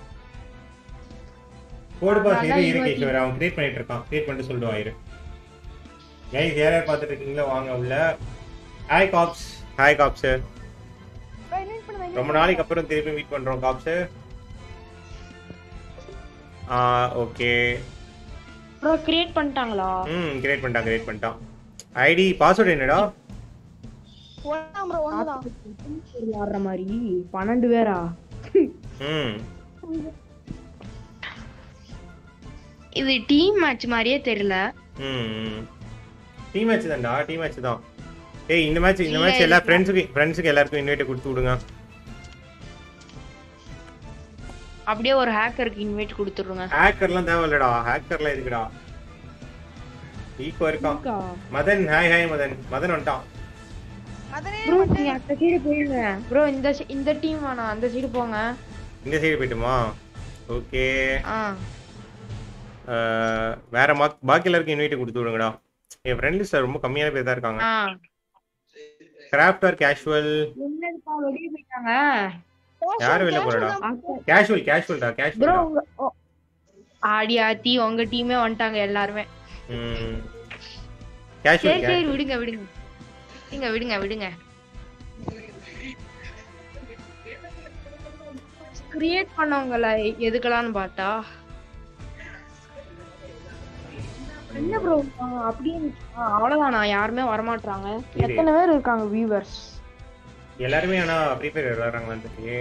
கோட் பாஸ் இரு இரு கேஷவர் அவன் கிரியேட் பண்ணிட்டு இருக்கான். கிரியேட் பண்ணிட்டு சொல்லுவான் இரு. கைஸ் யார் யார் பார்த்துட்டு இருக்கீங்களோ வாங்க உள்ள. Hi cops. Hi cops. bro, invite பண்ணுங்க. ரொம்ப நாளைக்கு அப்புறம் திருப்பி மீட் பண்றோம் காப்ஸ். ஆ ஓகே. ப்ரோ கிரியேட் பண்ணிட்டாங்களா? ம் கிரியேட் பண்ணிட்டான் கிரியேட் பண்ணிட்டான். ஐடி பாஸ்வேர்ட் என்னடா? ஒண்ணாம் bro, ஒண்ணுதான். ஆடுற மாதிரி பன்னெண்டு பேரா? ம் இது டீம் மேட்ச் மாதிரியே தெரியல. ம் டீம் மேட்ச் தான்டா டீம் மேட்ச் தான். ஏய் இந்த மேட்ச் இந்த மேட்ச் எல்லா ஃப்ரெண்ட்ஸுக்கு ஃப்ரெண்ட்ஸுக்கு எல்லாருக்கும் இன்வைட் கொடுத்து விடுங்க. அப்படியே ஒரு ஹேக்கருக்கு இன்வைட் கொடுத்துருங்க. ஹேக்கர்லாம் தேவையில்லடா. ஹேக்கர்லாம் எதுக்குடா? ஈகோ இருக்கான். Madan hi hi Madan. மதன் வந்துட்டான். மதனே ப்ரோ நீங்க அந்த சைடு போயிருங்க ப்ரோ. இந்த சி- இந்த டீம் வேணாம், அந்த சைடு போங்க. இந்த சைடு போயிட்டுமா? ஓகே. ஆ வேற மா- பாக்கி எல்லாருக்கும் இன்வைட் கொடுத்து விடுங்கடா. என் ஃப்ரெண்ட் லிஸ்ட் ரொம்ப கம்மியான பேர் தான் இருக்காங்க. ஆ கிராஃப்ட் ஆர் கேஷுவல்? என்னப்பா வெளிய போயிட்டாங்க யாரும் வெளில போறடா? கேஷுவல் கேஷுவல்டா ப்ரோ. கேஷுவல். உங்க ஓ, ஆடி ஆத்தி உங்க டீமே வந்துட்டாங்க எல்லாருமே. ம் சரி கேஷுவல் சரி விடுங்க விடுங்க விடுங்க விடுங்க விடுங்க. கிரியேட் பண்ணவங்கள எதுக்கலாம்னு பார்த்தா என்ன ப்ரோ அப்படியே ஆ, அவ்வளவுதானா? யாருமே வரமாட்டாங்க. எத்தனை பேர் இருக்காங்க வியூவர்ஸ்? எல்லாருமே ஆனா ஃப்ரீ ஃபயர் விளையாடுறாங்களான்னு தெரியல.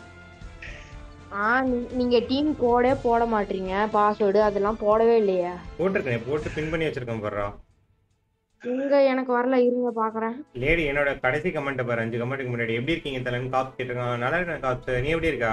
ஆ நீ- நீங்க டீம் கோடே போட மாட்டீங்க, பாஸ்வேர்டு அதெல்லாம் போடவே இல்லையா? போட்டிருக்கேன், போட்டு பின் பண்ணி வச்சிருக்கேன் பாருடா. இங்க எனக்கு வரல, இருங்க பாக்குறேன். லேடி என்னோட கடைசி கமெண்ட் பாரு, அஞ்சு கமெண்ட்டுக்கு முன்னாடி எப்படி இருக்கீங்க தலைன்னு காப் கேட்டிருக்கான். நல்லா இருக்கேன் காப்ஸ், நீ எப்படி இருக்கா?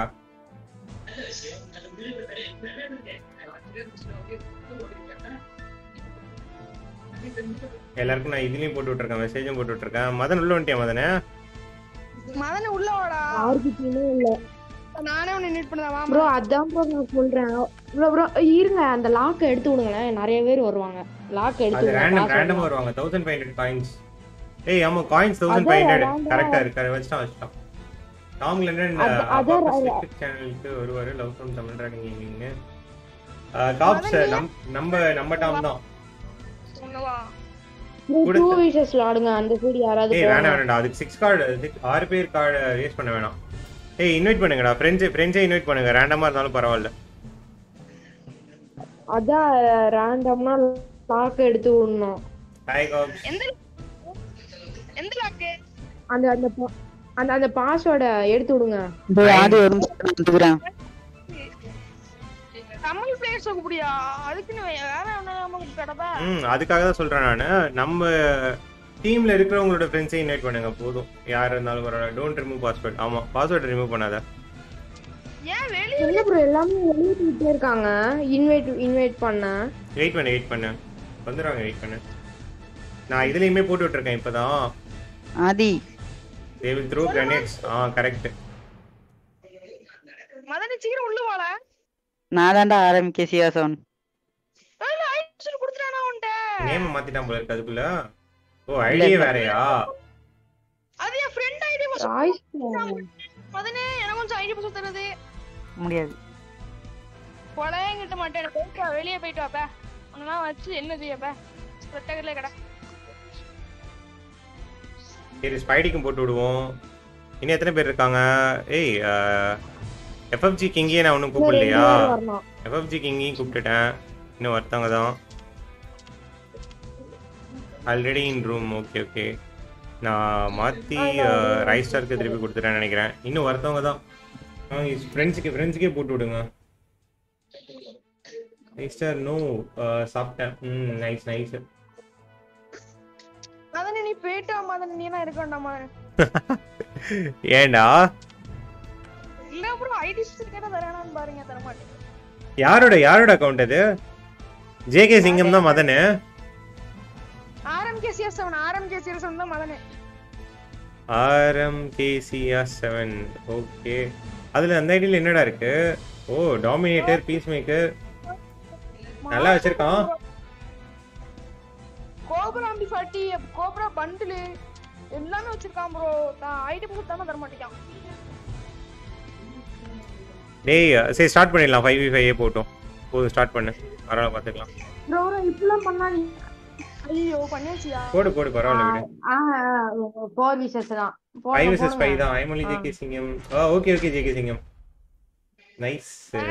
எல்லாருக்கும் நான் இதுலயும் போட்டு விட்டுருக்கேன், மெசேஜும் போட்டு விட்டுருக்கேன். மதன் உள்ள வந்துட்டியா மதனே? மதனே உள்ள வாடா. யாருக்கு டீமே இல்ல நானே உன்னை இன்வைட் பண்ணவா? ப்ரோ. அதான் ப்ரோ நான் சொல்றேன் ப்ரோ. ப்ரோ இருங்க, அந்த லாக் எடுத்து விடுங்களேன், நிறைய பேர் வருவாங்க. லாக் எடுத்து அது விடுங்க, ரேண்டம் password ரேண்டமா வருவாங்க. Thousand five hundred coins. ஏய் ஆமா காயின்ஸ் தௌசண்ட் ஃபைவ் ஹண்ட்ரட் கரெக்டா இருக்கு. வச்சுட்டான் வச்சுட்டான். டாம் லண்டன் அது- அதான் சேனலுக்கு வருவாரு. லவ் ஃப்ரம் தமிழ் ராணிங்க. காப்ஸ் நம்ம நம்ம டாம் தான். சொன்னவா? ப்ரோ டூ விஷஸ் ஆடுங்க. அந்த சைடு யாராவது ஏய் போங்க. வேணாம் வேணாம், அதுக்கு சிக்ஸ் கார்டு ஆறு பேர் கார்டு வேஸ்ட் பண்ண வேணாம். ஏய் இன்வைட் பண்ணுங்கடா, ஃப்ரெண்ட்ஸ் ஃப்ரெண்ட்ஸே இன்வைட் பண்ணுங்க, ரேண்டமா இருந்தாலும் பரவாயில்ல. அதான் ரேண்டம்னா லாக் எடுத்து விடணும். Hi cops. எந்த எந்த லாக்கு? அந்த அந்த பா- அந்த அந்த பாஸ்வேர்டை எடுத்து விடுங்க. ஆடி ஒரு நிமிஷம் வந்துக்கிறேன். தமிழ் பிளேயர்ஸ் கூப்பிடியா? அதுக்குன்னு வேற என்ன நமக்கு கடப்பா? ம் அதுக்காக தான் சொல்றேன் நானு. நம்ம டீம்ல இருக்கிறவங்களோட ஃப்ரெண்ட்ஸே இன்வைட் பண்ணுங்க போதும், யார் இருந்தாலும் பரவாயில்ல. Don't remove password. ஆமா பாஸ்வேர்ட் ரிமூவ் பண்ணாத. ஏன் வெளிய இல்ல ப்ரோ, எல்லாமே வெளியிட்டே இருக்காங்க. இன்வைட் இன்வைட் பண்ண வெயிட் பண்ணு வெயிட் பண்ணு வந்துடுவாங்க, வெயிட் பண்ணு. நான் இதுலயுமே போட்டு விட்டுருக்கேன் இப்பதான். Aadhi they will throw grenades. ஆ கரெக்ட். மதனே சீக்கிரம் உள்ள வாடா. நான் தான்டா ஆரம்பிக்க சியாசோன். ஏய் ஐடி குடுத்துறானா உன்ட? நேம் மாத்திட்டான் போல இருக்கு அதுக்குள்ள. ஓ ஐடியே வேறயா? அது என் ஃப்ரெண்ட் ஐடி பாஸ். ராய்ஸ் மதனே எனக்கு கொஞ்சம் ஐடி பாஸ் தரது முடியாது. கொலையங்கிட்ட மாட்டேன். போயிட்டு வா, வெளிய போயிட்டு வாப்பா. அங்கலாம் வச்சு என்ன செய்யப்பா? ஸ்பெக்டகல்ல கடை. சரி ஸ்பைடிக்கும் போட்டு விடுவோம். இன்னும் எத்தனை பேர் இருக்காங்க? ஏய் எஃப்எஃப்ஜி கிங்கே நான் ஒன்றும் கூப்பிடலையா? வரணும். எஃப்எஃப்ஜி கிங்கையும் கூப்பிட்டுட்டேன், இன்னும் ஒருத்தவங்க தான் already in room. Okay okay, நான் மாற்றி ரைஸ் ஸ்டாருக்கு திருப்பி கொடுத்துட்டேன்னு நினைக்கிறேன். இன்னும் ஒருத்தவங்க தான். ஃப்ரெண்ட்ஸுக்கு ஃப்ரெண்ட்ஸுக்கே போட்டு விடுங்க. ரைஸ் ஸ்டார் நோ சாப்பிட்டேன். ம் நைஸ் நைஸ். மதனே நீ போயிட்டு வா மதனே, நீ என்ன இருக்க வேண்டாம் மதனே. ஏண்டா இல்ல ப்ரோ ஐடி கேட்டா தரேனான்னு பாருங்க, தர மாட்டேன். யாரோட யாரோட அக்கௌண்ட் அது? ஜேகே சிங்கம் தான் மதனு. RMK CS seven RMK CS seven தான் மதனே. ஆர்எம்கேசிஆர் செவன். ஓகே, அதுல அந்த ஐடியில் என்னடா இருக்கு? ஓ டாமினேட்டர், பீஸ் மேக்கர் நல்லா வச்சிருக்கான். Cobra MP forty, cobra bundle எல்லாமே வச்சிருக்கான் ப்ரோ. நான் ஐடி புக் தான தர மாட்டேன். டேய் சரி ஸ்டார்ட் பண்ணிடலாம். ஃபைவ் வி ஃபைவ் போட்டோம் போதும், ஸ்டார்ட் பண்ணு, பரவாயில்ல பார்த்துக்கலாம். ப்ரோ இப்பலாம் பண்ணா நீ ஐயோ பண்ணியாச்சியா? போடு போடு பரவாயில்ல விடு. ஆ ஃபோர் விஷஸ் தான். ஃபைவ் விசஸ் ஃபைவ் தான். I'm only JK Singam. ஆ okay okay JK Singam nice.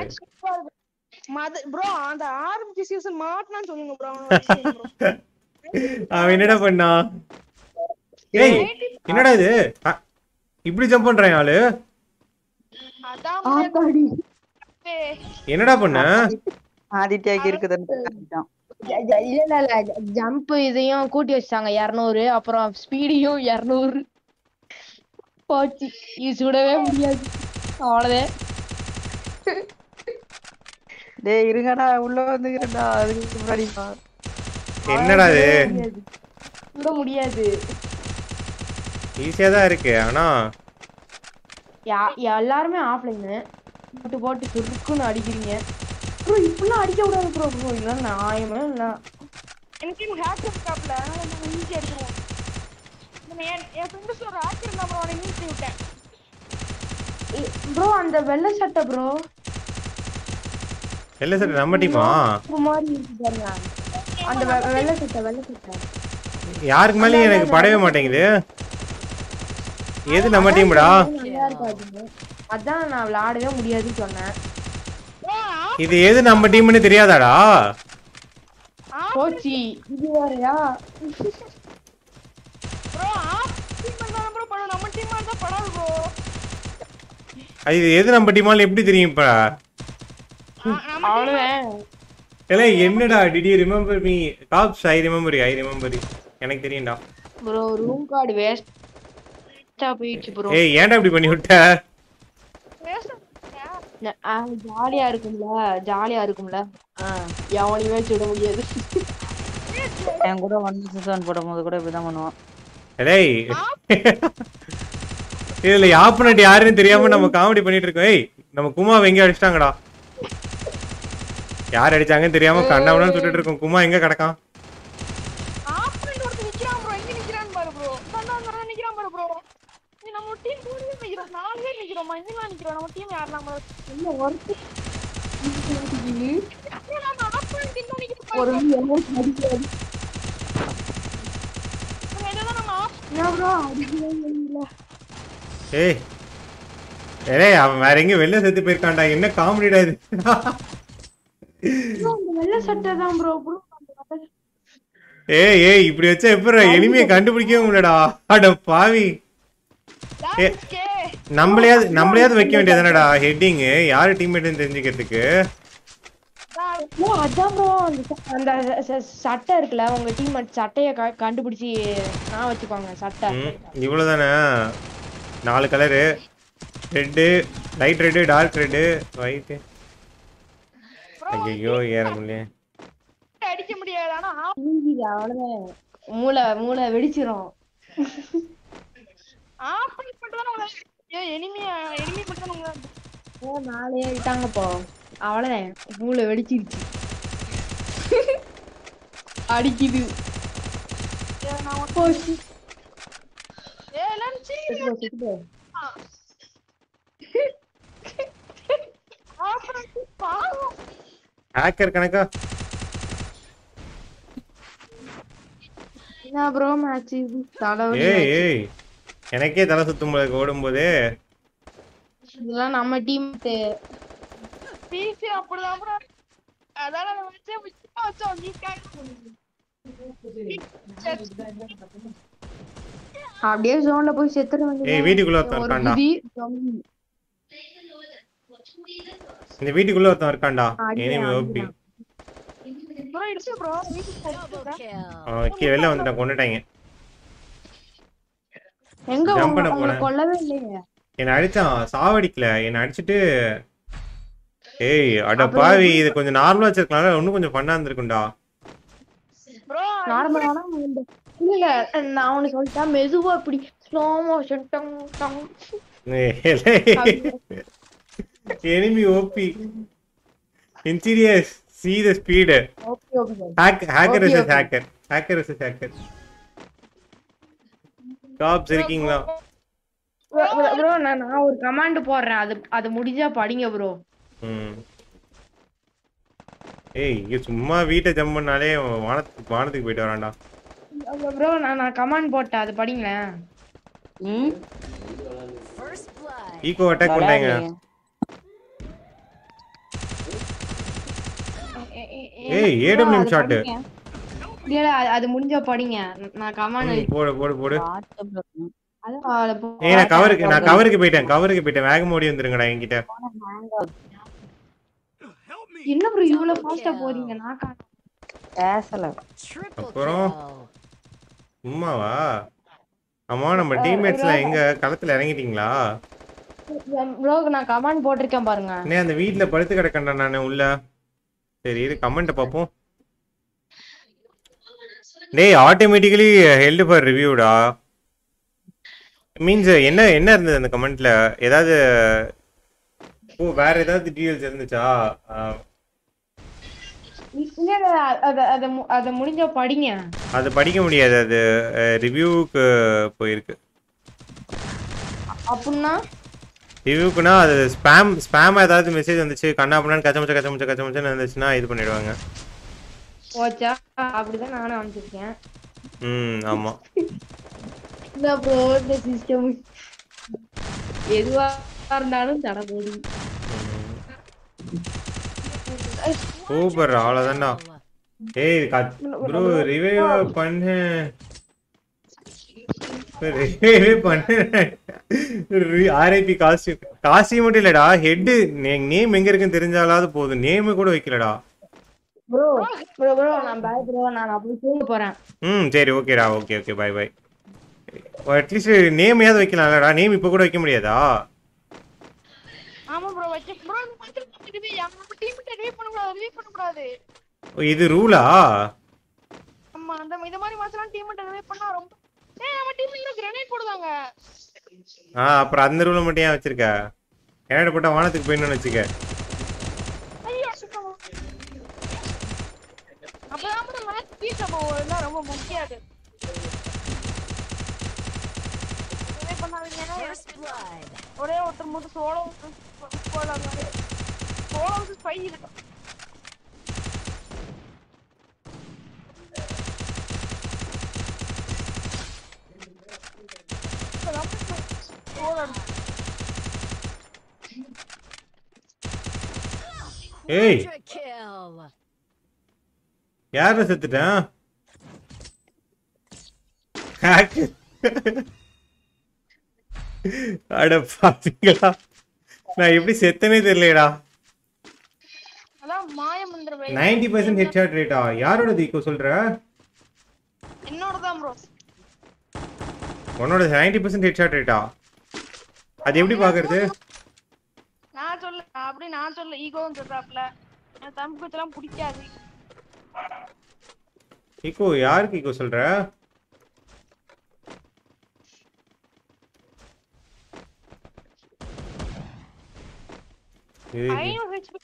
மத ப்ரோ அந்த ஆர்எம்கே சீசன் மாட்டனான்னு சொல்லுங்க ப்ரோ. அவன் என்னடா பண்ணா? ஏய் என்னடா இது அ, இப்படி ஜம்ப் பண்றான் ஆளு. அதான் ஆத்தாடி. என்னடா பண்ண? ஆதித்யாக்கு இருக்குதுன்னு காட்டிட்டான். இல்ல இல்ல இல்ல ஜம்ப் இதையும் கூட்டி வச்சாங்க இருநூறு, அப்புறம் ஸ்பீடையும் இருநூறு போச்சு. இது சுடவே முடியாது, அவ்வளவுதான். டேய் இருங்கடா உள்ள வந்துக்கிறேன்டா. அதுக்கு முன்னாடி பா. என்னடா இது? சுட முடியாது. ஈஸியா தான் இருக்கு. ஆனா யா- எல்லாருமே ஆஃப்லைனு போட்டு போட்டு சுருக்குன்னு அடிக்கிறீங்க ப்ரோ. இப்படிலாம் அடிக்க கூடாது ப்ரோ. ப்ரோ இல்லை நியாயமே இல்லை. எனக்கு டீம் ஹேக்கர் இருக்காப்ல, அதனால நம்ம ஈஸியா எடுத்துருவோம். நம்ம என் என் ஃப்ரெண்ட்ஸ்ல ஒரு ஹேக்கர் இருந்தா ப்ரோ, அவனை ஈஸி விட்டேன். ப்ரோ அந்த வெள்ளை சட்டை ப்ரோ இல்ல சார் நம்ம டீமா மாதிரி இருக்கு பாருங்க. அந்த வெ- வெள்ளை சட்டை வெள்ளை சட்டை யாருக்கு மேலேயும் எனக்கு படவே மாட்டேங்குது. எது நம்ம டீம்டா? நல்லா இருக்காது. அதான் நான் விளையாடவே முடியாதுன்னு சொன்னேன். இது எது நம்ம டீம்னு தெரியாதாடா? போச்சு இது வேறயா? ப்ரோ ஆஃப் டீம் பண்ணா ப்ரோ படம், நம்ம டீமா இருந்தா படாது ப்ரோ. இது எது நம்ம டீமான்னு எப்படி தெரியும் இப்ப? அவ்வளவுதான். இல்ல என்னடா did you remember me? Cops I remember I remember எனக்கு தெரியும்டா. ப்ரோ ரூம் கார்டு வேஸ்டா போயிடுச்சு ப்ரோ. ஏய் ஏன்டா இப்படி பண்ணி விட்ட? ஜாலியா இருக்கும்ல ஜாலியா இருக்கும்ல. எவனையுமே சுட முடியாது. என் கூட ஒன் சீசன் போடும்போது கூட இப்படிதான் பண்ணுவான். டேய் இதுல ஆப்பனட் யாருன்னு தெரியாம நம்ம காமெடி பண்ணிட்டு இருக்கோம். ஏய் நம்ம குமாவை எங்க அடிச்சிட்டாங்கடா? யார் அடிச்சாங்கன்னு தெரியாம கண்ணாவனா சுட்டுட்டு இருக்கோம். குமா எங்க கிடக்கான்? ஆஃப்லைன் ஒருத்தன் நிக்கிறான் ப்ரோ, எங்க நிக்கிறான்னு பாரு ப்ரோ. கண்ணா கண்ணா நிக்கிறான் பாரு ப்ரோ. நீ நம்ம டீம் மூணு பேர் நிக்கிறோம், நாலு பேர் நிக்கிறோம், எங்கலாம் நிக்கிறோம். நம்ம டீம் யாரெல்லாம் ப்ரோ? இல்ல ஒருத்தர் நம்ம ஆஃப்லைன் டீம் நிக்கிறோம். ஒரு எமோஷன் அடிக்காது. என்னதான் நம்ம ஆஃப் என்ன ப்ரோ அடிக்கவே இல்ல. ஏய் ஏய் அவன் வேற எங்க வெளில செத்து போயிருக்கான்டா. என்ன காமெடிடா இது? ப்ரோ அந்த வெள்ளை சட்டை தான் ப்ரோ. ப்ரோ ஏய் ஏய் இப்படி வச்சா எப்பறம் எனிமியை கண்டுபிடிக்கவே முடியலடா. அட பாவி. ஏ நம்மளையாவது நம்மளையாவது வைக்க வேண்டியதானடா ஹெட்டிங் யாரு டீம்மேட்னு தெரிஞ்சுக்கிறதுக்கு. ஓ அதான் ப்ரோ அந்த ச- அந்த ச- ச- சட்டை இருக்குல்ல உங்க டீம் சட்டைய க- கண்டுபிடிச்சி நான் வச்சுக்கோங்க சட்டை. ம் இவ்வளோதானே? நாலு colour red light red dark red white. ஐயோ ஏற முடியல. அடிக்க முடியாது. ஆனா ஆஃப் மூஞ்சிது அவ்வளவுதான். மூளை மூளை வெடிச்சிரும். ஆஃப்லைன் மட்டும் தான் உங்களை ஏன் எனிமி எனிமி மட்டும் தான் உங்களை ஓ நாளே விட்டாங்கப்போ அவ்வளவுதான். மூளை வெடிச்சிருச்சு. அடிக்குது. நான் போச்சு. ஏ எல்லாரும் சீக்கிரம் சுத்து போ, சுத்து போ. ஆஃப்லைன் பாவம். ஹேக்கர் கணக்கா? என்ன ப்ரோ மேட்ச் இது தலைவலி. ஏய் ஏய் எனக்கே தலை சுத்தும் போது ஓடும்போதே. இதெல்லாம் நம்ம டீம். பிசி அப்படிதான் ப்ரோ. அதால நான் வச்சே விட்டு வச்சோம் நீ அப்படியே ஜோன்ல போய் செத்துற வேண்டியது. ஏய் வீட்டுக்குள்ள ஒருத்தன் ஒரு இருக்கான்டா. புதி zombie. இந்த வீட்டுக்குள்ள ஒருத்தன் இருக்கான்டா. அடியா, enemy OP. Bro it's bro வீட்டுக்கு போறேன். Kill. ஓகே வெளில வந்துட்டான் கொன்னுட்டாங்க. எங்க Jump பண்ண உங்க- உங்களை போனேன். கொல்லவே இல்லையே. என்னை அடிச்சான் சாவடிக்கல. என்னை அடிச்சிட்டு ஏய் அட பாவி இது கொஞ்சம் நார்மலா வச்சிருக்கலாம். இன்னும் கொஞ்சம் ஃபன்னா இருந்திருக்கும்டா. ப்ரோ நார்மலானா இந்த இல்ல நான் அவனு சொல்லிட்டா மெதுவா இப்படி ஸ்லோ மோஷன் டங் டங். enemy OP insidious see the speed okay okay. hack hacker Okay, is okay. hacker hacker is hacker cops இருக்கீங்களா? ப்ரோ நான் நான் ஒரு கமாண்ட் போடுறேன். அது அது முடிஞ்சா படிங்க ப்ரோ. ம் ஏய் இங்க சும்மா வீட்டை ஜம்ப் பண்ணாலே வானத்துக்கு வானத்துக்கு போயிட்டு வரான்டா. ப்ரோ நான் நான் கமாண்ட் போட்டேன் அது படிங்களேன். ம் First blood. ஈகோ அட்டாக் பண்ணாங்க. ஏய் ஏடபிள்யூஎம் ஷாட். இல்ல அது- அது முடிஞ்சா படிங்க. நான் கமாண்ட் போடு போடு போடு. அதான் ஏய் நான் கவருக்கு நான் கவருக்கு போயிட்டேன் கவருக்கு போயிட்டேன் வேகம் ஓடி வந்துருங்கடா என்கிட்ட. என்ன ப்ரோ இவ்வளவு ஃபாஸ்டா போறீங்க? நான் கா- பேசல. Triple அப்புறம் kill. சும்மாவா? ஆமா நம்ம டீம்மேட்ஸ்லாம் எங்க களத்துல இறங்கிட்டீங்களா? ப்ரோ நான் கமாண்ட் போட்டிருக்கேன் பாருங்க. அண்ணே அந்த வீட்ல படுத்து கிடக்கேன்டா நானு உள்ள. சரி இது கமெண்ட் பாப்போம். டேய் ஆட்டோமேட்டிக்கலி ஹெல்ட் ஃபார் ரிவ்யூடா. மீன்ஸ் என்ன என்ன இருந்தது அந்த கமெண்ட்ல? ஏதாவது ஓ வேற ஏதாவது டீடைல்ஸ் இருந்துச்சா? இல்ல அத அத அத முடிஞ்ச படிங்க. அது படிக்க முடியாது, அது ரிவ்யூக்கு போயிருக்கு. அப்படின்னா ரிவ்யூக்குனா அது ஸ்பேம் ஸ்பேம் ஏதாவது மெசேஜ் வந்துச்சு கண்ணா பண்ணான்னு கச்சமச்ச கச்சமச்ச கச்சமச்சன்னு இருந்துச்சுன்னா இது பண்ணிடுவாங்க. ஓச்சா அப்படிதான் நானும் அனுப்பிச்சிருக்கேன். ம் ஆமாம். இந்த ப்ரோ இந்த சிஸ்டம் எதுவா இருந்தாலும் தட போடி. சூப்பர் அவ்வளோதான்டா. ஏய் ப்ரோ ரிவைவ் பண்ணு ரிவைவ் பண்ணு. ஆர்ஐபி காஸ்டியூம் காஸ்டியூம் மட்டும் இல்லடா, ஹெட் நேம் எங்க இருக்குன்னு தெரிஞ்சாலாவது போதும். நேம் கூட வைக்கலடா. ப்ரோ ப்ரோ ப்ரோ நான் பை ப்ரோ, நான் அப்படியே தூங்க போறேன். ம் சரி ஓகேடா, okay okay bye bye. At least நேமையாவது வைக்கலாம்லடா. நேம் இப்போ கூட வைக்க முடியாதா? ஆமா ப்ரோ வச்சு ப்ரோ இந்த மாதிரி ரிவே நம்ம டீம் கிட்ட ரிவே பண்ண கூடாது, ரிவே பண்ண கூடாது. இது ரூலா? ஆமா அந்த இந்த மாதிரி மாசலாம் டீம் கிட்ட ரிவே பண்ணா ரொம்ப ஏய் நம்ம டீம்ல இன்னும் கிரனேட் போடுவாங்க. ஆ அப்புறம் அந்த ரூலை மட்டும் ஏன் வச்சிருக்க? கிரனேட் போட்டா வானத்துக்கு போயிடணும்னு வச்சுக்க. ஐயோ சுத்தமா அப்பதான் ப்ரோ மேட்ச் பீஸ் போவா ரொம்ப முக்கியம். அது ரிவே பண்ணாதீங்கன்னா ஒரே ஒருத்தர் மட்டும் சோலோ போலாம் மாதிரி சோலோ ஃபைவ் இருக்கு. ஏய் யார செத்துட்டான்? அட பாத்தீங்களா, நான் எப்படி செத்தனே தெரியலடா. அதான் மாயமந்திர நைன்டி பர்சன்ட் ஹெட்ஷாட் ரேட்டா? யாரோட தீக்கோ சொல்ற? என்னோட தான் ப்ரோ. உன்னோட நைன்டி பர்சன்ட் ஹெட்ஷாட் ரேட்டா? அது எப்படி பாக்குறது? நான் சொல்ல அப்படி நான் சொல்ல ஈகோன்னு சொல்றாப்ல. எனக்கு தம்பி இதெல்லாம் பிடிக்காது. ஈகோ யாருக்கு ஈகோ சொல்ற? ஐநூறு ஹெச்பி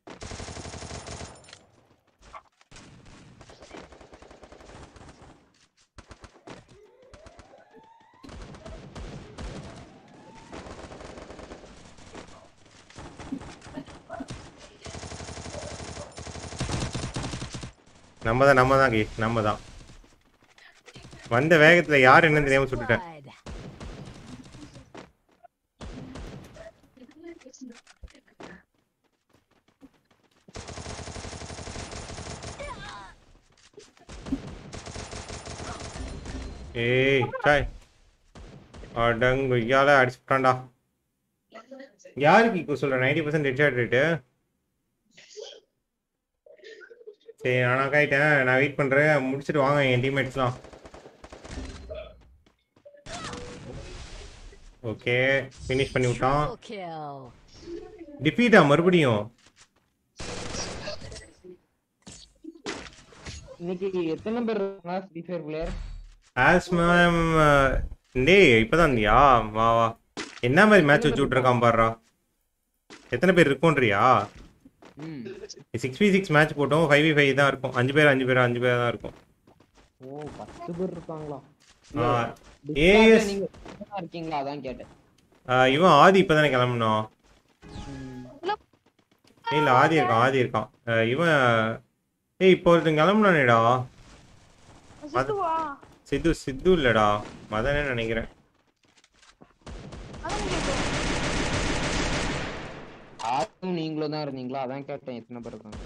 நம்ம தான் நம்ம தான் நம்ம தான் வந்த வேகத்துல யார் என்ன தெரியாம சுட்டுட்டேன். ஏய் சாய் அடங்கு ஐயால அடிச்சுட்டான்டா. யாருக்கு இப்போ சொல்ற நைன்டி பர்சன்ட் ஹெட்ஷாட் ரேட்டு? சரி நான் ஆயிட்டேன், நான் வெயிட் பண்றேன், முடிச்சுட்டு வாங்க என் டீம்மேட்ஸ்லாம். ஓகே ஃபினிஷ் பண்ணி விட்டான். டிஃபீட்டா மறுபடியும்? இன்னைக்கு எத்தனை பேர் இருக்காங்க ஃப்ரீ ஃபயர் பிளேயர்? ஆஸ் மேம் டேய் இப்பதான் இருந்தியா? வா வா என்ன மாதிரி மேட்ச் வச்சு விட்டுருக்கான் பாடுறா. எத்தனை பேர் இருக்கோன்றியா? சிக்ஸ் வி சிக்ஸ் மேட்ச் போட்டோம், ஃபைவ் வி ஃபைவ் தான் இருக்கும். அஞ்சு பேர் அஞ்சு பேர் அஞ்சு பேர் தான் இருக்கும். ஓ பத்து பேர் இருக்காங்களா? ஏஎஸ் நீங்க இருக்கீங்களா அதான் கேட்டேன். இவன் ஆதி இப்பதானே கிளம்பணும். இல்ல ஆதி இருக்கான் ஆதி இருக்கான் இவன். ஏய் இப்போ ஒருத்தன் கிளம்புனானேடா. சித்து சித்து இல்லடா மதனே நினைக்கிறேன். ஆதும் நீங்களும் தான் இருந்தீங்களா அதான் கேட்டேன் எத்தனை பேர் இருக்காங்க.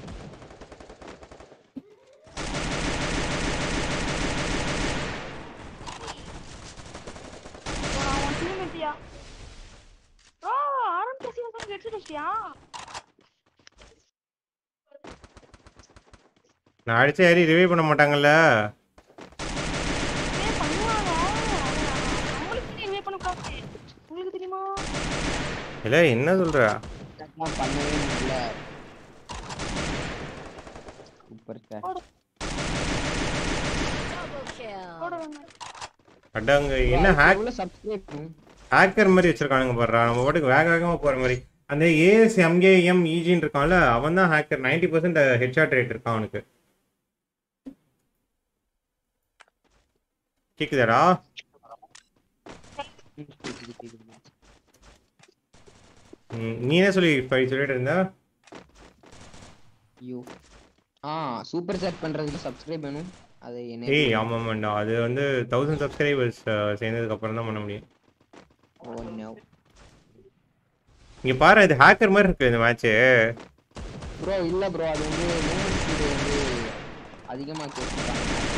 நான் அடிச்ச யாரி ரிவைவ் பண்ண மாட்டாங்கல்ல. இல்ல என்ன சொல்ற? பண்ணவே முடியல. Super sir. அடங்க என்ன ஹேக் எவ்வளவு சப்ஸ்கிரைப் ஹேக்கர் மாதிரி வச்சிருக்கானுங்க பாடுறா. நம்ம பாட்டுக்கு வேக வேகமா போற மாதிரி. அந்த ஏஎஸ் எம்கேஎம் இஜின்னு இருக்கான்ல அவன் தான் hacker. Ninety percent headshot rate இருக்கான் அவனுக்கு. கேக்குதாடா? நீ என்ன சொல்லி சொல்லிட்டு இருந்த? ஐயோ ஆ சூப்பர் சாட் பண்றதுக்கு சப்ஸ்கிரைப் வேணும். அது என்ன? ஏய் ஆமா ஆமாண்டா. அது வந்து தௌசண்ட் சப்ஸ்கிரைபர்ஸ் சேர்ந்ததுக்கு அப்புறம் தான் பண்ண முடியும். Oh no. இங்க பாரு இது ஹேக்கர் மாதிரி இருக்கு இந்த மேட்ச். ப்ரோ இல்ல ப்ரோ அது வந்து மூவ்மென்ட் ஸ்பீடு வந்து அதிகமா கேக்குறாங்க.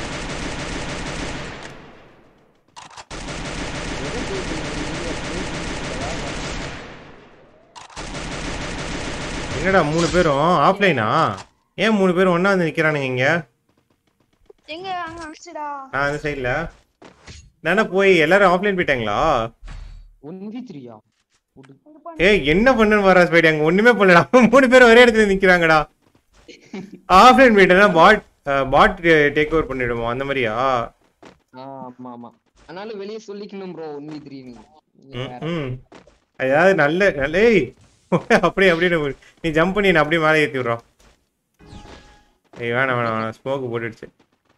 என்னடா மூணு பேரும் ஆஃப்லைனா? ஏன் மூணு பேரும் ஒண்ணா வந்து நிக்கிறானுங்க இங்க? எங்க அங்க அடிச்சுடா ஆ அந்த சைடுல. நானா போய் எல்லாரும் ஆஃப்லைன் போயிட்டாங்களா? ஒன் வி த்ரீ ஆ? ஏய் என்ன பண்ணுன்னு வரா ஸ்பைடி அங்க ஒண்ணுமே பண்ணலடா. மூணு பேரும் ஒரே இடத்துல நிக்கிறாங்கடா. ஆஃப்லைன் போயிட்டா பாட் பாட் டேக் ஓவர் பண்ணிடுவோம் அந்த மாதிரியா? ஆமா ஆமா. அதனால வெளிய சொல்லிக்கணும் ப்ரோ ஒன் வி த்ரீ நீ. ம் அதாவது நல்ல நல்ல ஏய் அப்படியே அப்படியே நீ ஜம்ப் பண்ணி நான் அப்படியே மேலே ஏற்றி விட்றோம். ஏய் வேணாம் வேணாம் வேணாம் ஸ்மோக்கு போட்டுடுச்சு.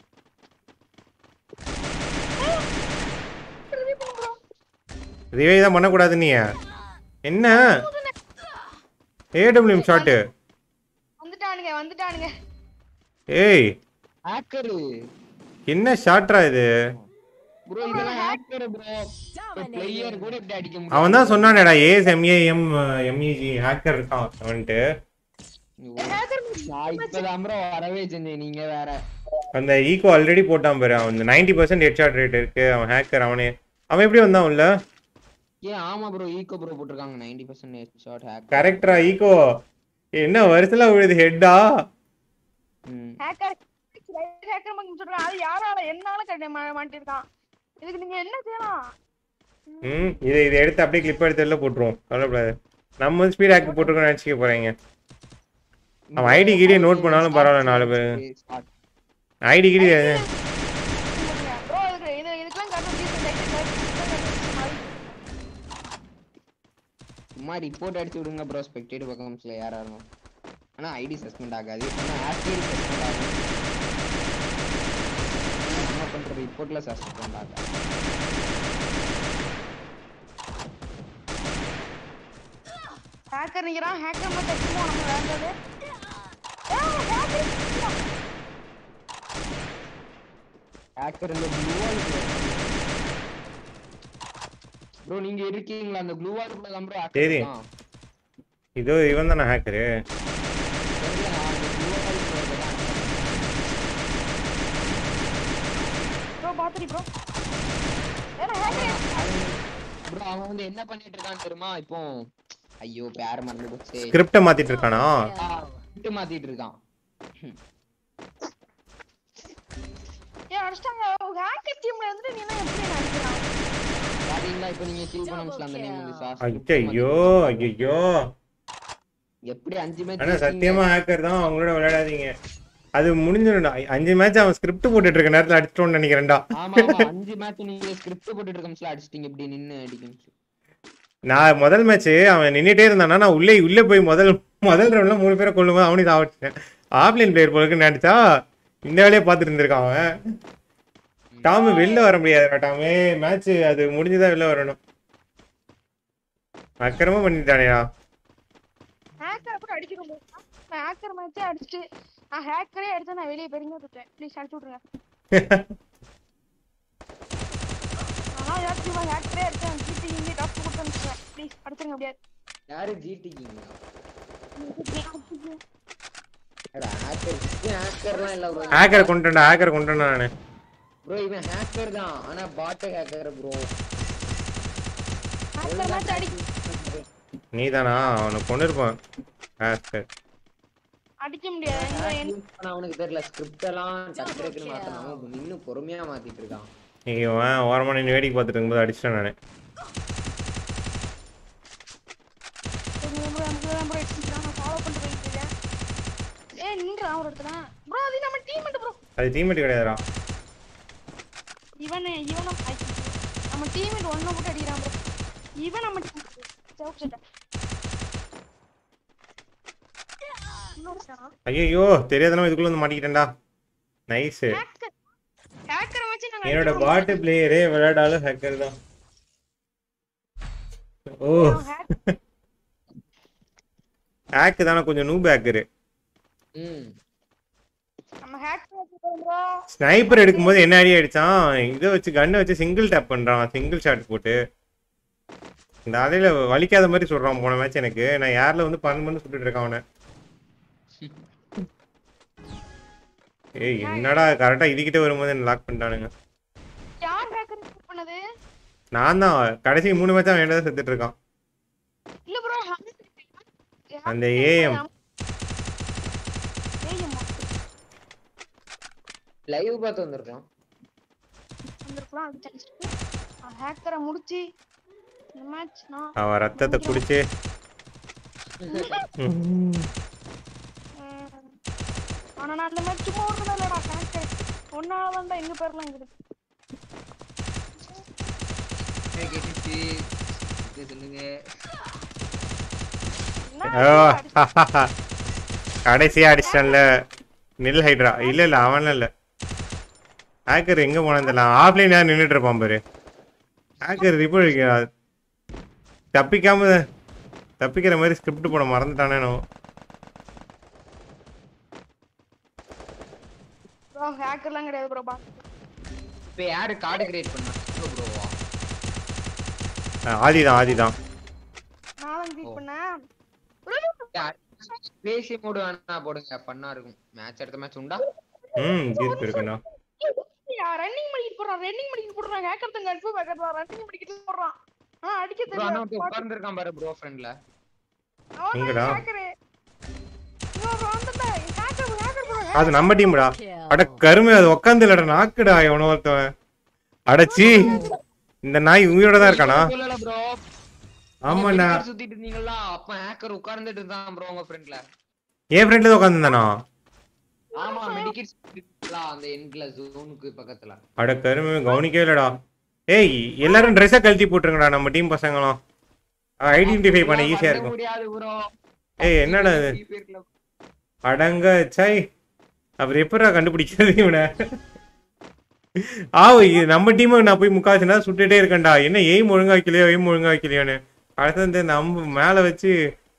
ரிவை தான் பண்ணக்கூடாது நீ. என்ன ஏடபிள்யூஎம் ஷாட்டு வந்துட்டானுங்க வந்துட்டானுங்க. ஏய் ஹேக்கர் என்ன ஷாட்ரா இது? ப்ரோ இதெல்லாம் ஹேக்கர் ப்ரோ. பிளேயர் கூட இப்படி அடிக்க முடியும். அவன் தான் சொன்னானேடா ஏஎஸ் எம்ஏஎம் எம்இஜி ஹேக்கர் இருக்கான் அவன்ட்டு. நான் இப்பதான் ப்ரோ வரவே செஞ்சேன் நீங்க வேற. அந்த ஈகோ ஆல்ரெடி போட்டான் பாரு. அவன் நைன்டி பர்சன்ட் ஹெட்ஷாட் ரேட் இருக்கு. அவன் ஹேக்கர் அவனே. அவன் எப்படி வந்தான் உள்ள? ஏன் ஆமா ப்ரோ ஈகோ ப்ரோ போட்டுருக்காங்க நைன்டி பர்சன்ட் ஹெட்ஷாட் ஹேக்கர். கரெக்டா ஈகோ என்ன வருஷத்துல விழுது ஹெட்டா? ஹேக்கர் ஹேக்கர் மங்கி சொல்றான். அது யாரால என்னால கட்ட மாட்டிருக்கான். இதுக்கு நீங்க என்ன செய்யலாம்? ம் இதை இதை எடுத்து அப்படியே கிளிப் எடுத்து எல்லாம் போட்டுருவோம். கவலைப்படாது. நம்ம வந்து ஸ்பீட் ஹேக் போட்டுருக்கோம்னு நினச்சிக்க போறீங்க. அவன் ஐடி கிடி நோட் பண்ணாலும் பரவாயில்ல. நாலு பேர் ஐடி கிடி ப்ரோ இது இது இதுக்கெல்லாம் கரெக்டா சும்மா ரிப்போர்ட் அடிச்சு விடுங்க ப்ரோ ஸ்பெக்டேட் பக்கம்ஸ்ல யாரா இருக்கும். ஆனா ஐடி சஸ்பெண்ட் ஆகாது. ஆனா ஆக்டிவ் சஸ்பெண்ட் ஆகும். நம்ம பண்ற ரிப்போர்ட்ல சஸ்பெண்ட் ஆகாது. ஹேக்கர் நிக்கிறான். ஹேக்கர் மட்டும் அடிச்சுமோ நம்ம வேண்டது. ஏய் ஹேக்கர் ஹேக்கர் இந்த ப்ளூ வால் ப்ரோ நீங்க இருக்கீங்களா? அந்த ப்ளூ வால் கூட தான் ப்ரோ ஹேக்கர். சரி இதோ இவன் தானே ஹேக்கரு. ப்ரோ பாத்துடி ப்ரோ. ஏன்னா ஹேக்கர் ப்ரோ அவன் வந்து என்ன பண்ணிட்டு இருக்கான்னு தெரியுமா? இப்போ ஐயோ பேர் மறந்து போச்சு. ஸ்கிரிப்ட மாத்திட்டு இருக்கானா? ஸ்கிரிப்ட் மாத்திட்டு இருக்கான். ஏன் அடிச்சாங்க ஹேக்கர் டீம்ல இருந்து நீ என்ன எப்படி நினைக்கிறான்? பாத்தீங்களா இப்போ நீங்க கில் பண்ணம்ஸ்ல அந்த நேம் வந்து சாஸ். ஐயோ ஐயோ எப்படி அஞ்சு மேட்ச் ஆனா சத்தியமா ஹேக்கர் தான். அவங்களோட விளையாடாதீங்க. அது முடிஞ்சிரும்டா. அஞ்சு மேட்ச் அவன் ஸ்கிரிப்ட் போட்டுட்டு இருக்க நேரத்துல அடிச்சிட்டோம்னு நினைக்கிறேன்டா. ஆமா ஆமா அஞ்சு மேட்ச் நீங்க ஸ்கிரிப்ட் போட்டுட்டு இருக்கம்ஸ்ல அடிச்சிட்டீங்க. இப்படி நின்னு அடிக்கணும். நான் முதல் மேட்ச் அவன் நின்னுட்டே இருந்தானா நான் உள்ளே உள்ளே போய் முதல் முதல் ரவுண்ட்ல மூணு பேரை கொள்ளும்போது அவனையும் சாவடிச்சேன். ஆஃப்லைன் பிளேயர் போலுக்கு நினைச்சா இந்த வேலையை பார்த்துட்டு இருந்திருக்கான் அவன். டாமு வெளில வர முடியாது. டாமே மேட்ச் அது முடிஞ்சுதான் வெளில வரணும். அக்கிரமா பண்ணிட்டானேடா. ஹேக்கர் போட்டு அடிக்கணும். நான் ஹேக்கர் மேட்சே அடிச்சிட்டு நான் ஹேக்கரே அடிச்சா நான் வெளியே பெருங்க விட்டுட்டேன். ப்ளீஸ் அடிச்சு விட்ருங்க. நான் யாச்சும் ஹேக்கரே அடிச்சேன். ஜிடி இங்கே டாப் கொடுத்தேன். ப்ளீஸ் அடிச்சுங்க அப்படியே. யாரு ஜிடி கிங்? அட ஹேக்கர் ஹேக்கர்லாம் இல்ல ப்ரோ. ஹேக்கர் கொண்டடா ஹேக்கர் கொண்டடா நானே. ப்ரோ இவன் ஹேக்கர் தான். ஆனா bot hacker bro. Hacker match அடி. நீதானா? அவனை கொண்டிருப்பான் ஹேக்கர். அடிக்க முடியாது. ஆனா அவனுக்கு தெரியல ஸ்கிரிப்ட் எல்லாம் டக்குன்னு மாத்தறான். அவன் இன்னும் பொறுமையா மாத்திட்டு இருக்கான். ஐயோ ஓரமா நின்னு வேடிக்கை பார்த்துட்டு இருக்கும்போது அடிச்சிட்டேன் நானே. ஏய் நின்றா ஒரு இடத்துல. ப்ரோ அது நம்ம டீம்மேட் ப்ரோ. அது டீம்மேட் கிடையாதுடா. இவனே இவனும் நம்ம டீம்மேட் ஒண்ணு போட்டு அடிக்கிறான் bro. இவன் நம்ம டீம் சவுக் செட்ட. ஐயோ தெரியாதனமா இதுக்குள்ள வந்து மாட்டிக்கிட்டேன்டா. நைஸ். ஹேக்கர் ஹேக்கர் வச்சு நாங்க என்னோட பாட் பிளேயரே விளையாடாலும் ஹேக்கர் தான். ஓ ஹேக் தான கொஞ்சம் நூப் ஹேக்கர். ம் நம்ம ஹேக்கர் வச்சிட்டோம் bro. ஸ்னைப்பர் எடுக்கும்போது என்ன அடி அடிச்சான், இதை வச்சு கன்னை வச்சு சிங்கிள் டேப் பண்றான், சிங்கிள் ஷாட் போட்டு. இந்த அதையில வலிக்காத மாதிரி சொல்றான் போன மேட்ச் எனக்கு. நான் யாரில் வந்து பன்னெண்டு மணி சுட்டுட்டு இருக்கேன் அவனை. ஏய் என்னடா கரெக்டா இதுகிட்ட வரும்போது என்ன லாக் பண்ணிட்டானுங்க. யார் ஹேக்கர் பண்ணது? நான் தான் கடைசி மூணு மேட்சா வேண்டதா செத்துட்டு இருக்கான். இல்ல ப்ரோ அந்த ஏஎம் ஏஎம் லைவ் பார்த்து வந்திருக்கான். வந்திருக்கலாம் அது சான்ஸ் இருக்கு. ஹேக்கரை முடிச்சி இந்த மேட்ச் நான் அவன் ரத்தத்தை குடிச்சு ஆனா நான் அந்த மேட்ச் சும்மா ஓடுறதா இல்லடா ஹேக்கர் ஒன்னால தான்டா எங்க பேர்லாம் இங்க இருக்கு. ஏய் கேட்டிச்சு இது சொல்லுங்க. கடைசியா அடிச்சிட்டான்ல நில் ஹைட்ரா. இல்ல இல்ல அவன் இல்ல ஹேக்கர் எங்க போனா ஆஃப்லைன் யார் நின்றுட்டு இருப்பான் பாரு. ஹேக்கர் ரிப்போர்ட் தப்பிக்காம தப்பிக்கிற மாதிரி ஸ்கிரிப்ட் போட மறந்துட்டானே. ப்ரோ ஹேக்கர்லாம் கிடையாது ப்ரோ. பாஸ் இப்போ யாரு கார்டு கிரியேட் பண்ணா ப்ரோவா? ஆதி தான் ஆதி தான். நான் தான் கிரியேட் பண்ணேன். பேசி மோட் வேணா போடுங்க பண்ணா இருக்கும். மேட்ச் அடுத்த மேட்ச் உண்டா? ம் ஜீப் இருக்குண்ணா. யார் ரன்னிங் பண்ணிட்டு போறான் ரன்னிங் பண்ணிட்டு போறான் ஹேக்கர் தான் கன்ஃபார்ம் ஹேக்கர் தான் ரன்னிங் பண்ணிட்டு போறான். ஆ அடிக்க ப்ரோ தெரியல. நான் உட்கார்ந்து இருக்கான் பாரு ப்ரோ ஃப்ரெண்ட்ல. எங்கடா? ஹேக்கர் ப்ரோ வந்துடா ஹேக்கர் ஹேக்கர் ப்ரோ. அது நம்ம டீம்டா. அட கருமை அது உட்கார்ந்து இல்லடா நாக்குடா எவனோ ஒருத்தவன். அடச்சி இந்த நாய் உயிரோட தான் இருக்கானா? சொல்லல ப்ரோ. ஆமாண்ணா சுத்திட்டு இருந்தீங்களா அப்ப ஹேக்கர் உட்கார்ந்துட்டு இருந்தான் ப்ரோ உங்க ஃப்ரெண்ட்ல. ஏன் ஃப்ரெண்ட்ல தான் உட்கார்ந்துதானா? ஆமா மெடிக்கெட் சுத்திட்டுல அந்த எண்ட்ல ஜோனுக்கு பக்கத்துல. அட கருமை கவனிக்கவே இல்லடா. ஏய் எல்லாரும் ட்ரெஸ்ஸை கழட்டி போட்டுருங்கடா நம்ம டீம் பசங்களும். ஐடென்டிஃபை பண்ண ஈஸியா இருக்கும். முடியாது ப்ரோ. ஏய் என்னடா இது அடங்க சை அப்புறம் எப்படா கண்டுபிடிக்கிறது இவனை? ஆ நம்ம டீமை நான் போய் முக்காசுனா சுட்டுட்டே இருக்கேன்டா. என்ன எய்ம் ஒழுங்கா வைக்கலையோ எய்ம் ஒழுங்கா வைக்கலையோன்னு அடுத்து நம்ம மேல வச்சு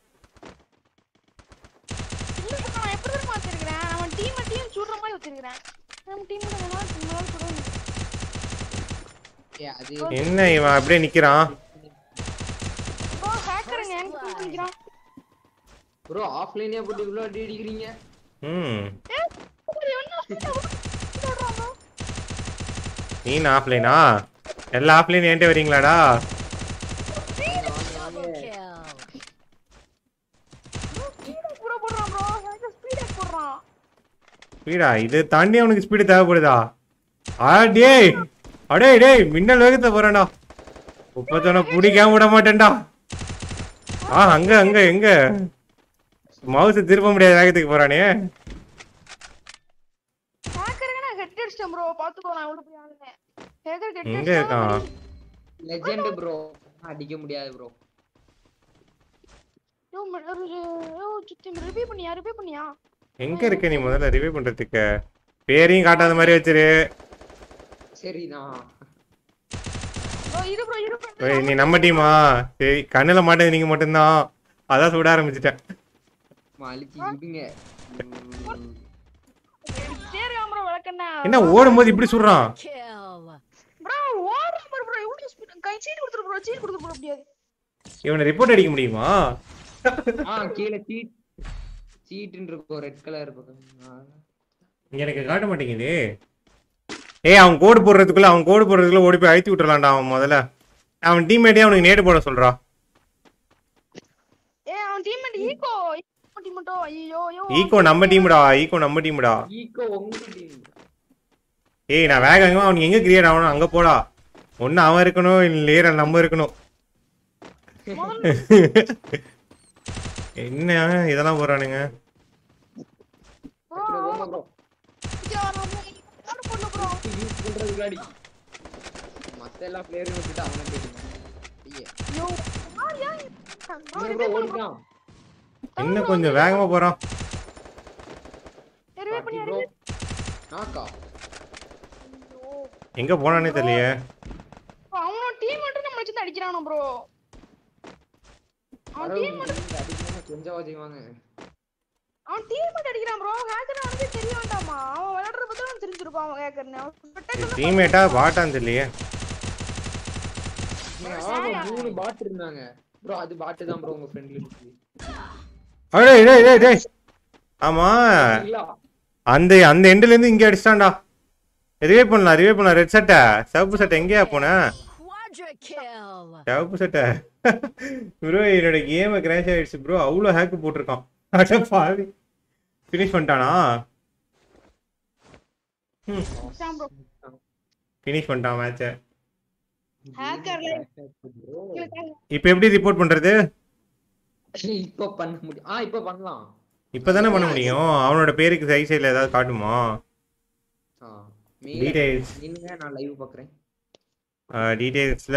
நான் எப்படி தெரியுமா வச்சிருக்கேன் நம்ம டீம் டீம் சுடுற மாதிரி வச்சிருக்கேன். நம்ம டீம்ல வேணா நம்மளால சுடுங்க. ஏ அது என்ன இவன் அப்படியே நிக்கிறான். ப்ரோ ஹேக்கர்ங்க எனக்கு நிக்கிறான். ப்ரோ ஆஃப்லைனே போட்டு இவ்ளோ அடி அடிக்கிறீங்க. ம் ஏய் என்ன சொல்றான் ப்ரோ? நீ ஆஃப்லைனா எல்லா ஆஃப்லைன் ஏன்ட்டே வரீங்களாடா? ப்ரோ போடுறான் ப்ரோ ஹேக்கர் ஸ்பீட் போடுறான். ஸ்பீடா இது தாண்டி அவனுக்கு ஸ்பீடு தேவைப்படுதா? ஆ டேய் அடே டேய் மின்னல் வேகத்தை போறேன்டா. முப்பத்தொன்னு பிடிக்காம விட மாட்டேன்டா. ஆ அங்க அங்க எங்க மவுஸ் திருப்ப முடியாத வேகத்துக்கு போறானே. ஹேக்கர்ங்க நான் ஹெட் அடிச்சேன் ப்ரோ பாத்துக்கோ நான் உள்ள போய் ஆடுறேன். ஹேக்கர் ஹெட் எங்க இருக்கான்? லெஜெண்ட் ப்ரோ அடிக்க முடியாது ப்ரோ. யோ யோ சுத்தி ரிவ்யூ பண்ணியா ரிவ்யூ பண்ணியா? எங்க இருக்க நீ முதல்ல ரிவ்யூ பண்றதுக்கு? பேரையும் காட்டாத மாதிரி வச்சிரு. சரிண்ணா. ப்ரோ இரு ப்ரோ இரு ப்ரோ. ஏய் நீ நம்ம டீமா? சரி கண்ணுல மாட்டது நீங்க மட்டும்தான். அதான் சுட ஆரம்பிச்சிட்டேன். மாலிச்சி விடுங்க. சரி ப்ரோ வளக்கண்ணா. என்ன ஓடும்போது இப்படி சுடுறான்? ப்ரோ ஓடுற ப்ரோ ப்ரோ இவ்வளவு ஸ்பீட் கை சீட் கொடுத்துரு ப்ரோ சீட் கொடுத்துரு ப்ரோ அப்படியே. இவனை ரிப்போர்ட் அடிக்க முடியுமா? ஆ கீழ சீட் சீட்ன்னு இருக்கும் ரெட் கலர் பக்கம். எனக்கு காட்ட மாட்டேங்குது. ஏய் அவன் கோடு போடுறதுக்குள்ள அவன் கோடு போடுறதுக்குள்ள ஓடி போய் அழுத்தி விட்டுறலாம்டா. அவன் முதல்ல அவன் டீம்மேட்டே அவனுக்கு நேடு போட சொல்றா. ஏய் அவன் டீம்மேட் ஈகோ டீம்மேட்டோ ஐயோ ஐயோ ஈகோ நம்ம டீம்டா. ஈகோ நம்ம டீம்டா. ஈகோ உங்க டீம். ஏய் நான் வேகமா அவனுக்கு எங்க கிரியேட் ஆகணும் அங்க போடா. ஒன்னு அவன் இருக்கணும் இல்ல நம்ம இருக்கணும். என்ன இதெல்லாம் போறானுங்க? ப்ரோ ப்ரோ யூஸ் பண்றது முன்னாடி மத்த எல்லா பிளேயரையும் விட்டுட்டு அவனை கேட்டுங்க ஐயே யோ யாரியா ப்ரோ ப்ரோ ஓடிட்டான் இன்னும் கொஞ்சம் வேகமா போறான். ரிவே பண்ணி ப்ரோ நாக்கா எங்க போனானே தெரியலையே. அவனோட டீம் மட்டும் நம்ம வச்சு அடிக்கறானோ ப்ரோ. அவன் டீம் மட்டும் அடிக்கணும் கொஞ்சம் செய்வாங்க. அவன் டீம் மட்டும் அடிக்கறான் ப்ரோ. ஹேக்கர் அவனுக்கு தெரிய வேண்டாமா? அவன் விளையாடுற பத்தி அவன் தெரிஞ்சிருப்பான் அவன் ஹேக்கர்னு. டீம்மேட்டா பாட்டான்னு தெரியலையே. ஆமா மூணு பாட் இருந்தாங்க. ப்ரோ அது பாட் தான் ப்ரோ உங்க ஃப்ரெண்ட்ல இருக்கு. அடே டேய் டேய் டேய். ஆமா. அந்த அந்த எண்ட்ல இருந்து இங்க அடிச்சான்டா. ரிவே பண்ணலாம் ரிவே பண்ணலாம். ரெட் சட்டை சிவப்பு சட்டை எங்கயா போன? சிவப்பு சட்டை ப்ரோ என்னோட கேம் கிராஷ் ஆயிடுச்சு ப்ரோ. அவ்வளோ ஹேக் போட்டிருக்கான். அட பாவி ஃபினிஷ் பண்ணிட்டானா? ஃபினிஷ் பண்ணிட்டான் மேட்சை. ஹேக்கர்ல இப்போ எப்படி ரிப்போர்ட் பண்றது? இப்போ பண்ண முடியும். ஆ இப்போ பண்ணலாம். இப்போதானே பண்ண முடியும். அவனோட பேருக்கு சைட் சைடுல ஏதாவது காட்டுமா? ஆ டீடைல்ஸ் நீங்க நான் லைவ் பார்க்கறேன். டீடைல்ஸ்ல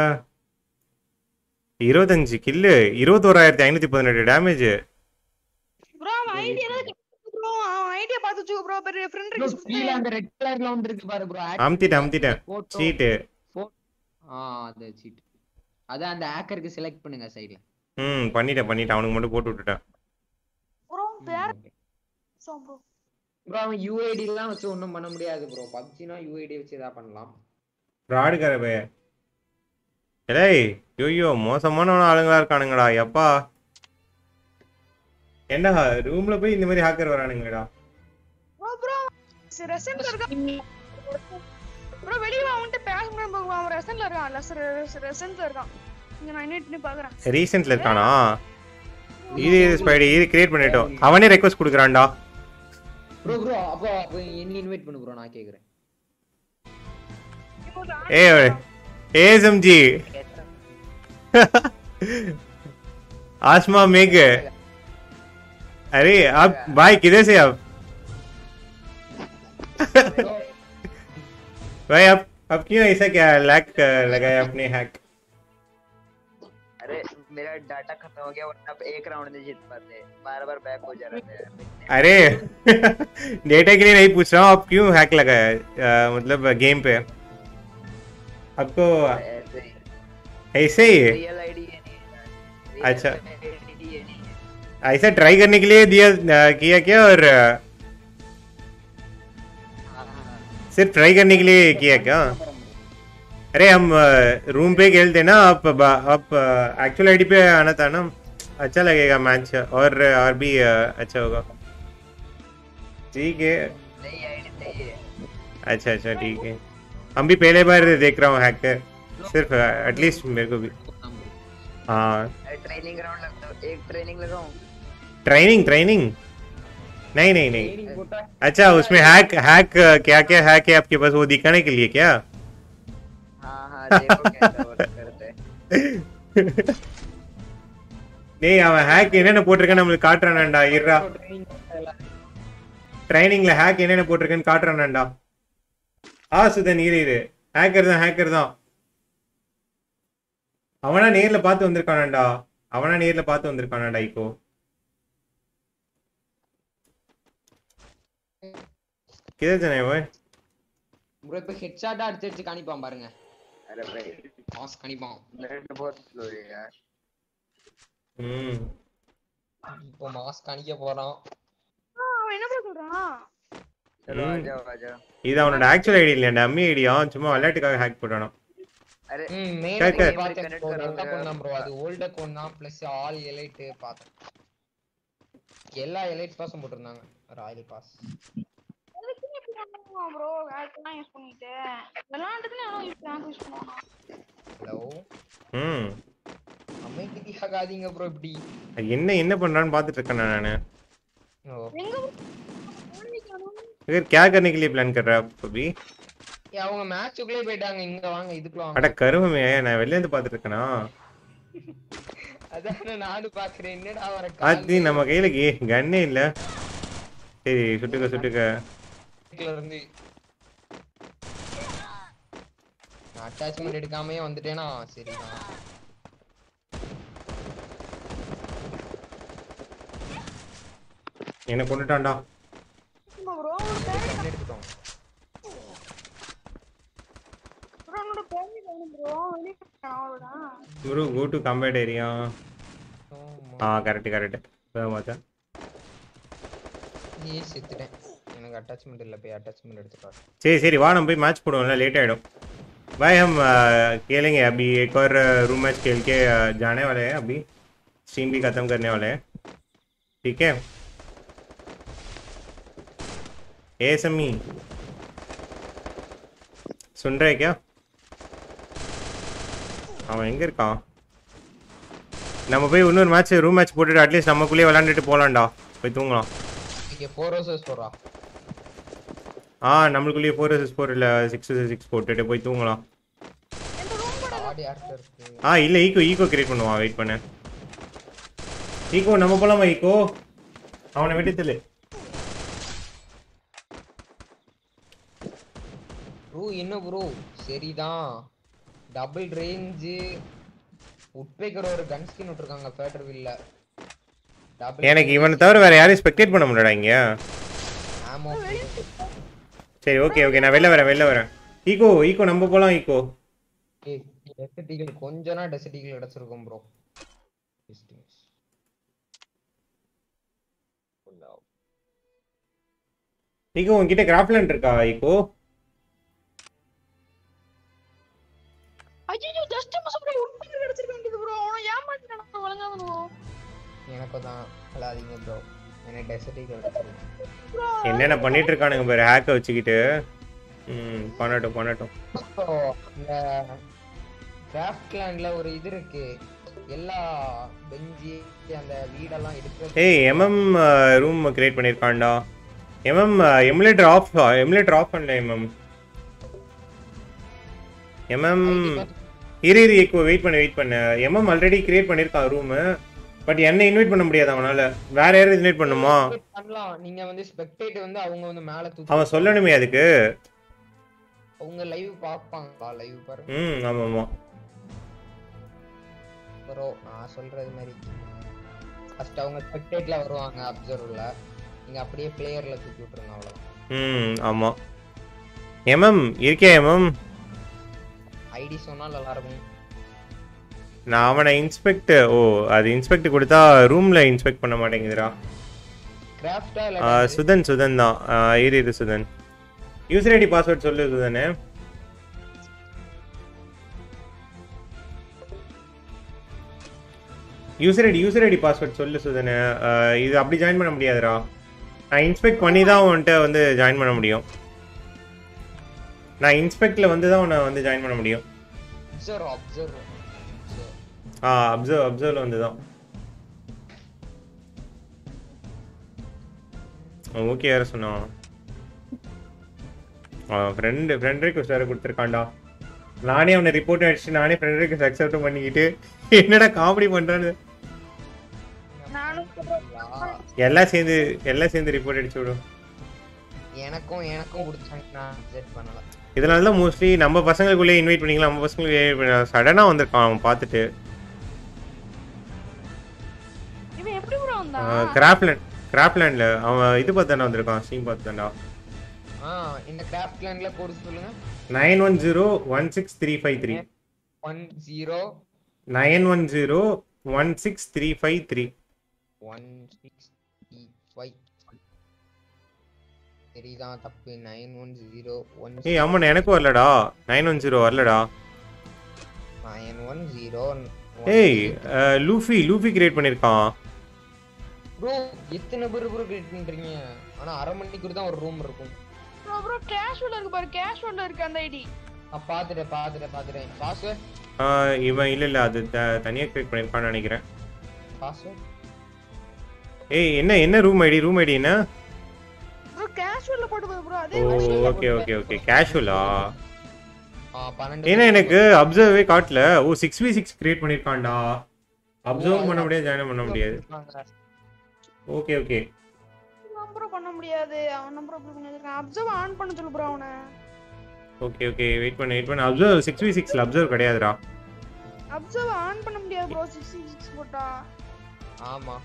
இருபத்தஞ்சு கில்லு இருபத்தோராயிரத்தி ஐநூத்தி பதினெட்டு டேமேஜ். ப்ரோ அவன் ஐடியா ப்ரோ அவன் ஐடியா பார்த்து வச்சுக்கோ ப்ரோ. பெரிய ஃப்ரெண்ட் ரிக்வெஸ்ட் கீழ அந்த ரெட் கலர்ல வந்திருக்கு பாரு ப்ரோ. அம்திட்ட அம்திட்ட சீட். ஆ அது சீட். அத அந்த ஹேக்கருக்கு செலக்ட் பண்ணுங்க சைடுல. ம் பண்ணிட்டேன் பண்ணிட்டேன். அவனுக்கு மட்டும் போட்டு விட்டுட்டேன். ப்ரோ பேர் சோ ப்ரோ. ப்ரோ அவன் யூஐடி எல்லாம் வச்சு ஒண்ணும் பண்ண முடியாது ப்ரோ. பப்ஜினா யூஐடி வச்சு ஏதா பண்ணலாம். ஃப்ராட் கரபே. ஏய் ஐயோ மோசமான ஆளுங்களா இருக்கானுங்கடா. எப்பா என்ன ரூம்ல போய் இந்த மாதிரி ஹேக்கர் வரானுங்கடா. ப்ரோ ப்ரோ ரெசன்ட்ல இருக்க ப்ரோ வெளிய வா. அவன்ட்ட பேச முடியாது ப்ரோ. அவன் ரெசன்ட்ல இருக்கான். லெசர் ரெசன்ட்ல இருக்கான். இங்க நான் இன்வைட் பண்ணி பார்க்கறேன். ரீசன்ட்ல இருக்கானா? இது ஸ்பைடி இது கிரியேட் பண்ணிட்டோம். அவனே ரெக்வெஸ்ட் கொடுக்குறான்டா. ப்ரோ ப்ரோ அப்போ அப்போ என்ன இன்வைட் பண்ணு ப்ரோ நான் கேக்குறேன். ए एसएमजी आसमा मेघ. अरे आप भाई किधर से आप? भाई आप अब क्यों ऐसा क्या लैग लगाया आपने हैक? अरे मेरा डाटा खत्म हो गया वरना अब एक राउंड नहीं जीत पाते. बार बार बैक हो जा रहे थे. अरे डेटा के लिए नहीं पूछ रहा हूँ. आप क्यों हैक लगाया? आ, मतलब गेम पे आपको ऐसे ही है? रियल आईडी है नहीं. अच्छा ऐसा ट्राई करने के लिए दिया किया क्या? और सिर्फ ट्राई करने के लिए किया क्या? अरे हम रूम पे खेलते ना. आप आप एक्चुअल आईडी पे आना था ना. अच्छा लगेगा मैच और और भी अच्छा होगा. ठीक है अच्छा अच्छा ठीक है. हम भी पहले बार देख रहा हूँ हैकर. सिर्फ एटलीस्ट मेरे को भी. हाँ ट्रेनिंग ग्राउंड लगता है. एक ट्रेनिंग लगाऊं? ट्रेनिंग ट्रेनिंग नहीं नहीं नहीं. अच्छा उसमें हैक हैक क्या क्या हैक है आपके पास? वो दिखाने के लिए क्या? हाँ हाँ देखो कैसा वर्क करता है. नहीं அவன் ஹேக் என்னென்ன போட்டுருக்கான்னு நம்மளுக்கு காட்டுறானாண்டா. இருடா ட்ரைனிங்ல ஹேக் என்னென்ன போட்டுருக்கேன்னு காட்டுறானாண்டா. ஆ சுதன் இரு இரு. ஹேக்கர் தான் ஹேக்கர் தான். அவனா நேர்ல பார்த்து வந்திருக்கானாண்டா. அவனா நேர்ல பார்த்து வந்திருக்கானாண்டா. இப்போ किधर जाने वो? ப்ரோ இப்ப ஹெட்ஷாட் அடிச்சு அடிச்சு காணிப்பான் பாருங்க. अरे भाई பாஸ் காணிப்பான். नेट बहुत स्लो है यार. ம் இப்போ மாஸ் காணிக்க போறான். அவன் என்ன ப்ரோ சொல்றான்? चलो आ जाओ आ जाओ. இது அவனோட ஆக்சுவல் ஐடி இல்ல. டம்மி ஐடியா. சும்மா விளையாட்டுக்காக ஹேக் போட்டானோ. अरे ம் மெயின் क्या- क्या? பாத்து கனெக்ட் பண்ணலாம் ப்ரோ. அது ஓல்ட் அக்கவுண்ட் தான் பிளஸ் ஆல் எலைட் பார்த்தேன். எல்லா எலைட் பாஸும் போட்டுருந்தாங்க. ராயல் பாஸ் ப்ரோ ஹேக்கர்லாம் யூஸ் பண்ணிட்டு விளையாண்டுதுல யாரோ யூஸ் ரேங்க் யூஸ் பண்ணுவாங்க. ஹலோ ம் அமைதியாகாதீங்க ப்ரோ. இப்படி என்ன என்ன பண்றான்னு பார்த்துட்டு இருக்கேன் நானு. எங்க फिर क्या करने के लिए प्लान कर रहा है आप अभी? அவங்க மேட்சுக்குள்ளே போயிட்டாங்க. இங்க வாங்க இதுக்குள்ள வாங்க. அட கருவமே நான் வெளிய இருந்து பார்த்துட்டு இருக்கேனா? அதானே நானும் பாக்குறேன். என்னடா வர ஆத்தி நம்ம கையில கன்னே இல்ல. சரி சுட்டுக்க சுட்டுக்க. இருந்து அட்டாச்மெண்ட் எடுக்காமயே வந்துட்டேனா சரிதான். என்ன கொண்டுட்டான்டா. ப்ரோ எடுத்துட்டோம். ப்ரோ என்னோட பேமி வேணும் ப்ரோ. வெளிய போறானடா. Bro go to combat area. ஆ கரெக்ட் கரெக்ட். பாத்தா. நீ செத்துட்டேன். எனக்கு அட்டாச்மெண்ட் இல்ல போய் அட்டாச்மெண்ட் எடுத்துக்கோ. சரி சரி வா நம்ம போய் மேட்ச் போடுவோம்ல लेट आइடும். भाई हम खेलेंगे अभी एक और रूम मैच खेल के जाने वाले हैं अभी स्ट्रीम भी खत्म करने वाले हैं ठीक है ए समी सुन रहे क्या அவன் எங்க இருக்கான் நம்ம போய் இன்னொரு மேட்ச் ரூம் மேட்ச் போட்டுட்டு அட்லீஸ்ட் நமக்குள்ளே விளையாண்டுட்டு போலாம்டா போய் தூங்கலாம் இங்க four versus four ஆ ஆ நம்மளுக்குள்ளே four versus four இல்ல six versus six போட்டுட்டு போய் தூங்கலாம் ஆடி ஆர்டர் இருக்கு ஆ இல்ல ஈகோ ஈகோ கிரியேட் பண்ணுவான் வெயிட் பண்ணு ஈகோ நம்ம போலாமா ஈகோ அவனை விட்டுதல ப்ரோ என்ன ப்ரோ சரிதான் டபுள் ரேஞ்ச் உட்பேக்கர் ஒரு கன் ஸ்கின் விட்டுருக்காங்க ஃபேட்டர் வில்ல எனக்கு இவனை தவிர வேற யாரையும் ஸ்பெக்டேட் பண்ண முடியலடா இங்க ஆமா சரி ஓகே ஓகே நான் வெளில வரேன் வெளில வரேன் ஈகோ ஈகோ நம்ம போலாம் ஈகோ ஏய் டெசர்டிகல் கொஞ்சனா டெசர்டிகல் அடிச்சிருக்கோம் ப்ரோ ஈகோ உன்கிட்ட கிராஃப்ட்லேண்ட் இருக்கா ஈகோ ஐயோ ஜஸ்ட் மிஸ் ப்ரோ உட்பேக்கர் அடிச்சிருக்காங்க ப்ரோ அவன ஏமாத்திட்டானே வழங்காத ப்ரோ எனக்கு தான் அழாதீங்க ப்ரோ எனக்கு டெசர்டிகல் அடிச்சிருக்கோம் என்னென்ன பண்ணிட்டு இருக்கானுங்க பாரு ஹேக்க வச்சுக்கிட்டு ம் பண்ணட்டும் பண்ணட்டும் இந்த கிராஃப்ட்லேண்ட்ல ஒரு இது இருக்கு எல்லா பெஞ்சி அந்த வீடெல்லாம் எடுத்து ஏய் எம்எம் ரூம் கிரியேட் பண்ணிருக்கான்டா MM emulator off emulator off பண்ணல எம்எம் எம்எம் இரு இரு ஈகோ வெயிட் பண்ணு வெயிட் பண்ணு எம்எம் ஆல்ரெடி கிரியேட் பண்ணிருக்கான் ரூம் பட் என்ன இன்வைட் பண்ண முடியாது அவனால வேற யாரும் இன்வைட் பண்ணுமா பண்ணலாம் நீங்க வந்து ஸ்பெக்டேட் வந்து அவங்க வந்து மேல தூக்கி அவன் சொல்லணுமே அதுக்கு அவங்க லைவ் பாப்பாங்களா லைவ் பாருங்க ம் ஆமா ஆமா ப்ரோ நான் சொல்றது மாதிரி ஃபர்ஸ்ட் அவங்க ஸ்பெக்டேட்ல வருவாங்க அப்சர்வ்ல நீங்க அப்படியே பிளேயர்ல தூக்கி விட்டுருங்க அவ்வளவுதான் ம் ஆமா எம்எம் இருக்கே எம்எம் ஐடி சொன்னா நல்லா இருக்கும் நான் அவனை இன்ஸ்பெக்ட் ஓ அது இன்ஸ்பெக்ட் கொடுத்தா ரூம்ல இன்ஸ்பெக்ட் பண்ண மாட்டேங்குதுடா கிராஃப்டா ஆ சுதன் சுதன் தான் இரு இரு சுதன் யூசர் ஐடி பாஸ்வேர்ட் சொல்லு சுதனே user ID user ID password சொல்லு சுதனே இது அப்படி ஜாயின் பண்ண முடியாதுடா நான் இன்ஸ்பெக்ட் பண்ணி தான் உன்கிட்ட வந்து ஜாயின் பண்ண முடியும் நான் இன்ஸ்பெக்ட்ல வந்து தான் உன்னை வந்து ஜாயின் பண்ண முடியும் அப்சர்வ் அப்சர்வ் ஆ அப்சர்வ் அப்சர்வ்ல வந்து தான் ஓகே யார சொன்னான் ஃப்ரெண்ட் ஃப்ரெண்ட் ரிக்வெஸ்ட் வேற கொடுத்துருக்கான்டா நானே அவனை ரிப்போர்ட் அடிச்சு நானே ஃப்ரெண்ட் ரிக்வெஸ்ட் அக்செப்ட் பண்ணிக்கிட்டு என்னடா காமெடி பண்றான்னு எல்லாம் சேர்ந்து எல்லாம் சேர்ந்து ரிப்போர்ட் அடிச்சு விடும் எனக்கும் எனக்கும் கொடுத்தாங்க நான் செட் பண்ணல இதனால தான் மோஸ்ட்லி நம்ம பசங்களுக்குள்ளே இன்வைட் பண்ணிக்கலாம் நம்ம பசங்களுக்கு சடனாக வந்திருக்கான் அவன் பார்த்துட்டு இவன் எப்படி ப்ரோ வந்தான் கிராஃப்ட்லேண்ட் கிராஃப்ட்லேண்டில் அவன் இது பார்த்து தானே வந்திருக்கான் ஸ்ட்ரீம் பார்த்து தான்டா ஆ இந்த கிராஃப்ட்லேண்ட்ல கோட் சொல்லுங்க nine one zero one six three five three one zero nine one zero one six three five three one six three five சரிதான் தப்பு நைன் ஒன் ஜீரோ ஒன் ஏய் ஆமாண்ணா எனக்கும் வரலடா நைன் ஒன் ஜீரோ வரலடா நைன் ஒன் ஜீரோ ஏய் Luffy Luffy create பண்ணியிருக்கான் bro எத்தனை பேர் ப்ரோ கிரியேட் பண்றீங்க ஆனா அரை மணிக்கு தான் ஒரு ரூம் இருக்கும் ப்ரோ ப்ரோ கேஷுவல்ல இருக்கு பாரு கேஷுவல்ல இருக்கு அந்த ஐடி நான் பாத்துட்டேன் பாத்துட்டேன் பாத்துட்டேன் பாஸ்வேர்ட் இவன் இல்லை இல்லை அது த- தனியாக கிரியேட் பண்ணியிருக்கான்னு நினைக்கிறேன் பாஸ்வேர்ட் ஏய் என்ன என்ன ரூம் ஐடி ரூம் ஐடி என்ன ப்ரோ கேஷுவல்ல போட்டு பாரு ப்ரோ அதே ஓ ஓகே ஓகே ஓகே கேஷுவலா ஆ பன்னெண்டு ஏன்னா எனக்கு அப்சர்வே காட்டல oh six V six create பண்ணியிருக்கான்டா அப்சர்வ் பண்ண முடியாது ஜாயின் பண்ண முடியாது ஓகே ஓகே நம்பர் பண்ண முடியாது அவன் நம்பர் அப்ளை பண்ணிருக்கான் அப்சர்வ் ஆன் பண்ண சொல்லு ப்ரோ அவனை ஓகே ஓகே வெயிட் பண்ணு வெயிட் பண்ணு அப்சர்வ் சிக்ஸ் வி சிக்ஸ்ல அப்சர்வ் கிடையாதுடா. அப்சர்வ் ஆன் பண்ண முடியாது ப்ரோ சிக்ஸ் சிக்ஸ் போட்டா. ஆமா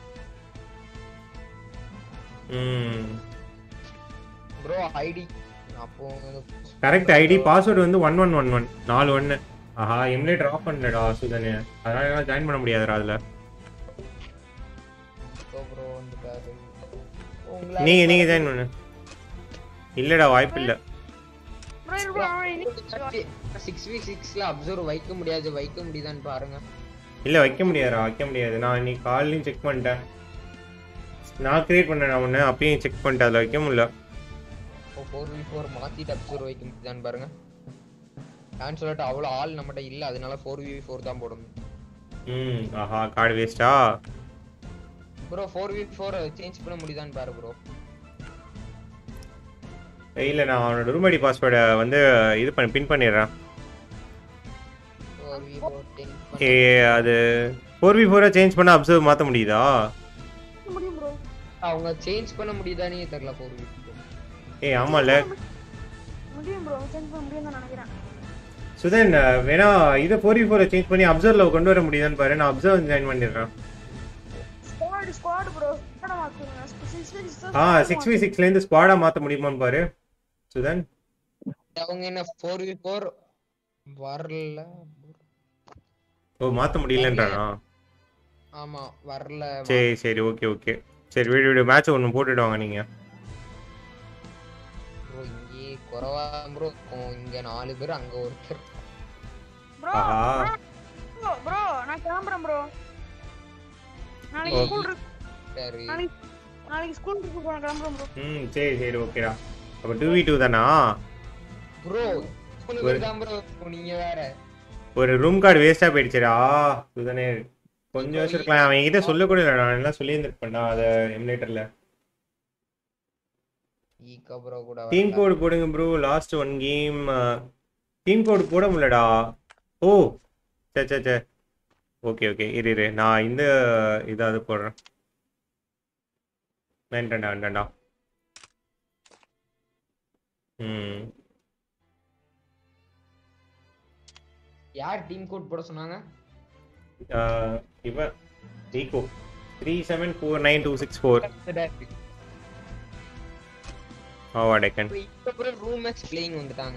ம் ப்ரோ ஐடி அப்போ கரெக்ட் ஐடி பாஸ்வேர்டு வந்து ஒன் ஒன் ஒன் ஒன் நாலு ஒன்று. ஆஹா எம்லேட்டர் ஆஃப் பண்ணலடா சுதனே, அதனால ஜாயின் பண்ண முடியாதுடா அதுல. ப்ரோ வந்துட்டாரு. நீங்க நீங்க ஜாயின் பண்ணு. இல்லடா வாய்ப்பு இல்ல. ப்ரோ ப்ரோ அவன் சிக்ஸ் வி சிக்ஸ்ல அப்சர்வ் வைக்க முடியாது, வைக்க முடியுதான்னு பாருங்க. இல்ல வைக்க முடியாதுடா வைக்க முடியாது. நான் இன்னைக்கு காலையிலயும் செக் பண்ணிட்டேன். நான் கிரியேட் பண்ணேன் நான் ஒன்று அப்பயும் செக் பண்ணிட்டேன் அதில் வைக்க முடியல. இப்போ ஃபோர் வி ஃபோர் மாற்றிட்டு அப்சர்வ் வைக்க முடியுதான்னு பாருங்க. நான் சொல்லிட்டு அவ்வளோ ஆள் நம்மகிட்ட இல்லை, அதனால ஃபோர் வி ஃபோர் தான் போடணும். ம் ஆஹா கார்டு வேஸ்டா bro. Four we four change பண்ண முடியுதான்னு பாரு ப்ரோ. இல்லை நான் அவனோட ரூம் ஐடி பாஸ்வேர்டை வந்து இது பண்ணி பின் பண்ணிடுறேன். ஃபோர் வி ஃபோர் சேஞ்ச் ஏ அது ஃபோர் வி ஃபோரை சேஞ்ச் பண்ண அப்சர்வ் மாற்ற முடியுதா? முடியும் ப்ரோ. அவங்க சேஞ்ச் பண்ண முடியுதானே தெரியல ஃபோர் வி ஃபோர். ஏய் ஆமாம்ல முடியும் ப்ரோ சேஞ்ச் பண்ண முடியும் தான் நினைக்கிறேன். சுதன் வேணா இதை ஃபோர் வி ஃபோரை சேஞ்ச் பண்ணி அப்சர்வில் கொண்டு வர முடியுதான்னு பாரு. நான் அப்சர்வ் ஜாயின் பண்ணிடுறேன். ஸ்குவாட் ஸ்குவாட் ப்ரோ ஸ்குவாட் மாத்துங்க. சிக்ஸ் வி சிக்ஸ் ஆ சிக்ஸ் வி சிக்ஸ்லேருந்து ஸ்குவாடாக மாற்ற முடியுமான்னு பாரு சுதன். அவங்க என்ன ஃபோர் வி ஃபோர் வரல. ஓ மாற்ற முடியலன்றானா? ஆமா வரல. சரி சரி ஓகே ஓகே சரி வீடு வீடு மேட்ச் ஒன்று போட்டுடுவாங்க நீங்கள். ப்ரோ இங்கே குறவா ப்ரோ இங்க நாலு பேர் அங்க ஒருத்தர். ப்ரோ ப்ரோ ப்ரோ நான் கிளம்புறேன் ப்ரோ. நாளைக்கு ஸ்கூல் இருக்கு. சரி நாளைக்கு நாளைக்கு ஸ்கூல் இருக்கு ப்ரோ நான் கிளம்புறேன் ப்ரோ. ம் சரி சரி ஓகேடா. அப்போ டூ வி டூ தானா ப்ரோ? ஸ்கூல் வருதா ப்ரோ? நீங்க வேற ஒரு ரூம் கார்டு வேஸ்ட்டாக போயிடுச்சுடா சுதனே. கொஞ்சம் வச்சிருக்கலாம். அவன் என்கிட்ட சொல்ல கூட இல்லை, நான் எல்லாம் சொல்லியிருந்துருப்பேன்டா அதை எமுலேட்டரில். ஈகா ப்ரோ கூட டீம் கோடு போடுங்க bro. Last one game team code போட முடியலடா. ஓ சே சே சே ஓகே ஓகே இரு இரு நான் இந்த இதாவது போடுறேன். வேண்டாண்டா வேண்டாண்டா. ம் யார் டீம் கோட் போட சொன்னாங்க? இவன் Ego three seven four nine two six four. Oh டெக்கன் இப்போ ப்ரோ ரூம் மேட்ச் ப்ளேயிங் வந்துட்டாங்க.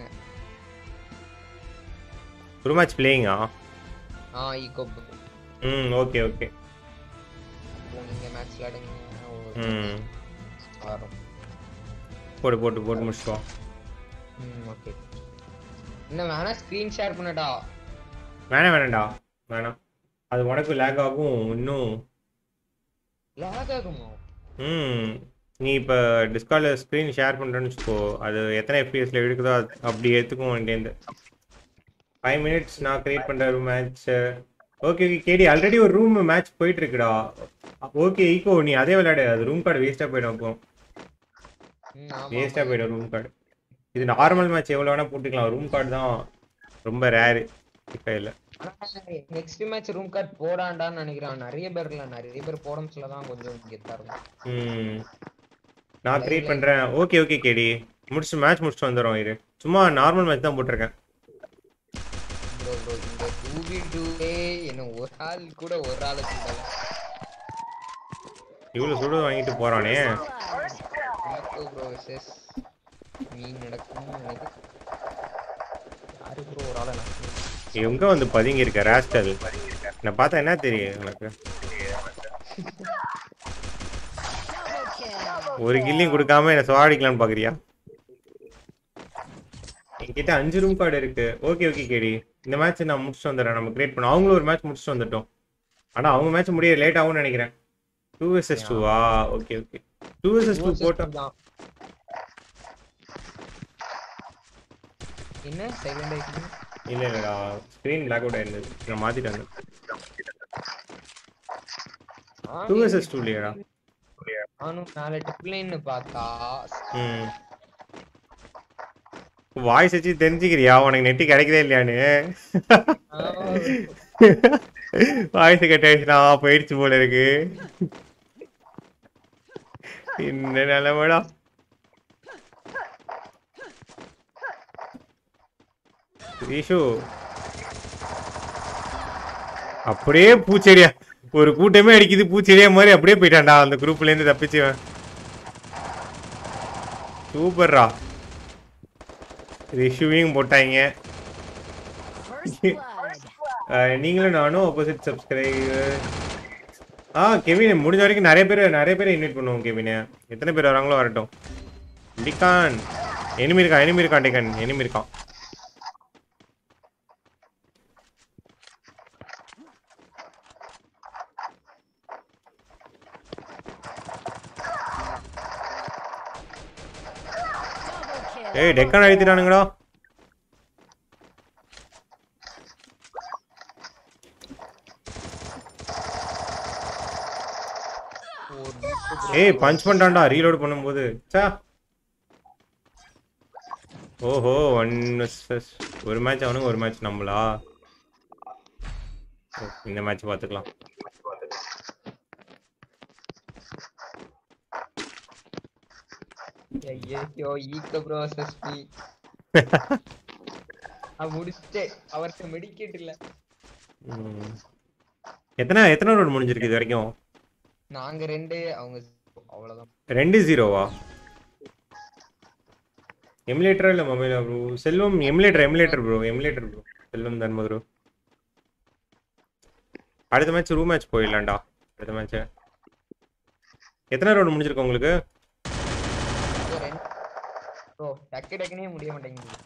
ரூம் மேட்ச் பிளேயிங்கா? ஆ ஈகோ ம் ஓகே ஓகே நீங்க மேட்ச் விளையாடுங்க. ம் வரும் போடு போட்டு போட்டு முடிச்சிட்டோம். ம் ஓகே. என்ன வேணா ஸ்கிரீன் ஷேர் பண்ணடா? வேணாம் வேணாம்டா வேணாம். அது உனக்கு லேக் ஆகும் இன்னும். லேக் ஆகுமா? ம் நீ இப்போ டிஸ்கார்டில் ஸ்க்ரீன் ஷேர் பண்ணுறேன்னு வச்சுக்கோ, அது எத்தனை எஃப்பிஎஸ்ல எடுக்குதோ அது அப்படி எடுத்துக்கும் வேண்டியது. ஃபைவ் மினிட்ஸ் நான் கிரியேட் பண்ணுற ஒரு match. Okay okay KD already ஒரு ரூம் மேட்ச் போயிட்டு இருக்குடா. ஓகே ஈகோ நீ அதே விளையாடு. அது ரூம் கார்டு வேஸ்ட்டாக போயிடும். அப்போ வேஸ்ட்டாக போயிடும் ரூம் கார்டு. இது நார்மல் மேட்ச் எவ்வளோ வேணால் போட்டுக்கலாம். ரூம் கார்டு தான் ரொம்ப ரேரு இப்போ இல்லை. நெக்ஸ்ட் மேட்ச் ரூம் கார்டு போடாண்டான்னு நினைக்கிறான். நிறைய பேர் இல்லை, நிறைய பேர் போடம்ஸ்ல தான் கொஞ்சம் கெத்தா இருக்கும். ம் நான் கிரியேட் பண்ணுறேன். ஓகே ஓகே கேடி முடிச்சு மேட்ச் முடிச்சுட்டு வந்துடும். இது சும்மா நார்மல் மேட்ச் தான் போட்டிருக்கேன். ப்ரோ ப்ரோ இந்த டூ வி டூ என்ன ஒரு ஆள் கூட ஒரு ஆள் வச்சுக்கல. இவ்வளோ சுடு வாங்கிட்டு போகிறானே. ப்ரோ விசஸ் மீன் நடக்கும் எனக்கு. யாரு ப்ரோ ஒரு ஆளை எங்கே வந்து பதுங்கி இருக்க ராஸ்டல்? நான் பார்த்தா என்ன தெரியும் எனக்கு? ஒரு கில்லியும் கொடுக்காம என்ன சுவாடிக்கலான்னு பார்க்குறியா? என்கிட்ட அஞ்சு ரூம் கார்டு இருக்கு. ஓகே ஓகே கேடி இந்த மேட்ச் நான் முடிச்சுட்டு வந்துடுறேன். நம்ம கிரியேட் பண்ணோம். அவங்களும் ஒரு மேட்ச் முடிச்சுட்டு வந்துட்டோம். ஆனால் அவங்க மேட்ச் முடிய லேட் ஆகும்னு நினைக்கிறேன். டூ எஸ்எஸ் டூவா? Okay okay two SS two போட்டோம். என்ன சைலண்ட் ஆயிடுச்சு? இல்லை இல்லைடா ஸ்க்ரீன் பிளாக் அவுட் ஆயிருந்தது. நான் மாற்றிட்டு வந்தேன். டூ எஸ்எஸ் டூ இல்லையாடா? நானும் மேலே டிப்ளைன்னு பார்த்தா ம் வாய்ஸ் வச்சு தெரிஞ்சுக்கிறியா உனக்கு நெட்டு கிடைக்கதே இல்லையான்னு? வாய்ஸ் கட் ஆயிடுச்சுனா போயிடுச்சு போல இருக்கு. என்ன நிலைமைடா. ஈஷு அப்படியே பூச்செடியா ஒரு கூட்டமே அடிக்குது பூச்செடியா மாதிரி அப்படியே போயிட்டான்டா அந்த குரூப்ல இருந்து தப்பிச்சுவன். சூப்பர்ரா. ரிஷுவையும் போட்டாங்க. நீங்களும் நானும் ஆப்போசிட் சப்ஸ்கிரைபர். ஆ கெவின் முடிஞ்ச வரைக்கும் நிறைய பேர் நிறைய பேர் இன்வைட் பண்ணுவோம். கெவின் எத்தனை பேர் வராங்களோ வரட்டும். டிகான் எனிமி இருக்கான் எனிமி இருக்கான் டிகான் எனிமி இருக்கான். ஏய் டெக்கான் அழுத்திட்டானுங்கடா. ஏய் பஞ்ச் பண்ணிட்டான்டா ரீலோட் பண்ணும்போது. சா ஓஹோ ஒன் ஒரு மேட்ச் அவனுங்க ஒரு மேட்ச் நம்மளா. இந்த மேட்ச் பார்த்துக்கலாம். ஐயோ ஈக்க ப்ரோ எஸ்எஸ்பி அவ முடிச்சிட்டே அவர்ட்ட மெடிக்கேட் இல்ல. எத்தனை எத்தனை ரவுண்ட் முடிஞ்சிருக்கு இது வரைக்கும்? நாங்க ரெண்டு அவங்க அவ்வளவுதான். ரெண்டு ஜீரோவா? எமுலேட்டரா இல்ல மொபைலா bro? Selvam emulator emulator bro emulator bro Selvam தன்ம ப்ரோ. அடுத்த மேட்ச் ரூம் மேட்ச் போயிடலாம்டா. அடுத்த மேட்ச் எத்தனை ரவுண்ட் முடிஞ்சிருக்கு உங்களுக்கு? ப்ரோ டக்கு டக்குனே முடிய மாட்டேங்குது.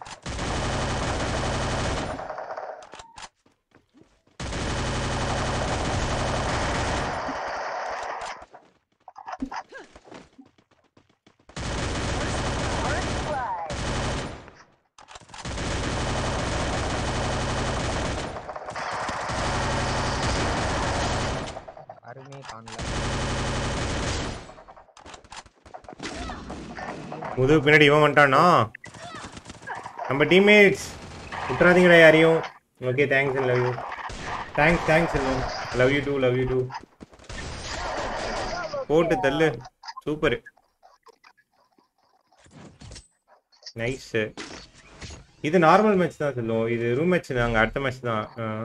அருமே காணல. முதுகு பின்னாடி இவன் வந்துட்டானா? நம்ம டீம்மேட்ஸ் விட்டுறாதீங்கடா யாரையும். Okay thanks and love you. Thanks thanks Selvam. Love you too love you too. போட்டு தள்ளு. Super nice. இது நார்மல் மேட்ச் தான் செல்வம். இது ரூம் மேட்ச் நாங்கள் அடுத்த மேட்ச் தான்.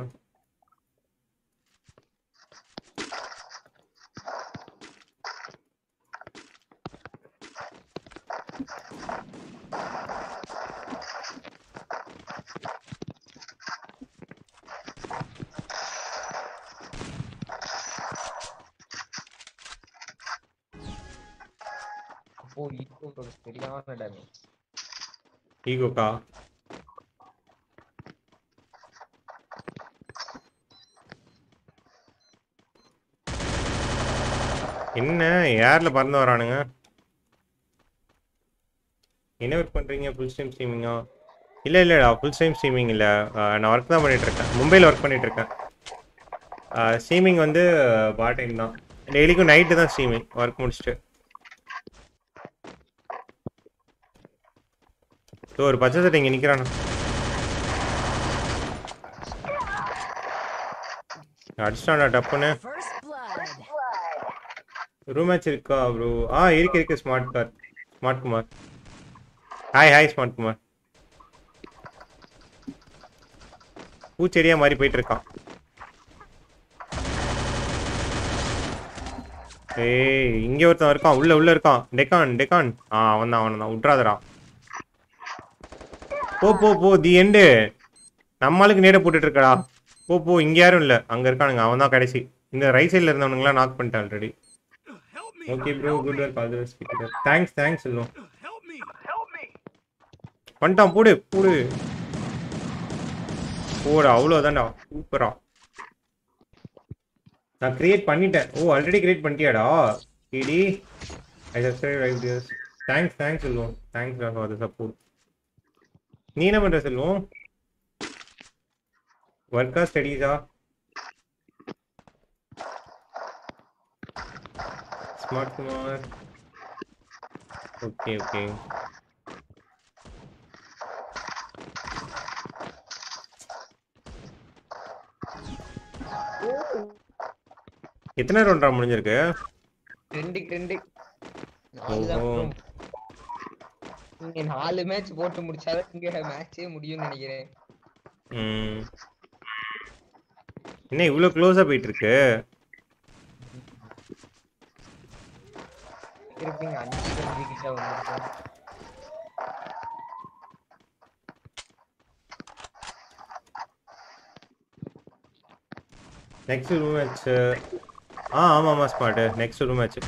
ஓ ஈகோ ப்ரோ சரியான டேமேஜ். ஈகோக்கா? என்ன ஏர்ல பறந்து வரானுங்க? என்ன ஒர்க் பண்றீங்க? ஃபுல் டைம் ஸ்ட்ரீமிங்கா? இல்லை இல்லைடா ஃபுல் டைம் ஸ்ட்ரீமிங் இல்லை. நான் ஒர்க் தான் பண்ணிட்டு இருக்கேன். மும்பையில் ஒர்க் பண்ணிட்டு இருக்கேன். ஸ்ட்ரீமிங் வந்து பார்ட் டைம் தான். டெய்லிக்கும் நைட்டு தான் ஸ்ட்ரீமிங் ஒர்க் முடிச்சுட்டு. ஸோ ஒரு பச்சை சட்டை இங்கே நிற்கிறானா? அடிச்சிட்டான்டா டப்புன்னு. ரூம் மேட்ச் இருக்கா ப்ரோ? ஆ இருக்கு இருக்கு. Smart car smart Kumar. Hi hi smart Kumar. பூச்செடியா மாதிரி போயிட்டு இருக்கான். ஏய் இங்கே ஒருத்தன் இருக்கான். உள்ள உள்ள இருக்கான். டெக்கான் டெக்கான். ஆ அவன் தான் அவன் தான். விட்றாதடா. போ போ போ தி எண்டு. நம்மளுக்கு நேட போட்டுட்டு இருக்கடா. போ போ இங்க யாரும் இல்லை. அங்கே இருக்கானுங்க. அவன் தான் கடைசி. இந்த ரைட் சைடில் இருந்தவனுங்களாம் நாக் பண்ணிட்டேன் already. Okay bro good work all the best. Thanks thanks சொல்லுவோம். பண்ணிட்டான். போடு போடு போடா. அவ்வளோதான்டா. சூப்பரா. நான் கிரியேட் பண்ணிட்டேன். ஓ ஆல்ரெடி கிரியேட் பண்ணிட்டியாடா? கிடி I subscribe like this. Thanks thanks சொல்லுவோம். Thanks for the support. நீ என்ன பண்ற செல்வம்? ஒர்க்கா ஸ்டடீஸா? ஸ்மார்ட் குமார். Okay okay. எத்தனை ரவுண்டா முடிஞ்சிருக்கு? ரெண்டு ரெண்டு நாலு தான். நீங்க நாலு மேட்ச் போட்டு முடிச்சாதான் இங்க மேட்சே முடியும்னு நினைக்கிறேன். ம் என்ன இவ்வளோ க்ளோஸாக போயிட்டு இருக்கு? இருப்பீங்க அஞ்சு அஞ்சு கிட்ட வந்துருக்கோம். Next room match. ஆ ஆமாம் ஆமாம் smart. Next room match.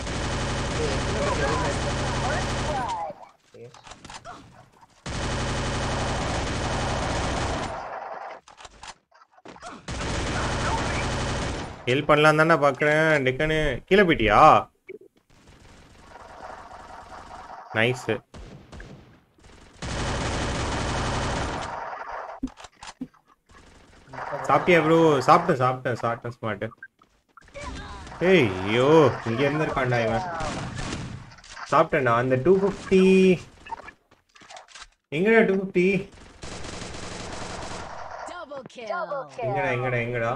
Help பண்ணலாம் தானே பார்க்குறேன். டெக்கனு கீழே போயிட்டியா? நைஸு. சாப்பிட்டியா ப்ரோ? சாப்பிட்டேன் சாப்பிட்டேன் சாப்பிட்டேன் ஸ்மார்ட்டு. ஏய் ஐயோ இங்கே இருந்திருக்காண்டா இவன். சாப்பிட்டேன்டா. அந்த டூ ஃபிஃப்டி எங்கடா? டூ ஃபிஃப்டி எங்கடா எங்கடா எங்கடா?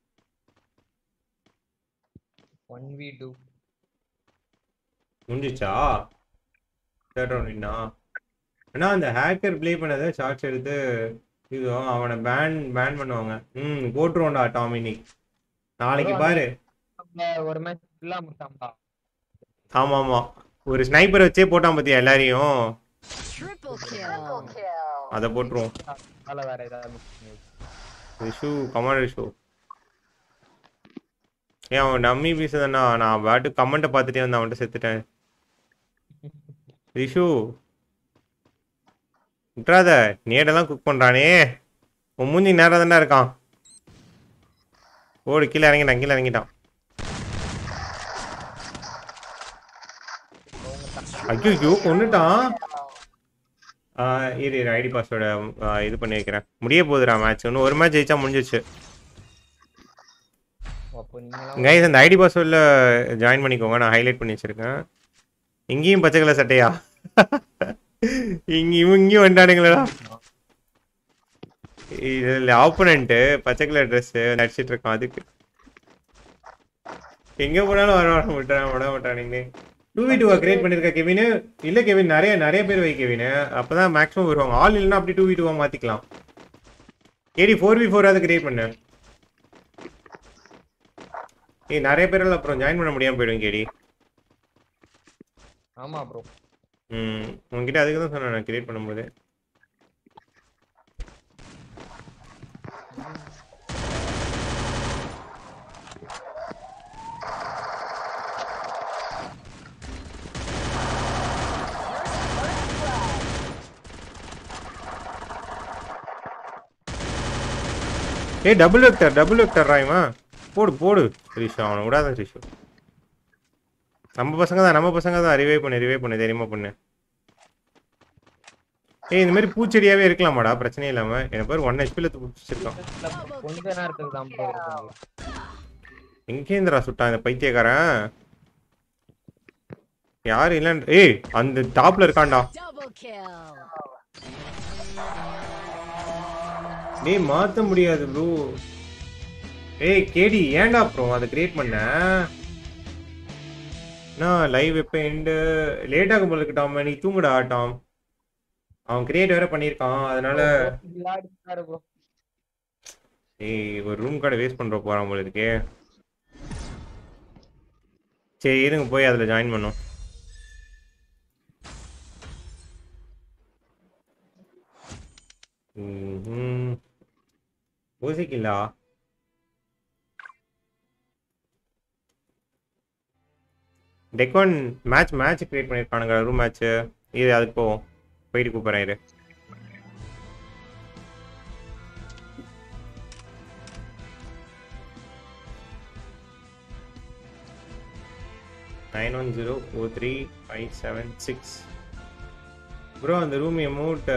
ஒன் வி டூ முடிஞ்சிச்சா? தேர்ட் ரவுண்ட்னா அண்ணா அந்த ஹேக்கர் ப்ளே பண்ணதை ஷார்ட்ஸ் எடுத்து இது அவனை பேன் பேன் பண்ணுவாங்க. ம் போட்டுருவோம்டா டாமினி நாளைக்கு பாரு. ஒரு மேட்ச் ஃபுல்லா முடிச்சாம்பா. ஆமா ஆமா ஒரு ஸ்னைப்பர் வச்சே போட்டான் பாத்தியா எல்லாரையும். அதை போட்டுருவோம். வேற ஏதாவது ரிஷு கமாண்ட் ரிஷு. ஏன் அவன் டம்மி பீஸ் தானா? நான் பாட்டு கமெண்ட்டை பார்த்துட்டே வந்து அவன்கிட்ட செத்துட்டேன். ரிஷு விட்றாத. நேடெல்லாம் குக் பண்ணுறானே. உன் மூஞ்சி நேரம் தானே இருக்கான். ஓடு கீழே இறங்கிட்டான் கீழே இறங்கிட்டான். ஐயோ கொண்டுட்டான். இரு இரு ஐடி பாஸ்வேர்டை இது பண்ணி வைக்கிறேன். முடிய போகுதுடா மேட்ச். இன்னும் ஒரு மேட்ச் ஜெயிச்சா முடிஞ்சிச்சு. கைஸ் அந்த ஐடி பாஸ்வேர்டில் ஜாயின் பண்ணிக்கோங்க. நான் ஹைலைட் பண்ணி வச்சுருக்கேன். இங்கேயும் பச்சை கலர் சட்டையா? இங்க இவங்க இங்கேயும் வந்துட்டானுங்களா? இதில் ஆப்போனண்ட்டு பச்சை கலர் ட்ரெஸ்ஸு நடிச்சிட்டு இருக்கான். அதுக்கு எங்கே போனாலும் வர வர விட்டான் விட மாட்டானுங்க. டூ வி டூவா கிரியேட் பண்ணியிருக்கா கெவின்? இல்லை கெவின் நிறைய நிறைய பேர் வை கெவின். அப்போ தான் மேக்ஸிமம் வருவாங்க. ஆள் இல்லைன்னா அப்படி டூ வி டூவா மாற்றிக்கலாம். ஏடி ஃபோர் வி ஃபோராவது கிரியேட் பண்ணு. ஏய் நிறைய பேரால் அப்புறம் ஜாயின் பண்ண முடியாமல் போயிடும் கேடி. ஆமா ப்ரோ. ம் உங்ககிட்ட அதுக்கு தான் சொன்னேன் நான் கிரியேட் பண்ணும்போது. ஏ டபுள் வெக்டர் டபுள் வெக்டர் ராய்மா போடு போடு. ரிஷு அவனை விடாத ரிஷு. நம்ம பசங்க தான் நம்ம பசங்க தான். ரிவைவ் பண்ணு ரிவைவ் பண்ணு தெரியுமா பண்ணு. ஏய் இந்த மாதிரி பூச்செடியாவே இருக்கலாமாடா பிரச்சனை இல்லாம? எனக்கு பேர் ஒன் ஹெச்பியில் பிடிச்சிருக்கான். கொஞ்ச நேரத்துக்கு தான் ப்ரோ இருக்கும். எங்கேந்திரா சுட்டான் இந்த பைத்தியக்காரன்? யாரு இல்லைன்னு? ஏய் அந்த டாப்ல இருக்கான்டா. டேய் மாத்த முடியாது ப்ரோ. ஏய் கேடி ஏன்டா அப்புறம் அதை கிரியேட் பண்ண? நான் லைவ் எப்போ எண்டு லேட்டாக போல இருக்கட்டாம். நீ தூங்குடா ஆட்டாம். அவன் கிரியேட் வேற பண்ணியிருக்கான் அதனால. ஏய் ஒரு ரூம் கார்டை வேஸ்ட் பண்ணுற போகிறான் போல இருக்கே. சரி இருங்க போய் அதில் ஜாயின் பண்ணோம். ம் யோசிக்கலா? டெக்கான் மேட்ச் மேட்ச் கிரியேட் பண்ணியிருக்கானுங்க ரூம் மேட்ச்சு. இது அதுக்கு போவோம். போயிட்டு கூப்பிட்றேன் இரு. Nine one zero four three five seven six. Bro அந்த ரூம் எமௌண்ட்.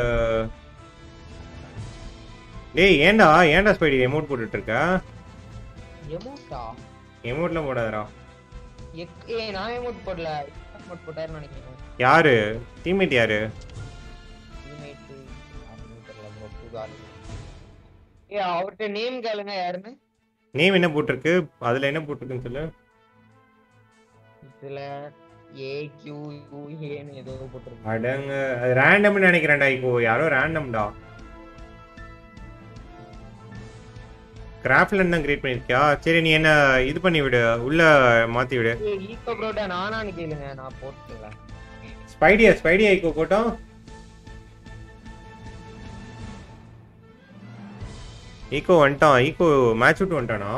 டேய் ஏன்டா ஏன்டா ஸ்பைடி எமௌண்ட் போட்டுட்டு இருக்க? எமௌண்டா? எமௌண்ட்லாம் போடாதடா. ஏய் நான் எமௌண்ட் போடல. எமௌண்ட் போட்டாருன்னு நினைக்கிறேன். யாரு டீம்மேட்? யாரு டீம்மேட்? யாருன்னு தெரியல ப்ரோ. புகார். ஏய் அவர்ட்ட நேம் கேளுங்க யாருன்னு. நேம் என்ன போட்டுருக்கு? அதுல என்ன போட்டுருக்குன்னு சொல்லு. இதுல ஏ கியூ யூ ஏன்னு ஏதோ போட்டுருக்கு. அடங்க அது ரேண்டம்னு நினைக்கிறேன்டா. இப்போ யாரோ ரேண்டம்டா. கிராஃப்ட்லேருந்து தான் கிரியேட் பண்ணியிருக்கியா? சரி நீ என்ன இது பண்ணி விடு, உள்ள மாற்றி விடு. ஈகோ ப்ரோட்ட நானான்னு கேளுங்க, நான் போட்டுக்கிறேன். ஸ்பைடியா ஸ்பைடியா ஈகோ போட்டோம். ஈகோ வந்துட்டான். ஈகோ மேட்ச் விட்டு வந்துட்டானா?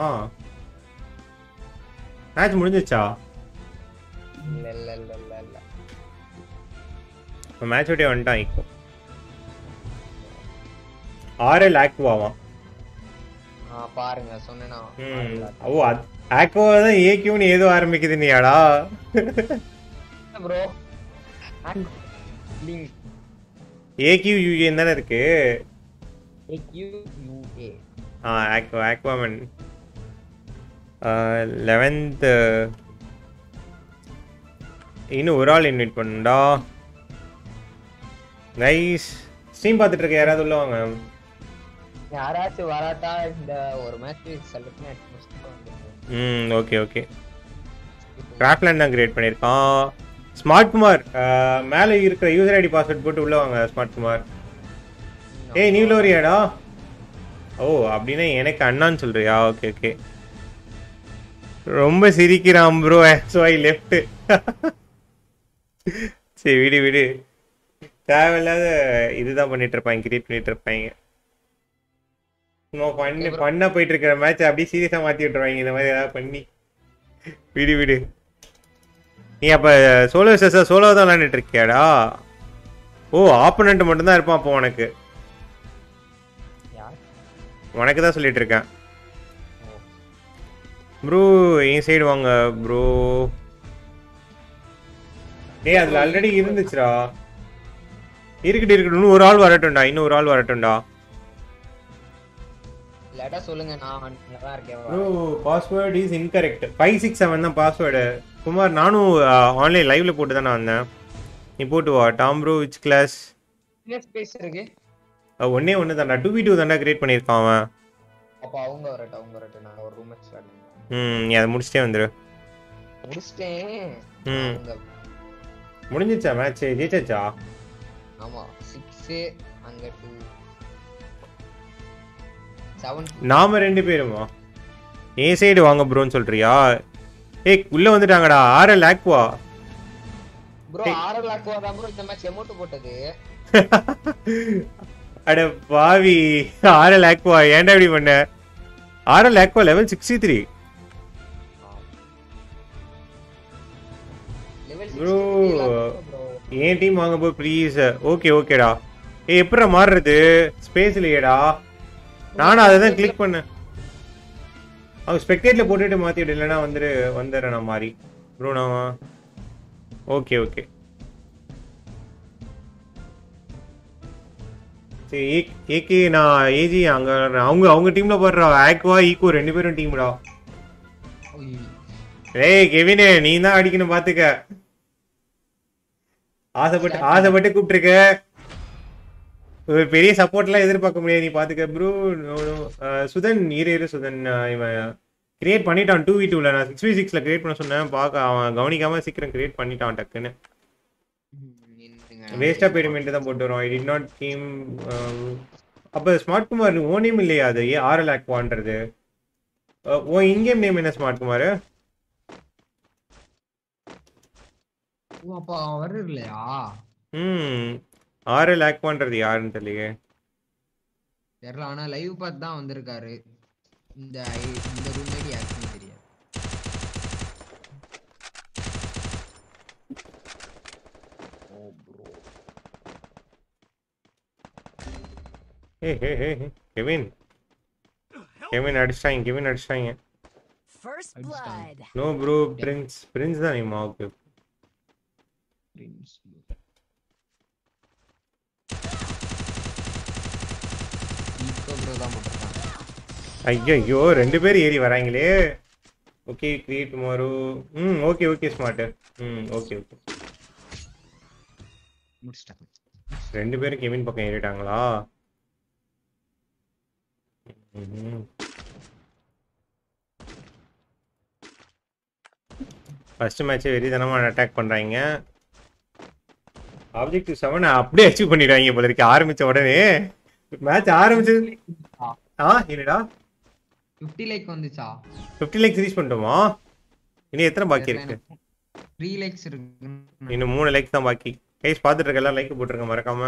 மேட்ச் முடிஞ்சிச்சா? இல்ல இல்ல இல்ல இல்ல இல்ல மேட்ச் விட்டே வந்துட்டான் ஈகோ. ஆறு லாக்வாவா? ஆ பாருங்க சொன்னேனா. ம் ஓ ஆக்வா தான் ஏக்யூன்னு ஏதோ ஆரம்பிக்குது நீயாடா? ப்ரோ லிங்க் ஏக்யூ யூஏ தானே இருக்கு. ஏக்யூ யூஏ ஆ ஆக்வா ஆக்வாமன் லெவன்த். இன்னும் ஒரு ஆள் இன்வைட் பண்ணா. கைஸ் ஸ்ட்ரீம் பார்த்துட்டு இருக்க யாராவது உள்ள வாங்க. யாராச்சும் வராட்டா இந்த ஒரு மேட்ச் செலக்ட் பண்ணி. ம் ஓகே ஓகே. கிராஃப்ட்லேண்ட் தான் கிரியேட் பண்ணியிருக்கான். ஸ்மார்ட் குமார் மேலே இருக்கிற யூசர் ஐடி பாஸ்வேர்ட் போட்டு உள்ள வாங்க. ஸ்மார்ட் குமார் ஏய் நீ உள்ள வரியாடா? ஓ அப்படின்னா எனக்கு அண்ணான்னு சொல்றியா? Okay okay. ரொம்ப சிரிக்கிறான் ப்ரோ. So I left. சரி விடு விடு. தேவையில்லாத இதுதான் பண்ணிட்டு இருப்பாங்க, கிரியேட் பண்ணிட்டு இருப்பாங்க. பண்ண பண்ண போயிட்டு இருக்கிற மேட்ச் அப்படியே சீரியஸா மாத்தி விட்டுருவாங்க இந்த மாதிரி ஏதாவது பண்ணி. விடு விடு. நீ அப்ப சோலோ செஸ் சோலோ தான் விளையாண்டுட்டு இருக்கியாடா? ஓ ஆப்போனன்ட் மட்டும் தான் இருப்பான் அப்போ உனக்கு. உனக்கு தான் சொல்லிட்டு இருக்கேன் ப்ரோ. என் சைடு வாங்க ப்ரோ. டேய் அதுல ஆல்ரெடி இருந்துச்சுடா. இருக்கட்டும் இருக்கட்டும். இன்னும் ஒரு ஆள் வரட்டும்டா. இன்னும் ஒரு ஆள் வரட்டும்டா. லெட்டா சொல்லுங்க, நான் நல்லா இருக்கேன் bro. Password is incorrect. Five six seven தான் பாஸ்வேர்டு. குமார் நானும் ஆன்லைன் லைவ்ல போட்டு தானே வந்தேன். நீ போட்டு வா. Tom bro which class? என்ன ஸ்பேஸ் இருக்கு? ஒன்னே ஒன்று தான்டா. டூ வி டூ தான்டா கிரியேட் பண்ணியிருக்கான் அவன். அப்போ அவங்க வரட்டும் அவங்க வரட்டும். நான் ஒரு ரூம் ஸ்டார்ட் பண்ணுறேன். ம் நீ அதை முடிச்சிட்டே வந்துடு. முடிச்சிட்டேன். ம் முடிஞ்சிச்சா மேட்ச்? ஜெயிச்சாச்சா? ஆமா சிக்ஸ் அங்க டூ செவன். நாம ரெண்டு பேருமா? ஏ சைடு வாங்க ப்ரோன்னு சொல்றியா? ஏய் உள்ள வந்துட்டாங்கடா. ஆறு லாக்வா ப்ரோ. ஆறு லாக்வா தான் ப்ரோ இந்த மேட்ச் எமோட் போட்டது. அட பாவி. ஆறு லாக்வா ஏன்டா இப்படி பண்ண? ஆறு லாக்வா லெவல் சிக்ஸ்டி த்ரீ ப்ரோ. ஏன் டீம் வாங்க போ ப்ளீஸ். ஓகே ஓகேடா. ஏ எப்படா மாறுறது? ஸ்பேஸ் இல்லையேடா. நானும் அதை தான் கிளிக் பண்ணேன். அவன் ஸ்பெக்டேட்ல போட்டுட்டு மாற்றி விடு. இல்லைன்னா வந்துட்டு வந்துடுறேன் நான் மாறி ப்ரோ. நான் ஓகே ஓகே. சரி ஏகே நான் ஏஜி அங்கே அவங்க அவங்க டீமில் போடுறா. ஆக்வா ஈகோ ரெண்டு பேரும் டீம்டா. ஏய் கெவினே நீ தான் அடிக்கணும் பார்த்துக்க. ஆசைப்பட்டு ஆசைப்பட்டு கூப்பிட்டுருக்க. ஒரு பெரிய சப்போர்ட்லாம் எதிர்பார்க்க முடியாது. நீ பார்த்துக்க ப்ரோ. சுதன் இரு இரு சுதன். இவன் கிரியேட் பண்ணிட்டான் டூ வி டூவில். நான் சிக்ஸ் வி சிக்ஸில் கிரியேட் பண்ண சொன்னேன். பார்க்க அவன் கவனிக்காம சீக்கிரம் கிரியேட் பண்ணிட்டான் டக்குன்னு. வேஸ்ட்டாக போயிடுமெண்ட்டு தான் போட்டு வரோம். I did not team. அப்போ ஸ்மார்ட் குமார் ஓ நேம் இல்லையா? அது ஏ ஆர் லாக்வான்றது ஓ இன்கேம் நேம் என்ன ஸ்மார்ட் குமார்? அப்பா வர்றது இல்லையா? ம் ஆறு லேக் பண்றது யாருன்னு தெரியலையே. தெரியல. ஆனா லைவ் பார்த்து தான் வந்திருக்காரு. இந்த இந்த ரூம் ஐடி ஆக்சுவலி தெரியாது. Oh bro. Hey hey hey Kevin Kevin அடிச்சாங்க. கெவின் அடிச்சாங்க. First blood. No bro. Prince Prince தான் நேம். Okay Prince. ஐயோ ரெண்டு பேரும் ஏறி வராங்களே. Okay create tomorrow. ம் ஓகே ஓகே ஸ்மார்ட். ம் ஓகே ஓகே. முடிச்சிட்டாங்க. ரெண்டு பேரும் கெவின் பக்கம் ஏறிட்டாங்களா? ஃபர்ஸ்ட் மேட்சே வெறித்தனமாக அட்டாக் பண்ணுறாங்க. ஆப்ஜெக்டிவ் செவன் அப்படியே அச்சீவ் பண்ணிடுவாங்க போல இருக்கு. ஆரம்பித்த உடனே மேட்ச் ஆரம்பிச்சது. ஆ என்னடா fifty லைக் வந்துச்சா fifty லைக்ஸ் ரீச் பண்ணிட்டோமா? இனி எத்தனை பாக்கி இருக்கு? three லைக்ஸ் இருக்கு. இன்னும் மூணு லைக்ஸ் தான் பாக்கி. கைஸ் பார்த்துட்டு இருக்க எல்லாம் லைக் போட்டுருங்க மறக்காம.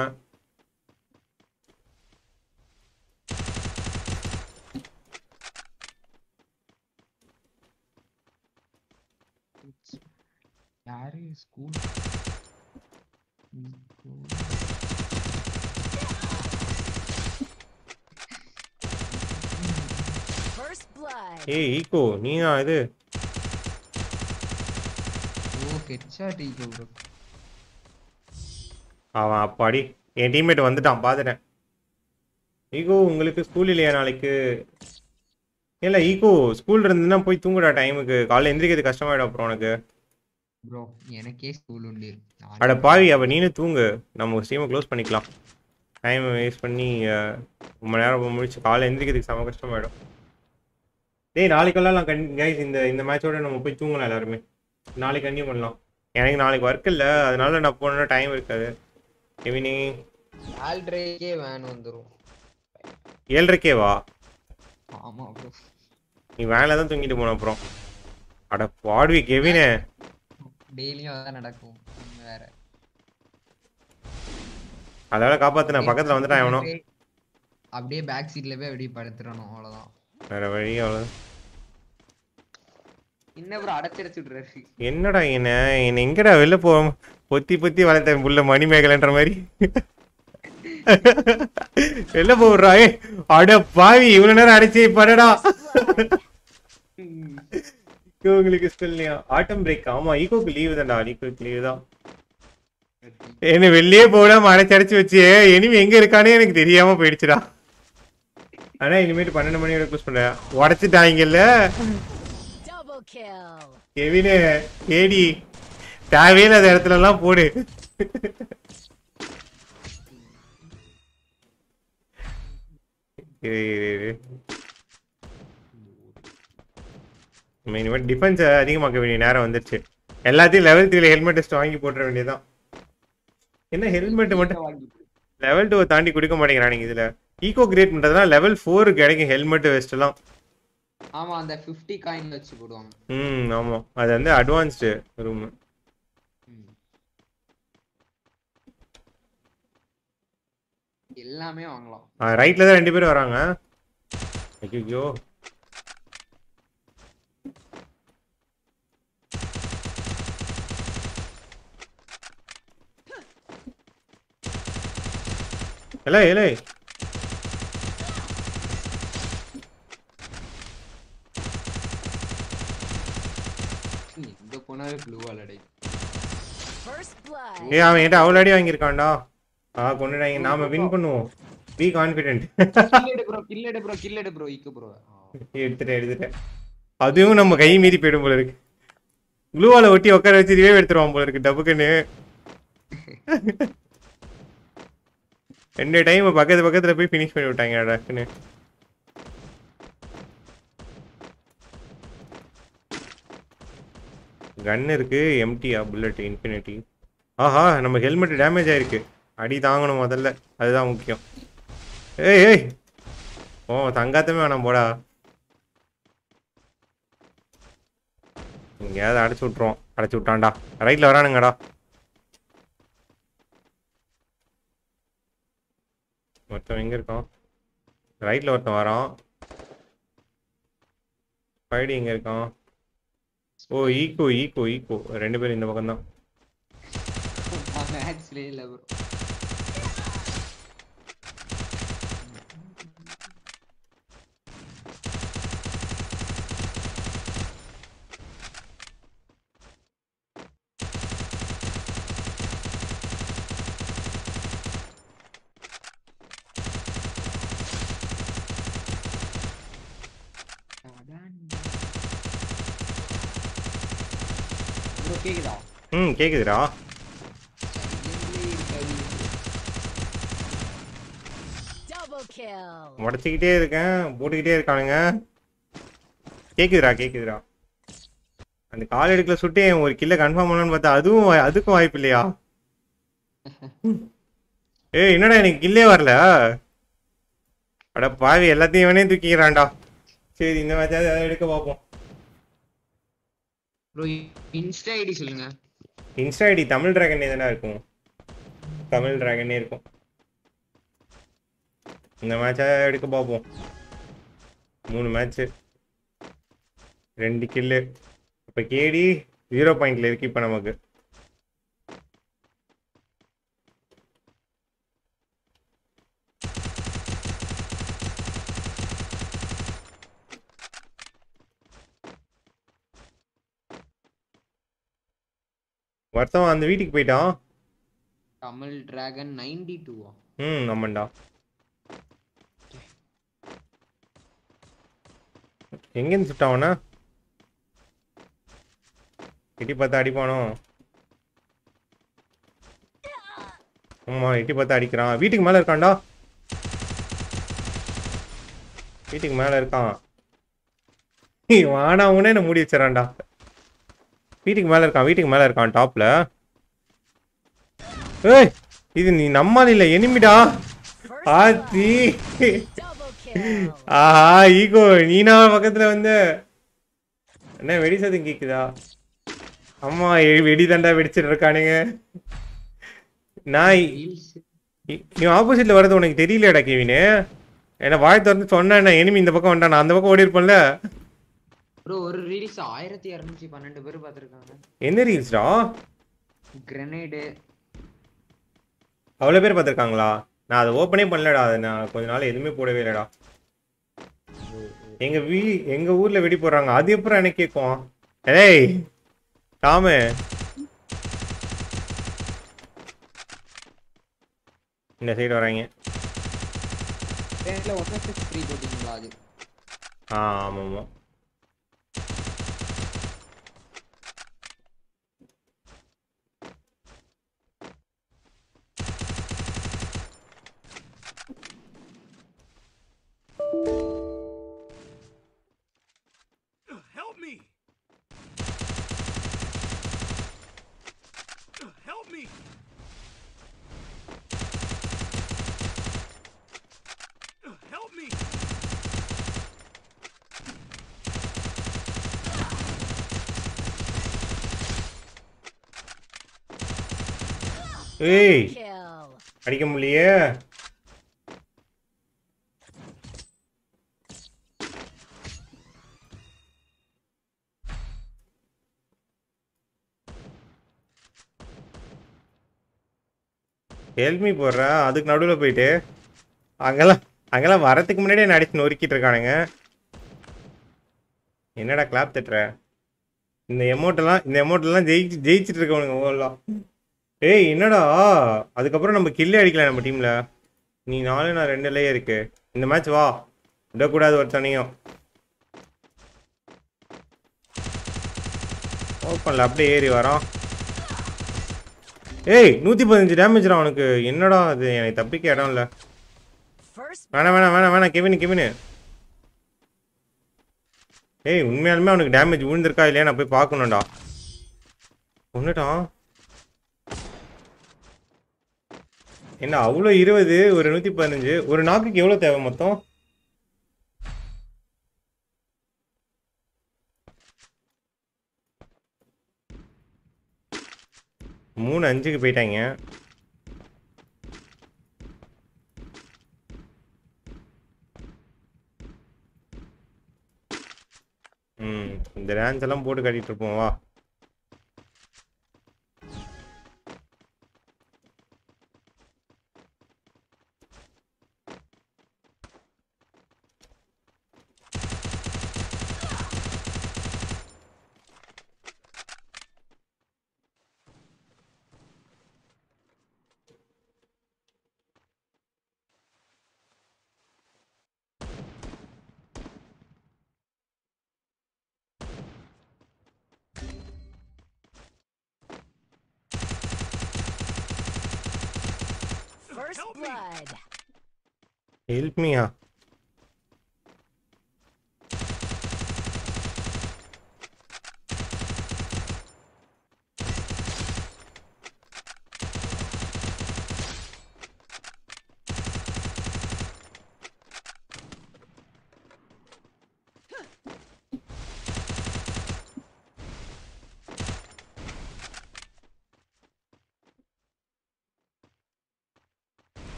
யாரு ஸ்கூல் First blood. ஏய் ஈகோ நீயா இது? Oh headshot ego bro. அவன் அப்பாடி என் டீம்மேட் வந்துட்டான் பார்த்துட்டேன். ஈகோ உங்களுக்கு ஸ்கூல் இல்லையா நாளைக்கு? இல்லை ஈகோ ஸ்கூல் இருந்துன்னா போய் தூங்குடா டைமுக்கு. காலையில் எந்திரிக்கிறது கஷ்டமாயிடும் அப்புறம் உனக்கு. ப்ரோ எனக்கே ஸ்கூல் உண்டு. அட பாவி அப்போ நீனு தூங்கு. நம்ம ஸ்ட்ரீமை க்ளோஸ் பண்ணிக்கலாம். டைம் வேஸ்ட் பண்ணி ரொம்ப நேரம் முடிச்சு காலையில் எந்திரிக்கிறதுக்கு செம கஷ்டமாயிடும். டேய் நாளைக்கெல்லாம் நான் கண் கைஸ் இந்த இந்த மேட்சோட நம்ம போய் தூங்கலாம் எல்லாருமே. நாளைக்கு கண்டினியூ பண்ணலாம். எனக்கு நாளைக்கு ஒர்க் இல்லை அதனால நான் போனோன்னா டைம் இருக்காது. ஈவினிங் ஏழ்ரைக்கே வேன் வந்துடும். ஏழரைக்கே வா. ஆமா ப்ரோ நீ வேனில் தான் தூங்கிட்டு போன அப்புறம். அட பாடுவி கெவினே. டெய்லியும் அதான் நடக்கும் வேற. அதனால காப்பாத்தின பக்கத்துல வந்துட்டான் எவனோ. அப்படியே பேக் சீட்ல போய் அப்படியே படுத்துறணும் அவ்வளவுதான். வேற வழி அவ்வளவு. என்ன ப்ரோ அடைச்சிரச்சு விடுறாரு. என்னடா என்ன என்ன எங்கடா வெளில போ பொத்தி பொத்தி வளர்த்த புள்ள மணிமேகலைன்ற மாதிரி வெளில போடுறா. அட பாவி இவ்வளவு நேரம் அடைச்சி படடா. உங்களுக்கு ஸ்கூல்லையா ஆட்டம் பிரேக்? ஆமா ஈகோக்கு லீவு தான்டா. ஈகோக்கு லீவு தான். என்ன வெளியே போடாம அடைச்சு அடைச்சு வச்சு இனிமே எங்க இருக்கானே எனக்கு தெரியாம போயிடுச்சுடா. ஆனா இனிமேட்டு பன்னெண்டு மணி வரை க்ளோஸ் பண்ண உடைச்சிட்டாங்கல்ல. கெவினு ஏடி தேவையில்லாத இடத்துல எல்லாம் போடு. டிஃபென்ஸ் அதிகமாக்க வேண்டிய நேரம் வந்துருச்சு. எல்லாத்தையும் லெவல் த்ரீல ஹெல்மெட் டெஸ்ட் வாங்கி போட்டுற வேண்டியதான். என்ன ஹெல்மெட் மட்டும் லெவல் டூ தாண்டி கொடுக்க மாட்டேங்கிறானுங்க இதுல. ஈகோ கிரியேட் பண்றதுனா லெவல் ஃபோர் கிடைக்கும் ஹெல்மெட் வெஸ்ட் எல்லாம். ஆமா அந்த fifty காயின் வச்சு போடுவாங்க. ம் ஆமா அது வந்து அட்வான்ஸ்டு ரூம். எல்லாமே வாங்கலாம். ரைட்ல தான் ரெண்டு பேரும் வராங்க. ஐயோ ஏலே ஏலே இந்த போனாவே ப்ளூ வாலடை. ஏய் அவன் என்கிட்ட அவ்வளோ அடி வாங்கியிருக்கான்டா. ஆ கொண்டுடாங்க நாம வின் பண்ணுவோம். Be confident. கில் எடு ப்ரோ கில் எடு ப்ரோ கில் எடு ப்ரோ ஈக்கு ப்ரோ. எடுத்துட்டேன் எடுத்துட்டேன். அதுவும் நம்ம கை மீறி போயிடும் போல இருக்கு. க்ளூவால ஒட்டி உட்கார வச்சு இதுவே எடுத்துருவான் போல இருக்கு டபுக்குன்னு. ரெண்டு டைம் பக்கத்து பக்கத்துல போய் ஃபினிஷ் பண்ணி விட்டாங்க டக்குன்னு. கன் இருக்கு எம்டியா புல்லட் இன்ஃபினிட்டி. ஆஹா நம்ம ஹெல்மெட் டேமேஜ் ஆயிருக்கு. அடி தாங்கணும் முதல்ல அதுதான் முக்கியம். ஏய் ஏய் ஓ தங்காத்தமே வேணாம் போடா. எங்கேயாவது அடைச்சி விட்ருவோம். அடைச்சி விட்டான்டா. ரைட்ல வரானுங்கடா. ஒருத்தன் எங்க இருக்கான்? ரைட்ல ஒருத்தன் வரான். ஃபைடி எங்க இருக்கான்? ஓ ஈகோ ஈகோ ஈகோ ரெண்டு பேரும் இந்த பக்கம் தான். மேட்ச்ல இல்ல ப்ரோ. ப்ரோ கேக்குதா? ம் கேக்குதுடா. உடச்சிக்கிட்டே இருக்கேன் போட்டுக்கிட்டே இருக்கானுங்க. கேக்குதுடா கேக்குதுடா. அந்த கால் எடுக்கல சுட்டு ஒரு கில்ல கன்ஃபார்ம் பண்ணலான்னு பார்த்தா அதுவும் அதுக்கும் வாய்ப்பு இல்லையா? ஏய் என்னடா எனக்கு கில்லே வரல. அட பாவி எல்லாத்தையும் இவனே தூக்கிக்கிறான்டா. சரி இந்த மேட்ச் அதை எடுக்க பார்ப்போம். ப்ரோ இன்ஸ்டா ஐடி சொல்லுங்க. இன்ஸ்டா ஐடி தமிழ் டிராகனே தானே இருக்கும். தமிழ் டிராகனே இருக்கும். இந்த மேட்சை எடுக்க பார்ப்போம். மூணு மேட்ச்சு ரெண்டு கில்லு. இப்போ கேடி ஜீரோ பாயிண்ட்ல இருக்கு இப்போ நமக்கு. ஒருத்தவன் அந்த வீட்டுக்கு போயிட்டான். தமிழ் டிராகன் நைன்டி டூவா? ம் ஆமாண்டா. எங்கேருந்து சுட்டாவனா? எட்டி பார்த்தா அடிப்பானோ? ஆமா எட்டி பார்த்தா அடிக்கிறான். வீட்டுக்கு மேல இருக்கான்டா. வீட்டுக்கு மேல இருக்கான். வானா உனே என்ன மூடி வச்சிடறான்டா. வீட்டுக்கு மேல இருக்கான். வீட்டுக்கு மேல இருக்கான் டாப்ல. ஏய் இது நீ நம்மால் இல்ல எனிமிடா. ஆத்தி ஆஹா ஈகோ நீனா பக்கத்துல வந்து என்ன வெடி சத்தம் கேக்குதா? அம்மா வெடி தண்டா வெடிச்சிட்டு இருக்கானுங்க. நான் நீ ஆப்போசிட்ல வர்றது உனக்கு தெரியலடா கேவினு. என்ன வாய் திறந்து சொன்னா எனிமி இந்த பக்கம் வந்தா நான் அந்த பக்கம் ஓடி இருப்பேன்ல. ப்ரோ ஒரு ரீல்ஸ் ஆயிரத்தி இருநூற்றி பன்னெண்டு பேர் பார்த்திருக்காங்க. என்ன ரீல்ஸ்டா? கிரனேடு அவ்வளோ பேர் பார்த்துருக்காங்களா? நான் அதை ஓப்பனே பண்ணலடா. அதை நான் கொஞ்ச நாள் எதுவுமே போடவே இல்லைடா. எங்க வீ எங்க ஊர்ல வெடி போடுறாங்க. அது எப்பறம் எனக்கு கேட்கும். ஏய் டாமு இந்த சைடு வராங்க. ஆ ஆமா ஆமா. Help me! Help me! Help me! ஏய் அடிக்க முடியலையே. ஹெல்மி போடுறேன் அதுக்கு நடுவில் போயிட்டு அங்கெல்லாம் அங்கெல்லாம் வரத்துக்கு முன்னாடியே என்ன அடிச்சு நொறுக்கிட்டு இருக்கானுங்க. என்னடா கிளாப் தட்டுற? இந்த எமௌண்ட்டெல்லாம் இந்த எமௌண்ட்டெல்லாம் ஜெயிச்சு ஜெயிச்சுட்டு இருக்கவனுங்க ஓலாம். ஏய் என்னடா அதுக்கப்புறம் நம்ம கில்லே அடிக்கல நம்ம டீமில். நீ நாலு நான் ரெண்டுலேயே இருக்கு. இந்த மேட்ச் வா விடக்கூடாது ஒருத்தனையும். ஓப்பன்ல அப்படியே ஏறி வரான். ஏய் நூற்றி பதினஞ்சு டேமேஜ்ரா அவனுக்கு. என்னடா அது எனக்கு தப்பிக்க இடம் இல்லை. வேணாம் வேணாம் வேணாம் வேணாம் கெவினு கெவினு. ஏய் உண்மையாலுமே அவனுக்கு டேமேஜ் விழுந்திருக்கா இல்லையா நான் போய் பார்க்கணும்டா. ஒன்றுட்டான் என்ன அவ்வளோ இருபது ஒரு நூற்றி பதினஞ்சு ஒரு நாக்குக்கு எவ்வளோ தேவை மொத்தம்? மூணு அஞ்சுக்கு போயிட்டாங்க. ம் இந்த ரேஞ்ச் எல்லாம் போட்டு கட்டிட்டு இருப்போம் வா. First blood. Help me, huh?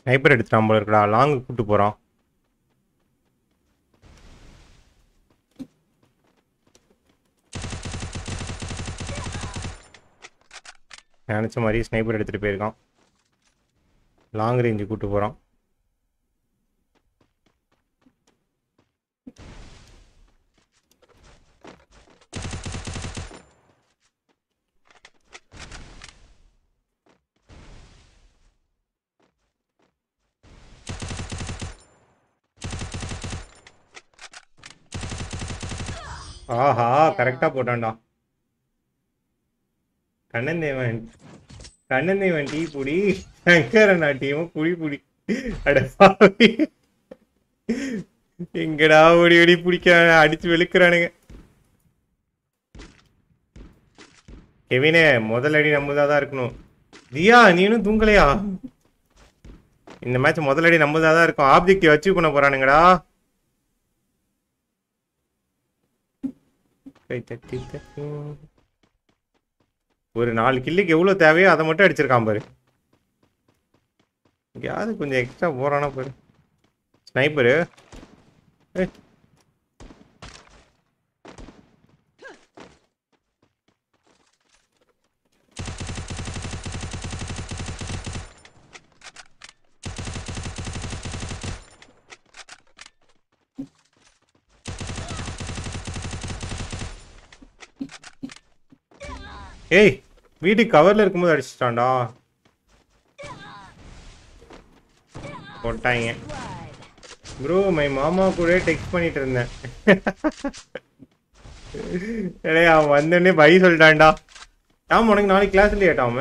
Sniper எடுத்துட்டான் போல இருக்குடா. லாங் கூட்டு போறான். நினச்ச மாதிரி ஸ்னைப்பர் எடுத்துகிட்டு போயிருக்கான். லாங் ரேஞ்சு கூட்டு போகிறான். ஆஹா கரெக்டாக போட்டான்டா. கண்ணந்தேவன் கண்ணந்தேவன் டீ புடி சங்கரண்ணா டீமும் புடி புடி. அட பாவி, எங்கடா ஓடி ஓடி பிடிக்கிறான, அடிச்சு வெளுக்கிறானுங்க. கெவினே முதல் அடி நம்மதான் தான் இருக்கணும். தியா நீனும் தூங்கலையா? இந்த மேட்ச் முதல் அடி நம்மதான் தான் இருக்கும். ஆப்ஜெக்டிவ் அச்சீவ் பண்ண போறானுங்கடா. கை தட்டி தட்டி ஒரு நாலு கில்லுக்கு எவ்வளோ தேவையோ அதை மட்டும் அடிச்சிருக்கான் பாரு. எங்கேயாவது கொஞ்சம் எக்ஸ்ட்ரா போறானா பாரு. ஸ்னைப்பரு ஏய் வீட்டுக்கு கவர்ல இருக்கும்போது அடிச்சிட்டான்டா. போட்டாங்க ப்ரோ. மை மாமா கூட டெக்ஸ்ட் பண்ணிட்டு இருந்தேன். அவன் வந்தோடனே பை சொல்லிட்டான்டா. டாம் உனக்கு நாளைக்கு கிளாஸ் இல்லையா டாம்?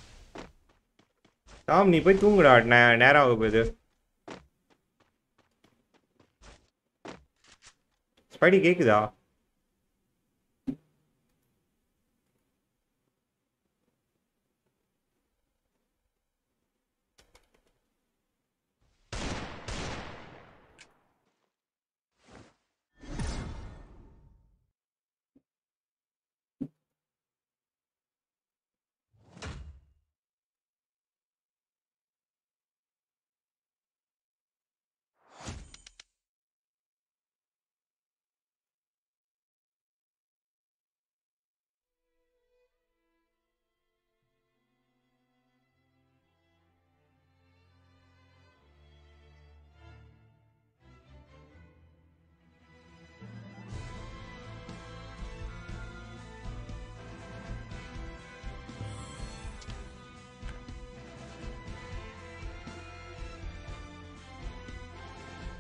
டாம் நீ போய் தூங்குடா, நேரம் ஆக போகுது. ஸ்பைடி கேக்குதா?